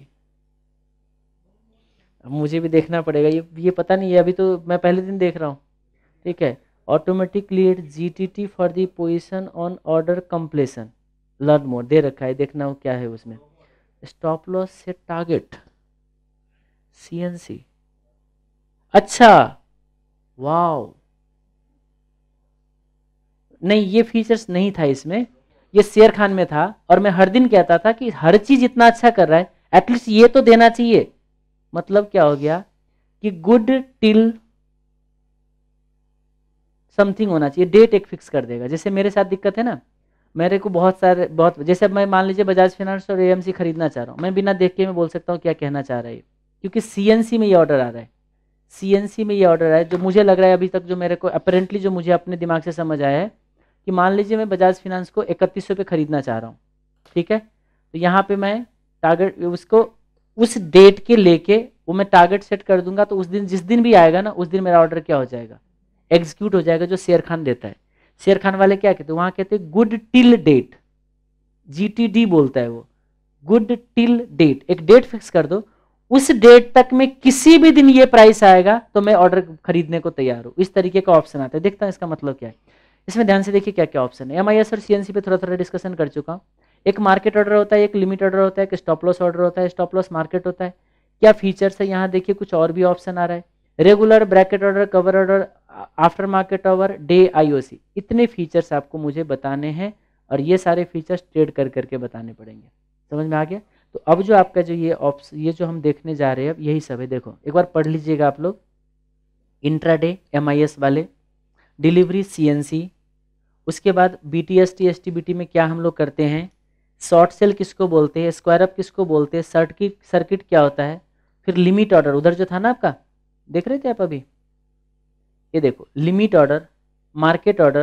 अब मुझे भी देखना पड़ेगा, ये ये पता नहीं है, अभी तो मैं पहले दिन देख रहा हूँ। ठीक है, automatic create GTT for the position on order completion, learn more दे रखा है, देखना हो क्या है उसमें। स्टॉप लॉस से टारगेट, सीएनसी, अच्छा वाओ, नहीं ये फीचर्स नहीं था इसमें, ये शेर खान में था। और मैं हर दिन कहता था कि हर चीज इतना अच्छा कर रहा है, एटलीस्ट ये तो देना चाहिए। मतलब क्या हो गया कि गुड टिल समथिंग होना चाहिए, डेट एक फिक्स कर देगा। जैसे मेरे साथ दिक्कत है ना, मेरे को बहुत सारे बहुत, जैसे मैं मान लीजिए बजाज फाइनेंस और एएमसी खरीदना चाह रहा हूँ, मैं बिना देख के मैं बोल सकता हूँ क्या कहना चाह रहा है, क्योंकि सीएनसी में ये ऑर्डर आ रहा है, सीएनसी में ये ऑर्डर है जो मुझे लग रहा है अभी तक, जो मेरे को अपेरेंटली जो मुझे अपने दिमाग से समझ आया है कि मान लीजिए मैं बजाज फाइनेंस को इकतीस सौ पे खरीदना चाह रहा हूँ, ठीक है, तो यहाँ पे मैं टारगेट उसको उस डेट के लेके वो मैं टारगेट सेट कर दूंगा, तो उस दिन जिस दिन भी आएगा ना, उस दिन मेरा ऑर्डर क्या हो जाएगा, एग्जीक्यूट हो जाएगा, जो शेर खान देता है। शेर खान वाले क्या कहते हैं, वहां कहते हैं गुड टिल डेट, जीटीडी बोलता है वो, गुड टिल डेट, एक डेट फिक्स कर दो, उस डेट तक में किसी भी दिन ये प्राइस आएगा तो मैं ऑर्डर खरीदने को तैयार हूं, इस तरीके का ऑप्शन आता है। देखता हूं इसका मतलब क्या है, इसमें ध्यान से देखिए क्या क्या ऑप्शन है। एमआईएस और सीएनसी पे थोड़ा थोड़ा डिस्कशन कर चुका हूं। एक मार्केट ऑर्डर होता है, एक लिमिट ऑर्डर होता है, एक स्टॉप लॉस ऑर्डर होता है, स्टॉप लॉस मार्केट होता है। क्या फीचर्स है यहाँ देखिए, कुछ और भी ऑप्शन आ रहा है, regular, bracket order, cover order, after market order, day, IOC, इतने फीचर्स आपको मुझे बताने हैं और ये सारे फीचर्स ट्रेड कर करके बताने पड़ेंगे। समझ में आ गया? तो अब जो आपका जो ये ऑप्शन, ये जो हम देखने जा रहे हैं अब यही सब है। देखो एक बार पढ़ लीजिएगा आप लोग, इंट्राडे एमआईएस वाले, डिलीवरी सीएनसी, उसके बाद बीटीएसटी एसटीबीटी में क्या हम लोग करते हैं, शॉर्ट सेल किसको बोलते हैं, स्क्वायर अप किसको बोलते हैं, सर्किट सर्किट क्या होता है, फिर लिमिट ऑर्डर, उधर जो था ना आपका, देख रहे थे आप अभी, ये देखो limit order, market order,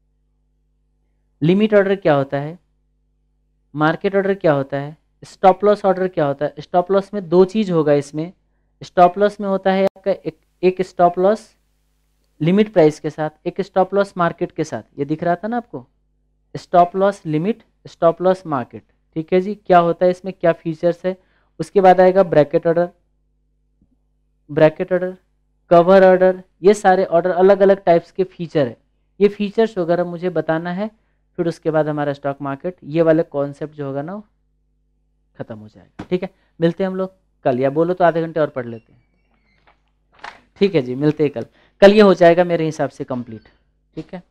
limit order क्या होता है, मार्केट ऑर्डर क्या होता है, स्टॉप लॉस ऑर्डर क्या होता है। स्टॉप लॉस में दो चीज होगा इसमें, स्टॉप लॉस में होता है आपका एक, एक स्टॉप लॉस लिमिट प्राइस के साथ, एक स्टॉप लॉस मार्केट के साथ, ये दिख रहा था ना आपको, stop loss limit, stop loss market. ठीक है जी, क्या होता है इसमें, क्या फीचर्स है। उसके बाद आएगा bracket order, bracket order, cover order, ये सारे ऑर्डर अलग अलग टाइप्स के फीचर है, ये फीचर्स वगैरह मुझे बताना है। फिर उसके बाद हमारा स्टॉक मार्केट, ये वाले कॉन्सेप्ट जो होगा ना खत्म हो जाएगा। ठीक है, मिलते हैं हम लोग कल, या बोलो तो आधे घंटे और पढ़ लेते हैं। ठीक है जी, मिलते हैं कल, कल ये हो जाएगा मेरे हिसाब से कंप्लीट। ठीक है।